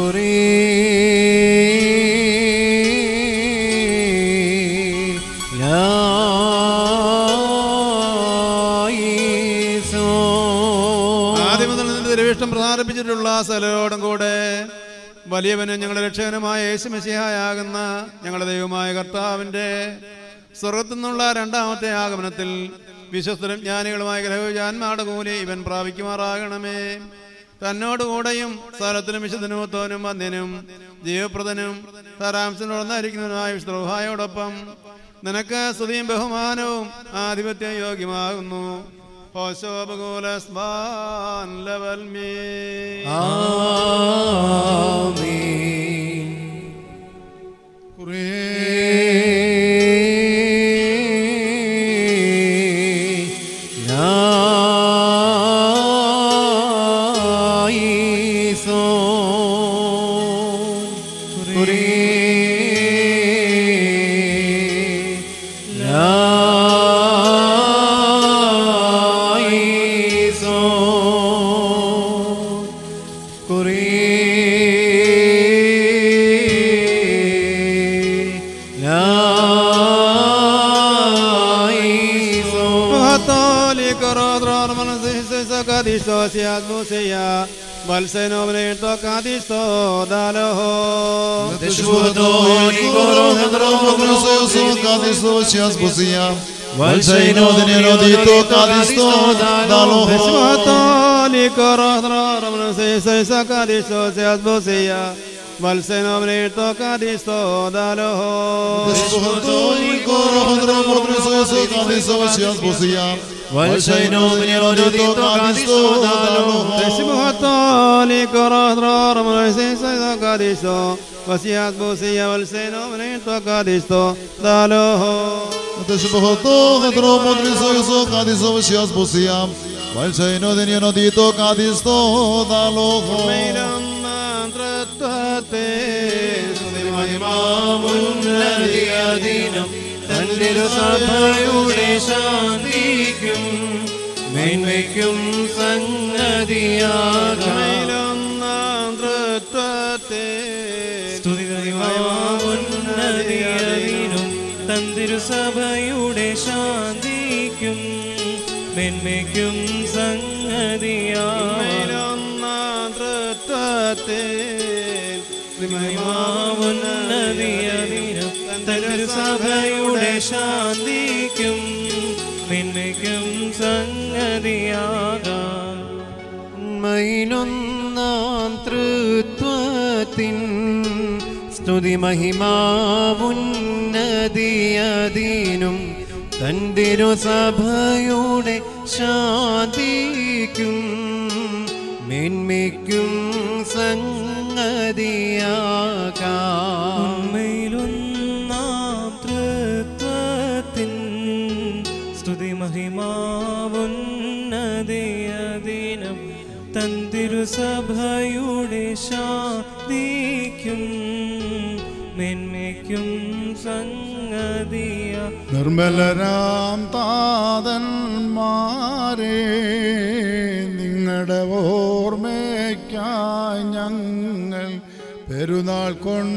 C: La
D: പ്രസാദിപ്പിച്ചിട്ടുള്ള സകലരോടും കൂടെ വലിയവനും ഞങ്ങളുടെ രക്ഷകനുമായ യേശുമിശിഹായാകുന്ന ഞങ്ങളുടെ ദൈവമായ കർത്താവിൻ്റെ സ്വർഗത്തു നിന്നുള്ള രണ്ടാമത്തെ ആഗമനത്തിൽ വിശ്വസ്തരും ജ്ഞാനികളുമായ ഗ്രഹജാന്മാരുടെ കൂലി ഇവൻ പ്രാപിക്കുമാറാകണമേ. തന്നോടുകൂടെയും സ്ഥലത്തിനും വിശുദ്ധനുമത്തോനും വന്യനും ജീവപ്രദനും സാരാംശനോടൊന്നായിരിക്കുന്നതിനായ വിശ്വഹായോടൊപ്പം നിനക്ക് സ്തുതിയും ബഹുമാനവും ആധിപത്യം യോഗ്യമാകുന്നു.
C: സഭയുടെ ശാന്തിക്കും മേന്മയ്ക്കും സംഗതിയാകാം സ്തുതിയും തന്തിരുസഭയുടെ ശാന്തിക്കും മേന്മയ്ക്കും സംഗതിയാകാം സഭയുടെ ശാന്തിക്കും മേന്മയ്ക്കും സംഗതിയാകാം മൈനൊന്നാം തൃത്വത്തിൻ സ്തുതി മഹിമാവുന്നതിയതിനും തന്തിരുസഭയുടെ ശാന്തിക്കും മേന്മയ്ക്കും സംഗതിയാകാം സ്തുതി മഹിമാവുന്നതിയതിനും തന്തിരുസഭയുടെ ശാന്തിക്കും മേന്മയ്ക്കും സംഗതിയ
L: നിർമ്മലരാം താതന്മാരെ നിങ്ങളുടെ ഓർമ്മയ്ക്കായി ഞങ്ങൾ പെരുന്നാൾ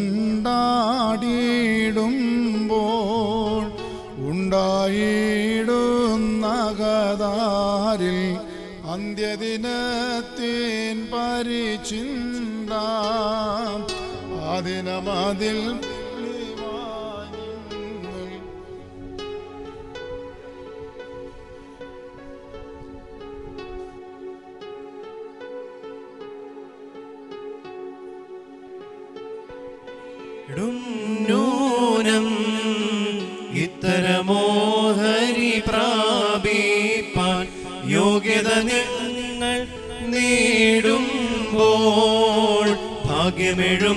L: കൊണ്ടാടിയിടുമ്പോൾ ഉണ്ടായിടുന്ന കതാരിൽ അന്ത്യദിനത്തിൻ പരിചിന്ത ആദിനമതിൽ
C: നൂനം ഇത്തരമോഹരി പ്രാപിപ്പാൻ യോഗ്യത നിങ്ങൾ നേടുമ്പോൾ ഭാഗ്യമെഴും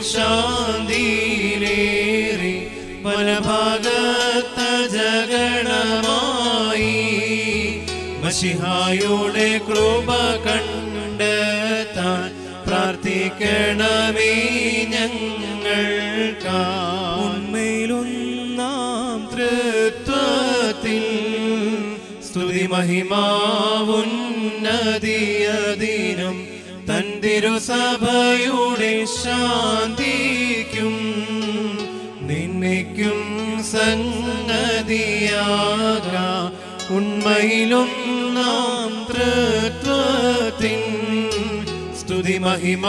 C: ശാന്തിയിലേറി വലഭാഗത്ത ജഗണമായി മശിഹായുടെ കൃപ കണ്ടെത്താൻ പ്രാർത്ഥിക്കണമേ ഞങ്ങൾക്കാ ഉണ്മയിലൊന്നാം തൃത്വത്തിൽ സ്തുതി മഹിമാവുന്നതിയതിനും തന്തിരുസഭയുടെ ശാന്തിക്കും നിന്നയ്ക്കും സംഗതിയാകാം ഉണ്മയിലൊന്നാം തൃത്വത്തിൻ സ്തുതി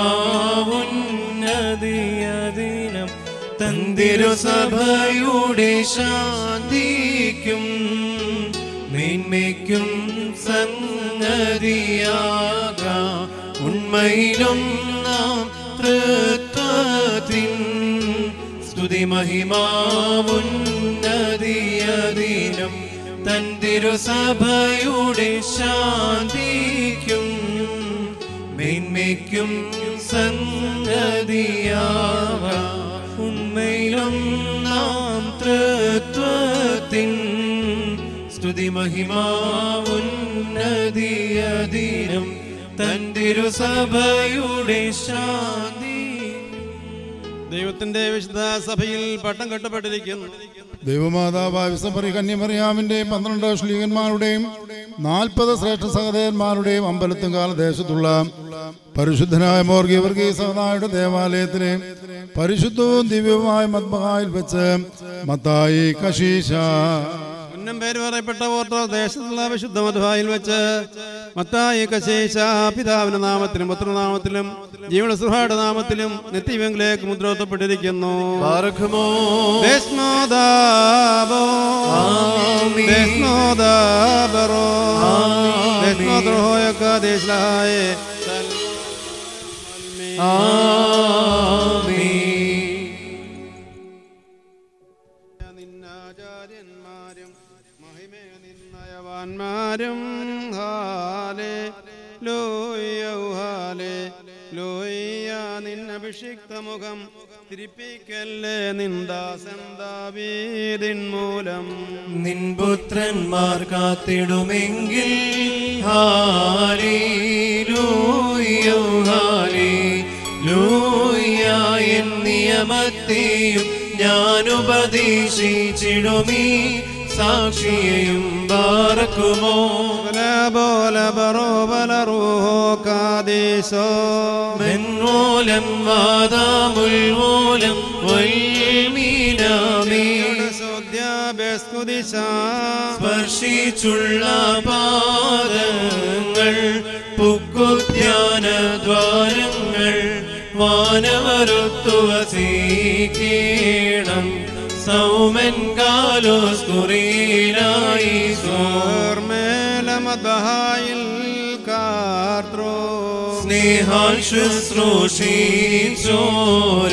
C: മഹിമാവുന്നതിയദിനം തന്തിരുസഭയുടെ ശാന്തിക്കും മേന്മയ്ക്കും സംഗതിയാകാം ഉണ്മയിലും നാം തൃത്വത്തിൻ സ്തുതി മഹിമാവുന്നതിയദിനം തന്തിരുസഭയുടെ ശാന്തിക്കും മേന്മയ്ക്കും സംഗതിയാകാം ഉണ്മയിലും നാം തൃത്വത്തിൻ സ്തുതി മഹിമാവുന്നതിയദിനം തന്തിരുസഭയുടെ ശാന്തി.
D: ദൈവത്തിന്റെ വിശുദ്ധ സഭയിൽ പട്ടം കെട്ടപ്പെട്ടിരിക്കുന്നു.
L: ദൈവമാതാവായ വിശുദ്ധ കന്യമറിയാമിന്റെയും 12 ശ്ലീഹന്മാരുടെയും 40 ശ്രേഷ്ഠ സഹോദരന്മാരുടെയും അമ്പലത്തും കാലദേശത്തുള്ള പരിശുദ്ധനായ മോർ ഗീവർഗീസ് സഹോദരയുടെ ദേവാലയത്തിലെ പരിശുദ്ധവും ദിവ്യവുമായ മദ്ബഹായിൽ വെച്ച് മത്തായി കശീശ
D: ഉന്നം പേര് പറയപ്പെട്ട ഓർത്തഡോക്സ് ദേശത്തുള്ള വിശുദ്ധ മദ്ബഹായിൽ വെച്ച് മത്തായി കശീശ പിതാവിന്റെ നാമത്തിലും പുത്രനാമത്തിലും ജീവനസുഹായുടെ നാമത്തിലും നിത്യവെങ്കിലേക്ക് മുദ്രവത്തപ്പെട്ടിരിക്കുന്നു. നിന്നാചാര്യന്മാരും മഹിമേ നിന്നയവാന്മാരും നിന്നഭിഷിക്ത മുഖം തിരിപ്പിക്കല്ലേ നിന്ദാസന്താവീതിൻ മൂലം
C: നിൻപുത്രന്മാർ കാത്തിടുമെങ്കിൽ ഹല്ലേലൂയ ഹല്ലേലൂയ എൻ നിയമത്തെയും ഞാനുപദേശിച്ചിടുമീ സാക്ഷിയെയും ബാറക്കുമോ മെൻമൂലം വാദാമുൽമൂലം സ്പർശിച്ചുള്ള പാദങ്ങൾ പുക്കുദ്യാന ദ്വാരങ്ങൾ വാനവരുത്തു വസിക്കേണം സൗമൻ കാലോസ് കുറിയിലായി
D: സോർമേലമദ്ബഹായിൽ കാർത്രോ
C: സ്നേഹാൽ ശുശ്രൂഷിച്ചോര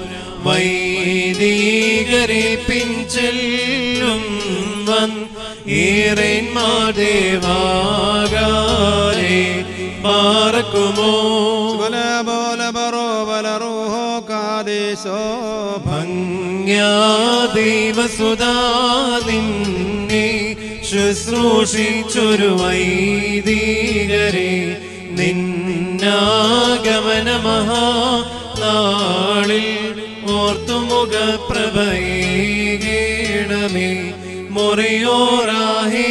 C: വൈദികരെ പിഞ്ചെല്ലും ഈറന്മാർ ദേവാകാരെ പാർക്കുമോ ഭംഗ്യാദൈവസുതാനിന്നെ ശുശ്രൂഷിച്ചൊരു വൈദികരെ നിന്നാഗമന മഹാനാളിൽ ഓർത്തുമുഖപ്രഭയേകേണമേ മൊറിയോറാഹി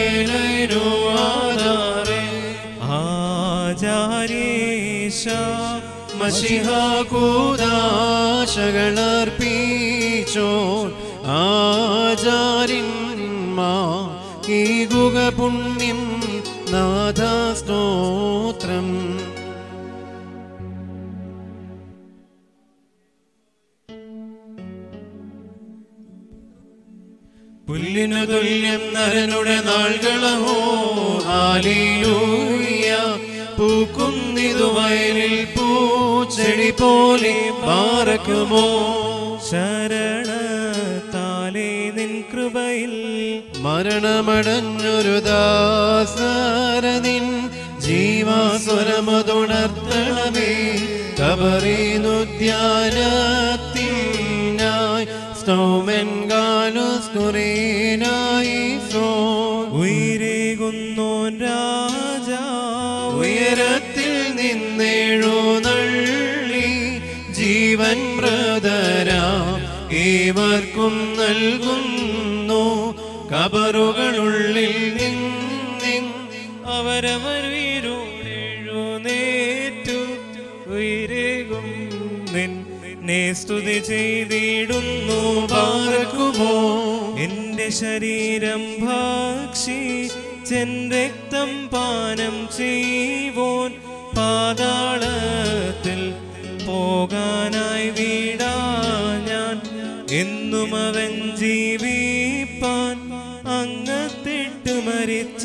C: മേലരുവാദാരെ ആചാര്യേശ മഷിഹാകൂദാശകളർപ്പിച്ചോ ആചാര്യന്മാർ ഈകുക പുണ്യം നാഥാസ്തോത്രം പുല്ലിനു തുല്യം നരനുടെ നാൾകളഹോ ഹല്ലേലൂയ പൂക്കുന്നിതു വയലിൽ പൂച്ചെടി പോലെ പാർക്കുമോ ശരണത്താലേ നിൻ കൃപയിൽ മരണമടഞ്ഞൊരു ദാസരനിൻ ജീവാസ്വരമതുണർത്തണമേ കബറിനുദ്യാനത്തിനായി സ്തോമൻ ഗാലുസ് കുറിനായി സോ ഉയരേകുന്നോൻ രാജാ ഉയരത്തിൽ നിന്നെഴുന്നള്ളി ജീവൻ മൃതരാ ഏവർക്കും നൽകുന്നു കബറുകളുള്ളിൽ നിന്നിൻ അവരവരുയരുണേറ്റു ഉയരേകും നിന്നെ സ്തുതി ചെയ്തിടുന്നു പാർക്കുമോ എന്റെ ശരീരം ഭക്ഷിച്ചെൻ രക്തം പാനം ചെയ്വോൻ പാതാള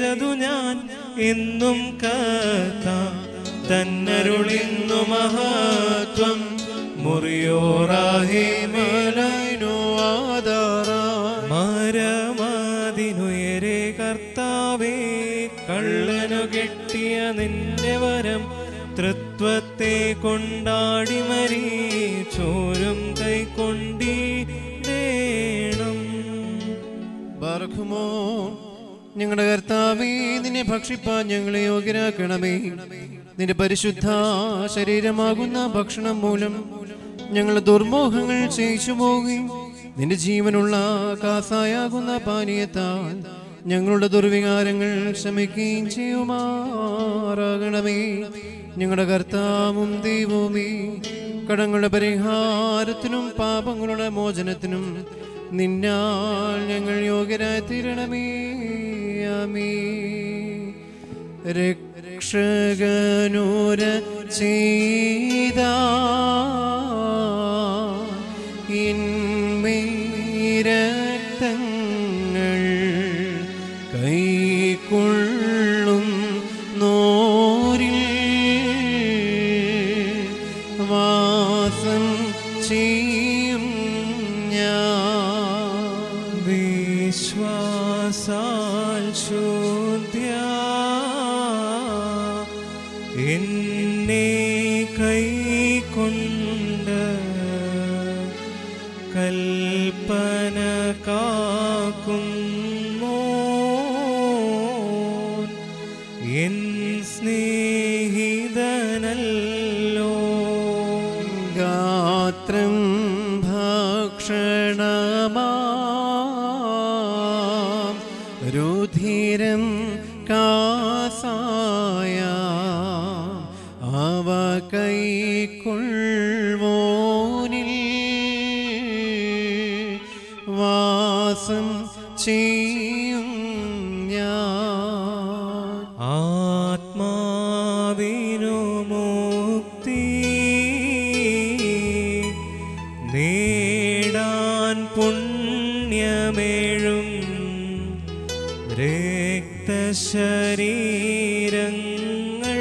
B: കേട്ടതു ഞാൻ എന്നും കർത്താൻ തന്നരുളിന്നു മഹത്വം മുറിയോറാഹേ മേലൈനോ ആധാരായി മരമതിനുയരെ കർത്താവേ കള്ളനു കെട്ടിയ നിന്റെ വരം തൃത്വത്തെ കൊണ്ടാടി മരിച്ചോരും കൈക്കൊണ്ടീടേണം.
C: ബാറക്കുമോ ഞങ്ങളുടെ കർത്താവേ, നിന്നെ ഭക്ഷിപ്പാൻ ഞങ്ങളെ യോഗ്യരാക്കണമേ. നിന്റെ പരിശുദ്ധ ശരീരമാകുന്ന ഭക്ഷണം മൂലം ഞങ്ങളുടെ ദുർമോഹങ്ങൾ ക്ഷയിച്ചു പോകുകയും നിന്റെ ജീവനുള്ള കാസായാകുന്ന പാനീയത്താൽ ഞങ്ങളുടെ ദുർവികാരങ്ങൾ ക്ഷമിക്കുകയും ചെയ്യുമാറാകണമേ. ഞങ്ങളുടെ കർത്താവും ദൈവവുമേ, കടങ്ങളുടെ പരിഹാരത്തിനും പാപങ്ങളുടെ മോചനത്തിനും നിന്നാൽ ഞങ്ങൾ യോഗ്യരായി തീരണമേ. ആമീൻ. രക്ഷകനൂര ചെയ്ത രക്തങ്ങൾ കൈക്കൊള്ളും നോരിൽ വാസം ചെയ്യും ഞാൻ.
B: വിശ്വാസാൽ ശുദ്ധ്യ എന്നെ കൈക്കൊണ്ട് കൽപ്പന കാക്കുന്നു എൻ സ്നേഹിതനല്ലോ.
C: ഗാത്രം ഭക്ഷണമാ രുധിരം കാസായ അവ കൈക്കൊള്ളുവോനിൽ വാസം ചെയ്യും ഞാൻ.
B: ആത്മാവിനു മുക്തി നേടാൻ പുണ്യമേഴും രക്തശരീരങ്ങൾ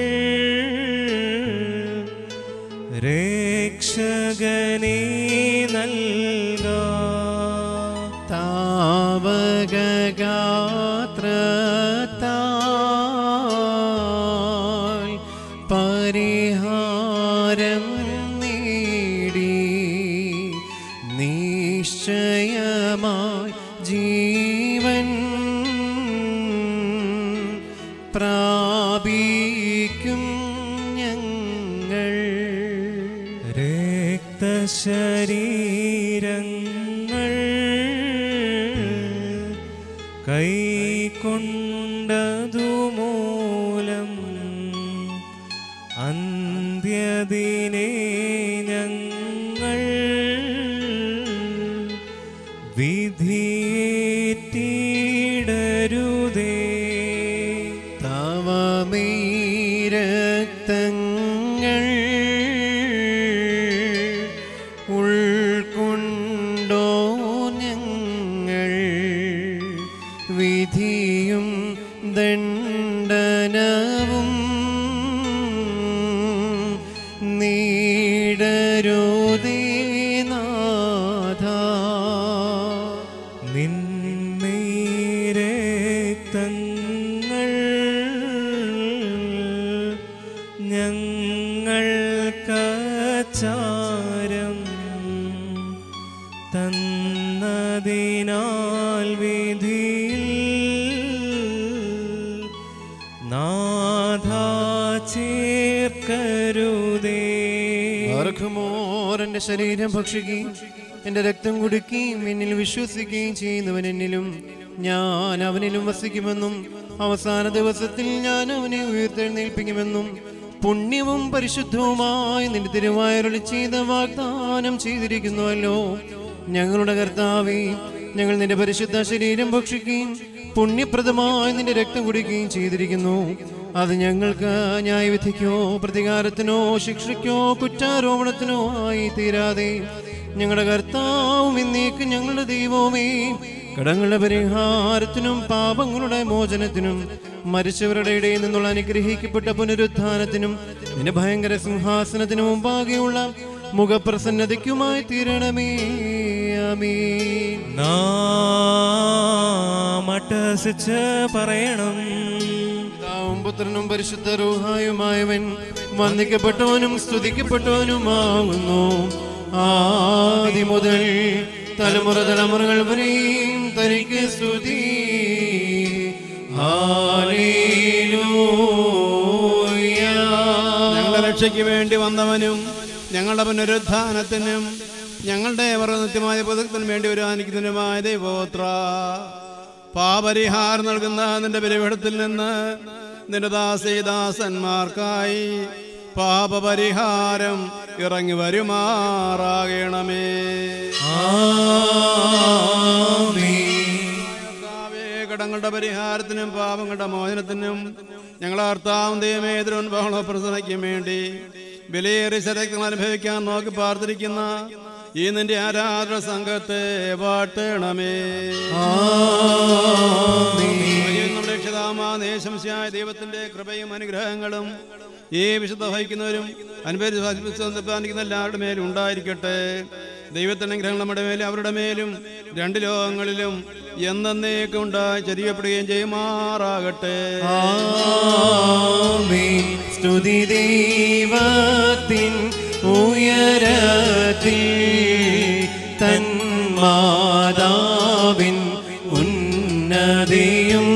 B: രക്ഷകനെ നൽകാ.
C: താവകഗാത്രത്താൽ പരിഹാരം നേടി നിശ്ചയമായി ജീവൻ പ്രാപിക്കും ഞങ്ങൾ.
B: രക്തശരീരങ്ങൾ കൈക്കൊണ്ടതു മൂലം അന്ത്യദിനെ ഞങ്ങൾ വിധിയേറ്റിടരുതേ.
C: തവമീ രക്തങ്ങൾ ഉൾക്കൊണ്ടോ ഞങ്ങൾ വിധിയും ദണ്ഡനവും നീടരുതേ നാഥ.
B: നിന്നെ രക്തങ്ങൾ ഞങ്ങൾക്കച്ചാരം തന്നതിനാൽ വിധിയിൽ നാഥ ചേർക്കരുതേ.
C: എന്റെ ശരീരം ഭക്ഷിക്കുകയും എന്റെ രക്തം കുടിക്കുകയും എന്നിൽ വിശ്വസിക്കുകയും ചെയ്യുന്നവൻ എന്നിലും ഞാൻ അവനിലും വസിക്കുമെന്നും അവസാന ദിവസത്തിൽ ഞാൻ അവനെ ഉയർത്തെഴുന്നേൽപ്പിക്കുമെന്നും പുണ്യവും പരിശുദ്ധവുമായി നിന്റെ തിരുവായരുളി ചെയ്ത വാഗ്ദാനം ചെയ്തിരിക്കുന്നുവല്ലോ. ഞങ്ങളുടെ കർത്താവേ, ഞങ്ങൾ നിന്റെ പരിശുദ്ധ ശരീരം ഭക്ഷിക്കുകയും പുണ്യപ്രദമായി നിന്റെ രക്തം കുടിക്കുകയും ചെയ്തിരിക്കുന്നു. അത് ഞങ്ങൾക്ക് ന്യായവിധിക്കോ പ്രതികാരത്തിനോ ശിക്ഷയ്ക്കോ കുറ്റാരോപണത്തിനോ ആയി തീരാതെ ഞങ്ങളുടെ കർത്താവും എന്നേക്ക് ഞങ്ങളുടെ ദൈവവുമേ, കടങ്ങളുടെ പരിഹാരത്തിനും പാപങ്ങളുടെ മോചനത്തിനും മരിച്ചവരുടെ ഇടയിൽ നിന്നുള്ള അനുഗ്രഹിക്കപ്പെട്ട പുനരുത്ഥാനത്തിനും നിന്റെ ഭയങ്കര സിംഹാസനത്തിനു മുമ്പാകെയുള്ള മുഖപ്രസന്നതയ്ക്കുമായി തീരണമേ. ആമീൻ.
B: നാമട്ടസിച്ച് പറയണം.
C: പിതാവും പുത്രനും പരിശുദ്ധ റൂഹായുമായവൻ വന്ദിക്കപ്പെട്ടവനും സ്തുതിക്കപ്പെട്ടവനുമാകുന്നു. ആദി മുതൽ തലമുറ തലമുറകൾ വരെയും തനിക്ക് സ്തുതി. ഹല്ലേലൂയ.
M: ഞങ്ങളുടെ രക്ഷയ്ക്ക് വേണ്ടി വന്നവനും ഞങ്ങളുടെ പുനരുത്ഥാനത്തിനും ഞങ്ങളുടെ നിത്യമായ പുതുക്കത്തിനും വേണ്ടി വരാനിക്കുന്നതിനുമായ ദൈവോത്ര, പാപരിഹാരം നൽകുന്ന നിന്റെ ബലിപീഠത്തിൽ നിന്ന് നിന്റെ ദാസന്മാർക്കായി പാപപരിഹാരം ഇറങ്ങി വരുമാറാകണമേ. കടങ്ങളുടെ പരിഹാരത്തിനും പാപങ്ങളുടെ മോചനത്തിനും ഞങ്ങളെ കർത്താവും ദൈവമേ ബഹളപ്രസനയ്ക്കും വേണ്ടി വിലയേറിയ ശരക്തം അനുഭവിക്കാൻ നോക്കി പാർത്തിരിക്കുന്ന ഈ നിന്റെ ആരാധന സംഘത്തെ വാട്ടണമേ. രക്ഷിതാമാശംസിയായ ദൈവത്തിന്റെ കൃപയും അനുഗ്രഹങ്ങളും ഈ വിശുദ്ധ വഹിക്കുന്നവരും അനുഭവിക്കുന്ന എല്ലാവരുടെ മേലും ഉണ്ടായിരിക്കട്ടെ. ദൈവത്തിന്റെ അനുഗ്രഹങ്ങൾ നമ്മുടെ മേലും അവരുടെ മേലും രണ്ട് ലോകങ്ങളിലും എന്നേക്കും ഉണ്ടായി ചരിയപ്പെടുകയും ചെയ്യുമാറാകട്ടെ.
C: സ്തുതി ദൈവത്തിൻ ഉയരത്തിൽ തൻ മാതാവിൻ ഉന്നതിയും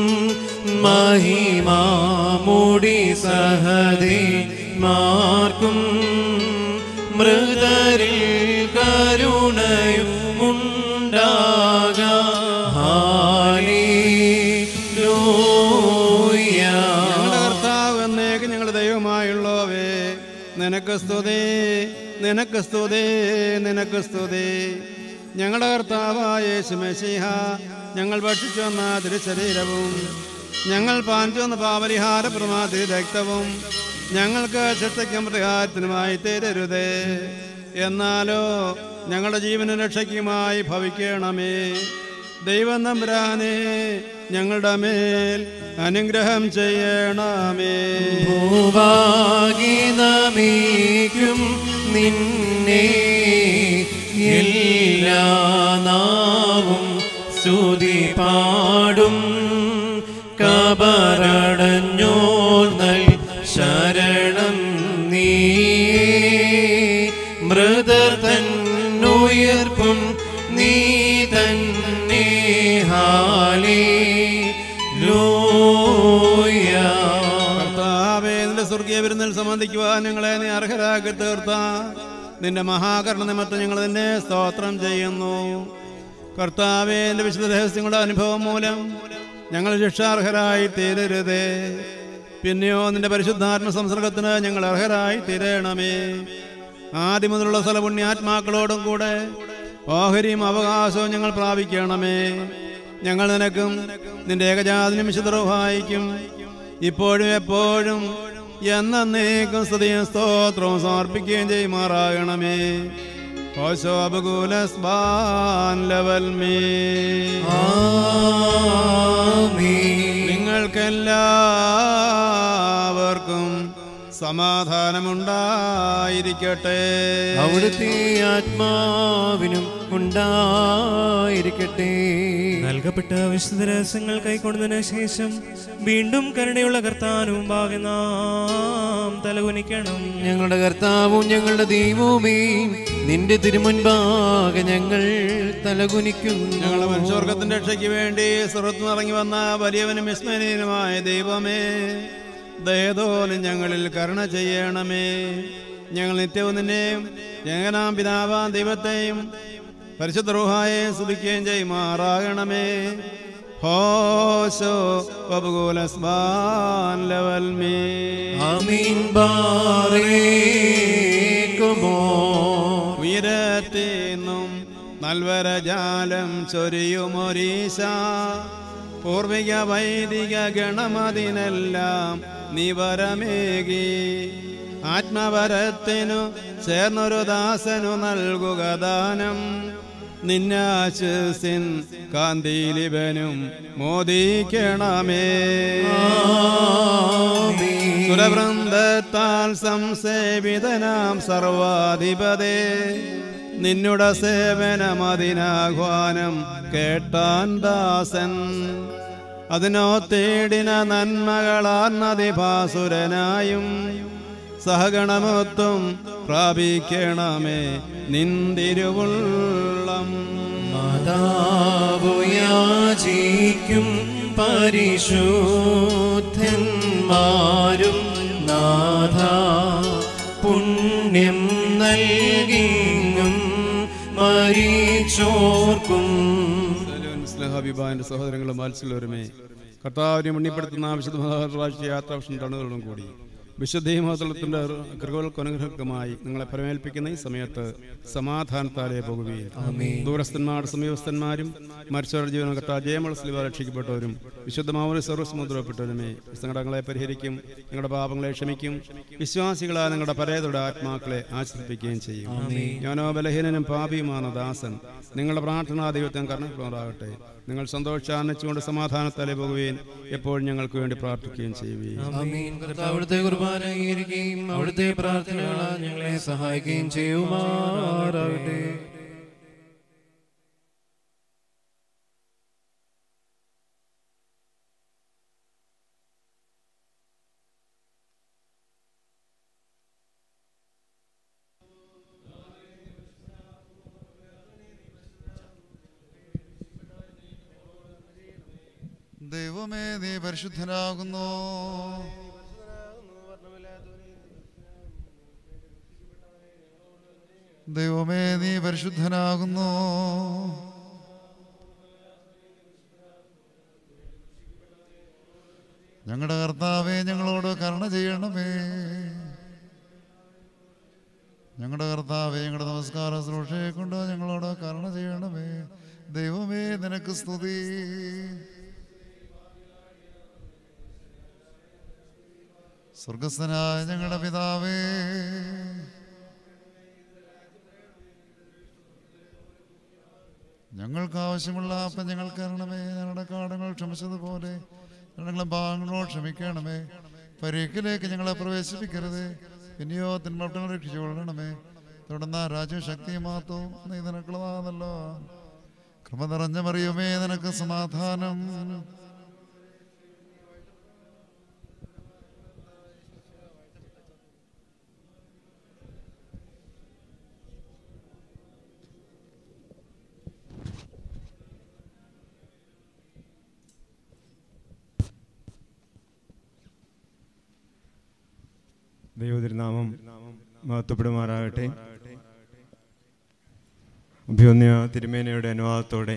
C: മഹിമാമുടി സഹദേ മാർക്കും മൃതരിൽ കരുണയും ഉണ്ടാക.
M: ഞങ്ങളുടെ കർത്താവ് എന്നേക്ക് ഞങ്ങളുടെ ദൈവമായുള്ളവേ, നിനക്ക് സ്തുതി, നിനക്ക് സ്തുതി, നിനക്ക് സ്തുതി. ഞങ്ങളുടെ കർത്താവായ യേശു മെശീഹ, ഞങ്ങൾ ഭക്ഷിച്ചു വന്ന തിരുശരീരവും ഞങ്ങൾ പാനിച്ചു വന്ന പാപരിഹാര പ്രമാതി രക്തവും ഞങ്ങൾക്ക് ശിക്ഷയ്ക്കും പരിഹാരത്തിനുമായി തീരരുതേ. എന്നാലോ ഞങ്ങളുടെ ജീവനും രക്ഷയ്ക്കുമായി ഭവിക്കണമേ. ദൈവം തമ്പുരാനെ ഞങ്ങളുടെ മേൽ അനുഗ്രഹം ചെയ്യണമേ.
C: ഭൂവാകി നമിക്കും നിന്നെ എല്ലാ നാവും സ്തുതി പാടും. കബറടഞ്ഞോ നൽ ശരണം നീ, മൃതർ തന്നുയർപ്പും നീ തന്നെ. ഹല്ലേലൂയ.
M: കർത്താവേ, നിന്റെ സ്വർഗീയ വിരുന്നിൽ സംബന്ധിക്കുവാൻ ഞങ്ങളെ നീ അർഹരാക്കി തീർത്ത നിന്റെ മഹാകരുണ നിമിത്തം ഞങ്ങൾ നിന്നെ സ്തോത്രം ചെയ്യുന്നു. കർത്താവേ, എന്റെ വിശുദ്ധ രഹസ്യങ്ങളുടെ അനുഭവം മൂലം ഞങ്ങൾ ശിക്ഷാർഹരായി തീരരുതേ. പിന്നെയോ നിന്റെ പരിശുദ്ധാത്മ സംസർഗത്തിന് ഞങ്ങൾ അർഹരായി തീരണമേ. ആദ്യം മുതലുള്ള സ്ഥലപുണ്യാത്മാക്കളോടും കൂടെ ഓഹരിയും അവകാശവും ഞങ്ങൾ പ്രാപിക്കണമേ. ഞങ്ങൾ നിനക്കും നിന്റെ ഏകജാതനും വിശുദ്ധ റൂഹായിക്കും ഇപ്പോഴും എപ്പോഴും എന്നേക്കും സ്തുതിയും സ്തോത്രവും സമർപ്പിക്കുകയും ചെയ്യുമാറാകണമേ. നിങ്ങൾക്കെല്ലാവർക്കും സമാധാനമുണ്ടായിരിക്കട്ടെ.
C: അവിടുത്തെ ആത്മാവിനും ഉണ്ടായിരിക്കട്ടെ.
B: നൽകപ്പെട്ട വിശുദ്ധ രഹസ്യങ്ങൾ കൈക്കൊണ്ടതിന് ശേഷം വീണ്ടും കരുണയുള്ള കർത്താനും ഭാഗ്യ നാം തലകുനിക്കണം.
C: ഞങ്ങളുടെ കർത്താവും ഞങ്ങളുടെ ദൈവവുമേ, നിന്റെ തിരുമുൻപാകെ ഞങ്ങൾ തലകുനിക്കുന്നു.
M: ഞങ്ങളുടെ മനുഷ്യവർഗത്തിന്റെ രക്ഷയ്ക്ക് വേണ്ടി സ്വർഗ്ഗത്തിൽ നിന്ന് ഇറങ്ങി വന്ന വലിയവനും വിസ്മരണീയനുമായ ദൈവമേ, ദയതോലും ഞങ്ങളിൽ കരുണ ചെയ്യണമേ. ഞങ്ങൾ നിത്യവും നിന്നെയും ജഗനാം പിതാവാം ദൈവത്തെയും പരിശുദ്ധ റൂഹായെ സ്തുതിക്കുകയും ചെയ്യുമാറാകണമേ. ഹോശോ വബുകുലസ്ബാൻ ലവൽമീ.
C: ആമീൻ. ബാറേക്കുമോ.
M: ഉയരത്തിന്നും നൽവരജാലം ചൊരിയുമൊരീശ, പൂർവിക വൈദിക ഗണമതിനെല്ലാം നിവരമേകി. ആത്മവരത്തിനു ചേർന്നൊരു ദാസനു നൽകുക ദാനം. നിന്നാശിൻ കാന്തിലിവനും മോദിക്കണമേ. സുരവൃന്ദത്താൽ സംസേവിതനാം സർവാധിപതേ, നിന്നുടെ സേവനമതിനാഹ്വാനം കേട്ടാൻ ദാസൻ. അതിനോ തേടിന നന്മകളാർന്നതിഭാസുരനായും സഹഗണമൊത്തും പ്രാപിക്കണമേ നിന്തിരുവുള്ളം.
C: മാതാവുയാചിക്കും പരിശുദ്ധന്മാരും നാഥ പുണ്യം നൽകിയും മരിച്ചോർക്കും.
M: സ്നേഹാഭിമാന്റെ സഹോദരങ്ങളും വാത്സല്യവരുമേ, കർത്താവിനെ മുന്നിപ്പെടുത്തുന്ന വിശുദ്ധ യാത്രാവർഷം തണുകളും കൂടി വിശുദ്ധീമോദളത്തിന്റെ കൃപകൾക്കും അനുഗ്രഹങ്ങൾക്കുമായി നിങ്ങളെ പരമേൽപ്പിക്കുന്ന ഈ സമയത്ത് സമാധാനത്താലേ പോകുകയും ദൂരസ്ഥന്മാർ സമീപസ്ഥന്മാരും മരിച്ചവരുടെ ജീവനം കർത്താവ് ജയമുള്ള സ്ലിവ രക്ഷിക്കപ്പെട്ടവരും വിശുദ്ധമാവുന്ന സർവ്വസമുദ്രപ്പെട്ടവരുമേ സങ്കടങ്ങളെ പരിഹരിക്കും, നിങ്ങളുടെ പാപങ്ങളെ ക്ഷമിക്കും, വിശ്വാസികളായ നിങ്ങളുടെ പരേതരുടെ ആത്മാക്കളെ ആശ്രയിപ്പിക്കുകയും ചെയ്യും. ഞാനോ ബലഹീനനും പാപിയുമാണ് ദാസൻ, നിങ്ങളുടെ പ്രാർത്ഥനാ ദൈവത്തെ കരുണയുള്ളവരാകട്ടെ. നിങ്ങൾ സന്തോഷാന്നിച്ചുകൊണ്ട് സമാധാനത്താലേ പോകുകയും എപ്പോഴും ഞങ്ങൾക്ക് വേണ്ടി പ്രാർത്ഥിക്കുകയും ചെയ്യുകയും.
C: അവിടുത്തെ കുർബാന അംഗീകരിക്കുകയും അവിടുത്തെ പ്രാർത്ഥനകളാൽ ഞങ്ങളെ സഹായിക്കുകയും ചെയ്യുമാറാകട്ടെ.
J: ദൈവമേ, നീ പരിശുദ്ധനാകുന്നു. ദൈവമേ, നീ പരിശുദ്ധനാകുന്നു. ഞങ്ങളുടെ കർത്താവേ, ഞങ്ങളോട് കരുണ ചെയ്യണമേ. ഞങ്ങളുടെ കർത്താവേ, ഞങ്ങളുടെ നമസ്കാര ശുശ്രൂഷയെ കൊണ്ട് ഞങ്ങളോട് കരുണ ചെയ്യണമേ. ദൈവമേ, നിനക്ക് സ്തുതി. സ്വർഗസ്ഥനായ ഞങ്ങളുടെ പിതാവേ, ഞങ്ങൾക്ക് ആവശ്യമുള്ള അപ്പം ഞങ്ങൾക്ക് തരണമേ. ഞങ്ങളുടെ കടങ്ങൾ ക്ഷമിച്ചതുപോലെ ഞങ്ങളുടെ പാപങ്ങളോട് ക്ഷമിക്കണമേ. പരീക്ഷയിലേക്ക് ഞങ്ങളെ പ്രവേശിപ്പിക്കരുത്, പിന്നെയോ തിന്മകൾ രക്ഷിച്ചുകൊള്ളണമേ. തുടർന്ന് രാജ്യശക്തിയും മാത്രവും നീ നിനക്കുള്ളതാണല്ലോ. കൃപ നിറഞ്ഞ മറിയുമേ, നിനക്ക് സമാധാനം.
A: ദൈവതിരുനാമം മഹത്വപ്പെടുമാറാകട്ടെ. അഭിവന്യ തിരുമേനയുടെ അനുവാദത്തോടെ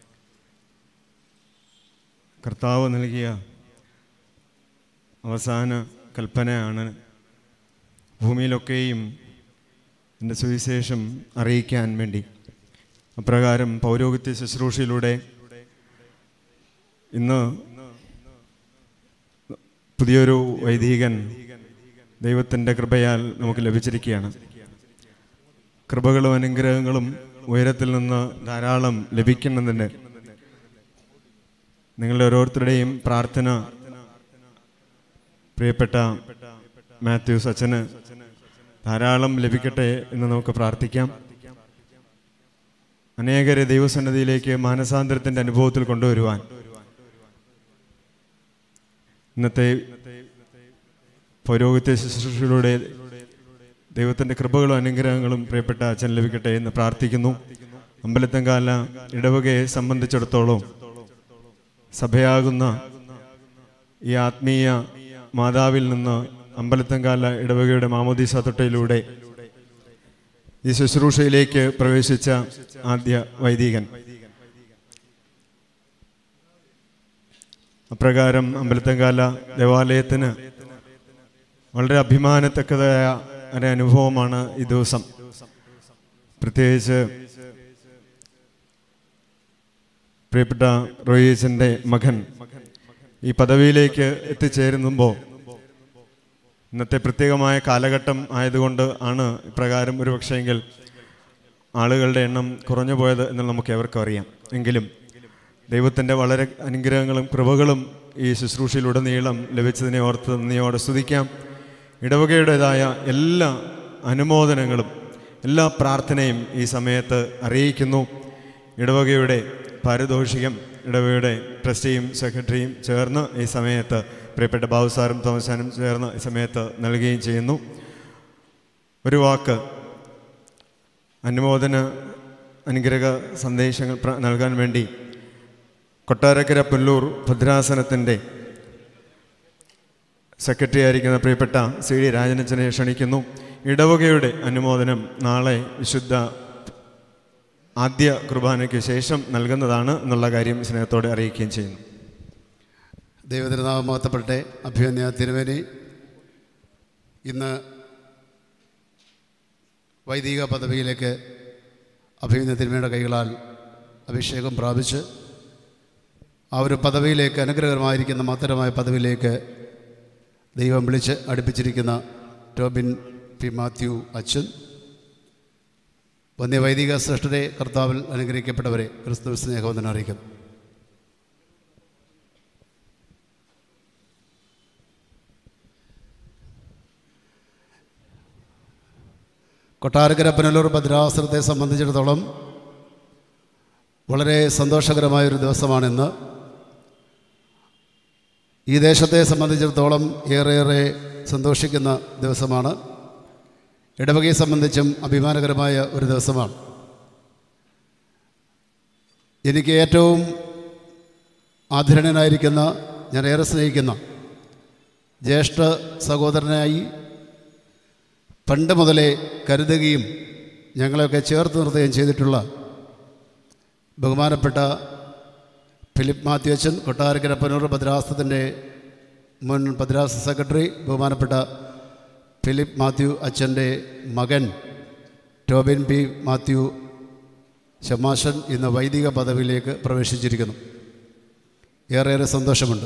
A: കർത്താവ് നൽകിയ അവസാന കൽപ്പനയാണ് ഭൂമിയിലൊക്കെയും എൻ്റെ സുവിശേഷം അറിയിക്കാൻ വേണ്ടി. അപ്രകാരം പൗരോഹിത്യ ശുശ്രൂഷയിലൂടെ ഇന്ന് പുതിയൊരു വൈദികൻ ദൈവത്തിൻ്റെ കൃപയാൽ നമുക്ക് ലഭിച്ചിരിക്കുകയാണ്. കൃപകളും അനുഗ്രഹങ്ങളും ഉയരത്തിൽ നിന്ന് ധാരാളം ലഭിക്കുന്നതിന് നിങ്ങളുടെ ഓരോരുത്തരുടെയും പ്രാർത്ഥന പ്രിയപ്പെട്ട മാത്യൂസ് അച്ഛന് ധാരാളം ലഭിക്കട്ടെ എന്ന് നമുക്ക് പ്രാർത്ഥിക്കാം. അനേകരെ ദൈവസന്നിധിയിലേക്ക് മാനസാന്തരത്തിൻ്റെ അനുഭവത്തിൽ കൊണ്ടുവരുവാൻ ഇന്നത്തെ പൗരോഹിത്യ ശുശ്രൂഷയിലൂടെ ദൈവത്തിൻ്റെ കൃപകളും അനുഗ്രഹങ്ങളും പ്രിയപ്പെട്ട അച്ഛൻ ലഭിക്കട്ടെ എന്ന് പ്രാർത്ഥിക്കുന്നു. അമ്പലത്തങ്കാല ഇടവകയെ സംബന്ധിച്ചിടത്തോളം സഭയാകുന്ന ഈ ആത്മീയ മാതാവിൽ നിന്ന് അമ്പലത്തങ്കാല ഇടവകയുടെ മാമോദീസ തൊട്ടയിലൂടെ ഈ ശുശ്രൂഷയിലേക്ക് പ്രവേശിച്ച ആദ്യ വൈദികൻ. അപ്രകാരം അമ്പലത്തങ്കാല ദേവാലയത്തിന് വളരെ അഭിമാനത്തക്കതായ ഒരു അനുഭവമാണ് ഈ ദിവസം. പ്രത്യേകിച്ച് പ്രിയപ്പെട്ട റോയീസിൻ്റെ മകൻ ഈ പദവിയിലേക്ക് എത്തിച്ചേരുമ്പോൾ ഇന്നത്തെ പ്രത്യേകമായ കാലഘട്ടം ആയതുകൊണ്ട് ആണ് ഇപ്രകാരം ഒരു പക്ഷേങ്കിൽ
N: ആളുകളുടെ എണ്ണം കുറഞ്ഞു പോയത് എന്ന് നമുക്ക് എവർക്കും അറിയാം. എങ്കിലും ദൈവത്തിൻ്റെ വളരെ അനുഗ്രഹങ്ങളും കൃപകളും ഈ ശുശ്രൂഷയിലുടനീളം ലഭിച്ചതിനെ ഓർത്ത് നന്ദിയോടെ സ്തുതിക്കാം. ഇടവകയുടേതായ എല്ലാ അനുമോദനങ്ങളും എല്ലാ പ്രാർത്ഥനയും ഈ സമയത്ത് അറിയിക്കുന്നു. ഇടവകയുടെ പാരിതോഷികം ഇടവകയുടെ ട്രസ്റ്റിയും സെക്രട്ടറിയും ചേർന്ന് ഈ സമയത്ത് പ്രിയപ്പെട്ട ബാബു സാറും തോമസാനും ചേർന്ന് ഈ സമയത്ത് നൽകുകയും ചെയ്യുന്നു. ഒരു വാക്ക് അനുമോദന അനുഗ്രഹ സന്ദേശങ്ങൾ നൽകാൻ വേണ്ടി കൊട്ടാരക്കര പുല്ലൂർ ഭദ്രാസനത്തിൻ്റെ സെക്രട്ടറി ആയിരിക്കുന്ന പ്രിയപ്പെട്ട സി ഡി രാജനച്ചനെ ക്ഷണിക്കുന്നു. ഇടവകയുടെ അനുമോദനം നാളെ വിശുദ്ധ ആദ്യ കുർബാനയ്ക്ക് ശേഷം നൽകുന്നതാണ് എന്നുള്ള കാര്യം സ്നേഹത്തോടെ അറിയിക്കുകയും ചെയ്യുന്നു.
O: ദൈവത്തിനാമം മഹത്വപ്പെടട്ടെ. അഭിമന്യ തിരുമേനി ഇന്ന് വൈദിക പദവിയിലേക്ക് അഭിമന്യ തിരുമേനിയുടെ കൈകളാൽ അഭിഷേകം പ്രാപിച്ച് ആ ഒരു പദവിയിലേക്ക്, അനുഗ്രഹകരമായിരിക്കുന്ന മഹത്തരമായ പദവിയിലേക്ക് ദൈവം വിളിച്ച് അടുപ്പിച്ചിരിക്കുന്ന ടോബിൻ പി മാത്യു അച്ഛൻ, വന്യ വൈദിക ശ്രേഷ്ഠരെ, കർത്താവിൽ അനുഗ്രഹിക്കപ്പെട്ടവരെ ക്രിസ്തു സ്നേഹവന്ദനം അറിയിക്കുന്നു. കൊട്ടാരക്കര പുനലൂർ ഭദ്രാസനത്തെ സംബന്ധിച്ചിടത്തോളം വളരെ സന്തോഷകരമായൊരു ദിവസമാണിന്ന്. ഈ ദേശത്തെ സംബന്ധിച്ചിടത്തോളം ഏറെ സന്തോഷിക്കുന്ന ദിവസമാണ്. ഇടവകയെ സംബന്ധിച്ചും അഭിമാനകരമായ ഒരു ദിവസമാണ്. എനിക്ക് ഏറ്റവും ആദരണീയനായിരിക്കുന്ന, ഞാൻ ഏറെ സ്നേഹിക്കുന്ന ജ്യേഷ്ഠ സഹോദരനായി പണ്ട് മുതലേ കരുതുകയും ഞങ്ങളെയൊക്കെ ചേർത്ത് നിർത്തുകയും ചെയ്തിട്ടുള്ള ബഹുമാനപ്പെട്ട ഫിലിപ്പ് മാത്യു അച്ഛൻ, കൊട്ടാരക്കര പുനലൂർ ഭദ്രാസനത്തിൻ്റെ മുൻ ഭദ്രാസന സെക്രട്ടറി, ബഹുമാനപ്പെട്ട ഫിലിപ്പ് മാത്യു അച്ഛൻ്റെ മകൻ ടോബിൻ പി മാത്യു ശമാശൻ ഇന്ന് വൈദിക പദവിയിലേക്ക് പ്രവേശിച്ചിരിക്കുന്നു. ഏറെ സന്തോഷമുണ്ട്.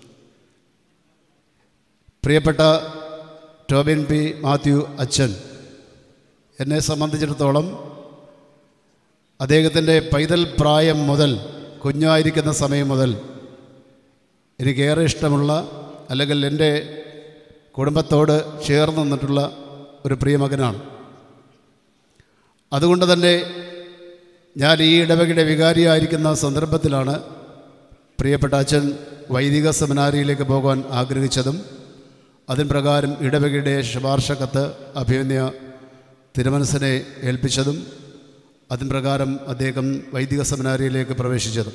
O: പ്രിയപ്പെട്ട ടോബിൻ പി മാത്യു അച്ഛൻ എന്നെ സംബന്ധിച്ചിടത്തോളം അദ്ദേഹത്തിൻ്റെ പൈതൽ പ്രായം മുതൽ, കുഞ്ഞായിരിക്കുന്ന സമയം മുതൽ എനിക്കേറെ ഇഷ്ടമുള്ള, അല്ലെങ്കിൽ എൻ്റെ കുടുംബത്തോട് ചേർന്ന് നിന്നിട്ടുള്ള ഒരു പ്രിയമകനാണ്. അതുകൊണ്ട് തന്നെ ഞാൻ ഈ ഇടവകയുടെ വികാരിയായിരിക്കുന്ന സന്ദർഭത്തിലാണ് പ്രിയപ്പെട്ട അച്ഛൻ വൈദിക സെമിനാരിയിലേക്ക് പോകാൻ ആഗ്രഹിച്ചതും അതിന് പ്രകാരം ഇടവകയുടെ ശുപാർശ കത്ത് അഭിമന്യ തിരുമനസിനെ ഏൽപ്പിച്ചതും അതിന് പ്രകാരം അദ്ദേഹം വൈദിക സെമിനാരിയിലേക്ക് പ്രവേശിച്ചതും.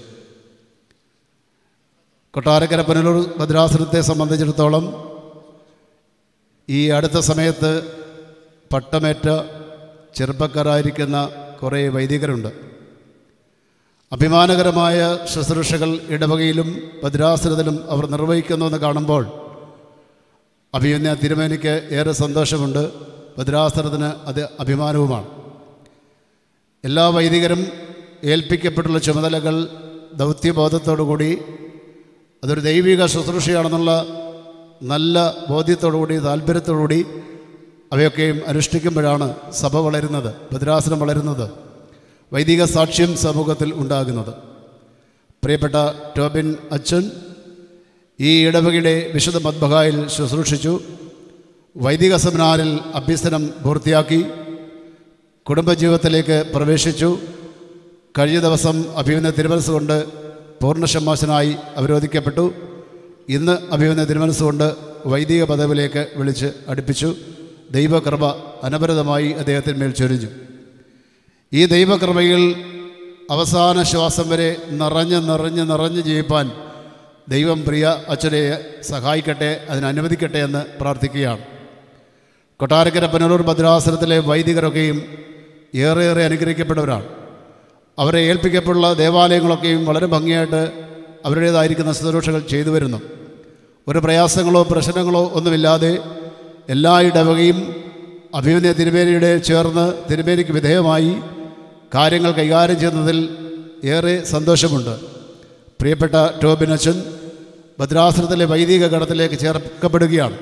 O: കൊട്ടാരക്കര പുനലൂർ ഭദ്രാസനത്തെ സംബന്ധിച്ചിടത്തോളം ഈ അടുത്ത സമയത്ത് പട്ടമേറ്റ ചെറുപ്പക്കാരായിരിക്കുന്ന കുറേ വൈദികരുണ്ട്. അഭിമാനകരമായ ശുശ്രൂഷകൾ ഇടവകയിലും ഭദ്രാസനത്തിലും അവർ നിർവഹിക്കുന്നുവെന്ന് കാണുമ്പോൾ അഭിമന്യ തിരുമേനിക്ക് ഏറെ സന്തോഷമുണ്ട്. ഭദ്രാസനത്തിന് അത് അഭിമാനവുമാണ്. എല്ലാ വൈദികരും ഏൽപ്പിക്കപ്പെട്ടുള്ള ചുമതലകൾ ദൗത്യബോധത്തോടുകൂടി, അതൊരു ദൈവിക ശുശ്രൂഷയാണെന്നുള്ള നല്ല ബോധ്യത്തോടുകൂടി, താല്പര്യത്തോടുകൂടി അവയൊക്കെയും അനുഷ്ഠിക്കുമ്പോഴാണ് സഭ വളരുന്നത്, ഭദ്രാസനം വളരുന്നത്, വൈദിക സാക്ഷ്യം സമൂഹത്തിൽ ഉണ്ടാകുന്നത്. പ്രിയപ്പെട്ട ടോബിൻ അച്ഛൻ ഈ ഇടവകയുടെ വിശുദ്ധ മദ്ബഹായിൽ ശുശ്രൂഷിച്ചു. വൈദിക സെമിനാറിൽ അഭ്യസനം പൂർത്തിയാക്കി കുടുംബജീവിതത്തിലേക്ക് പ്രവേശിച്ചു. കഴിഞ്ഞ ദിവസം അഭിമന്യ തിരുമനസ്സുകൊണ്ട് പൂർണ്ണശമാശനായി അവരോധിക്കപ്പെട്ടു. ഇന്ന് അഭിമന്യ തിരുമനസ്സുകൊണ്ട് വൈദിക പദവിയിലേക്ക് വിളിച്ച് അടുപ്പിച്ചു. ദൈവകൃപ അനവരതമായി അദ്ദേഹത്തിന്മേൽ ചൊരിഞ്ഞു. ഈ ദൈവകൃപയിൽ അവസാന ശ്വാസം വരെ നിറഞ്ഞ് ജീവിപ്പാൻ ദൈവം പ്രിയ അച്ഛനെ സഹായിക്കട്ടെ, അതിനനുവദിക്കട്ടെ എന്ന് പ്രാർത്ഥിക്കുകയാണ്. കൊട്ടാരക്കര പുനലൂർ ഭദ്രാസനത്തിലെ വൈദികരൊക്കെയും ഏറെ അനുഗ്രഹിക്കപ്പെട്ടവരാണ്. അവരെ ഏൽപ്പിക്കപ്പെട്ടുള്ള ദേവാലയങ്ങളൊക്കെയും വളരെ ഭംഗിയായിട്ട് അവരുടേതായിരിക്കുന്ന ശുശ്രൂഷകൾ ചെയ്തു വരുന്നു. ഒരു പ്രയാസങ്ങളോ പ്രശ്നങ്ങളോ ഒന്നുമില്ലാതെ എല്ലാ ഇടവകയും അഭിമന്യ തിരുമേനിയുടെ ചേർന്ന് തിരുമേനിക്ക് വിധേയമായി കാര്യങ്ങൾ കൈകാര്യം ചെയ്യുന്നതിൽ ഏറെ സന്തോഷമുണ്ട്. പ്രിയപ്പെട്ട ടോബിൻ അച്ഛൻ ഭദ്രാസനത്തിലെ വൈദിക ഗണത്തിലേക്ക് ചേർക്കപ്പെടുകയാണ്.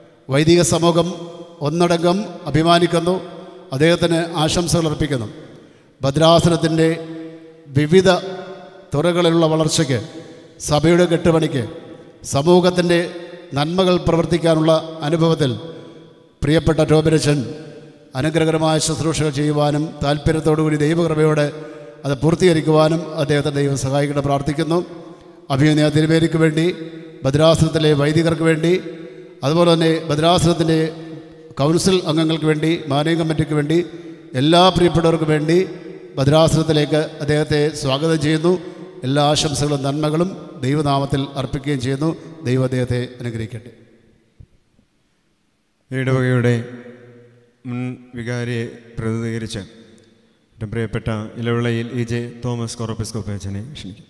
O: വൈദിക സമൂഹം ഒന്നടങ്കം അഭിമാനിക്കുന്നു, അദ്ദേഹത്തിന് ആശംസകൾ അർപ്പിക്കുന്നു. ഭദ്രാസനത്തിൻ്റെ വിവിധ തുറകളിലുള്ള വളർച്ചയ്ക്ക്, സഭയുടെ കെട്ടുപണിക്ക്, സമൂഹത്തിൻ്റെ നന്മകൾ പ്രവർത്തിക്കാനുള്ള അനുഭവത്തിൽ പ്രിയപ്പെട്ട ടോബിനച്ചൻ അനുഗ്രഹകരമായ ശുശ്രൂഷകൾ ചെയ്യുവാനും താല്പര്യത്തോടുകൂടി ദൈവകൃപയോടെ അത് പൂർത്തീകരിക്കുവാനും അദ്ദേഹത്തെ ദൈവം സഹായിക്കട്ടെ പ്രാർത്ഥിക്കുന്നു. അഭിനന്ദ തിരുമേനിക്ക് വേണ്ടി, ഭദ്രാസനത്തിലെ വൈദികർക്ക് വേണ്ടി, അതുപോലെ തന്നെ ഭദ്രാസനത്തിൻ്റെ കൗൺസിൽ അംഗങ്ങൾക്ക് വേണ്ടി, മാനേജിംഗ് കമ്മിറ്റിക്ക് വേണ്ടി, എല്ലാ പ്രിയപ്പെട്ടവർക്കും വേണ്ടി ഭദ്രാസനത്തിലേക്ക് അദ്ദേഹത്തെ സ്വാഗതം ചെയ്യുന്നു. എല്ലാ ആശംസകളും നന്മകളും ദൈവനാമത്തിൽ അർപ്പിക്കുകയും ചെയ്യുന്നു. ദൈവം അദ്ദേഹത്തെ അനുഗ്രഹിക്കട്ടെ.
N: ഇടവകയുടെ മുൻ വികാരിയെ പ്രതിനിധീകരിച്ച് ഏറ്റവും പ്രിയപ്പെട്ട ഇലവിളയിൽ ഇ ജെ തോമസ് കോറോപ്പിസ്കോപ്പ അച്ഛനെ ക്ഷണിക്കും.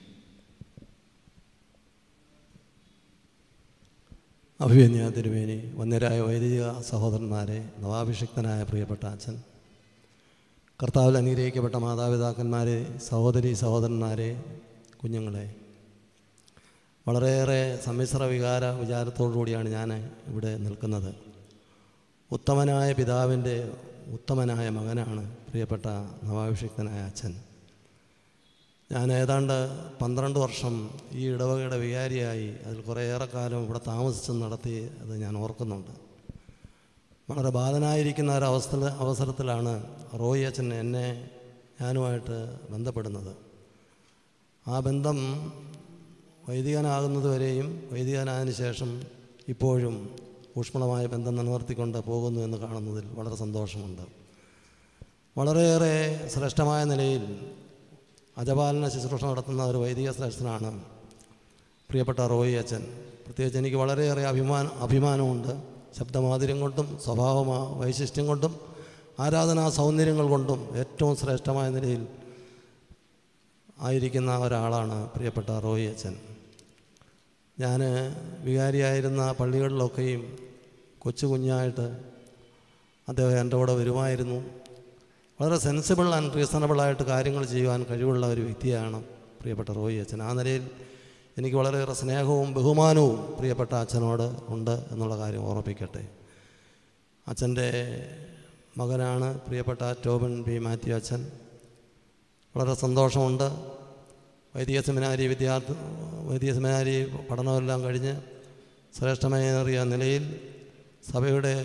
P: അഭിമന്യ തിരുമേനി, വന്യരായ വൈദിക സഹോദരന്മാരെ, നവാഭിഷിക്തനായ പ്രിയപ്പെട്ട അച്ഛൻ, കർത്താവിൽ അനുഗ്രഹിക്കപ്പെട്ട മാതാപിതാക്കന്മാരെ, സഹോദരി സഹോദരന്മാരെ, കുഞ്ഞുങ്ങളെ, വളരെയേറെ സമ്മിശ്ര വിചാരത്തോടു കൂടിയാണ് ഞാൻ ഇവിടെ നിൽക്കുന്നത്. ഉത്തമനായ പിതാവിൻ്റെ ഉത്തമനായ മകനാണ് പ്രിയപ്പെട്ട നവാഭിഷിക്തനായ അച്ഛൻ. ഞാൻ ഏതാണ്ട് 12 വർഷം ഈ ഇടവകയുടെ വികാരിയായി, അതിൽ കുറേയേറെ കാലം ഇവിടെ താമസിച്ച് നടത്തി അത് ഞാൻ ഓർക്കുന്നുണ്ട്. വളരെ ബാധനായിരിക്കുന്ന അവസരത്തിലാണ് റോയി അച്ഛൻ ഞാനുമായിട്ട് ബന്ധപ്പെടുന്നത്. ആ ബന്ധം വൈദികനാകുന്നതുവരെയും വൈദികനായതിനു ശേഷം ഇപ്പോഴും ഊഷ്മളമായ ബന്ധം നിലനിർത്തിക്കൊണ്ട് പോകുന്നു എന്ന് കാണുന്നതിൽ വളരെ സന്തോഷമുണ്ട്. വളരെയേറെ ശ്രേഷ്ഠമായ നിലയിൽ അജപാലന ശുശ്രൂഷ നടത്തുന്ന ഒരു വൈദിക ശ്രേഷ്ഠനാണ് പ്രിയപ്പെട്ട റോയി അച്ഛൻ. പ്രത്യേകിച്ച് എനിക്ക് വളരെയേറെ അഭിമാനമുണ്ട്. ശബ്ദമാധുര്യം കൊണ്ടും സ്വഭാവ വൈശിഷ്ട്യം കൊണ്ടും ആരാധനാ സൗന്ദര്യങ്ങൾ കൊണ്ടും ഏറ്റവും ശ്രേഷ്ഠമായ നിലയിൽ ആയിരിക്കുന്ന ഒരാളാണ് പ്രിയപ്പെട്ട റോയി അച്ഛൻ. ഞാൻ വികാരിയായിരുന്ന പള്ളികളിലൊക്കെയും കൊച്ചു കുഞ്ഞായിട്ട് അദ്ദേഹം എൻ്റെ കൂടെ വരുമായിരുന്നു. വളരെ സെൻസിബിൾ ആൻഡ് റീസണബിളായിട്ട് കാര്യങ്ങൾ ചെയ്യുവാൻ കഴിവുള്ള ഒരു വ്യക്തിയാണ് പ്രിയപ്പെട്ട റോയി അച്ഛൻ. ആ നിലയിൽ എനിക്ക് വളരെയേറെ സ്നേഹവും ബഹുമാനവും പ്രിയപ്പെട്ട അച്ഛനോട് ഉണ്ട് എന്നുള്ള കാര്യം ഓർമ്മിപ്പിക്കട്ടെ. അച്ഛൻ്റെ മകനാണ് പ്രിയപ്പെട്ട ടോബിൻ ബി മാത്യു അച്ഛൻ. വളരെ സന്തോഷമുണ്ട്. വൈദിക സെമിനാരി പഠനമെല്ലാം കഴിഞ്ഞ് ശ്രേഷ്ഠമേറിയ നിലയിൽ സഭയുടെ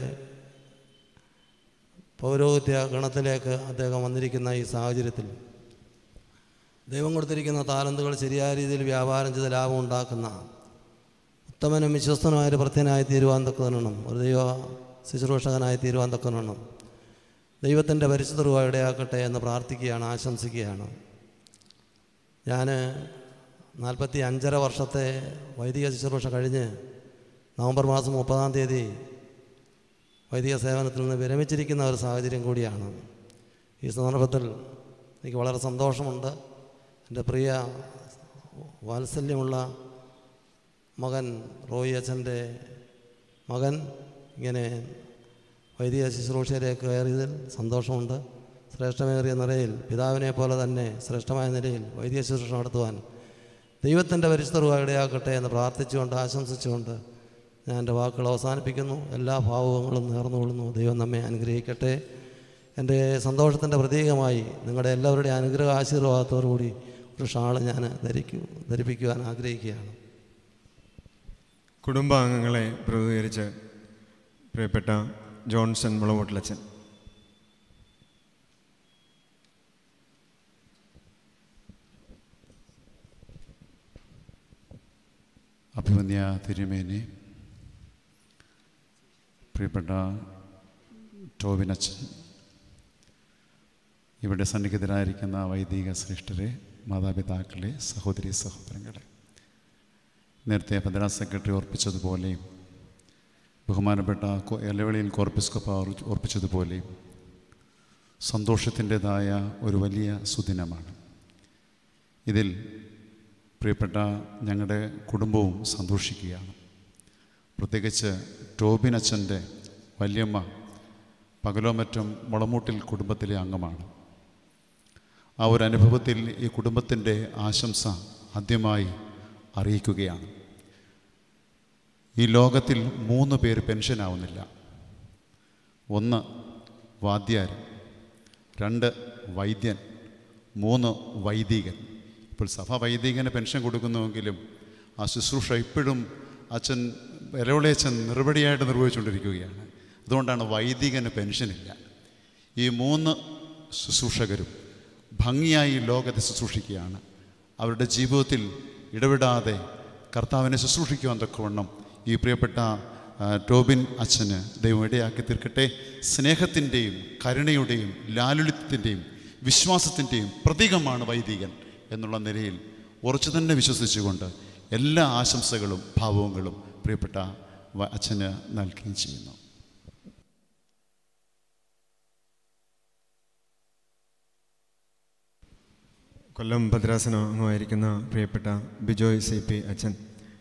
P: പൗരോഹിത്യ ഗണത്തിലേക്ക് അദ്ദേഹം വന്നിരിക്കുന്ന ഈ സാഹചര്യത്തിൽ ദൈവം കൊടുത്തിരിക്കുന്ന താലന്തുകൾ ശരിയായ രീതിയിൽ വ്യാപാരം ചെയ്ത് ലാഭം ഉണ്ടാക്കുന്ന ഉത്തമനും വിശ്വസ്തനുമായൊരു ഭൃത്യനായി തീരുവാൻ തക്കവണ്ണം, ഒരു ദൈവ ശുശ്രൂഷകനായി തീരുവാൻ തക്കവണ്ണം ദൈവത്തിൻ്റെ പരിശുദ്ധ കൃപ ഇടയാക്കട്ടെ എന്ന് പ്രാർത്ഥിക്കുകയാണ്, ആശംസിക്കുകയാണ്. ഞാൻ 45 വർഷത്തെ വൈദിക ശുശ്രൂഷ കഴിഞ്ഞ് നവംബർ മാസം 30-ാം തീയതി വൈദിക സേവനത്തിൽ നിന്ന് വിരമിച്ചിരിക്കുന്ന ഒരു സാഹചര്യം കൂടിയാണ്. ഈ സന്ദർഭത്തിൽ എനിക്ക് വളരെ സന്തോഷമുണ്ട്. എൻ്റെ പ്രിയ വാത്സല്യമുള്ള മകൻ റോയി അച്ഛൻ്റെ മകൻ ഇങ്ങനെ വൈദിക ശുശ്രൂഷയിലേക്ക് കയറിയതിൽ സന്തോഷമുണ്ട്. ശ്രേഷ്ഠമേറിയ നിലയിൽ പിതാവിനെ പോലെ തന്നെ ശ്രേഷ്ഠമായ നിലയിൽ വൈദിക ശുശ്രൂഷ നടത്തുവാൻ ദൈവത്തിൻ്റെ പരിശുദ്ധ കൃപ ഇടയാക്കട്ടെ എന്ന് പ്രാർത്ഥിച്ചുകൊണ്ട് ആശംസിച്ചുകൊണ്ട് ഞാൻ എൻ്റെ വാക്കുകൾ അവസാനിപ്പിക്കുന്നു. എല്ലാ ഭാവുകങ്ങളും നേർന്നുകൊള്ളുന്നു. ദൈവം നമ്മെ അനുഗ്രഹിക്കട്ടെ. എൻ്റെ സന്തോഷത്തിൻ്റെ പ്രതീകമായി നിങ്ങളുടെ എല്ലാവരുടെയും അനുഗ്രഹ ആശീർവാദത്തോടുകൂടി ഒരു ഷാള് ഞാൻ ധരിപ്പിക്കുവാൻ ആഗ്രഹിക്കുകയാണ്.
N: കുടുംബാംഗങ്ങളെ പ്രതിനിധീകരിച്ച് പ്രിയപ്പെട്ട ജോൺസൺ മുളമൂട്ടിലച്ചൻ.
Q: അഭിമന്യ തിരുമേനി, പ്രിയപ്പെട്ട ടോബിനച്ചൻ, ഇവിടെ സന്നിഹിതരായിരിക്കുന്ന വൈദിക ശ്രേഷ്ഠരെ, മാതാപിതാക്കളെ, സഹോദരി സഹോദരങ്ങളെ, നേരത്തെ ഭദ്രാസന സെക്രട്ടറി ഓർപ്പിച്ചതുപോലെയും ബഹുമാനപ്പെട്ട ഇലവിളിയിൽ കോർപ്പിസ്കോപ്പ ഓർപ്പിച്ചതുപോലെയും സന്തോഷത്തിൻ്റെതായ ഒരു വലിയ സുദിനമാണ്. ഇതിൽ പ്രിയപ്പെട്ട ഞങ്ങളുടെ കുടുംബവും സന്തോഷിക്കുകയാണ്. പ്രത്യേകിച്ച് ടോബിനച്ചൻ്റെ വല്യമ്മ പകലോമറ്റം മുളമൂട്ടിൽ കുടുംബത്തിലെ അംഗമാണ്. ആ ഒരു അനുഭവത്തിൽ ഈ കുടുംബത്തിൻ്റെ ആശംസ ആദ്യമായി അറിയിക്കുകയാണ്. ഈ ലോകത്തിൽ 3 പേര് പെൻഷനാവുന്നില്ല. 1 വാദ്യാർ, 2 വൈദ്യൻ, 3 വൈദികൻ. ഇപ്പോൾ സഭ വൈദികന് പെൻഷൻ കൊടുക്കുന്നുവെങ്കിലും ആ ശുശ്രൂഷ ഇപ്പോഴും അച്ഛൻ എരവളയച്ഛൻ നിർവടിയായിട്ട് നിർവഹിച്ചുകൊണ്ടിരിക്കുകയാണ്. അതുകൊണ്ടാണ് വൈദികന് പെൻഷനില്ല. ഈ 3 ശുശ്രൂഷകരും ഭംഗിയായി ലോകത്തെ ശുശ്രൂഷിക്കുകയാണ്. അവരുടെ ജീവിതത്തിൽ ഇടപെടാതെ കർത്താവിനെ ശുശ്രൂഷിക്കുവാൻ തക്കവണ്ണം ഈ പ്രിയപ്പെട്ട ടോബിൻ അച്ഛന് ദൈവം ഇടയാക്കി തീർക്കട്ടെ. സ്നേഹത്തിൻ്റെയും കരുണയുടെയും ലാളിത്യത്തിൻ്റെയും വിശ്വാസത്തിൻ്റെയും പ്രതീകമാണ് വൈദികൻ എന്നുള്ള നിലയിൽ ഉറച്ചു തന്നെ വിശ്വസിച്ചുകൊണ്ട് എല്ലാ ആശംസകളും ഭാവങ്ങളും പ്രിയപ്പെട്ട അച്ഛന് നൽകുകയും ചെയ്യുന്നു.
N: കൊല്ലം ഭദ്രാസനമായിരിക്കുന്ന പ്രിയപ്പെട്ട ബിജോയ് CP അച്ഛൻ.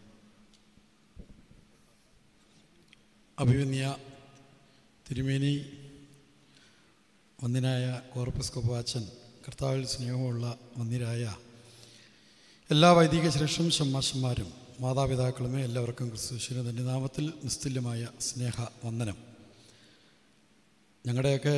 R: അഭിമന്യ തിരുമേനി, വന്ദനായ കോർപ്പസ്കോപ്പ അച്ഛൻ, കർത്താവിൽ സ്നേഹമുള്ള വന്ദരായ എല്ലാ വൈദിക ശ്രേഷ്ഠം ഷമ്മാശന്മാരും മാതാപിതാക്കളുമേ, എല്ലാവർക്കും ക്രിസ്തുവിന്റെ തൻ്റെ നാമത്തിൽ നിസ്തുല്യമായ സ്നേഹ വന്ദനം. ഞങ്ങളുടെയൊക്കെ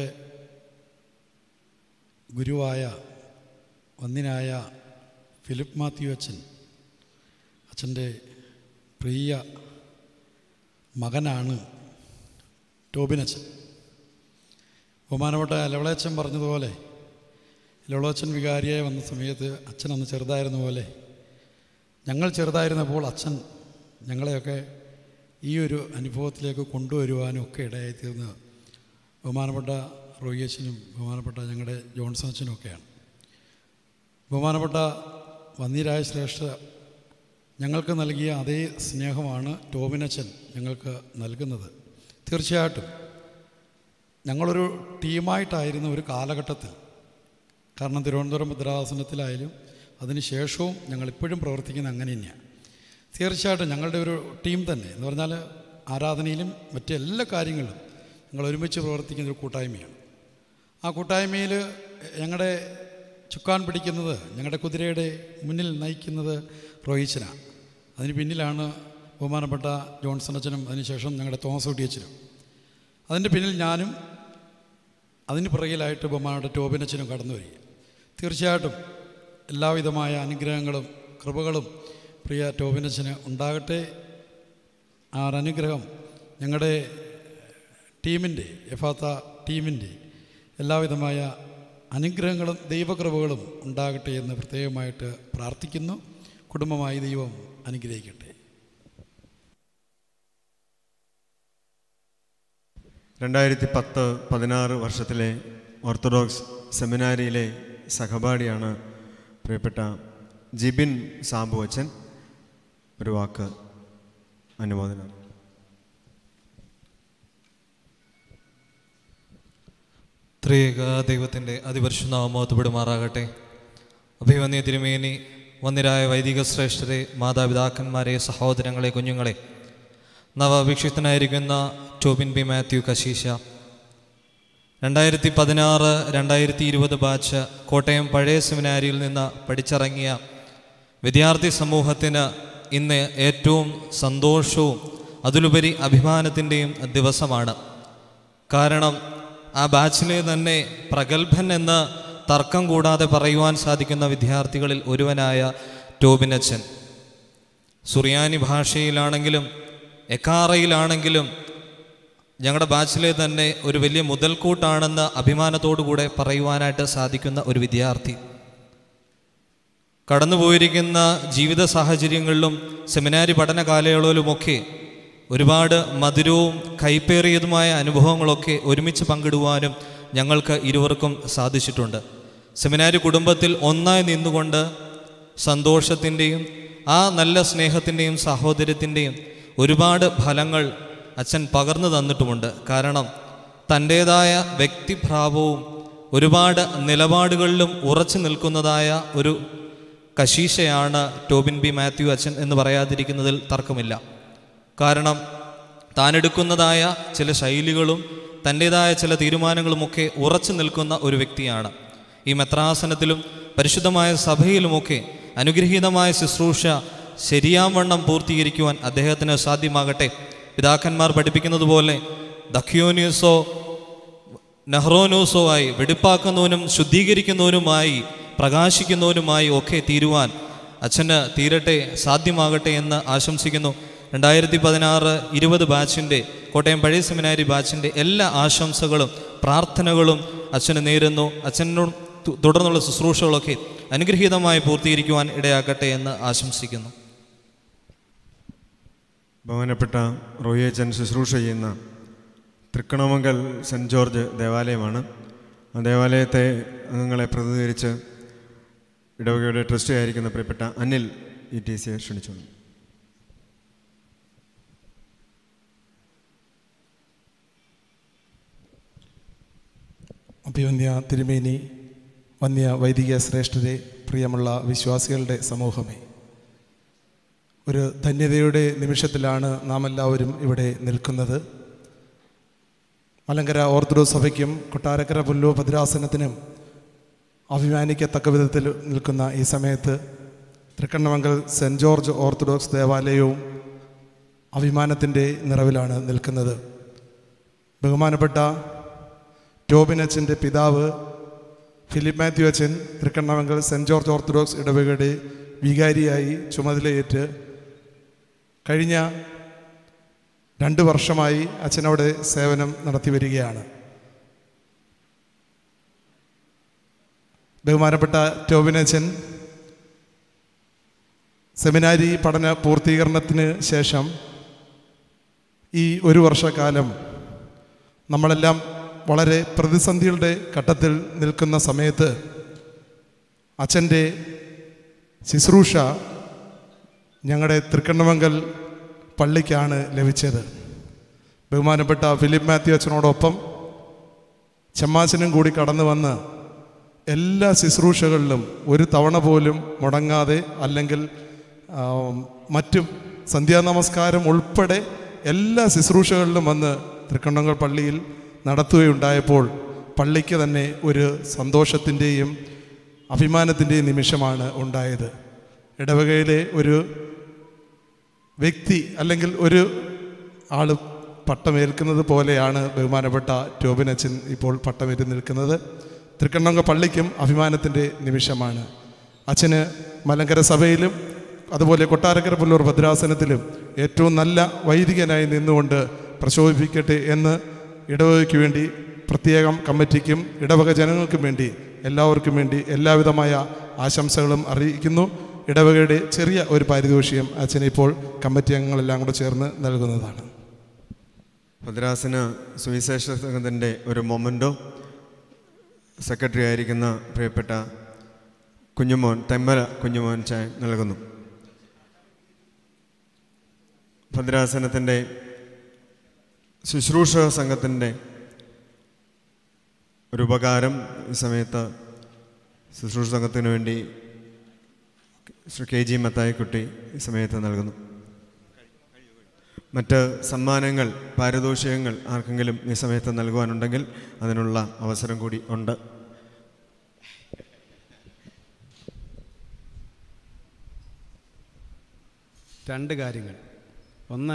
R: ഗുരുവായ വന്ദനായ ഫിലിപ്പ് മാത്യു അച്ഛൻ, അച്ഛൻ്റെ പ്രിയ മകനാണ് ടോബിനച്ഛൻ. ബഹുമാനപ്പെട്ട ലവളയച്ഛൻ പറഞ്ഞതുപോലെ, ലവളയച്ഛൻ വികാരിയായി വന്ന സമയത്ത് അച്ഛൻ അന്ന് ചെറുതായിരുന്ന പോലെ, ഞങ്ങൾ ചെറുതായിരുന്നപ്പോൾ അച്ഛൻ ഞങ്ങളെയൊക്കെ ഈ ഒരു അനുഭവത്തിലേക്ക് കൊണ്ടുവരുവാനും ഒക്കെ ഇടയായിത്തീർന്ന ബഹുമാനപ്പെട്ട റോയിയച്ഛനും ബഹുമാനപ്പെട്ട ഞങ്ങളുടെ ജോൺസൺ അച്ഛനും ഒക്കെയാണ്. ബഹുമാനപ്പെട്ട വന്യരായ ശ്രേഷ്ഠ ഞങ്ങൾക്ക് നൽകിയ അതേ സ്നേഹമാണ് ടോബിനച്ഛൻ ഞങ്ങൾക്ക് നൽകുന്നത്. തീർച്ചയായിട്ടും ഞങ്ങളൊരു ടീമായിട്ടായിരുന്ന ഒരു കാലഘട്ടത്തിൽ, കാരണം തിരുവനന്തപുരം ഭദ്രാസനത്തിലായാലും അതിനുശേഷവും ഞങ്ങളിപ്പോഴും പ്രവർത്തിക്കുന്ന അങ്ങനെ തന്നെയാണ്. തീർച്ചയായിട്ടും ഞങ്ങളുടെ ഒരു ടീം തന്നെ എന്ന് പറഞ്ഞാൽ ആരാധനയിലും മറ്റെല്ലാ കാര്യങ്ങളിലും ഞങ്ങൾ ഒരുമിച്ച് പ്രവർത്തിക്കുന്ന ഒരു കൂട്ടായ്മയാണ്. ആ കൂട്ടായ്മയിൽ ഞങ്ങളുടെ ചുക്കാൻ പിടിക്കുന്നത്, ഞങ്ങളുടെ കുതിരയുടെ മുന്നിൽ നയിക്കുന്നത് റോയിച്ചനാണ്. അതിന് പിന്നിലാണ് ബഹുമാനപ്പെട്ട ജോൺസൺ അച്ഛനും അതിനുശേഷം ഞങ്ങളുടെ തോമസ് കുട്ടി അച്ഛനും. അതിൻ്റെ പിന്നിൽ ഞാനും, അതിന് പുറകിലായിട്ട് ബഹുമാനപ്പെട്ട ടോബിനച്ഛനും കടന്നു വരിക. തീർച്ചയായിട്ടും എല്ലാവിധമായ അനുഗ്രഹങ്ങളും കൃപകളും പ്രിയ ടോബിനച്ഛന് ഉണ്ടാകട്ടെ. ആ അനുഗ്രഹം ഞങ്ങളുടെ ടീമിൻ്റെ, എഫാത്ത ടീമിൻ്റെ എല്ലാവിധമായ അനുഗ്രഹങ്ങളും ദൈവകൃപകളും ഉണ്ടാകട്ടെ എന്ന് പ്രത്യേകമായിട്ട് പ്രാർത്ഥിക്കുന്നു. കുടുംബമായി ദൈവം അനുഗ്രഹിക്കട്ടെ.
N: 2010-16 വർഷത്തിലെ ഓർത്തഡോക്സ് സെമിനാരിയിലെ സഹപാഠിയാണ് പ്രിയപ്പെട്ട ജിബിൻ സാബു അച്ഛൻ. ഒരു വാക്ക് അനുമോദനം.
E: ത്രിയേക ദൈവത്തിൻ്റെ അതിപരിശുദ്ധനാമമഹത്വപ്പെടുമാറാകട്ടെ. അഭിവന്യ തിരുമേനി, വന്യരായ വൈദിക ശ്രേഷ്ഠരെ, മാതാപിതാക്കന്മാരെ, സഹോദരങ്ങളെ, കുഞ്ഞുങ്ങളെ, നവാഭിഷിക്തനായിരിക്കുന്ന ടോബിൻ ബി മാത്യു കശീശ, 2016-2020 ബാച്ച് കോട്ടയം പഴയ സെമിനാരിയിൽ നിന്ന് പഠിച്ചിറങ്ങിയ വിദ്യാർത്ഥി സമൂഹത്തിന് ഇന്ന് ഏറ്റവും സന്തോഷവും അതിലുപരി അഭിമാനത്തിൻ്റെയും ദിവസമാണ്. കാരണം ആ ബാച്ചിലെ തന്നെ പ്രഗത്ഭൻ എന്ന് തർക്കം കൂടാതെ പറയുവാൻ സാധിക്കുന്ന വിദ്യാർത്ഥികളിൽ ഒരുവനായ ടോബിനച്ഛൻ സുറിയാനി ഭാഷയിലാണെങ്കിലും എക്കാറയിലാണെങ്കിലും ഞങ്ങളുടെ ബാച്ചിലെ തന്നെ ഒരു വലിയ മുതൽക്കൂട്ടാണെന്ന് അഭിമാനത്തോടുകൂടെ പറയുവാനായിട്ട് സാധിക്കുന്ന ഒരു വിദ്യാർത്ഥി. കടന്നുപോയിരിക്കുന്ന ജീവിത സാഹചര്യങ്ങളിലും സെമിനാരി പഠന കാലയളവിലുമൊക്കെ ഒരുപാട് മധുരവും കൈപ്പേറിയതുമായ അനുഭവങ്ങളൊക്കെ ഒരുമിച്ച് പങ്കിടുവാനും ഞങ്ങൾക്ക് ഇരുവർക്കും സാധിച്ചിട്ടുണ്ട്. സെമിനാരി കുടുംബത്തിൽ ഒന്നായി നിന്നുകൊണ്ട് സന്തോഷത്തിൻ്റെയും ആ നല്ല സ്നേഹത്തിൻ്റെയും സാഹോദര്യത്തിൻ്റെയും ഒരുപാട് ഫലങ്ങൾ അച്ഛൻ പകർന്നു തന്നിട്ടുമുണ്ട്. കാരണം തൻ്റേതായ വ്യക്തിഭാവവും ഒരുപാട് നിലപാടുകളിലും ഉറച്ചു നിൽക്കുന്നതായ ഒരു കശീശയാണ് ടോബിൻ ബി മാത്യു അച്ഛൻ എന്ന് പറയാതിരിക്കുന്നതിൽ തർക്കമില്ല. കാരണം താനെടുക്കുന്നതായ ചില ശൈലികളും തൻ്റേതായ ചില തീരുമാനങ്ങളുമൊക്കെ ഉറച്ചു നിൽക്കുന്ന ഒരു വ്യക്തിയാണ്. ഈ മെത്രാസനത്തിലും പരിശുദ്ധമായ സഭയിലുമൊക്കെ അനുഗ്രഹീതമായ ശുശ്രൂഷ ശരിയാവണ്ണം പൂർത്തീകരിക്കുവാൻ അദ്ദേഹത്തിന് സാധ്യമാകട്ടെ. പിതാക്കന്മാർ പഠിപ്പിക്കുന്നത് പോലെ ദഖ്യോനിയസോ നെഹ്റോനൂസോ ആയി വെടിപ്പാക്കുന്നവനും ശുദ്ധീകരിക്കുന്നവനുമായി പ്രകാശിക്കുന്നവനുമായി ഒക്കെ തീരുവാൻ അച്ഛന് തീരട്ടെ, സാധ്യമാകട്ടെ എന്ന് ആശംസിക്കുന്നു. 2016-20 ബാച്ചിൻ്റെ കോട്ടയം പഴയ സെമിനാരി ബാച്ചിൻ്റെ എല്ലാ ആശംസകളും പ്രാർത്ഥനകളും അച്ഛന് നേരുന്നു. അച്ഛനോട് തുടർന്നുള്ള ശുശ്രൂഷകളൊക്കെ അനുഗ്രഹീതമായി പൂർത്തീകരിക്കുവാൻ ഇടയാക്കട്ടെ എന്ന് ആശംസിക്കുന്നു.
N: ബഹുമാനപ്പെട്ട റോയിയച്ചൻ ശുശ്രൂഷ ചെയ്യുന്ന തൃക്കണമംഗൽ സെൻറ്റ് ജോർജ് ദേവാലയമാണ്. ആ ദേവാലയത്തെ അംഗങ്ങളെ പ്രതിനിധീകരിച്ച് ഇടവകയുടെ ട്രസ്റ്റി ആയിരിക്കുന്ന പ്രിയപ്പെട്ട അനിൽ ETC ക്ഷണിച്ചു.
S: അഭിവന്യ തിരുമേനി, വന്യ വൈദിക ശ്രേഷ്ഠരെ, പ്രിയമുള്ള വിശ്വാസികളുടെ സമൂഹമേ, ഒരു ധന്യതയുടെ നിമിഷത്തിലാണ് നാം എല്ലാവരും ഇവിടെ നിൽക്കുന്നത്. മലങ്കര ഓർത്തഡോക്സ് സഭയ്ക്കും കൊട്ടാരക്കര പുല്ലൂർ ഭദ്രാസനത്തിനും അഭിമാനിക്കത്തക്ക വിധത്തിൽ നിൽക്കുന്ന ഈ സമയത്ത് തൃക്കണ്ണമംഗൽ സെൻറ്റ് ജോർജ് ഓർത്തഡോക്സ് ദേവാലയവും അഭിമാനത്തിൻ്റെ നിറവിലാണ് നിൽക്കുന്നത്. ബഹുമാനപ്പെട്ട ടോബിൻ അച്ഛൻ്റെ പിതാവ് ഫിലിപ്പ് മാത്യു അച്ഛൻ തൃക്കണ്ണമംഗൽ സെൻറ്റ് ജോർജ് ഓർത്തഡോക്സ് ഇടവകയുടെ വികാരിയായി ചുമതലയേറ്റ് കഴിഞ്ഞ 2 വർഷമായി അച്ഛനവിടെ സേവനം നടത്തി വരികയാണ്. ബഹുമാനപ്പെട്ട ടോബിൻ അച്ഛൻ സെമിനാരി പഠന പൂർത്തീകരണത്തിന് ശേഷം ഈ 1 വർഷക്കാലം നമ്മളെല്ലാം വളരെ പ്രതിസന്ധികളുടെ ഘട്ടത്തിൽ നിൽക്കുന്ന സമയത്ത് അച്ഛൻ്റെ ശുശ്രൂഷ ഞങ്ങളുടെ തൃക്കണ്ണമംഗൽ പള്ളിക്കാണ് ലഭിച്ചത്. ബഹുമാനപ്പെട്ട ഫിലിപ്പ് മാത്യു അച്ഛനോടൊപ്പം ചെമ്മാച്ചനും കൂടി കടന്നു വന്ന് എല്ലാ ശുശ്രൂഷകളിലും ഒരു തവണ പോലും മുടങ്ങാതെ, അല്ലെങ്കിൽ മറ്റും സന്ധ്യാനമസ്കാരം ഉൾപ്പെടെ എല്ലാ ശുശ്രൂഷകളിലും വന്ന് തൃക്കണ്ണമംഗൽ പള്ളിയിൽ നടത്തുകയുണ്ടായപ്പോൾ പള്ളിക്ക് തന്നെ ഒരു സന്തോഷത്തിൻ്റെയും അഭിമാനത്തിൻ്റെയും നിമിഷമാണ് ഉണ്ടായത്. ഇടവകയിലെ ഒരു വ്യക്തി അല്ലെങ്കിൽ ഒരു ആൾ പട്ടമേൽക്കുന്നത് പോലെയാണ് ബഹുമാനപ്പെട്ട ടോബിൻ അച്ഛൻ ഇപ്പോൾ പട്ടമേറ്റ് നിൽക്കുന്നത്. തൃക്കണ്ണമംഗൽ പള്ളിക്കും അഭിമാനത്തിൻ്റെ നിമിഷമാണ്. അച്ഛന് മലങ്കര സഭയിലും അതുപോലെ കൊട്ടാരക്കര പുല്ലൂർ ഭദ്രാസനത്തിലും ഏറ്റവും നല്ല വൈദികനായി നിന്നുകൊണ്ട് പ്രശോഭിപ്പിക്കട്ടെ എന്ന് ഇടവകയ്ക്ക് വേണ്ടി, പ്രത്യേകം കമ്മിറ്റിക്കും ഇടവക ജനങ്ങൾക്കും വേണ്ടി, എല്ലാവർക്കും വേണ്ടി എല്ലാവിധമായ ആശംസകളും അറിയിക്കുന്നു. ഇടവകയുടെ ചെറിയ ഒരു പാരിതോഷികം അച്ഛനെ ഇപ്പോൾ കമ്മിറ്റി അംഗങ്ങളെല്ലാം കൂടെ ചേർന്ന് നൽകുന്നതാണ്.
N: ഭദ്രാസന സുവിശേഷ സംഘത്തിൻ്റെ ഒരു മൊമെൻറ്റോ സെക്രട്ടറി ആയിരിക്കുന്ന പ്രിയപ്പെട്ട കുഞ്ഞുമോൻ, തെമ്മല കുഞ്ഞുമോൻ ചായ നൽകുന്നു. ഭദ്രാസനത്തിൻ്റെ ശുശ്രൂഷ സംഘത്തിൻ്റെ ഒരു ഉപകാരം ഈ സമയത്ത് ശുശ്രൂഷ സംഘത്തിന് വേണ്ടി ശ്രീ KG മത്തായിക്കുട്ടി ഈ സമയത്ത് നൽകുന്നു. മറ്റ് സമ്മാനങ്ങൾ, പാരിതോഷികങ്ങൾ ആർക്കെങ്കിലും ഈ സമയത്ത് നൽകുവാനുണ്ടെങ്കിൽ അതിനുള്ള അവസരം കൂടി ഉണ്ട്.
T: രണ്ട് കാര്യങ്ങൾ. ഒന്ന്,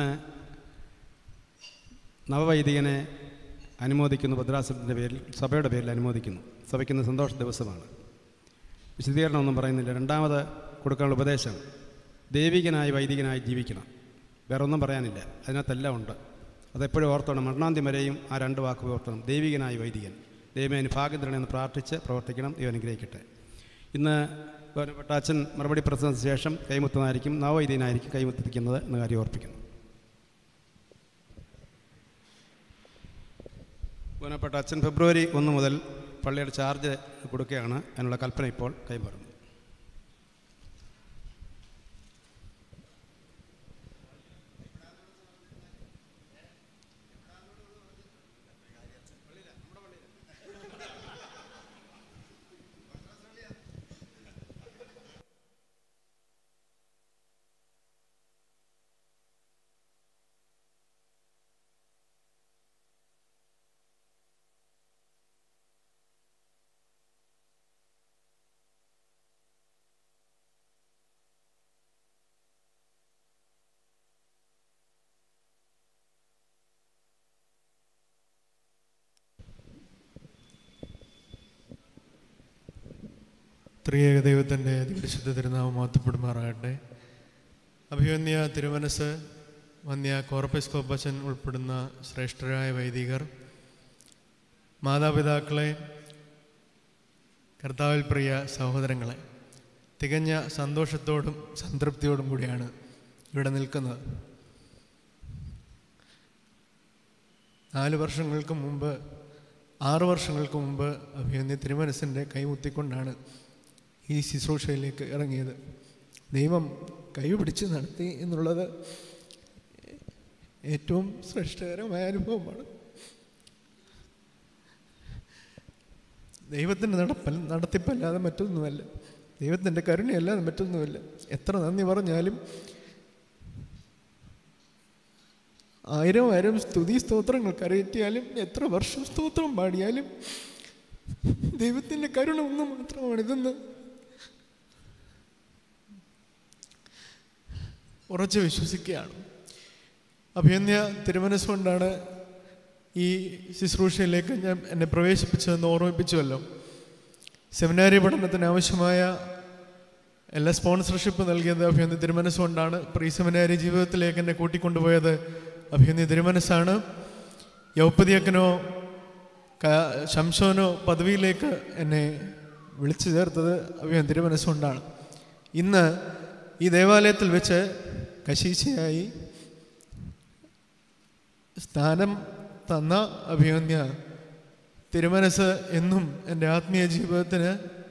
T: നവവൈദികനെ അനുമോദിക്കുന്നു. ഭദ്രാസനത്തിൻ്റെ പേരിൽ, സഭയുടെ പേരിൽ അനുമോദിക്കുന്നു. സഭയ്ക്കുന്ന സന്തോഷ ദിവസമാണ്. വിശദീകരണമൊന്നും പറയുന്നില്ല. രണ്ടാമത് കൊടുക്കാനുള്ള ഉപദേശം, ദൈവികനായി വൈദികനായി ജീവിക്കണം. വേറെ ഒന്നും പറയാനില്ല, അതിനകത്തെല്ലാം ഉണ്ട്. അതെപ്പോഴും ഓർത്തോണം. മരണാന്ത്യം വരെയും ആ 2 വാക്ക് ഓർത്തണം. ദൈവികനായി വൈദികൻ. ദൈവമേ അതിന് ഭാഗ്യം തരണമെന്ന് പ്രാർത്ഥിച്ച് പ്രവർത്തിക്കണം. ദൈവം അനുഗ്രഹിക്കട്ടെ. ഇന്ന് ബഹുമാനപ്പെട്ട അച്ഛൻ മറുപടി പ്രസംഗത്തിന് ശേഷം കൈമുത്തുന്നതായിരിക്കും, നവവൈദികനായിരിക്കും കൈമുത്തിക്കുന്നത് എന്ന കാര്യം ഓർപ്പിക്കുന്നു. ബഹുമാനപ്പെട്ട അച്ഛൻ ഫെബ്രുവരി 1 മുതൽ പള്ളിയുടെ ചാർജ് കൊടുക്കുകയാണ്. അതിനുള്ള കൽപ്പന ഇപ്പോൾ കൈമാറുന്നു.
I: ത്രിയേക ദൈവത്തിൻ്റെ അതിപരിശുദ്ധ തിരുനാമം മഹത്വപ്പെടുമാറാകട്ടെ. അഭിമന്യ തിരുമനസ്, വന്യ കോർപ്പസ്കോപ്പച്ചൻ ഉൾപ്പെടുന്ന ശ്രേഷ്ഠരായ വൈദികർ, മാതാപിതാക്കളെ, കർത്താവിൽ പ്രിയ സഹോദരങ്ങളെ, തികഞ്ഞ സന്തോഷത്തോടും സംതൃപ്തിയോടും കൂടിയാണ് ഇവിടെ നിൽക്കുന്നത്. 6 വർഷങ്ങൾക്ക് മുമ്പ് അഭിമന്യ തിരുമനസിൻ്റെ കൈമുത്തിക്കൊണ്ടാണ് ഈ ശുശ്രൂഷയിലേക്ക് ഇറങ്ങിയത്. ദൈവം കൈപിടിച്ച് നടത്തി എന്നുള്ളത് ഏറ്റവും ശ്രേഷ്ഠകരമായ അനുഭവമാണ്. ദൈവത്തിൻ്റെ നടത്തിപ്പല്ലാതെ മറ്റൊന്നുമല്ല, ദൈവത്തിൻ്റെ കരുണയല്ലാതെ മറ്റൊന്നുമല്ല. എത്ര നന്ദി പറഞ്ഞാലും, 1000 സ്തുതി സ്തോത്രങ്ങൾ കരയറ്റിയാലും, എത്ര വർഷം സ്തോത്രം പാടിയാലും ദൈവത്തിൻ്റെ കരുണ ഒന്ന് മാത്രമാണിതെന്ന് ഉറച്ചു വിശ്വസിക്കുകയാണ്. അഭിമന്യ തിരുമനസ്സുകൊണ്ടാണ് ഈ ശുശ്രൂഷയിലേക്ക് എന്നെ പ്രവേശിപ്പിച്ചതെന്ന് ഓർമ്മിപ്പിച്ചുവല്ലോ. സെമിനാരി പഠനത്തിന് ആവശ്യമായ എല്ലാ സ്പോൺസർഷിപ്പ് നൽകിയത് അഭിമന്യ തിരുമനസ്സുകൊണ്ടാണ്. പ്രീ സെമിനാരി ജീവിതത്തിലേക്ക് എന്നെ കൂട്ടിക്കൊണ്ടുപോയത് അഭിമന്യ തിരുമനസ്സാണ്. യൗപ്പതിയക്കനോ ശംശോനോ പദവിയിലേക്ക് എന്നെ വിളിച്ചു ചേർത്തത് അഭിമന്യ തിരുമനസ്സുകൊണ്ടാണ്. ഇന്ന് ഈ ദേവാലയത്തിൽ വെച്ച് കശീശയായി സ്ഥാനം തന്ന അഭിമന്യ തിരുമനസ് എന്നും എൻ്റെ ആത്മീയ ജീവിതത്തിന്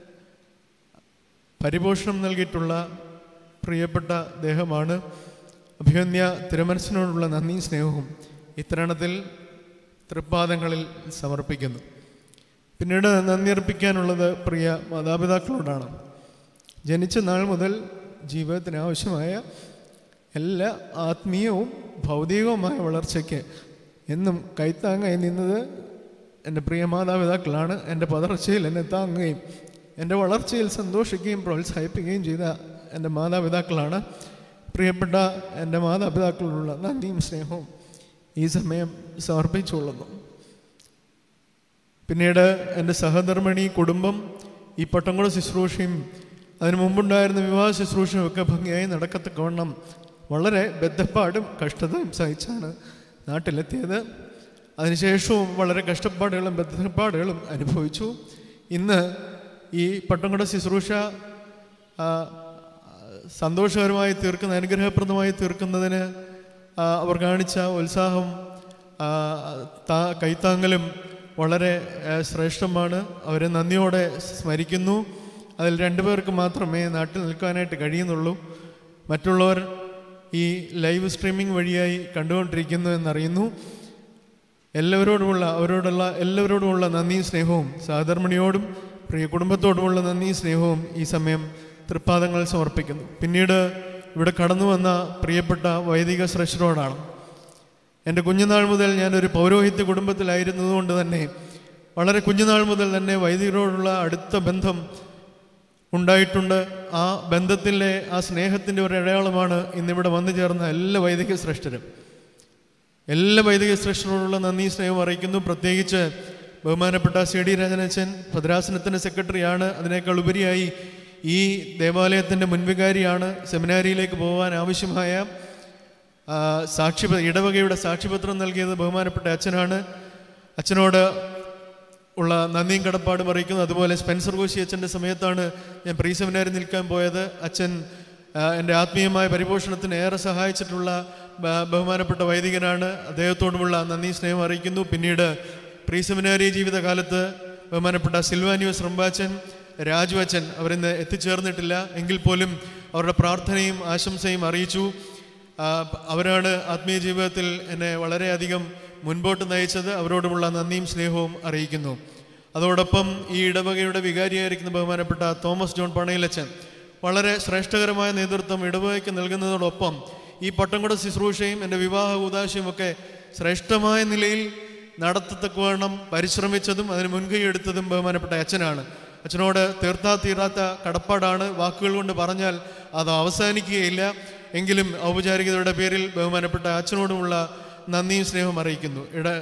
I: പരിപോഷണം നൽകിയിട്ടുള്ള പ്രിയപ്പെട്ട ദേഹമാണ്. അഭിമന്യ തിരുമനസിനോടുള്ള നന്ദിയും സ്നേഹവും ഇത്തരണത്തിൽ തൃപ്പാദങ്ങളിൽ സമർപ്പിക്കുന്നു. പിന്നീട് നന്ദി അർപ്പിക്കാനുള്ളത് പ്രിയ മാതാപിതാക്കളോടാണ്. ജനിച്ച നാൾ മുതൽ ജീവിതത്തിന് ആവശ്യമായ എല്ലാ ആത്മീയവും ഭൗതികവുമായ വളർച്ചയ്ക്ക് എന്നും കൈത്താങ്ങായി നിന്നത് എൻ്റെ പ്രിയ മാതാപിതാക്കളാണ്. എൻ്റെ പതർച്ചയിൽ എന്നെ താങ്ങുകയും എൻ്റെ വളർച്ചയിൽ സന്തോഷിക്കുകയും പ്രോത്സാഹിപ്പിക്കുകയും ചെയ്ത എൻ്റെ മാതാപിതാക്കളാണ്. പ്രിയപ്പെട്ട എൻ്റെ മാതാപിതാക്കളോടുള്ള നന്ദിയും സ്നേഹവും ഈ സമയം സമർപ്പിച്ചുകൊള്ളുന്നു. പിന്നീട് എൻ്റെ സഹധർമ്മിണി, കുടുംബം, ഈ പട്ടംകുള ശുശ്രൂഷയും അതിനു മുമ്പുണ്ടായിരുന്ന വിവാഹ ശുശ്രൂഷയും ഒക്കെ ഭംഗിയായി നടക്കത്തക്കവണ്ണം വളരെ ബദ്ധപ്പാടും കഷ്ടതയും സഹിച്ചാണ് നാട്ടിലെത്തിയത്. അതിനുശേഷവും വളരെ കഷ്ടപ്പാടുകളും ബദ്ധപ്പാടുകളും അനുഭവിച്ചു. ഇന്ന് ഈ പട്ടംകുള ശുശ്രൂഷ സന്തോഷകരമായി തീർക്കുന്ന, അനുഗ്രഹപ്രദമായി തീർക്കുന്നതിന് അവർ കാണിച്ച ഉത്സാഹം, കൈത്താങ്ങലും വളരെ ശ്രേഷ്ഠമാണ്. അവരെ നന്ദിയോടെ സ്മരിക്കുന്നു. അതിൽ 2 പേർക്ക് മാത്രമേ നാട്ടിൽ നിൽക്കാനായിട്ട് കഴിയുന്നുള്ളൂ. മറ്റുള്ളവർ ഈ ലൈവ് സ്ട്രീമിംഗ് വഴിയായി കണ്ടുകൊണ്ടിരിക്കുന്നു എന്നറിയുന്നു. എല്ലാവരോടുമുള്ള നന്ദിയും സ്നേഹവും, സഹധർമ്മിണിയോടും പ്രിയ കുടുംബത്തോടുമുള്ള നന്ദിയും സ്നേഹവും ഈ സമയം തൃപ്പാദങ്ങൾ സമർപ്പിക്കുന്നു. പിന്നീട് ഇവിടെ കടന്നു വന്ന പ്രിയപ്പെട്ട വൈദിക ശ്രേഷ്ഠരോടാണ്. എൻ്റെ കുഞ്ഞുനാൾ മുതൽ ഞാനൊരു പൗരോഹിത്യ കുടുംബത്തിലായിരുന്നതുകൊണ്ട് തന്നെ വളരെ കുഞ്ഞുനാൾ മുതൽ തന്നെ വൈദികരോടുള്ള അടുത്ത ബന്ധം ഉണ്ടായിട്ടുണ്ട്. ആ ബന്ധത്തിലെ ആ സ്നേഹത്തിൻ്റെ ഒരു അടയാളമാണ് ഇന്നിവിടെ വന്നു ചേർന്ന എല്ലാ വൈദിക ശ്രേഷ്ഠരും. എല്ലാ വൈദിക ശ്രേഷ്ഠരോടുള്ള നന്ദി സ്നേഹം അറിയിക്കുന്നു. പ്രത്യേകിച്ച് ബഹുമാനപ്പെട്ട CD രാജനച്ചൻ ഭദ്രാസനത്തിൻ്റെ സെക്രട്ടറിയാണ്. അതിനേക്കാൾ ഉപരിയായി ഈ ദേവാലയത്തിൻ്റെ മുൻവികാരിയാണ്. സെമിനാരിയിലേക്ക് പോകാൻ ആവശ്യമായ ഇടവകയുടെ സാക്ഷ്യപത്രം നൽകിയത് ബഹുമാനപ്പെട്ട അച്ഛനാണ്. അച്ഛനോട് ഉള്ള നന്ദിയും കടപ്പാടും അറിയിക്കുന്നു. അതുപോലെ സ്പെൻസർ കോശി അച്ഛൻ്റെ സമയത്താണ് ഞാൻ പ്രീ സെമിനാരി നിൽക്കാൻ പോയത്. അച്ഛൻ എൻ്റെ ആത്മീയമായ പരിപോഷണത്തിന് ഏറെ സഹായിച്ചിട്ടുള്ള ബഹുമാനപ്പെട്ട വൈദികനാണ്. അദ്ദേഹത്തോടുമുള്ള നന്ദി സ്നേഹം അറിയിക്കുന്നു. പിന്നീട് പ്രീ സെമിനാരി ജീവിതകാലത്ത് ബഹുമാനപ്പെട്ട സിൽവാനിയോസ് റമ്പാച്ചൻ, രാജു അച്ഛൻ അവരിന്ന് എത്തിച്ചേർന്നിട്ടില്ല എങ്കിൽ പോലും അവരുടെ പ്രാർത്ഥനയും ആശംസയും അറിയിച്ചു. അവരാണ് ആത്മീയ ജീവിതത്തിൽ എന്നെ വളരെയധികം മുൻപോട്ട് നയിച്ചത്. അവരോടുമുള്ള നന്ദിയും സ്നേഹവും അറിയിക്കുന്നു. അതോടൊപ്പം ഈ ഇടവകയുടെ വികാരിയായിരിക്കുന്ന ബഹുമാനപ്പെട്ട തോമസ് ജോൺ പണയിലച്ചൻ വളരെ ശ്രേഷ്ഠകരമായ നേതൃത്വം ഇടവകയ്ക്ക് നൽകുന്നതോടൊപ്പം ഈ പട്ടംകുട ശുശ്രൂഷയും എൻ്റെ വിവാഹ കൂദാശയും ഒക്കെ ശ്രേഷ്ഠമായ നിലയിൽ നടത്തത്തക്കവണ്ണം പരിശ്രമിച്ചതും അതിന് മുൻകൈ എടുത്തതും ബഹുമാനപ്പെട്ട അച്ഛനാണ്. അച്ഛനോട് തീർത്താത്ത കടപ്പാടാണ്. വാക്കുകൾ കൊണ്ട് പറഞ്ഞാൽ അത് അവസാനിക്കുകയില്ല. എങ്കിലും ഔപചാരികതയുടെ പേരിൽ ബഹുമാനപ്പെട്ട അച്ഛനോടുമുള്ള നന്ദിയും സ്നേഹവും അറിയിക്കുന്നു.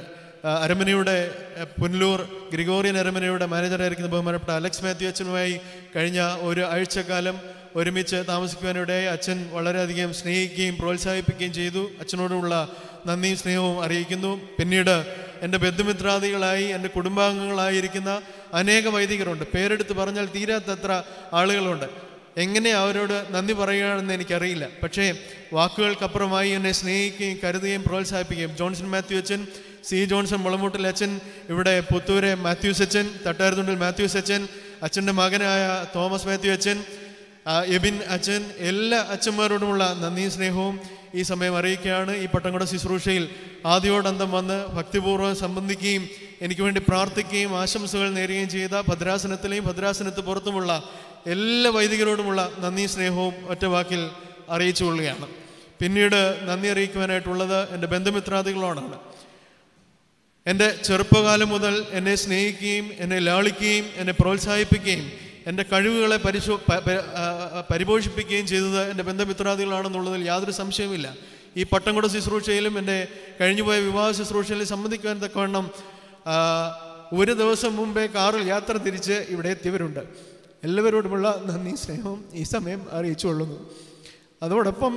I: അരമനയുടെ പുനലൂർ ഗ്രിഗോറിയൻ അരമനയുടെ മാനേജറായിരിക്കുന്ന ബഹുമാനപ്പെട്ട അലക്സ് മാത്യു അച്ഛനുമായി കഴിഞ്ഞ ഒരു ആഴ്ചക്കാലം ഒരുമിച്ച് താമസിക്കുവാനിടയായി അച്ഛൻ വളരെയധികം സ്നേഹിക്കുകയും പ്രോത്സാഹിപ്പിക്കുകയും ചെയ്തു. അച്ഛനോടുള്ള നന്ദിയും സ്നേഹവും അറിയിക്കുന്നു. പിന്നീട് എൻ്റെ ബന്ധുമിത്രാദികളായി എൻ്റെ കുടുംബാംഗങ്ങളായിരിക്കുന്ന അനേക വൈദികരുണ്ട്. പേരെടുത്ത് പറഞ്ഞാൽ തീരാത്തത്ര ആളുകളുണ്ട്. എങ്ങനെ അവരോട് നന്ദി പറയുകയാണെന്ന് എനിക്കറിയില്ല. പക്ഷേ വാക്കുകൾക്കപ്പുറമായി എന്നെ സ്നേഹിക്കുകയും കരുതുകയും പ്രോത്സാഹിപ്പിക്കുകയും ജോൺസൺ മാത്യു അച്ഛൻ, സി ജോൺസൺ മുളമുട്ടിൽ അച്ഛൻ, ഇവിടെ പുത്തൂരെ മാത്യൂസ് അച്ഛൻ, തട്ടാരത്തുണ്ടിൽ മാത്യൂസ് അച്ഛൻ, അച്ഛൻ്റെ മകനായ തോമസ് മാത്യു അച്ഛൻ, എബിൻ അച്ഛൻ, എല്ലാ അച്ഛന്മാരോടുമുള്ള നന്ദിയും സ്നേഹവും ഈ സമയം അറിയിക്കുകയാണ്. ഈ പട്ടംകുട ശുശ്രൂഷയിൽ ആദ്യോടന്തം വന്ന് ഭക്തിപൂർവ്വം സംബന്ധിക്കുകയും എനിക്ക് വേണ്ടി പ്രാർത്ഥിക്കുകയും ആശംസകൾ നേരുകയും ചെയ്ത ഭദ്രാസനത്തിലെയും ഭദ്രാസനത്ത് പുറത്തുമുള്ള എല്ലാ വൈദികരോടുമുള്ള നന്ദി സ്നേഹവും ഒറ്റ വാക്കിൽ അറിയിച്ചു കൊള്ളുകയാണ്. പിന്നീട് നന്ദി അറിയിക്കുവാനായിട്ടുള്ളത് എൻ്റെ ബന്ധുമിത്രാദികളോടാണ്. എൻ്റെ ചെറുപ്പകാലം മുതൽ എന്നെ സ്നേഹിക്കുകയും എന്നെ ലാളിക്കുകയും എന്നെ പ്രോത്സാഹിപ്പിക്കുകയും എൻ്റെ കഴിവുകളെ പരിപോഷിപ്പിക്കുകയും ചെയ്തത് എൻ്റെ ബന്ധമിത്രാദികളാണെന്നുള്ളതിൽ യാതൊരു സംശയവുമില്ല. ഈ പട്ടംകുട ശുശ്രൂഷയിലും എൻ്റെ കഴിഞ്ഞുപോയ വിവാഹ ശുശ്രൂഷയിലും സംബന്ധിക്കുവാൻ തക്കവണ്ണം ഒരു ദിവസം മുമ്പേ കാറിൽ യാത്ര തിരിച്ച് ഇവിടെ എത്തിയവരുണ്ട്. എല്ലാവരോടുമുള്ള നന്ദി സ്നേഹവും ഈ സമയം അറിയിച്ചു കൊള്ളുന്നു. അതോടൊപ്പം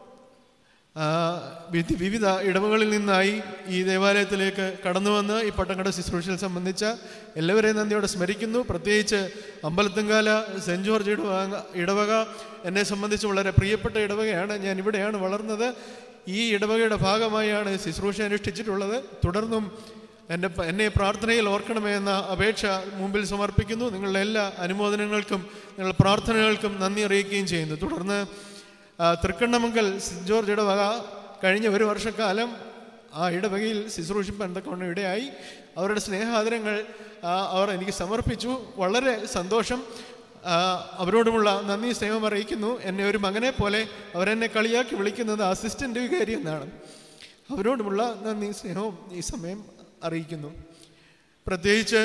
I: വിവിധ ഇടവകളിൽ നിന്നായി ഈ ദേവാലയത്തിലേക്ക് കടന്നു വന്ന് ഈ പട്ടംകുട ശുശ്രൂഷയിൽ സംബന്ധിച്ച എല്ലാവരെയും നന്ദിയോടെ സ്മരിക്കുന്നു. പ്രത്യേകിച്ച് അമ്പലത്തുംകാല സെൻറ്റ് ജോർജ് ഇടവക എന്നെ സംബന്ധിച്ച് വളരെ പ്രിയപ്പെട്ട ഇടവകയാണ്. ഞാൻ ഇവിടെയാണ് വളർന്നത്. ഈ ഇടവകയുടെ ഭാഗമായാണ് ശുശ്രൂഷ അനുഷ്ഠിച്ചിട്ടുള്ളത്. തുടർന്നും എന്നെ പ്രാർത്ഥനയിൽ ഓർക്കണമേ എന്ന അപേക്ഷ മുമ്പിൽ സമർപ്പിക്കുന്നു. നിങ്ങളുടെ എല്ലാ അനുമോദനങ്ങൾക്കും നിങ്ങളുടെ പ്രാർത്ഥനകൾക്കും നന്ദി അറിയിക്കുകയും ചെയ്യുന്നു. തുടർന്ന് തൃക്കണ്ണമംഗൽ സെൻറ്റ് ജോർജ് ഇടവക കഴിഞ്ഞ ഒരു വർഷക്കാലം ആ ഇടവകയിൽ ശുശ്രൂഷിപ്പാൻ തക്കവണ്ണം ഇടയായി. അവരുടെ സ്നേഹാദരങ്ങൾ അവർ എനിക്ക് സമർപ്പിച്ചു. വളരെ സന്തോഷം. അവരോടുമുള്ള നന്ദി സ്നേഹം അറിയിക്കുന്നു. എന്നെ ഒരു മകനെ പോലെ അവരെന്നെ കളിയാക്കി വിളിക്കുന്നത് അസിസ്റ്റൻ്റ് വികാരി എന്നാണ്. അവരോടുമുള്ള നന്ദി സ്നേഹവും ഈ സമയം അറിയിക്കുന്നു. പ്രത്യേകിച്ച്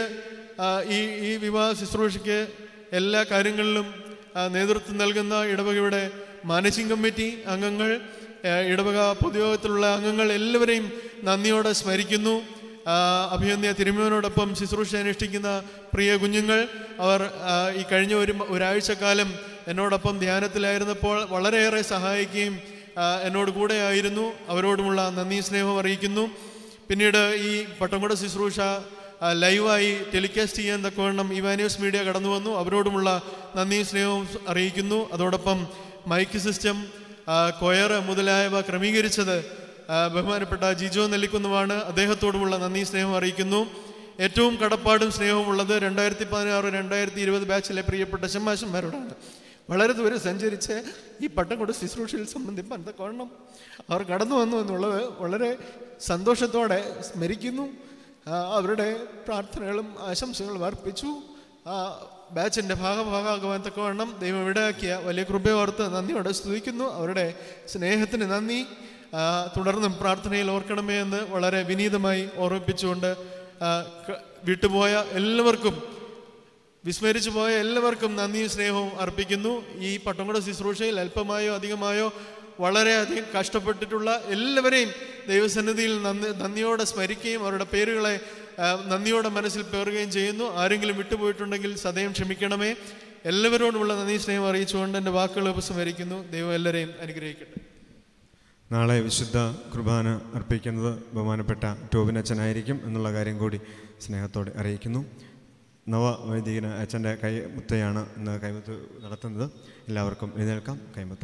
I: ഈ വിവാഹ ശുശ്രൂഷയ്ക്ക് എല്ലാ കാര്യങ്ങളിലും നേതൃത്വം നൽകുന്ന ഇടവകയുടെ മാനേജിംഗ് കമ്മിറ്റി അംഗങ്ങൾ, ഇടവക പൊതുയോഗത്തിലുള്ള അംഗങ്ങൾ എല്ലാവരെയും നന്ദിയോടെ സ്മരിക്കുന്നു. അഭിനന്ദ തിരുമേനോടൊപ്പം ശുശ്രൂഷ അനുഷ്ഠിക്കുന്ന പ്രിയ കുഞ്ഞുങ്ങൾ, അവർ ഈ കഴിഞ്ഞ ഒരാഴ്ചക്കാലം എന്നോടൊപ്പം ധ്യാനത്തിലായിരുന്നപ്പോൾ വളരെയേറെ സഹായിക്കുകയും എന്നോട് കൂടെ ആയിരുന്നു. അവരോടുമുള്ള നന്ദി സ്നേഹം അറിയിക്കുന്നു. പിന്നീട് ഈ പട്ടംകുട ശുശ്രൂഷ ലൈവായി ടെലികാസ്റ്റ് ചെയ്യാൻ തക്കവണ്ണം ഇവാനിയോസ് മീഡിയ കടന്നു വന്നു. അവരോടുമുള്ള നന്ദി സ്നേഹവും അറിയിക്കുന്നു. അതോടൊപ്പം മൈക്ക് സിസ്റ്റം, കൊയർ മുതലായവ ക്രമീകരിച്ചത് ബഹുമാനപ്പെട്ട ജിജോ നെല്ലിക്കുന്നുമാണ്. അദ്ദേഹത്തോടുമുള്ള നന്ദി സ്നേഹം അറിയിക്കുന്നു. ഏറ്റവും കടപ്പാടും സ്നേഹവും ഉള്ളത് 2016-2020 ബാച്ചിലെ പ്രിയപ്പെട്ട ശമ്മാശന്മാരോടാണ്. വളരെ ദൂരം സഞ്ചരിച്ച് ഈ പട്ടംകുട ശുശ്രൂഷയിൽ സംബന്ധിപ്പാൻ തക്കവണ്ണം അവർ കടന്നു വന്നു എന്നുള്ളത് വളരെ സന്തോഷത്തോടെ സ്മരിക്കുന്നു. അവരുടെ പ്രാർത്ഥനകളും ആശംസകളും അർപ്പിച്ചു. ബാച്ചിൻ്റെ ഭാഗമാകുവാൻ തക്കവണ്ണം ദൈവം ഇടയാക്കിയ വലിയ കൃപയോർത്ത് നന്ദിയോടെ സ്തുതിക്കുന്നു. അവരുടെ സ്നേഹത്തിന് നന്ദി. തുടർന്നും പ്രാർത്ഥനയിൽ ഓർക്കണമേ എന്ന് വളരെ വിനീതമായി ഓർമ്മിപ്പിച്ചുകൊണ്ട് വിട്ടുപോയ എല്ലാവർക്കും, വിസ്മരിച്ചു പോയ എല്ലാവർക്കും നന്ദിയും സ്നേഹവും അർപ്പിക്കുന്നു. ഈ പട്ടംകുട ശുശ്രൂഷയിൽ അല്പമായോ അധികമായോ വളരെയധികം കഷ്ടപ്പെട്ടിട്ടുള്ള എല്ലാവരെയും ദൈവസന്നിധിയിൽ നന്ദിയോടെ സ്മരിക്കുകയും അവരുടെ പേരുകളെ നന്ദിയോടെ മനസ്സിൽ പേറുകയും ചെയ്യുന്നു. ആരെങ്കിലും വിട്ടുപോയിട്ടുണ്ടെങ്കിൽ സദയം ക്ഷമിക്കണമേ. എല്ലാവരോടുമുള്ള നന്ദി സ്നേഹം അറിയിച്ചുകൊണ്ട് എൻ്റെ വാക്കുകൾ ഉപസംഹരിക്കുന്നു. ദൈവം എല്ലാവരെയും അനുഗ്രഹിക്കട്ടെ.
N: നാളെ വിശുദ്ധ കുർബാന അർപ്പിക്കുന്നത് ബഹുമാനപ്പെട്ട ടോബിനച്ഛനായിരിക്കും എന്നുള്ള കാര്യം കൂടി സ്നേഹത്തോടെ അറിയിക്കുന്നു. നവവൈദികന അച്ഛൻ്റെ കൈമുത്തയാണ് ഇന്ന് കൈമുത്ത് നടത്തുന്നത്. എല്ലാവർക്കും എഴുന്നേൽക്കാം. കൈമുത്ത.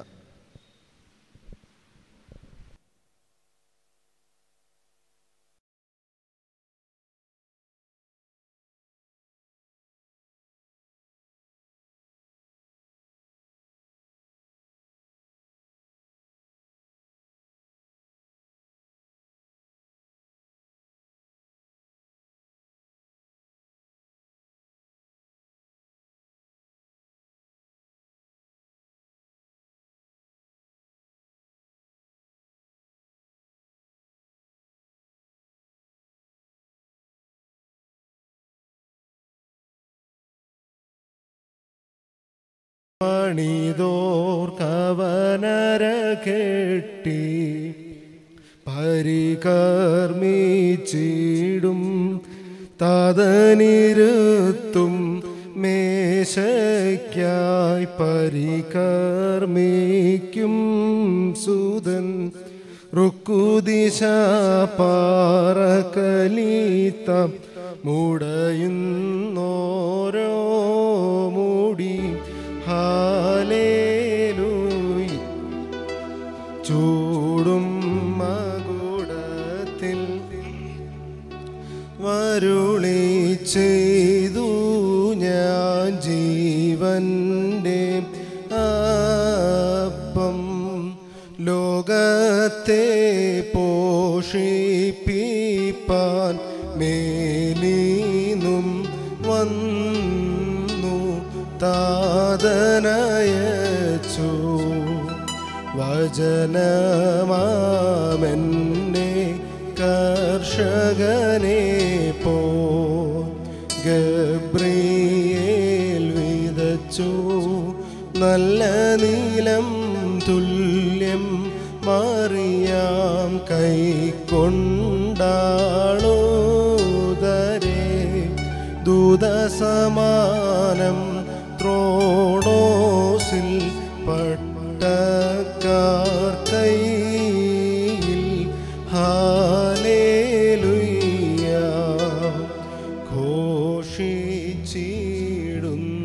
U: പണിതോർക്കവനര കെട്ടി പരികർമ്മിച്ചിടും താതനിരുത്തും മേശയ്ക്കായി പരികർമ്മിക്കും സൂതൻ റുക്കുദിശ പാറകലീത്ത മുടയുന്നോരോ മൂടി ഹാലേലൂയ ചൂടും മകുടത്തിൽ വരുളി ചെയ്തു ഞാൻ ജീവന്റെ അപ്പം ലോകത്തെ പോഷിപ്പിപ്പാൻ മേലീന്നും വന്നു താതനയച്ചു വചനമാമെന്നെ കർഷകനെ പോ ഗബ്രിയേൽ വിതച്ചു നല്ല നീലം തുല്യം മറിയാം കൈക്കൊണ്ടാളോദരേ ദൂതസമാനം ത്രോണോസിൽ പട്ടക്കാർ കൈയിൽ ഹാലേലുയ്യ ഘോഷിച്ചിടുന്നു.